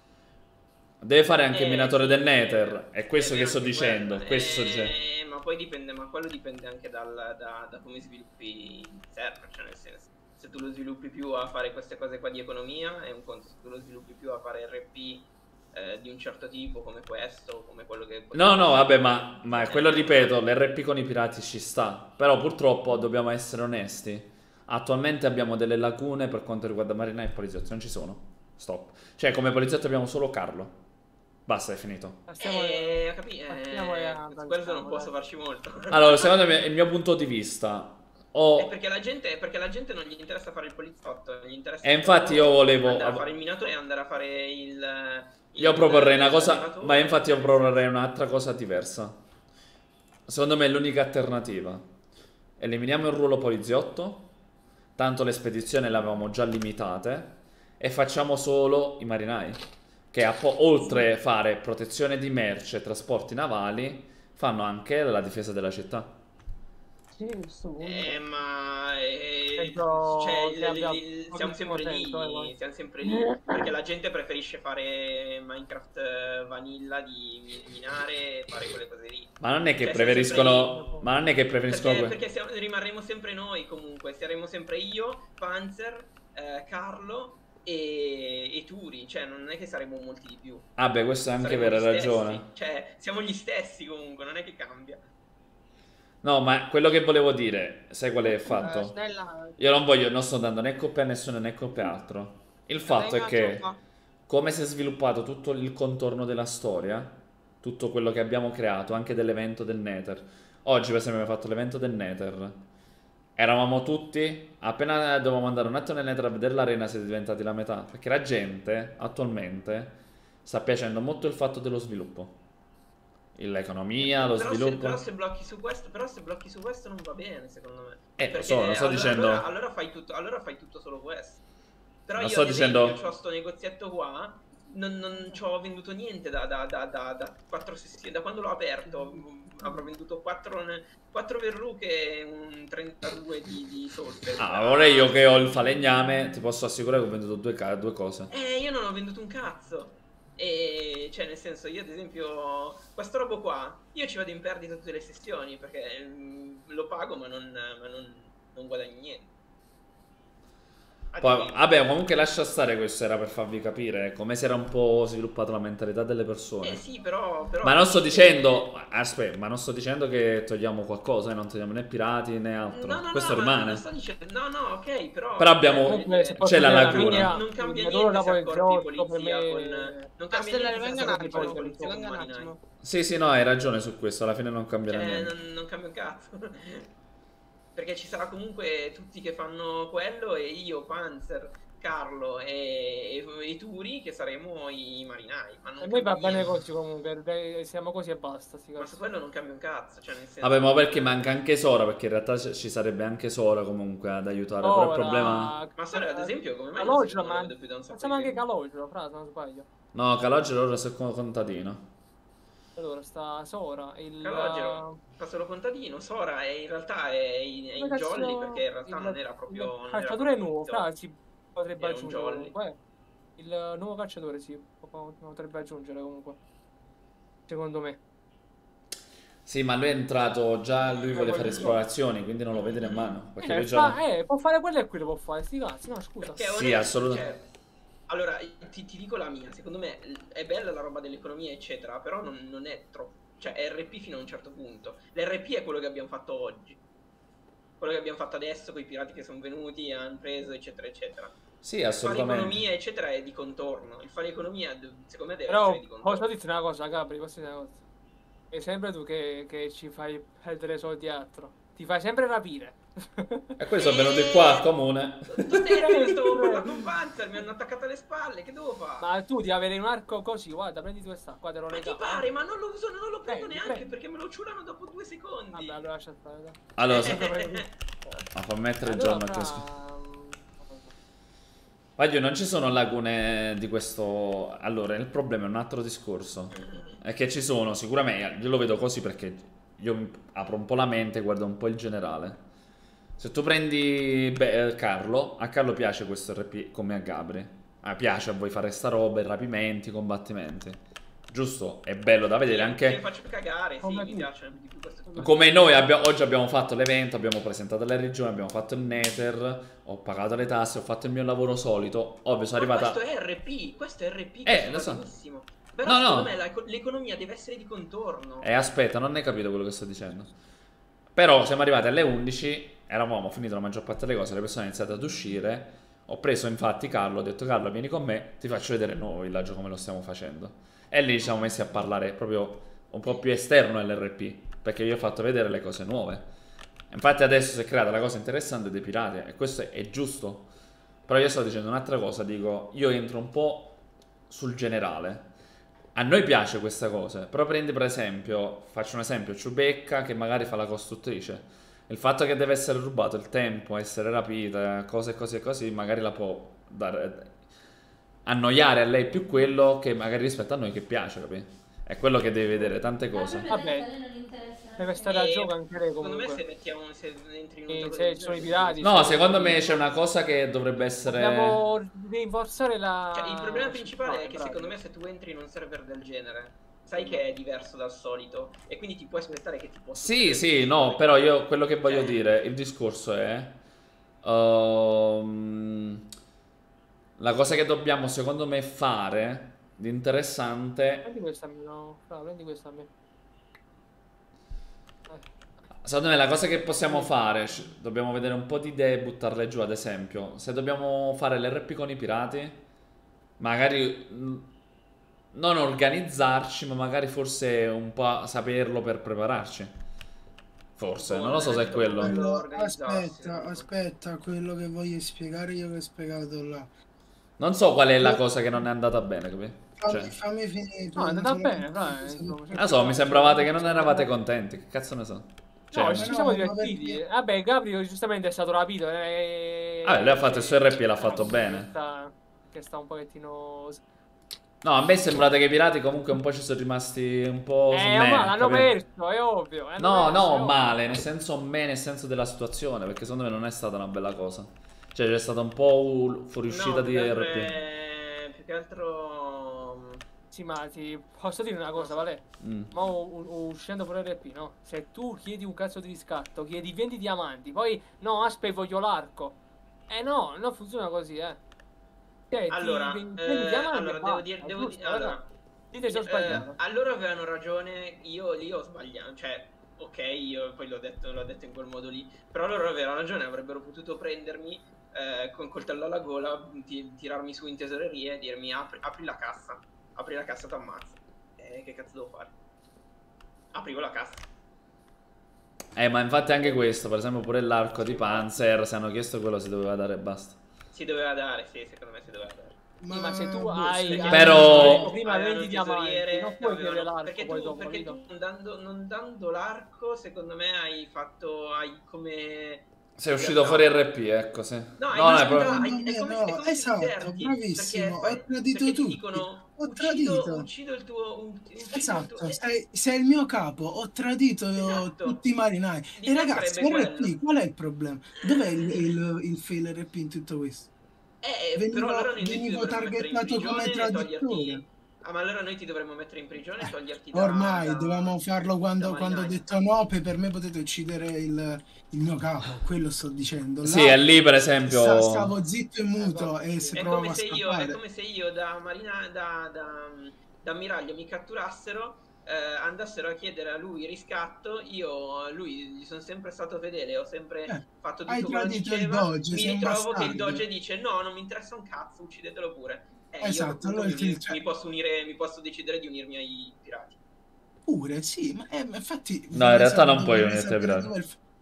Deve fare anche il Eh, minatore sì. del Nether. È questo È che vero sto anche dicendo. quello. Questo sto Eh, dicendo. ma poi dipende, ma quello dipende anche dal, da, da come sviluppi il server, cioè nel senso, se tu lo sviluppi più a fare queste cose qua di economia è un conto, se tu lo sviluppi più a fare R P eh, di un certo tipo come questo, come quello che... No, no, vabbè, ma, ma quello ripeto, l'R P con i pirati ci sta. Però purtroppo dobbiamo essere onesti. Attualmente abbiamo delle lacune per quanto riguarda marinai e poliziotti. Non ci sono. Stop. Cioè, come poliziotti abbiamo solo Carlo. Basta, è finito. Passiamo Eh, capi- passiamo eh, a- su questo non posso farci molto. Allora, secondo me, il mio punto di vista... Ho... È perché la gente, perché la gente non gli interessa fare il poliziotto, gli interessa E infatti io volevo- andare a fare il minatore e andare a fare il... Io il- proporrei una il cosa, animatore. ma infatti io proporrei un'altra cosa diversa. Secondo me è l'unica alternativa. Eliminiamo il ruolo poliziotto, tanto le spedizioni le avevamo già limitate, e facciamo solo i marinai, che a po- oltre a fare protezione di merce e trasporti navali, fanno anche la difesa della città. Sì, questo punto. Eh, ma eh, Penso cioè, che il- abbia il- siamo pochissimo sempre lì, senso, eh, poi. siamo sempre lì, perché la gente preferisce fare Minecraft eh, vanilla di mi- minare e fare quelle cose lì. Ma non è che Cioè, siamo preferiscono... sempre Ma non è che lì. preferiscono... Perché, que- perché siamo- rimarremo sempre noi comunque, saremo sempre io, Panzer, eh, Carlo e, e Turi, cioè non è che saremo molti di più. Ah beh, questo è anche Saremo vero, hai gli stessi. ragione. Cioè, siamo gli stessi comunque, non è che cambia. No, ma quello che volevo dire, sai qual è il fatto? Eh, Snella, Io non voglio, non sto dando né colpe a nessuno né colpe a altro. Il fatto è venga, che, fa. come si è sviluppato tutto il contorno della storia, tutto quello che abbiamo creato, anche dell'evento del Nether. Oggi, per esempio, abbiamo fatto l'evento del Nether. Eravamo tutti, appena dovevamo andare un attimo nel Nether a vedere l'arena, siete diventati la metà. Perché la gente, attualmente, sta piacendo molto il fatto dello sviluppo. L'economia, lo Però se, sviluppo. però se blocchi su questo, però se blocchi su questo non va bene, secondo me. Eh, lo Perché so, lo sto allora, dicendo. Allora, allora fai tutto, allora fai tutto solo questo. Però Lo io sto ad esempio dicendo- c'ho sto negozietto qua, non, non ci ho venduto niente da, da, da, da, da quattro sessioni, da quando l'ho aperto. Avrò venduto quattro, quattro verruche e un trentadue di, di solfe. Ah, ora io che ho il falegname, ti posso assicurare che ho venduto due, ca- due cose. Eh, io non ho venduto un cazzo. E cioè, nel senso, io ad esempio, questo robo qua, io ci vado in perdita tutte le sessioni perché mm, lo pago ma non, ma non, non guadagno niente. Poi, vabbè, comunque lascia stare, questo era per farvi capire come si era un po' sviluppata la mentalità delle persone. Eh sì, però... però Ma non sto dicendo, aspetta, ma non sto dicendo che togliamo qualcosa, eh, non togliamo né pirati né altro. No, no, Questo no, ma rimane. non sto dicendo... No, no, ok, però... Però abbiamo- Comunque, se posso c'è la dire, lacuna. Non, non cambia il niente da se accorpi poliziotto, polizia per me- con... Non cambia Castellare, niente se venga un accorpi attimo, polizia con venga un marinai. attimo. Sì, sì, no, hai ragione su questo, alla fine non cambierà Cioè, niente. non, non cambia un cazzo. Perché ci sarà comunque tutti che fanno quello e io, Panzer, Carlo e, e, e Turi che saremo i marinai. Ma non A me va cambia bene niente. così comunque, dai, siamo così e basta. Sti Ma cazzi. su quello non cambia un cazzo. Cioè, nel senso... Vabbè, ma perché manca anche Sora, perché in realtà c- ci sarebbe anche Sora comunque ad aiutare, però il Ora, problema... Ma Sora, ad esempio, come mai Calogero, non lo ma vedo più da un sacco facciamo di anche tempo? Calogero, fra, se non sbaglio. No, Calogero ora è con- contadino. Allora, sta Sora, il... Calogero fa solo contadino, Sora è, in realtà è, è in Come cazzo- jolly perché in realtà il- non era proprio... il non era cacciatore è proprio nuovo, finto. fra, si potrebbe Era un aggiungere jolly. comunque. Il nuovo cacciatore si po- potrebbe aggiungere comunque. Secondo me. Sì, ma lui è entrato già, lui vuole fare quello- esplorazioni, quindi non lo vede nemmeno. Perché Eh, lui già... fa- eh, può fare quello e quello può fare, sti cazzi, no scusa. Perché Sì, onest- assolutamente. cioè, allora, ti, ti dico la mia, secondo me è bella la roba dell'economia, eccetera, però non, non è troppo... Cioè, è R P fino a un certo punto. L'R P è quello che abbiamo fatto oggi. Quello che abbiamo fatto adesso con i pirati che sono venuti, hanno preso, eccetera, eccetera. Sì, Il fare assolutamente. economia, eccetera, è di contorno. Il fare economia, de- secondo me, deve Però essere di contorno. posso dirti una cosa, Gabri, posso dire una cosa. È sempre tu che, che ci fai perdere soldi altro. ti fai sempre rapire. E poi sono venuti qua al comune. Stavo con Panzer, mi hanno attaccato alle spalle, che devo fare? Ma tu devi avere un arco così, guarda, prendi questa, qua te lo Ma regalo. ti pare, ma non lo uso, non lo prendo Prendi, neanche prendi. perché me lo ciurano dopo due secondi. Vabbè, allora lascia stare, dai. Allora, Eh, ma fa mettere il allora giorno a fra- questo. Voglio, non ci sono lagune di questo. Allora, il problema è un altro discorso. È che ci sono, sicuramente, io lo vedo così perché io mi apro un po' la mente e guardo un po' il generale. Se tu prendi beh, Carlo, a Carlo piace questo R P come a Gabri. Ah, piace a voi fare sta roba, i rapimenti, i combattimenti. Giusto? È bello da vedere Mi anche. faccio cagare, sì, mi piace di più questo. Come noi abbiamo, oggi abbiamo fatto l'evento, abbiamo presentato le regioni, abbiamo fatto il Nether, ho pagato le tasse, ho fatto il mio lavoro solito. Ovvio, sono Ma arrivata. questo è R P, questo è R P, Eh, che lo va so. benissimo. Però No, secondo no. me la- l'economia deve essere di contorno. Eh, aspetta, non hai capito quello che sto dicendo. Però siamo arrivati alle undici, eravamo finito la maggior parte delle cose, le persone hanno iniziato ad uscire. Ho preso infatti Carlo, ho detto Carlo vieni con me, ti faccio vedere il nuovo villaggio come lo stiamo facendo. E lì ci siamo messi a parlare proprio un po' più esterno all'R P, perché io ho fatto vedere le cose nuove. Infatti adesso si è creata la cosa interessante dei pirati e questo è, è giusto. Però io sto dicendo un'altra cosa, dico, io entro un po' sul generale. A noi piace questa cosa, però prendi per esempio, faccio un esempio, Ciubecca che magari fa la costruttrice. Il fatto che deve essere rubato il tempo, essere rapita, cose così e così, magari la può dare, annoiare a lei più quello che magari rispetto a noi che piace, capi? È quello che devi vedere, tante cose. Vabbè, deve stare a E gioco anche lei Secondo me comunque. se mettiamo, se entri in un Sì, gioco se del ci sono i genere- pirati. No, secondo me c'è una cosa che dovrebbe essere. Dobbiamo rinforzare la... Cioè, il problema principale Ah, è che bravi. secondo me se tu entri in un server del genere, sai che è diverso dal solito e quindi ti puoi aspettare che ti possa... Sì, sì, no, però io quello che voglio dire, il discorso è ehm, la cosa che dobbiamo secondo me fare di interessante, Prendi questa a me, no. Fra, prendi questa a me. secondo me la cosa che possiamo fare, c- dobbiamo vedere un po' di idee e buttarle giù, ad esempio, se dobbiamo fare l'R P con i pirati, magari mh, non organizzarci, ma magari forse un po' saperlo per prepararci. Forse, non lo so se è quello. Quello- aspetta, aspetta, quello che voglio spiegare io che ho spiegato là. Non so qual è la cosa che non è andata bene, capito? Fammi, Cioè, fammi finire. No, è andata solamente- bene, fra. eh, insomma, non lo so, mi sembravate che non eravate contenti, che cazzo ne so. Cioè, No, ci siamo no, ma divertiti. perché- Vabbè, Gabriel giustamente è stato rapito. E... vabbè, lui ha fatto il suo R P e l'ha fatto bene. Sta- Che sta un pochettino... No, a me è sembrato che i pirati comunque un po' ci sono rimasti un po' Eh, smeh, ma l'hanno capito? perso, è ovvio. hanno No, perso, è no, ovvio. male, nel senso me, nel senso della situazione, perché secondo me non è stata una bella cosa. Cioè c'è stata un po' u- fuoriuscita No, di più che altro R P. è- più che altro... Sì, ma ti posso dire una cosa, Vale? Mm. Ma u- u- uscendo fuori R P, no? Se tu chiedi un cazzo di riscatto, chiedi venti diamanti, poi no, aspetta, voglio l'arco. Eh no, non funziona così, eh. Cioè, ti Allora, prendi eh, diamanti e allora devo basta, dire, è devo giusto, dire, allora, raga. Dite se ho eh, sbagliato. allora avevano ragione, io lì ho sbagliato, cioè, ok, io poi l'ho detto, l'ho detto in quel modo lì, però loro avevano ragione, avrebbero potuto prendermi eh, con coltello alla gola, ti- tirarmi su in tesoreria e dirmi apri, apri la cassa, apri la cassa, t'ammazzo. Eh, che cazzo devo fare? Aprivo la cassa. Eh, ma infatti anche questo, per esempio pure l'arco di Panzer, se hanno chiesto quello si doveva dare e basta. Si doveva dare, sì, secondo me si doveva dare. Sì, ma se tu boh, hai, perché hai Però- prima avevano vendi il diamanti, tesoriere, non puoi avevano- chiedere l'arco perché poi tu, dopo, perché capito? tu non dando, non dando l'arco, secondo me hai fatto, hai come... Sei uscito fuori R P, ecco, sì. No, hai No, no, è visto- proprio- hai- Secondo è me come, no, è come se esatto, diverti, bravissimo, perché, ho tradito perché ti tutti, dicono, ho uccido, tradito. uccido il tuo... un- uccido il Esatto, tuo- sei, sei il mio capo, ho tradito Esatto. tutti i marinai. Di E te ragazzi, sarebbe R P, quello. qual è il problema? Dov'è il, il, il fail R P in tutto questo? Eh, Venivo- però allora noi ti venivo dovremmo mettere in targettato come prigione e traditore. toglierti... Ah, ma allora noi ti dovremmo mettere in prigione e toglierti da... Ormai da- dovevamo farlo quando, da quando ho marinai. detto no, per, per me potete uccidere il, il mio capo, quello sto dicendo. Sì, è lì per esempio- sta- stavo zitto e muto e se È provavo come, a se io, è scappare. come se io da marina da, da, da ammiraglio mi catturassero, eh, andassero a chiedere a lui riscatto, io lui gli sono sempre stato fedele, ho sempre Eh, fatto hai tutto quello che tradito il diceva, Doge, mi sei un ritrovo che il bastardo. Doge dice no, non mi interessa un cazzo, uccidetelo pure. Eh, io Esatto, appunto allora mi, il- cioè- mi posso unire, mi posso decidere di unirmi ai pirati. Pure, sì, ma eh, ma infatti... No, in realtà non dovrei puoi unirti ai sapere pirati. dove il-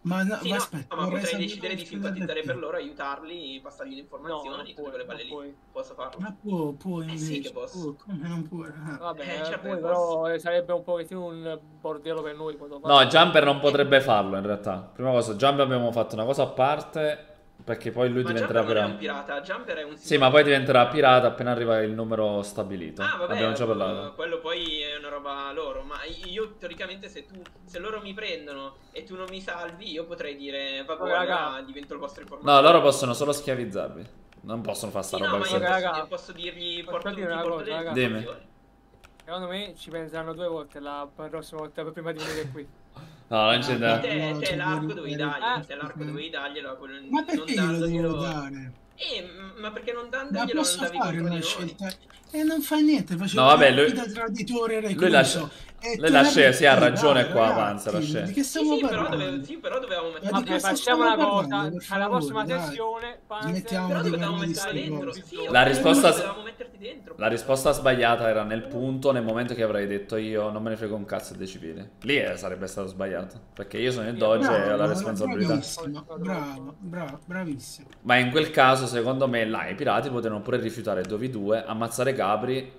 Ma, no, Sì, ma no, aspetta, ma vorrei potrei sapere decidere di spiegare simpatizzare te. per loro, aiutarli, passargli le informazioni, tutte quelle balle lì. Posso farlo? Ma può, può Eh invece. sì che posso. Può, come non può? Ah. Vabbè, Eh, eh, certo poi che però eh, sarebbe un pochettino un bordello per noi quando No, Jumper non potrebbe farlo in realtà. Prima cosa, Jumper abbiamo fatto una cosa a parte, perché poi lui Ma diventerà Jumper non è un pirata. pirata, Jumper è un Sì, ma poi diventerà pirata appena arriva il numero stabilito. Ah, vabbè, Abbiamo già eh, parlato. quello poi è una roba loro. Ma io teoricamente se tu se loro mi prendono e tu non mi salvi, io potrei dire vabbè, Vabbè, raga. allora divento il vostro informatore. No, loro possono solo schiavizzarvi. Non possono fare sta Sì, roba no, ma che io sei- posso, raga. posso dirgli Posso porto, ti dire una porto cosa, le raga? Dimmi. informazioni. Secondo me ci penseranno due volte la prossima volta prima di venire qui. No, non c'è da... Te, No, te c'è l'arco da dovevi ripetere. darglielo, te l'arco dovevi darglielo, quello- Ma non perché glielo devo dandoglielo. dare? Eh, m- ma perché non Ma dandoglielo non posso davi fare contro una di noi? scelta? E non fa niente, facevo No, vabbè, la lui- da traditore Lui recluso. lascia... E Lei tu la la sceglie, sì, ha metti, ragione dai, qua, ragazzi, avanza, la Di sceglie. che Sì, stiamo sì, però, parlando? dove- sì, però dovevamo mettere Ma di Vabbè, cosa facciamo stiamo una cosa. parlando, per Alla favore, prossima dai. sessione, Panzer, Smettiamo Però di dovevamo parlare di metterla queste dentro. cose. Sì, La ok, risposta- però dovevamo metterti dentro. La risposta sbagliata era nel punto, nel momento che avrei detto io non me ne frego un cazzo dei civili. Lì eh, sarebbe stato sbagliato, perché io sono il Doge e ho la responsabilità. Bravissimo, bravo, bravo, bravissimo. Ma in quel caso, secondo me, là i pirati potevano pure rifiutare due v due, ammazzare Gabri,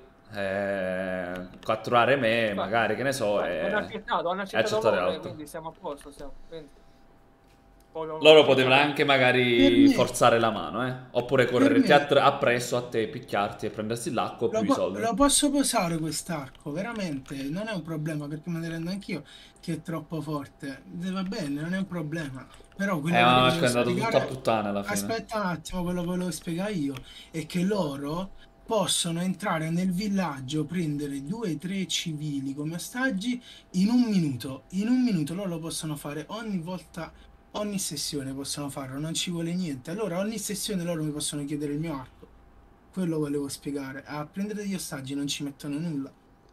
eh, catturare me, magari, che ne so, e, hanno accettato, hanno e accettato accettare loro, eh, l'altro. quindi siamo a posto. Siamo. Quindi, poi non- Loro potevano anche Per magari me- forzare la mano, eh? Oppure correrti me- attr- appresso a te, picchiarti e prendersi l'acqua più Lo, i po- soldi. lo posso posare quest'arco, veramente, non è un problema perché me ne rendo anch'io che è troppo forte. Eh, Va bene, non è un problema. Però quello Eh, che ma volevo è andato tutto spiegare- a puttane alla fine. Aspetta un attimo, quello che volevo spiegare io è che loro possono entrare nel villaggio, prendere due o tre civili come ostaggi in un minuto. In un minuto loro lo possono fare ogni volta, ogni sessione possono farlo, non ci vuole niente. Allora ogni sessione loro mi possono chiedere il mio arco. Quello volevo spiegare. A prendere gli ostaggi non ci mettono nulla.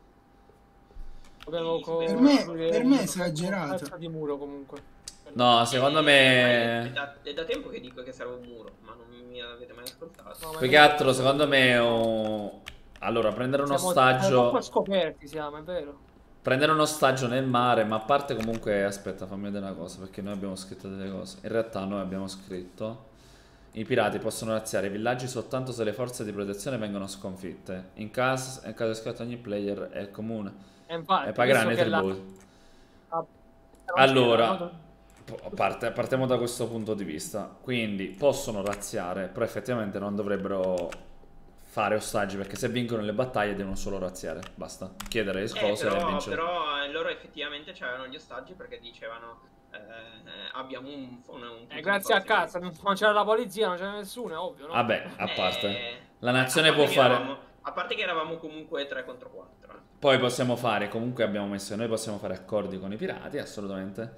Avevo co- Per me- costruire per me è un- esagerato. un pezzo di muro comunque. No, secondo È me... da, è da tempo che dico che serve un muro, ma non mi avete mai ascoltato. Più che altro, secondo me, è un- allora, prendere un Siamo siamo un po' ostaggio... scoperti, siamo, è vero. Prendere un ostaggio nel mare, ma a parte comunque... Aspetta, fammi vedere una cosa, perché noi abbiamo scritto delle cose. In realtà noi abbiamo scritto... I pirati possono razziare i villaggi soltanto se le forze di protezione vengono sconfitte. In caso, in caso di scontro ogni player è il comune E infatti, e pagheranno i visto che la- tributi. Ah, Allora, po- parte- partiamo da questo punto di vista. Quindi possono razziare, però effettivamente non dovrebbero fare ostaggi, perché se vincono le battaglie devono solo razziare. Basta. Chiedere le Eh, scose e però, vincere. però eh, loro effettivamente c'erano gli ostaggi perché dicevano eh, eh, abbiamo un, un, un punto Eh, di grazie a forza. cazzo, non non c'era la polizia, non c'era nessuno, è ovvio, no? Vabbè, a parte. Eh, La nazione a può parte che fare... eravamo- a parte che eravamo comunque tre contro quattro. Poi possiamo fare, comunque abbiamo messo, noi possiamo fare accordi con i pirati, assolutamente.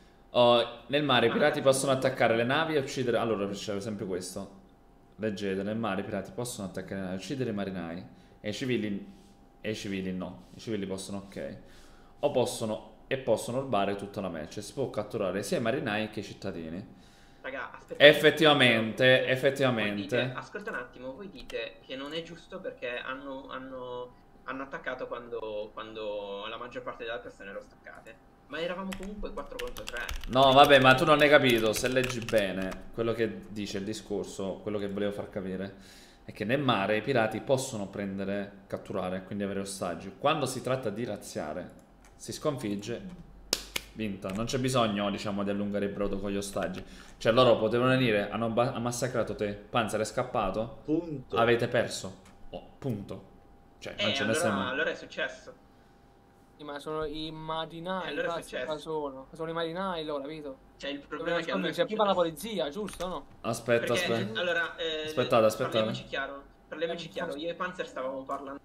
Oh, nel mare i pirati possono attaccare le navi e uccidere... Allora c'è esempio questo. Leggete, nel mare i pirati possono attaccare le navi e uccidere i marinai. E i civili... E i civili no. I civili possono, ok. O possono... E possono rubare tutta la merce. Si può catturare sia i marinai che i cittadini. Raga, aspetta. Effettivamente, Voi dite- effettivamente... ascolta un attimo, voi dite che non è giusto perché hanno, hanno, hanno attaccato quando, quando la maggior parte delle persone erano staccate. Ma eravamo comunque quattro contro tre. No, vabbè, ma tu non hai capito. Se leggi bene quello che dice il discorso, quello che volevo far capire, è che nel mare i pirati possono prendere, catturare, quindi avere ostaggi. Quando si tratta di razziare, si sconfigge, vinta. Non c'è bisogno, diciamo, di allungare il brodo con gli ostaggi. Cioè, loro potevano venire, hanno ba- hanno massacrato te, Panzer è scappato, Punto. avete perso. Oh, punto. Cioè, non Eh, ce ne allora, stiamo. allora è successo. Sì, ma sono i marinai, E allora è cazzo, successo. cosa sono? Sono i marinai loro, capito? Cioè, il problema è che Dovevano a noi c'è prima la polizia, giusto o no? Aspetta, Perché, aspetta. allora, eh, Aspettate, aspettate. Parliamoci chiaro, parliamoci chiaro. Io e Panzer stavamo parlando.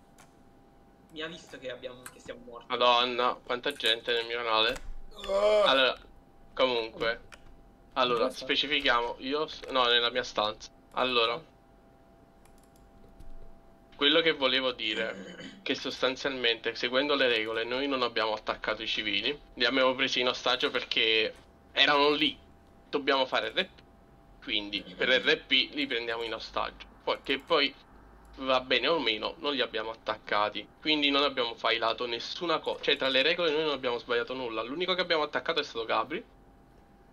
Mi ha visto che, abbiamo, che siamo morti. Madonna, quanta gente nel mio canale. Allora, comunque. Allora, specifichiamo. Io... No, nella mia stanza. Allora. Quello che volevo dire, che sostanzialmente, seguendo le regole, noi non abbiamo attaccato i civili. Li abbiamo presi in ostaggio perché erano lì. Dobbiamo fare R P. Quindi, per R P li prendiamo in ostaggio. Poi, che poi... va bene o meno, non li abbiamo attaccati, quindi non abbiamo failato nessuna cosa, cioè tra le regole noi non abbiamo sbagliato nulla, l'unico che abbiamo attaccato è stato Gabri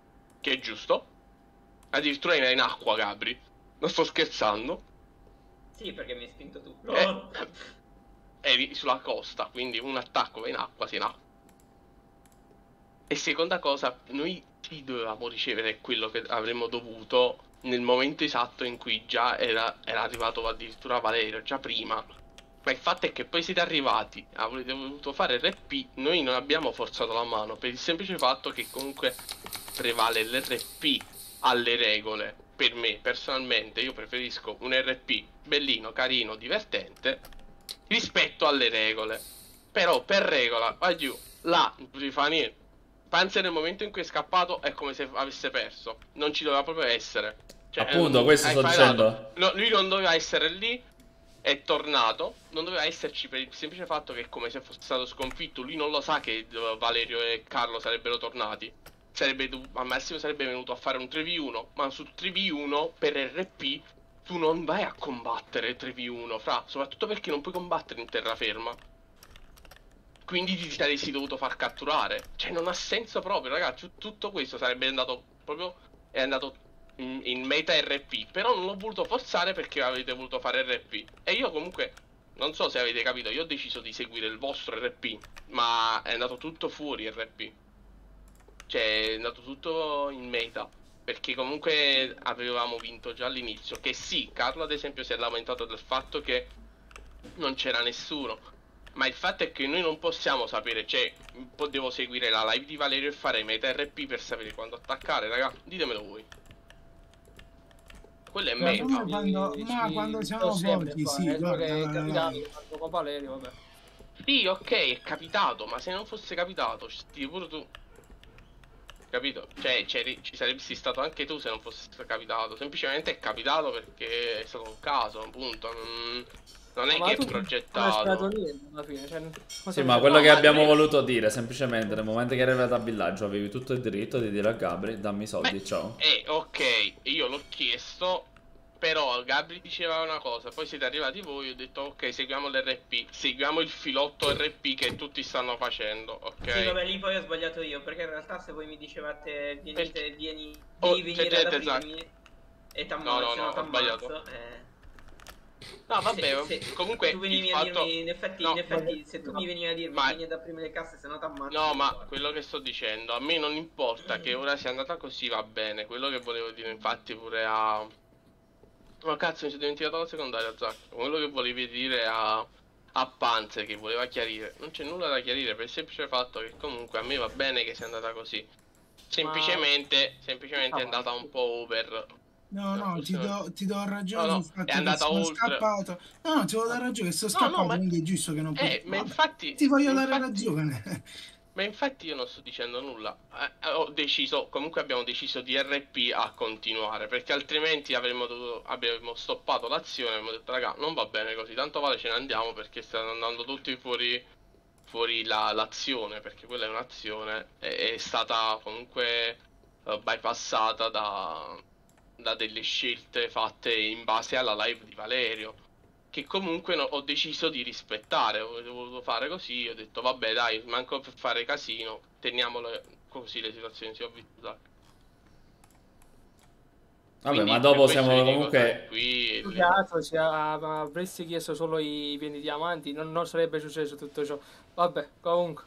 che è giusto. Addirittura in acqua, Gabri. Non sto scherzando. Sì, perché mi hai spinto tu. Eh, eri sulla costa, quindi un attacco va in acqua, si in acqua. E seconda cosa, noi ci dovevamo ricevere quello che avremmo dovuto nel momento esatto in cui già era, era arrivato addirittura Valerio, già prima. Ma il fatto è che poi siete arrivati, avrete voluto fare R P, noi non abbiamo forzato la mano, per il semplice fatto che comunque prevale l'R P alle regole. Per me, personalmente, io preferisco un R P bellino, carino, divertente, rispetto alle regole. Però per regola, vai giù, là, non si fa niente. Panzer nel momento in cui è scappato è come se avesse perso. Non ci doveva proprio essere. Cioè, Appunto, eh, questo hai sto failato. dicendo. No, lui non doveva essere lì, è tornato. Non doveva esserci per il semplice fatto che è come se fosse stato sconfitto. Lui non lo sa che Valerio e Carlo sarebbero tornati. Sarebbe al massimo sarebbe venuto a fare un tre vu uno. Ma su tre vu uno per R P tu non vai a combattere tre vu uno, fra. Soprattutto perché non puoi combattere in terraferma. Quindi ti saresti dovuto far catturare. Cioè non ha senso proprio, ragazzi. Tutto questo sarebbe andato proprio... È andato in, in meta R P. Però non l'ho voluto forzare perché avete voluto fare R P. E io comunque... Non so se avete capito, io ho deciso di seguire il vostro R P. Ma è andato tutto fuori R P. Cioè è andato tutto in meta. Perché comunque avevamo vinto già all'inizio. Che sì, Carlo ad esempio si è lamentato del fatto che non c'era nessuno. Ma il fatto è che noi non possiamo sapere, cioè, devo seguire la live di Valerio e fare meta R P per sapere quando attaccare, raga. Ditemelo voi. Quello è Ma meta. noi quando, ma quando siamo forti, sì, guarda, È capitato con Valerio, vabbè. Sì, ok, è capitato, ma se non fosse capitato, ci pure tu. Capito? Cioè, ci saresti stato anche tu se non fosse capitato. Semplicemente è capitato perché è stato un caso, appunto. Non... Non è ma che è tu progettato. Non hai niente alla fine, cioè, Sì, ma quello che abbiamo voluto dire semplicemente nel momento che eri arrivato al villaggio avevi tutto il diritto di dire a Gabri dammi i soldi, Beh, ciao. Eh, ok, io l'ho chiesto, però Gabri diceva una cosa, poi siete arrivati voi, ho detto ok, seguiamo l'R P, seguiamo il filotto R P che tutti stanno facendo, ok? Sì, vabbè, lì poi ho sbagliato io, perché in realtà se voi mi dicevate venite, Perché? vieni, Oh, devi venire c'è ad gente, aprirmi e t'ammazzo, No, no, no, no, ho t'ammazzo, sbagliato. eh. No, vabbè, Se- se comunque tu venivi il a fatto... dirmi, in effetti, No, in effetti vabbè, se tu no. mi venivi a dirmi Ma- vieni ad aprire le casse, se no t'ammazzo. No, ma quello che sto dicendo, a me non importa che ora sia andata così, va bene. Quello che volevo dire infatti pure a... Ma cazzo, mi sono dimenticato la secondaria, Zac. Quello che volevi dire a... a Panzer, che voleva chiarire. Non c'è nulla da chiarire per il semplice fatto che comunque a me va bene che sia andata così. Semplicemente, semplicemente è andata un po' over. No, no, ti do, ti do ragione No, no, sul fatto è andata che sono oltre. scappato. No, no, ti voglio dare ragione che sono No, scappato, no, ma- quindi è giusto che non puoi... Eh, ma Vabbè, infatti... ti voglio infatti- dare ragione. Ma infatti io non sto dicendo nulla. Eh, ho deciso, comunque abbiamo deciso di R P a continuare, perché altrimenti avremmo dovuto, avremmo stoppato l'azione e avremmo detto raga, non va bene così, tanto vale ce ne andiamo perché stanno andando tutti fuori fuori la- l'azione, perché quella è un'azione, è, è stata comunque eh, bypassata da, da delle scelte fatte in base alla live di Valerio, che comunque no- ho deciso di rispettare. Ho voluto fare così, ho detto vabbè dai, manco per fare casino, teniamole così le situazioni si avvicinano. Vabbè, Quindi ma per dopo questo siamo vi dico, comunque... sai, qui Più che altro, se a- avresti chiesto solo i pieni diamanti, non, non sarebbe successo tutto ciò. Vabbè, comunque.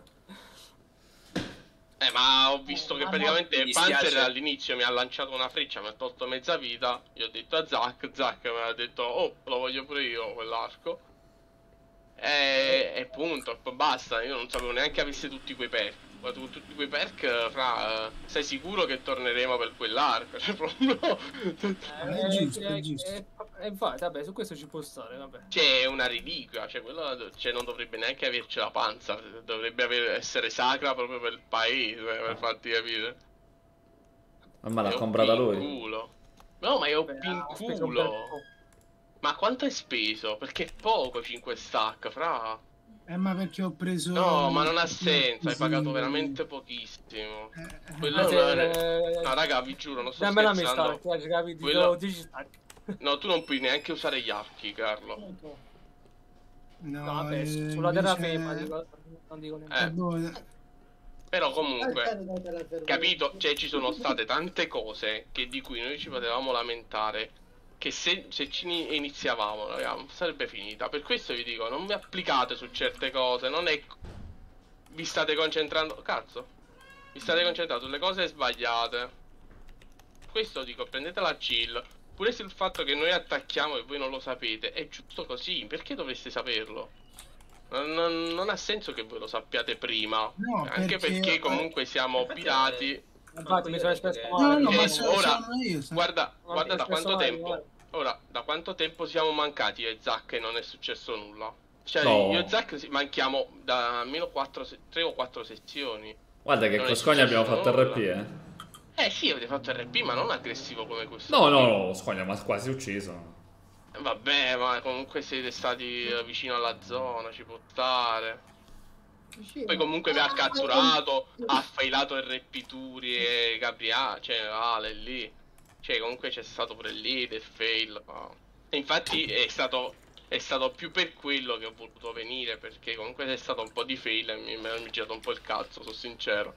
Eh, ma ho visto che Ah, praticamente mi dispiace. Panzer all'inizio mi ha lanciato una freccia, mi ha tolto mezza vita. Io ho detto a Zack, Zack mi ha detto, oh, lo voglio pure io quell'arco. E, e punto, e poi basta. Io non sapevo neanche avesse tutti quei perk. Ma tu- tutti quei perk, fra, eh, sei sicuro che torneremo per quell'arco? Cioè, proprio... È giusto, è giusto. Eh, eh, infatti, vabbè, su questo ci può stare, vabbè. Cioè, è una ridicola, cioè, quello, cioè, non dovrebbe neanche averci la panza, dovrebbe aver- essere sacra proprio per il paese, per farti capire. Ma l'ha È comprata un lui. pinculo. No, ma è un Beh, ha speso un bel pinculo. po'. Ma quanto hai speso? Perché è poco cinque stack, fra. Eh, ma perché ho preso... No, ma non ha i senso, hai pagato così- veramente pochissimo. Eh, Quello Anzi, non è... eh, No, raga, vi giuro, non sto dammela scherzando. amistà, perché capi, ti Quello- do dieci stack. No, tu non puoi neanche usare gli archi, Carlo. No, No, vabbè, eh, sulla invece- terraferma, dico, non dico Eh. niente. Eh, boh, Però comunque, capito? Cioè ci sono state tante cose che di cui noi ci potevamo lamentare, che se, se ci ni- iniziavamo, raga, sarebbe finita. Per questo vi dico, non vi applicate su certe cose, non è... Vi state concentrando... Cazzo! Vi state concentrando sulle cose sbagliate. Questo dico, prendetela chill. Pure sul fatto che noi attacchiamo e voi non lo sapete, è giusto così, perché dovreste saperlo? Non, non, non ha senso che voi lo sappiate prima, No, anche perché- perché comunque siamo pirati. Infatti mi sono espresso No, male. no, ma E sono- ora, sono io, sono- guarda, Non guarda ti da ho quanto espresso male, tempo, guarda. ora, da quanto tempo siamo mancati io e Zack e non è successo nulla. Cioè, No. io e Zack si- manchiamo da almeno quattro, tre o quattro sezioni. Guarda che Non è con Scogna abbiamo successo fatto nulla. R P, eh. Eh sì, avete fatto R P, ma non aggressivo come questo. No, no, no, Scogna mi ha quasi ucciso. Vabbè, ma comunque siete stati eh, vicino alla zona, ci può stare. Poi comunque vi ha catturato, ha failato R P Turi e Gabriele, cioè Ale lì. Cioè comunque c'è stato pure lì del fail. ma- E infatti è stato, è stato più per quello che ho voluto venire, perché comunque c'è stato un po' di fail e mi mi ha girato un po' il cazzo, sono sincero.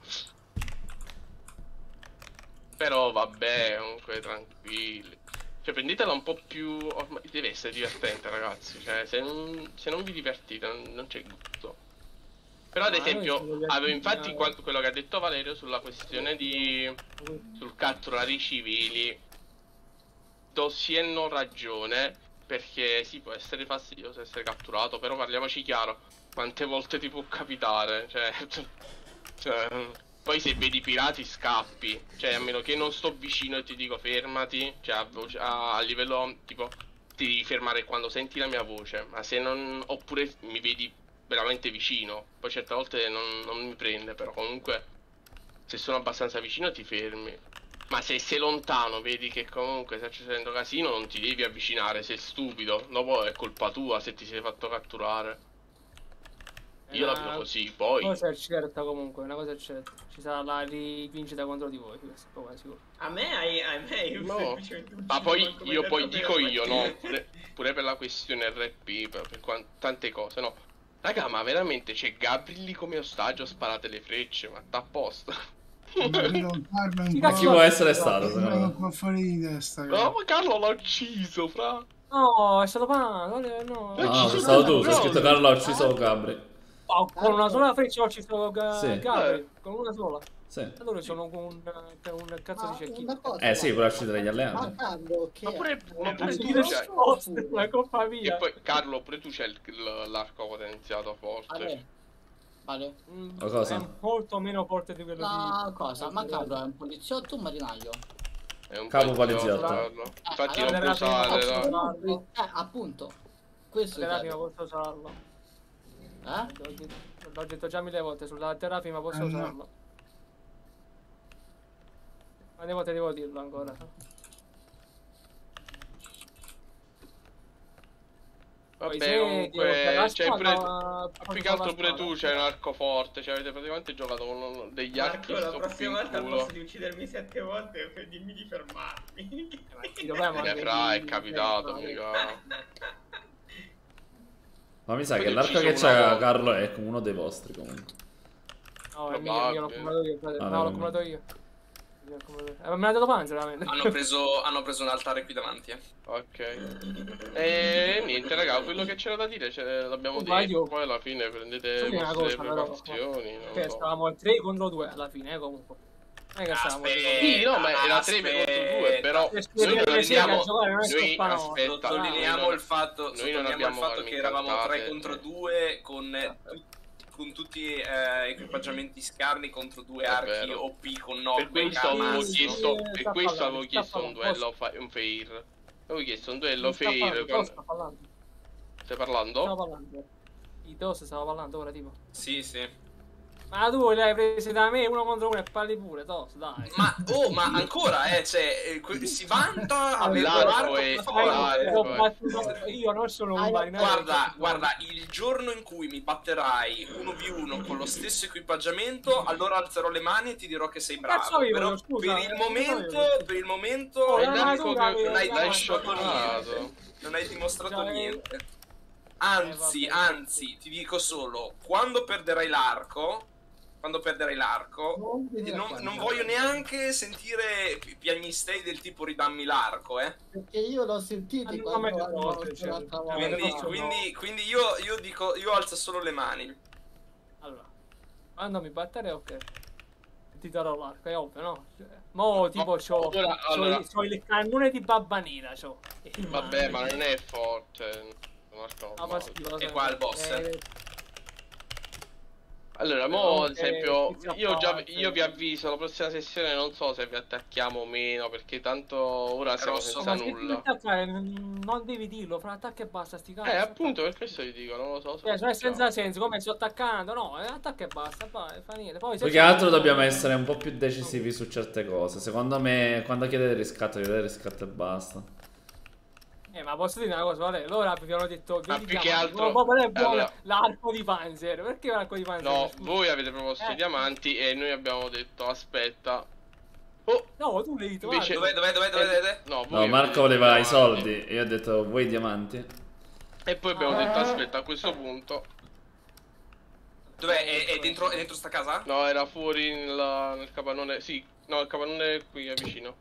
Però vabbè, comunque tranquilli. Cioè prendetela un po' più... ormai deve essere divertente, ragazzi. Cioè se non, se non vi divertite non, non c'è gusto. Però ad Ma noi esempio siamo divertiti, avevo infatti eh. qual- quello che ha detto Valerio sulla questione di... sul catturare i civili. Do sì e no ragione, perché sì, può essere fastidioso essere catturato, però parliamoci chiaro, quante volte ti può capitare, cioè, cioè poi se vedi pirati scappi, cioè a meno che non sto vicino e ti dico fermati, cioè a, voce- a- a livello tipo ti devi fermare quando senti la mia voce, ma se non, oppure mi vedi veramente vicino, poi certe volte non, non mi prende, però comunque se sono abbastanza vicino ti fermi. Ma se sei lontano, vedi che comunque sta succedendo casino, non ti devi avvicinare, sei stupido. Dopo è colpa tua se ti sei fatto catturare. Io la vedo così, poi... Una cosa è certa comunque, una cosa è certa. Ci sarà la rivincita contro di voi, questo è poco è sicuro. A me hai, a me hai No. semplicemente ucciso Ma poi manco io per poi detto dico per io, partire. no? Pure, pure per la questione R P, per, per quan- tante cose, no? Raga, ma veramente c'è Gabri lì come ostaggio, sparate le frecce, ma sta apposta. Carlo, Carlo, un Ma po'- chi può essere stato, Carlo, secondo me? un po' fuori di testa. No, ma Carlo l'ha ucciso, fra. No, è stato Pan, no. Ah, sei stato tu, c'è scritto Carlo ha ucciso Gabri. Oh, con una sola freccia ho ucciso Ga- Sì. Gabri, con una sola. Sì. Allora sono con un, un cazzo di cecchino. Eh sì, però uscite dagli alleati. Ma Carlo, che Ma pure, ma pure Eh, tu di c'hai... risposte, la coppa E via. poi, Carlo, pure tu c'hai il- il- l'arco potenziato forte. Vale. Vale. Mm, Ma cosa? È molto meno forte di quello La di... cosa, ma Carlo è un poliziotto o un marinaio? È un Capo poliziotto, poliziotto. Carlo. Infatti allora non può era usare, prima no? cosa- Eh, appunto. Questo è Terrafima posso usarlo. Eh? L'ho detto- L'ho detto già mille volte, sulla terrafima posso Eh, no. usarlo. Quante volte devo dirlo ancora? Poi Vabbè, se comunque, devo fare la c'hai pure... spada, Ma posso più che fare la altro pure spada. tu c'hai un arco forte, cioè avete praticamente giocato con degli archi Marco, la sto prossima in volta al culo. posto di uccidermi sette volte per dirmi di fermarmi. Sì, dov'è, ma- Eh, fra, è capitato, mica. Ma mi sa Poi che ti l'arco ucciso che una c'ha volta. Carlo è come uno dei vostri comunque. No, è mio, io l'ho Probabile. accumulato io. frate. Ah, No, no, l'ho no. accumulato io. Io l'ho accumulato io. Eh, me l'ha dato Panzer, veramente. Hanno preso, hanno preso un altare qui davanti. Eh. Ok. E niente, raga, quello che c'era da dire ce l'abbiamo Oh, vai, detto. io- Poi alla fine prendete Senti le una vostre cosa, però. precauzioni. Non Cioè, lo so. stavamo tre contro due alla fine, eh, comunque. Non è che stavamo Aspetta, Sì, no, ma era tre aspetta. contro due, però Eh, sì, noi non perché sì, abbiamo... a giocare non è Noi, scoppano. aspetta, Sottolineiamo noi non- il fatto, noi non sottolineiamo il abbiamo fatto armi che eravamo tre incantate. contro due con, eh, tu- con tutti eh, equipaggiamenti scarni contro due È archi vero. O P con Per knockback questo al avevo massimo. chiesto, Sì, per sta questo parlando, avevo sta chiesto un parlando, duello, fa- un fair. Avevo chiesto un duello Sta fair. parlando, con- sta parlando. Stai Stavo parlando? parlando. I dos stavo parlando ora, tipo. Sì, sì. Ma tu li hai presi da me uno contro uno e parli pure, tos, dai. Ma, oh, ma ancora, eh, cioè, eh, que- si vanta a avere L'arco l'arco è- per l'arco fare. è- Ho battuto- Io non sono un marinaio. Guarda, guarda, il giorno in cui mi batterai uno vu uno con lo stesso equipaggiamento, allora alzerò le mani e ti dirò che sei bravo. Cazzo io, Però scusa, per il eh, momento, cazzo per il momento Oh, È la l'arco natura, che non hai eh, l'hai dimostrato scioccato. niente. Non hai dimostrato Cioè, niente. Anzi, eh, vabbè. anzi, ti dico solo, quando perderai l'arco, quando perderai l'arco, Non non, venire a non guardare. voglio neanche sentire pi- piagnistei del tipo ridammi l'arco, eh. Perché io l'ho sentito Ah, quando no, hanno no, morto cioè, l'altra volta. Quindi, no. quindi, quindi io, io dico, io alzo solo le mani. Allora, quando mi battere, ok. Ti darò l'arco, è ovvio, no? Cioè, mo tipo c'ho, allora- c'ho allora- il, c'ho il cannone di Babba Nera, c'ho. in Vabbè, mano. ma non è forte. Marco, Ah, ma sì, lo E so. qua il boss. Eh, Allora, mo Comunque, ad esempio, inizia io, già, parte. io vi avviso, la prossima sessione non so se vi attacchiamo o meno, perché tanto ora siamo Rosso. senza ma se ti nulla. attaccare, n- non devi dirlo, fra attacca e basta, sti cazzi. Eh, appunto, per questo vi dico, non lo so. se Cioè, cioè, attacchiamo. senza senso, come sto attaccando, no, eh, attacca e basta, vai, fa niente. Poi se Più che altro dobbiamo essere un po' più decisivi su certe cose. Secondo me, quando chiedete riscatto, chiedete riscatto e basta. Eh, ma posso dire una cosa, vale? Loro abbiano detto, Ma vedi più che diamanti, altro- ma qual è buono allora- l'arco di Panzer? Perché l'arco di Panzer? No, Scusa. voi avete proposto Eh. i diamanti e noi abbiamo detto aspetta. No, tu l'hai detto, Invece- guarda. Dov'è, dov'è, dov'è, dov'è? No, voi No, avete Marco detto voleva i diamanti. soldi e io ho detto vuoi i diamanti? E poi abbiamo Ah. detto aspetta, a questo punto. Dov'è? È, è dentro, è dentro sta casa? No, era fuori nella- nel capannone. Sì, no, il capannone qui è vicino.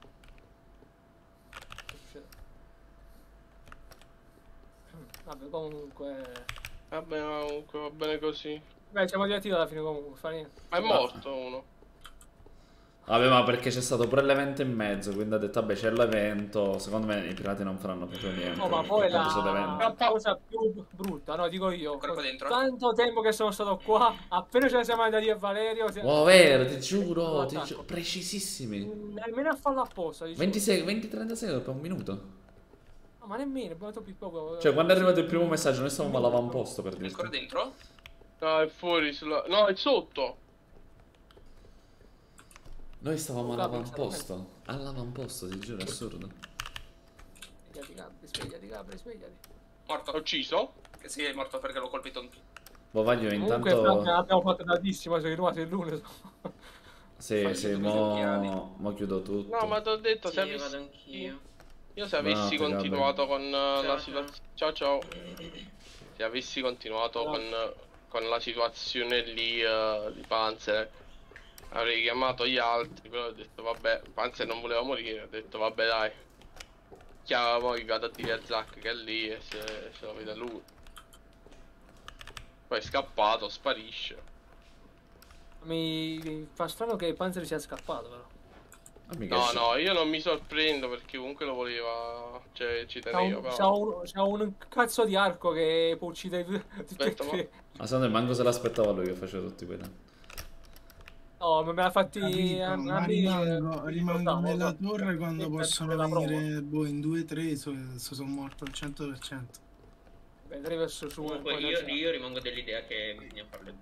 Vabbè, comunque... Vabbè, ma comunque va bene così. Beh, siamo divertiti alla fine comunque, fa niente. Ma è morto uno. Vabbè, ma perché c'è stato pure l'evento in mezzo, quindi ha detto vabbè c'è l'evento, secondo me i pirati non faranno proprio niente. No, ma poi tanto c'è la... l'evento. la cosa più brutta, no, dico io. Ancora qua dentro? Tanto tempo che sono stato qua, appena ce ne siamo andati a Valerio... si- Wow, vero, ti giuro, ti Attacco. giuro, precisissimi. Nemmeno a farlo apposta, diciamo. ventisei, venti trenta secondi per un minuto. No, ma nemmeno, abbiamo detto più poco. Cioè, quando è arrivato il primo messaggio, noi stavamo all'avamposto per dire. Ancora dentro? No, è fuori sulla... No, è sotto. Noi stavamo Capito, all'avamposto. All'avamposto, ti giuro, è assurdo. Svegliati, Gabri, svegliati, Gabri, svegliati. Morto. L'ho ucciso? Che sì, è morto perché l'ho colpito in Bovaglio, Comunque, intanto. Franca, abbiamo fatto tantissimo, sei tu sei l'unico. Sì, Fai sì, due mo... mo chiudo tutto. No, ma ti ho detto, se Sì, avessi... vado anch'io. Io se avessi No, continuato con uh, la Ciao, situazione... Ciao, ciao. Se avessi continuato Ciao. con, con la situazione lì uh, di Panzer, avrei chiamato gli altri, però ho detto vabbè, Panzer non voleva morire, ho detto vabbè dai. Chiamo, poi vado a dire a Zack che è lì e se, se lo vede lui. Poi è scappato, sparisce. Mi... mi fa strano che Panzer sia scappato, però. Ah, mica No, esce. no, io non mi sorprendo perché comunque lo voleva, cioè ci C'ha tenevo, un, però... c'ha un, c'ha un cazzo di arco che può uccidere tutte tutte e Aspetta, ma- tre. Ma secondo me manco se l'aspettava lui che faceva tutti quei danni. No, ma me l'ha fatti... Capito, a- ma a me- rimango, mi rimango ricordavo, nella so. torre quando Sì, possono per la prova. venire boh, in due tre so, so sono morto al cento per cento. Beh, tre verso su. e Comunque poi io, terza. io rimango dell'idea che bisogna farle.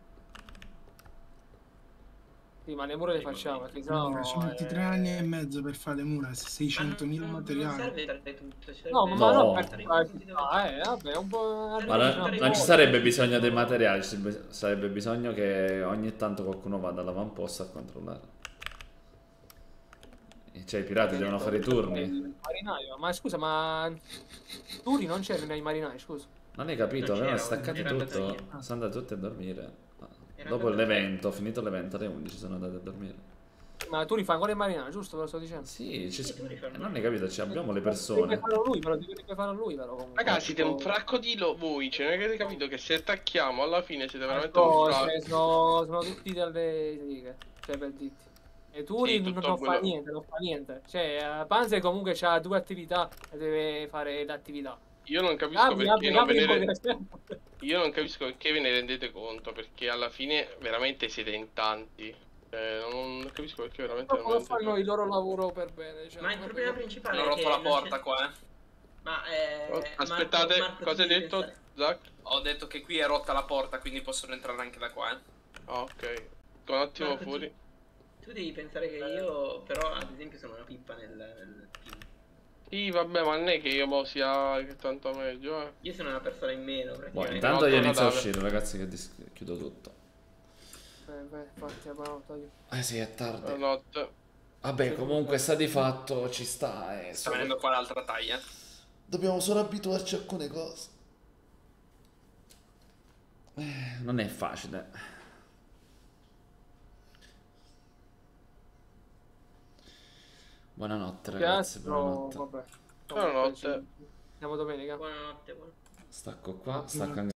Sì, ma le mura le facciamo, perché sennò... Allora, ci metti eh, tre anni e mezzo per fare le mura, seicentomila Non materiali. serve dare tutto, serve No, ma No. non per ah, eh, vabbè, un po'... Ma non, non ci sarebbe bisogno dei materiali, ci sarebbe- sarebbe bisogno che ogni tanto qualcuno vada all'avamposto a controllare. E cioè i pirati devono fare i turni. Il marinaio, ma scusa, ma... Turi non c'era nei marinai, scusa. Non hai capito, Non avevano c'era, staccati era andato tutto. via. Sono andati tutti a dormire. Era Dopo andato l'evento, finito l'evento alle undici sono andati a dormire. Ma Turi fa ancora il marinai, giusto? Ve lo sto dicendo. Sì, ci- Sì, tu li fai eh, non hai capito, cioè, abbiamo le Deve persone. farlo lui, però deve farlo lui, però. Comunque. Ragazzi, siete un Tipo- fracco di lo voi, cioè non avete capito che se attacchiamo alla fine siete veramente No, un fracco. cioè, sono, sono tutti delle righe, cioè per dirti. E Turi Sì, non, tutto non fa quello- niente, non fa niente. Cioè, eh, Panzer comunque ha due attività e deve fare l'attività. Io non capisco Gabri, perché Gabri, non ve Gabri ne un po' re- divertente. Io non capisco perché ve ne rendete conto, perché alla fine veramente siete in tanti. Cioè, non capisco perché veramente non ve ne Non rendete fanno il loro lavoro per bene. Cioè, Ma il non problema capisco. principale Hanno è che rotto la non porta c'è- qua, eh. Ma eh, Oh, Marco- aspettate, Marco, cosa tu hai devi detto, pensare- Zack? Ho detto che qui è rotta la porta, quindi possono entrare anche da qua, eh. Ah, ok. Un attimo Marco, fuori. Tu devi pensare che io, però, ad esempio, sono una pippa nel, nel team. Sì, vabbè, ma non è che io mo sia che tanto meglio, eh. Io sono una persona in meno, Boh, praticamente. intanto io Notte inizio a Natale. uscire, ragazzi, che dis- chiudo tutto. Eh, beh, infatti, buonanotte, io. Eh sì, è tardi. Buonanotte. Vabbè, comunque sta di fatto, ci sta. eh, Sta solo- venendo qua l'altra taglia. Dobbiamo solo abituarci a alcune cose. Eh, non è facile. Buonanotte Che ragazzi, altro, buonanotte. vabbè. Buonanotte. Andiamo domenica. Buonanotte. buonanotte. Stacco qua, stacco anche